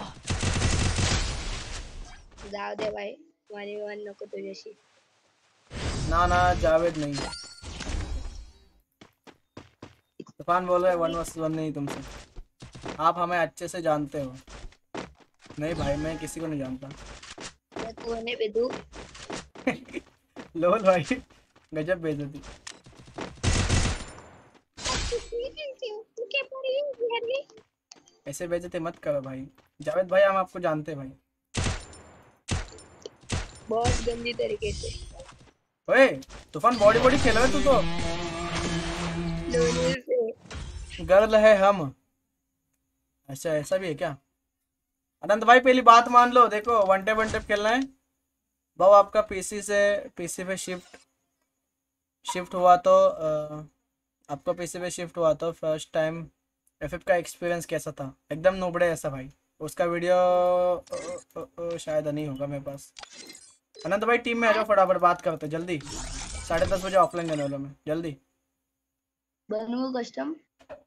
जाऊ दे भाई, माझी वन नको तुझ्याशी. ना जावेद नहीं। तूफान बोल रहा है 1 vs 1 नहीं तुमसे। आप हमें अच्छे से जानते हो। नहीं भाई, मैं किसी को नहीं जानता। तू होने पे तू लोल भाई गजब बेइज्जती। ऐसे बेइज्जती मत करो भाई। जावेद भाई हम आपको जानते हैं भाई। बहुत गंदी तरीके से. ओए तूफान बॉडी खेल रहा है तू तो। लोने से गर्ल है हम। अच्छा ऐसा भी है क्या? अनंत भाई पहली बात मान लो, देखो वन टेप खेलना है भाव। आपका पीसी पे शिफ्ट हुआ तो आपका पीसी पे शिफ्ट हुआ तो फर्स्ट टाइम एफएफ का एक्सपीरियंस कैसा था? एकदम नोबड़े ऐसा भाई। उसका वीडियो शायद नहीं होगा मेरे पास। अनंत भाई टीम में आ जाओ, फटाफट बात करते जल्दी। 10:30 बजे ऑफलाइन जाने वाला मैं, जल्दी। बनू कस्टम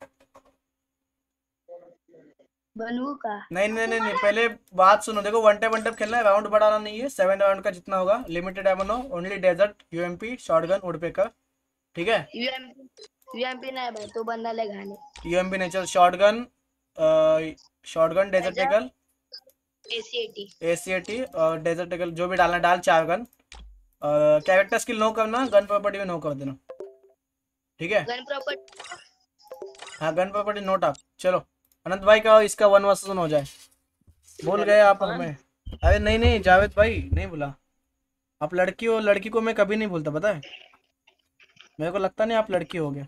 बनू का नहीं नहीं नहीं नहीं, पहले बात सुनो। देखो वन टैप खेलना है, राउंड बढ़ाना नहीं है। 7 राउंड का जितना होगा, limited ammo, only desert, UMP, shotgun, woodpecker, ठीक है? यूएमपी नहीं भाई, तो बंदा ले गाने यूएमपी नहीं चल, शॉटगन, शॉटगन, डेजर्ट टेकल, एसीएटी और डेजर्ट टेकल, जो भी डालना डाल। 4 गन। कैरेक्टर स्किल नो करना, गन प्रॉपर्टी में नो कर देना, ठीक है? गन प्रॉपर्टी हाँ गन प्रॉपर्टी नो टाक। चलो अनंत भाई का इसका 1 वर्सेस 1 हो जाए। बोल गए आप हमें? अरे नहीं नहीं जावेद भाई नहीं बोला। आप लड़की हो, लड़की को मैं कभी नहीं बोलता, पता है? मेरे को लगता नहीं आप लड़की हो गए।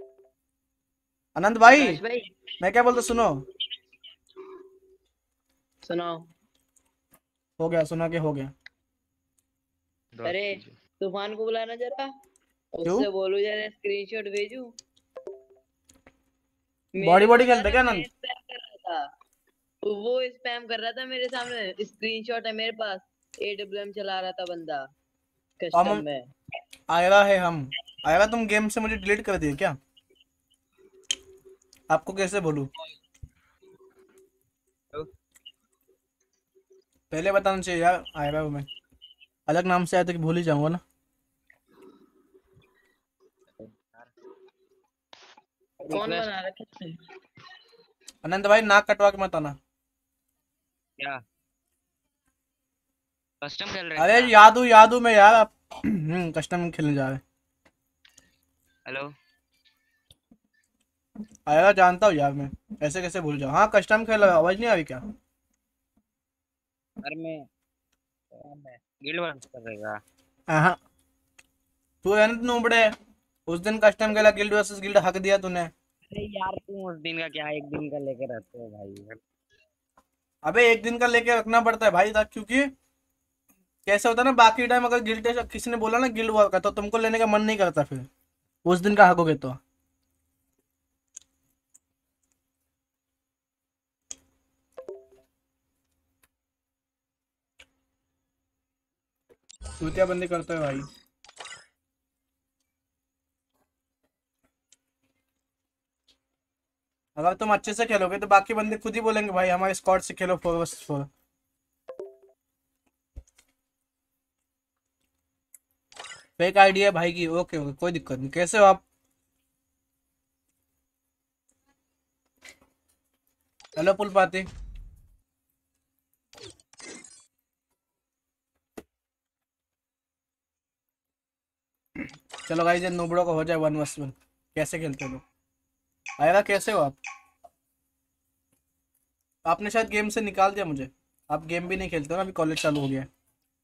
अनंत भाई भाई मैं क्या बोलता, सुनो। सुनाओ। हो गया, सुना के हो गया। अरे तूफान को बुलाना जरा, क्यों? उससे बोलू जरा स्क्रीनशॉट भेजू। बॉडी खेलते क्या अनंत? स्पैम कर रहा था वो, स्पैम कर रहा था मेरे सामने। स्क्रीनशॉट है मेरे पास, एडब्ल्यूएम चला रहा था बंदा कस्टम में। आयरा है हम। आयरा तुम गेम से मुझे डिलीट कर दिए क्या? आपको कैसे बोलूं? पहले बताना चाहिए यार। आयरा हूं मैं, अलग नाम से आया तो कि भूल ही जाऊंगा ना। कौन बना रखा है? अनंत भाई नाक कटवा के मत आना। क्या कस्टम खेल रहे अरे हैं? यादू मैं यार, आप कस्टम खेलने जा रहे हैं। हेलो आयरा जानता हूँ यार मैं, ऐसे कैसे भूल जाऊँ? हाँ कस्टम खेल रहा, आवाज नहीं आ रही क्या? घर में गिल्ड वर्क कर रहेगा। हाँ तू है ना नोबड़े, उस दिन कस्टम खेला, गिल्ड वर्सेस गिल्ड हक दिया तूने। अरे यार तुम उस दिन का क्या एक दिन का लेके रहते हो भाई? अबे एक दिन का लेके रखना पड़ता है भाई था, क्योंकि कैसे होता है ना, बाकी टाइम अगर गिल्ड किसी ने बोला ना गिल्ड वॉर का, तो तुमको लेने का मन नहीं करता, फिर उस दिन का हक हो गए तो। चूतिया बंदी करते हो भाई। अगर तुम अच्छे से खेलोगे तो बाकी बंदे खुद ही बोलेंगे भाई हमारे स्क्वाड से खेलो 4 vs 4। फेक आईडी है भाई की, ओके ओके कोई दिक्कत नहीं। कैसे हो आप? हेलो पुलपाती। चलो गाइस ये नोबड़ो का हो जाए 1 vs 1। कैसे खेलते हो? आएगा कैसे हो आप? आपने शायद गेम से निकाल दिया मुझे। आप गेम भी नहीं खेलते हो ना, अभी कॉलेज चालू हो गया है।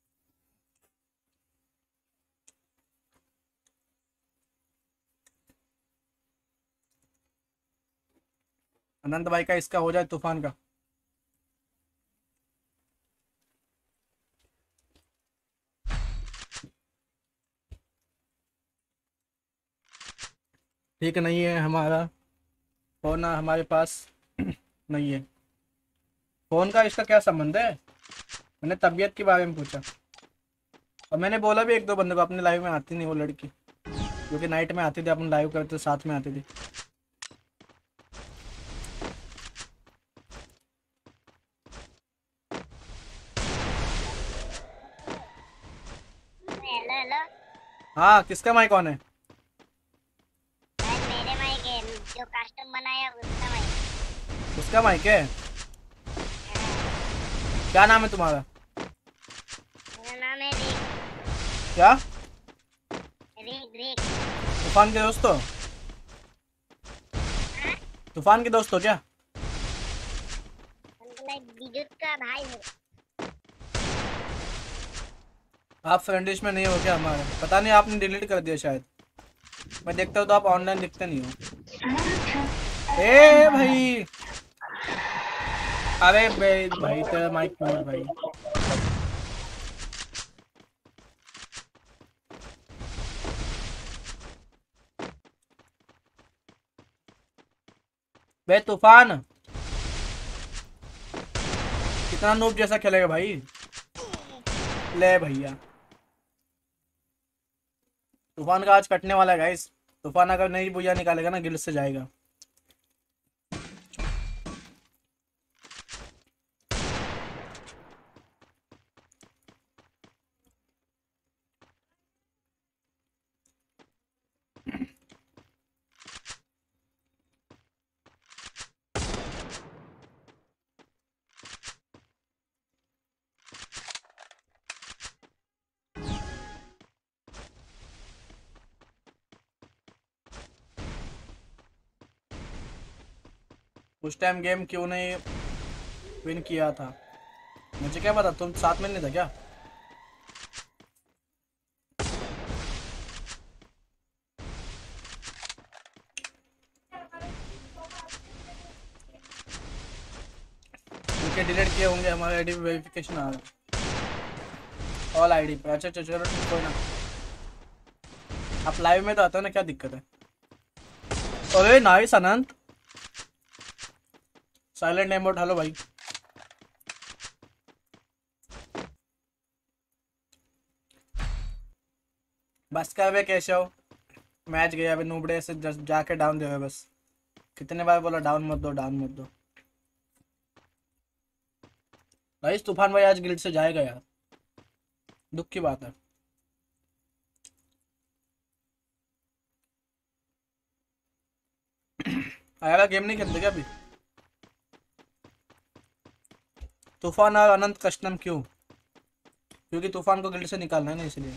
अनंत भाई का इसका हो जाए तूफान का। ठीक नहीं है हमारा फोन, ना हमारे पास नहीं है फोन का। इसका क्या संबंध है? मैंने तबीयत के बारे में पूछा, और मैंने बोला भी एक दो बंदे को, अपने लाइव में आती नहीं वो लड़की, क्योंकि नाइट में आती थी, अपन लाइव करते साथ में आती थी। हेलो हेलो हाँ किसका माइक ऑन है? भाई मेरे माइक है, जो कस्टम बनाया उसका माइक। उसका माइक है? क्या नाम है तुम्हारा? मेरा नाम है रिक। क्या? रिक तूफान के दोस्त हो? तूफान के दोस्त हो क्या? मैं विद्युत का भाई हूँ। आप फ्रेंड लिस्ट में नहीं हो क्या हमारे? पता नहीं आपने डिलीट कर दिया शायद। मैं देखता हूँ तो आप ऑनलाइन दिखते नहीं हो। ए भाई, अरे भाई तेरा माइक म्यूट भाई। बे तूफान कितना नूब जैसा खेलेगा भाई। ले भैया तूफान का आज कटने वाला है गाइस। तूफान अगर नहीं बुझा निकालेगा ना गिल्ड से जाएगा। उस टाइम गेम क्यों नहीं विन किया था मुझे क्या पता, तुम साथ में नहीं था क्या? क्योंकि डिलीट किए होंगे हमारे आईडी पे वेरिफिकेशन आ रहा ऑल आईडी पे। अच्छा चलो ठीक कोई ना, आप लाइव में तो आते हो ना, क्या दिक्कत है? अरे nice Anant silent emote. Hello भाई बस कर वे केशव, मैच गया अभी नूबड़े से जाके डाउन दे बस। कितने बार बोला डाउन मत दो डाउन मत दो। भाई तूफान भाई आज गिल्ड से जाएगा यार, दुख की बात है। आएगा गेम नहीं खेलते क्या अभी? तूफान और अनंत कस्टम क्यों? क्योंकि तूफान को गिल्ड से निकालना है ना इसलिए।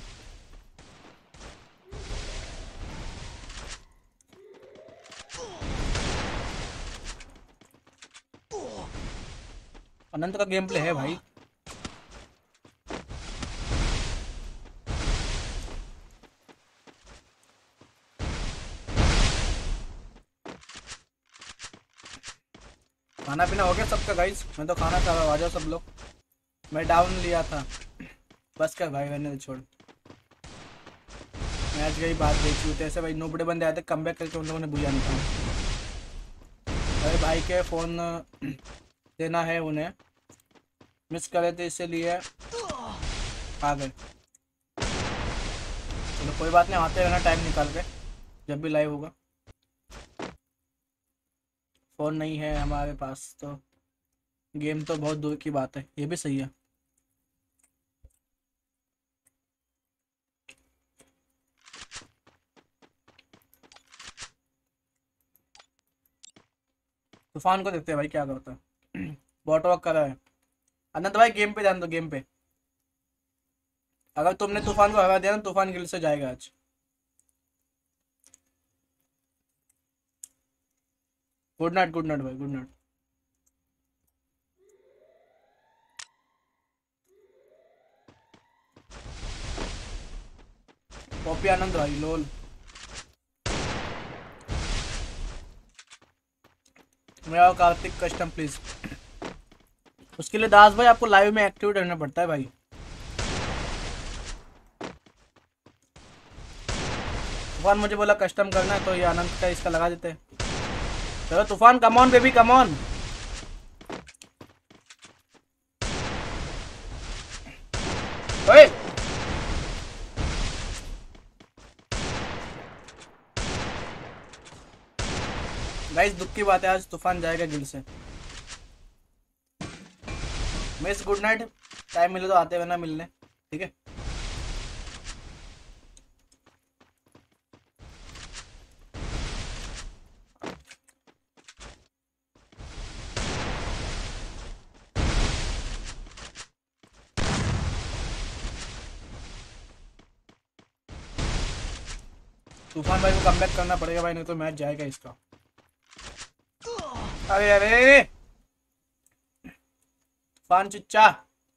अनंत का गेम प्ले है भाई। खाना पीना हो गया सबका गाइस? मैं तो खाना खा रहा हूँ, आ जाओ सब लोग। मैं डाउन लिया था बस कर भाई, मैंने तो छोड़। मैच गई बात देखी होती ऐसे भाई, नोबड़े बंदे आते कम बैक करके उन लोगों ने बुझा नहीं था। अरे भाई के फ़ोन देना है उन्हें, मिस करे थे इसीलिए आ गए। चलो कोई बात नहीं, आते रहना टाइम निकाल के जब भी लाइव होगा। फ़ोन नहीं है हमारे पास तो गेम तो बहुत दूर की बात है, ये भी सही है। तूफान को देखते हैं भाई क्या करता है। बॉट वॉक कर रहा है अनंत भाई, गेम पे ध्यान दो गेम पे। अगर तुमने तूफान को हरा दिया ना तूफान गिल्ड से जाएगा आज। गुड नाइट भाई, गुड नाइट। पॉपी आनंद भाई लोल। मेरा कार्तिक कस्टम प्लीज। उसके लिए दास भाई आपको लाइव में एक्टिव रहना पड़ता है भाई। तूफान मुझे बोला कस्टम करना है तो ये आनंद का इसका लगा देते हैं। चलो Toofan come on baby come on. ओए गाइस दुख की बात है आज तूफान जाएगा गिल्ड से। मिस गुड नाइट, टाइम मिले तो आते हुए ना मिलने, ठीक है? तूफान भाई को कमबैक करना पड़ेगा भाई, नहीं तो मैच जाएगा इसका। अरे अरे तूफान चिच्चा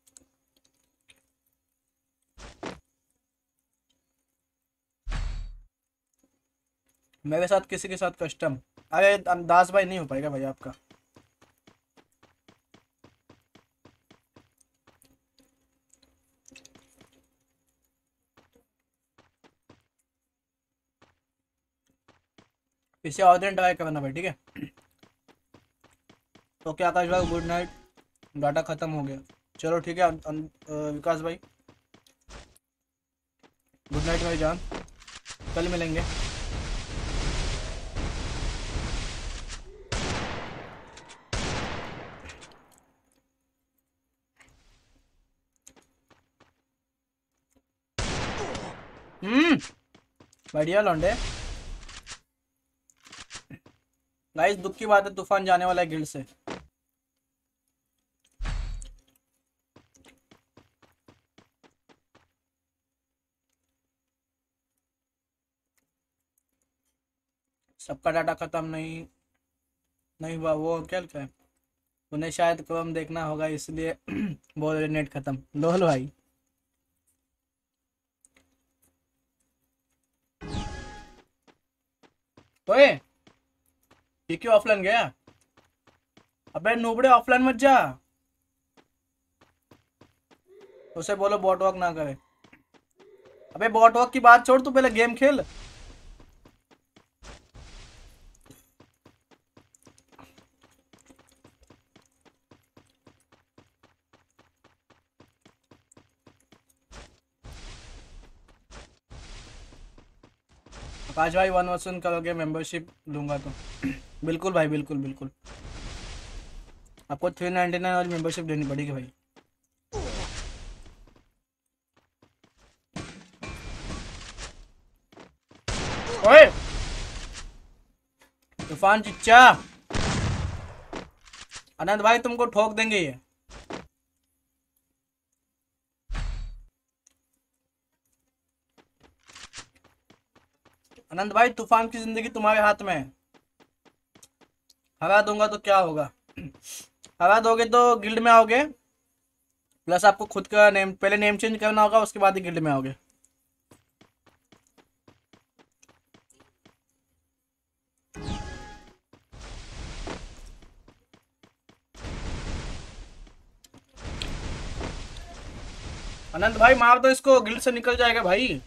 मेरे साथ किसी के साथ कस्टम। अरे दास भाई नहीं हो पाएगा भाई आपका। इसे और दिन ट्राई करना भाई, ठीक है? ओके आकाश भाई गुड नाइट। डाटा खत्म हो गया। चलो ठीक है विकास भाई गुड नाइट भाई जान, कल मिलेंगे। बढ़िया लौंडे। गाइस दुख की बात है तूफान जाने वाला है गिल्ड से। सबका डाटा खत्म नहीं हुआ। वो क्या है उन्हें शायद क्रम देखना होगा इसलिए बोल रहे नेट खत्म। लोल भाई ओए ये क्यों ऑफलाइन गया? अबे नूबड़े ऑफलाइन मत जा, उसे बोलो बॉट वॉक ना करे। अबे बॉट वॉक की बात छोड़, तू पहले गेम खेल। आकाश भाई 1 करोगे मेंबरशिप लूंगा तो बिल्कुल भाई बिल्कुल बिल्कुल। आपको 399 वाली मेंबरशिप देनी पड़ेगी भाई। ओए तूफान चिच्चा अनंत भाई तुमको ठोक देंगे ये। अनंत भाई तूफान की जिंदगी तुम्हारे हाथ में है। हरा दूंगा तो क्या होगा? हरा दोगे तो गिल्ड में आओगे, प्लस आपको खुद का नेम पहले नेम चेंज करना होगा, उसके बाद ही गिल्ड में आओगे। अनंत भाई मार दो इसको, गिल्ड से निकल जाएगा भाई।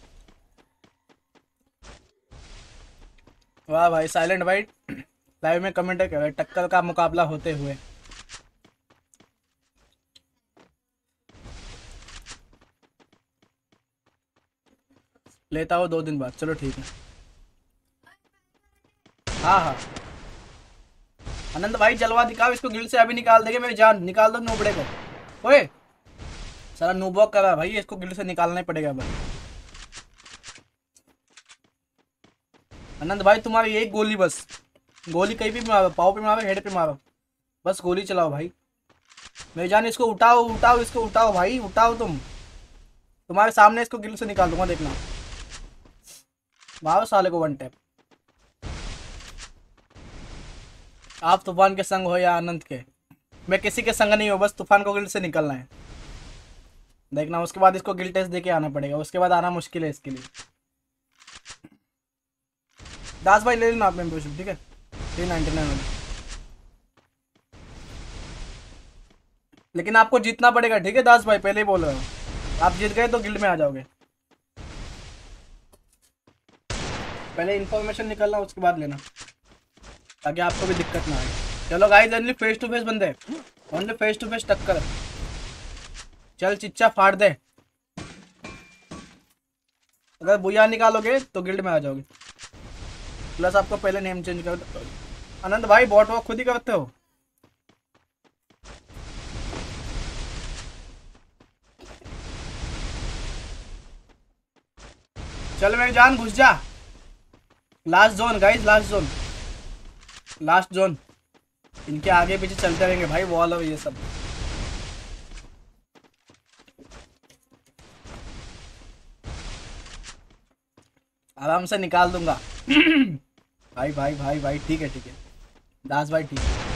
वाह भाई साइलेंट भाई लाइव में कमेंट कर रहे टक्कर का मुकाबला होते हुए। लेता हूँ 2 दिन बाद, चलो ठीक है। हाँ हाँ अनंत भाई जलवा दिखाओ इसको, गिल्ड से अभी निकाल देंगे मेरी जान। निकाल दो नूबड़े को। ओए सारा नूबॉक करा भाई, इसको गिल्ड से निकालना ही पड़ेगा भाई। अनंत भाई तुम्हारी यही गोली, बस गोली कहीं भी मारो, पाव पे मारो, हेड पे मारो, बस गोली चलाओ भाई। मेरी जान इसको उठाओ उठाओ, इसको उठाओ भाई उठाओ। तुम्हारे सामने इसको गिल्ड से निकाल दूंगा देखना। मारो साले को 1 टैप। आप तूफान के संग हो या अनंत के, मैं किसी के संग नहीं हूँ, बस तूफान को गिल्ड से निकलना है देखना। उसके बाद इसको गिल्ड टेस्ट देके आना पड़ेगा, उसके बाद आना मुश्किल है इसके लिए। दास भाई ले लेना आप मेंबरशिप, ठीक है 399 वाली। लेकिन आपको जीतना पड़ेगा, ठीक है दास भाई, पहले ही बोल रहा हूँ। आप जीत गए तो गिल्ड में आ जाओगे। पहले इन्फॉर्मेशन निकलना, उसके बाद लेना, ताकि आपको भी दिक्कत ना आए। चलो guys only face to face बंदे, ओनली फेस टू फेस टक्कर। चल चिच्चा फाड़ दे। अगर बुया निकालोगे तो गिल्ड में आ जाओगे, प्लस आपको पहले नेम चेंज कर दो। अनंत भाई बॉट वॉक खुद ही करते हो? चल मेरी जान घुस जा। Last zone guys, last zone, last zone. इनके आगे पीछे चलते रहेंगे भाई, वॉल और ये सब। आराम से निकाल दूंगा भाई भाई भाई भाई ठीक है दास भाई ठीक है।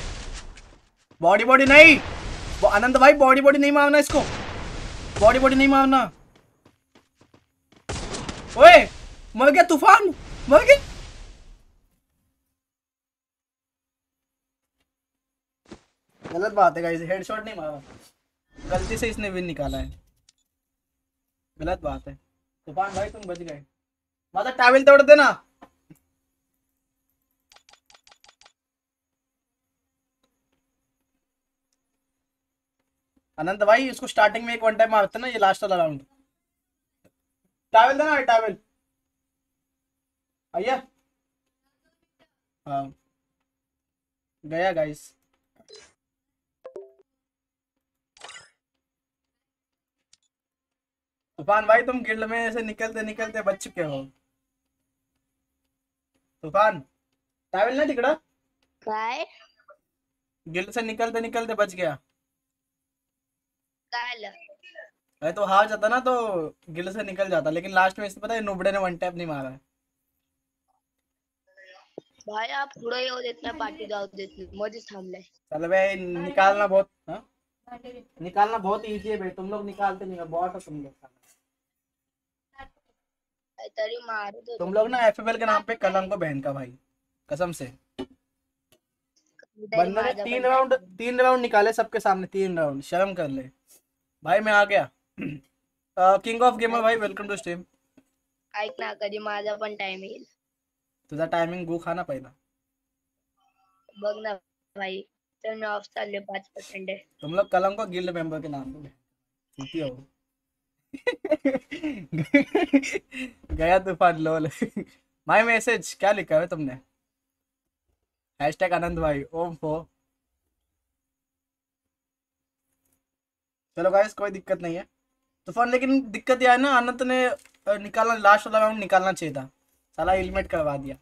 बॉडी नहीं अनंत भाई, बॉडी नहीं मारना इसको, बॉडी नहीं मारना। ओए मर गया तूफान, मर गया। गलत बात है गाइस, हेडशॉट नहीं मारा, गलती से इसने विन निकाला है, गलत बात है। तूफान भाई तुम बच गए, मतलब टावल तोड़ देना। अनंत भाई इसको स्टार्टिंग में एक वन टाइम मारते ना, ये लास्ट वाला राउंड। टावल देना टावल। आइए। हाँ गया गाइस। तूफान भाई तुम गिल्ड में से निकलते निकलते बच चुके हो। तूफान टावल ना टिकड़ा, काय गिल्ड से निकलते निकलते बच गया। काय ल? अरे तो हार जाता ना तो गिल्ड से निकल जाता, लेकिन लास्ट में इससे पता है नुबड़े ने वन टैप नहीं मारा है। भाई आप पुढे येऊ देत नाही, पाठी जाऊ देत नाही, मध्येच थांबलाय. चलो भाई निकालना बहुत निकालना बहुत इजी है भाई, तुम लोग निकालते नहीं हो, बहुत हो तुम लोग। तरी मारू दे. तुम लोग ना एफएफएल के नाम पे कलंक को बहन का भाई, कसम से। बंदे ने तीन राउंड निकाले सबके सामने, 3 राउंड, शर्म कर ले भाई। मैं आ गया। किंग ऑफ गेमर भाई वेलकम टू स्ट्रीम। ऐक ना, कधी माझा पण टाइम येईल तुझा टायमिंग गो खाना पहिला। बघ ना भाई, तर मी ऑफ चालले 5% आहे. तुम लोग कलंक को गिल्ड मेंबर के नाम पे जीती हो। गया तूफान लोल। माय मैसेज क्या लिखा है तुमने? हैशटैग आनंद भाई ओम फो। चलो गाइस कोई दिक्कत नहीं है तूफान, लेकिन दिक्कत यह है ना, अनंत ने निकालना, लास्ट वाला राउंड निकालना चाहिए था, साला हेलमेट करवा दिया।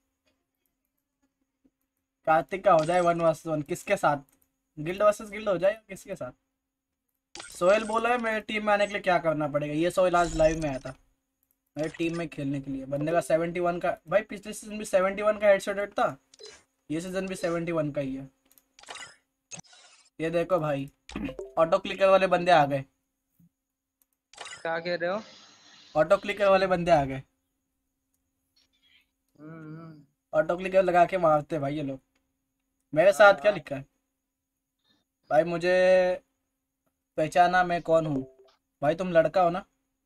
कार्तिक का हो जाए 1 vs 1 किसके साथ? गिल्ड वर्सेस गिल्ड हो जाए या किसके साथ? सोहेल बोल रहा है मेरे टीम में आने के लिए क्या करना पड़ेगा। ये सोहेल आज लाइव में आया था मेरे टीम में खेलने के लिए। बंदे का 71 का भाई, पिछले सीजन भी 71 का हेडशॉट रेट था, ये सीजन भी 71 का ही है। ये देखो भाई ऑटो क्लिकर वाले बंदे आ गए। क्या कह रहे हो? ऑटो क्लिकर वाले बंदे आ गए, ऑटो क्लिकर लगा के मारते भाई ये लोग। मेरे साथ क्या लिखा है भाई? मुझे पहचाना मैं कौन हूँ भाई? तुम लड़का हो ना?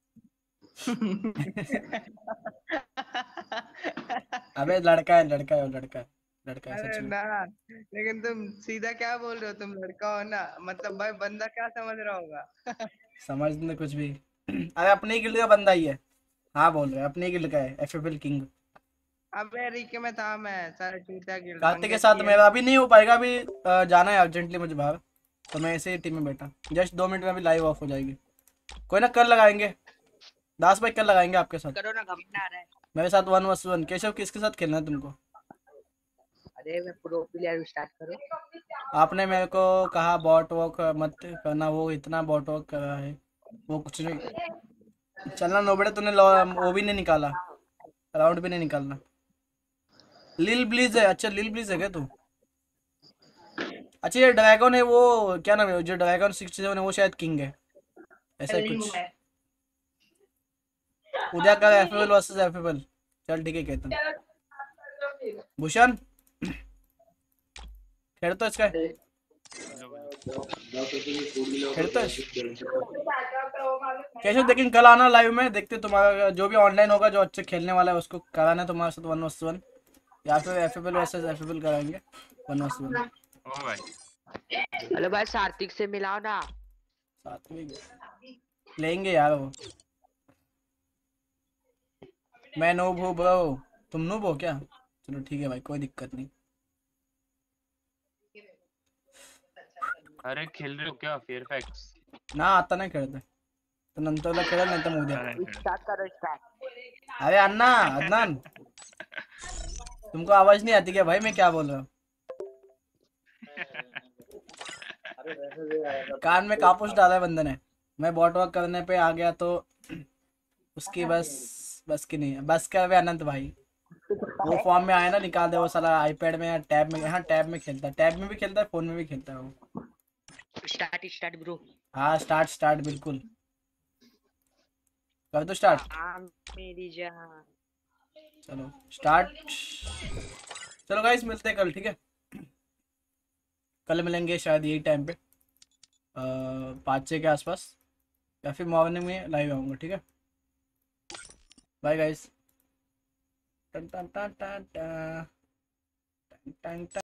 अबे लड़का है, लड़का है, लड़का है, लड़का है अरे सच में। ना, लेकिन तुम सीधा क्या बोल रहे हो? तुम लड़का हो ना, मतलब भाई बंदा क्या समझ रहा होगा? समझने कुछ भी। अरे अपने ही गिल्ड का बंदा ही है। हाँ बोल रहे हैं अपने ही गिल्ड का है, एफएफएल किंग। अबे रिके में था मैं, सारे चूतिया गिल्ड कार्तिक के साथ मेरा अभी नहीं हो पाएगा, अभी जाना है अर्जेंटली मुझे बाहर, तो मैं ऐसे ही टीम में बैठा। जस्ट 2 मिनट में अभी लाइव ऑफ हो जाएगी। कोई ना कल लगाएंगे, दास भाई कल लगाएंगे आपके साथ। करो ना, घमंड आ रहा है। मेरे साथ 1 vs 1। केशव किसके साथ खेलना है तुमको? अरे मैं प्रो प्लेयर स्टार्ट करो। आपने मेरे को कहा बॉट वॉक मत करना, वो इतना बॉट वॉक कर रहा है, वो कुछ नहीं। चलना नोबड़े, तूने वो भी नहीं निकाला, राउंड भी नहीं निकालना। लिल ब्लीज है, अच्छा लिल ब्लीज है क्या तू? अच्छा ये ड्रैगन है, वो क्या नाम है जो ड्रैगन 67 है, वो शायद किंग है, ऐसा ही कुछ। उद्या कर एफएफएल वर्सेस एफएफएल। चल ठीक है कहता हूँ। भूषण खेलतो इसका, खेलतो कैसे? लेकिन कल आना लाइव में, देखते तुम्हारा जो भी ऑनलाइन होगा, जो अच्छे खेलने वाला है उसको कराना है तुम्हारे साथ 1 vs 1, या फिर एफएफएल वर्सेस एफएफएल कराएंगे 1 vs 1। ओ भाई हेलो भाई, सार्थिक से मिलाओ ना। साथ में लेंगे यार वो। मैं नूब हूँ ब्रो, तुम नूब हो क्या? चलो ठीक है भाई, कोई दिक्कत नहीं। अरे खेल रहे हो क्या फेयर फैक्ट्स? ना आता नाही खेळत तर नंतरला खेळेल, नाही तर उद्या। स्टार्ट करो स्टार्ट। अरे अन्ना अदनान, तुमको आवाज नहीं आती क्या भाई मैं क्या बोल रहा हूँ? कान में कापूस डाला है बंदे ने। मैं बॉट वॉक करने पे आ गया तो उसकी बस की नहीं है, बस कर वे अनंत भाई। वो फॉर्म में आया ना, निकाल दे वो साला आईपैड में या टैब में। हाँ टैब में खेलता है, टैब में भी खेलता है, फोन में भी खेलता है वो। Start bro. हाँ स्टार्ट बिल्कुल कर दो स्टार्ट। मेरी जान। चलो स्टार्ट। चलो गाइस मिलते हैं कल, ठीक है? कल मिलेंगे शायद यही टाइम पे 5-6 के आसपास, या फिर मॉर्निंग में लाइव आऊँगा, ठीक है? Bye guys.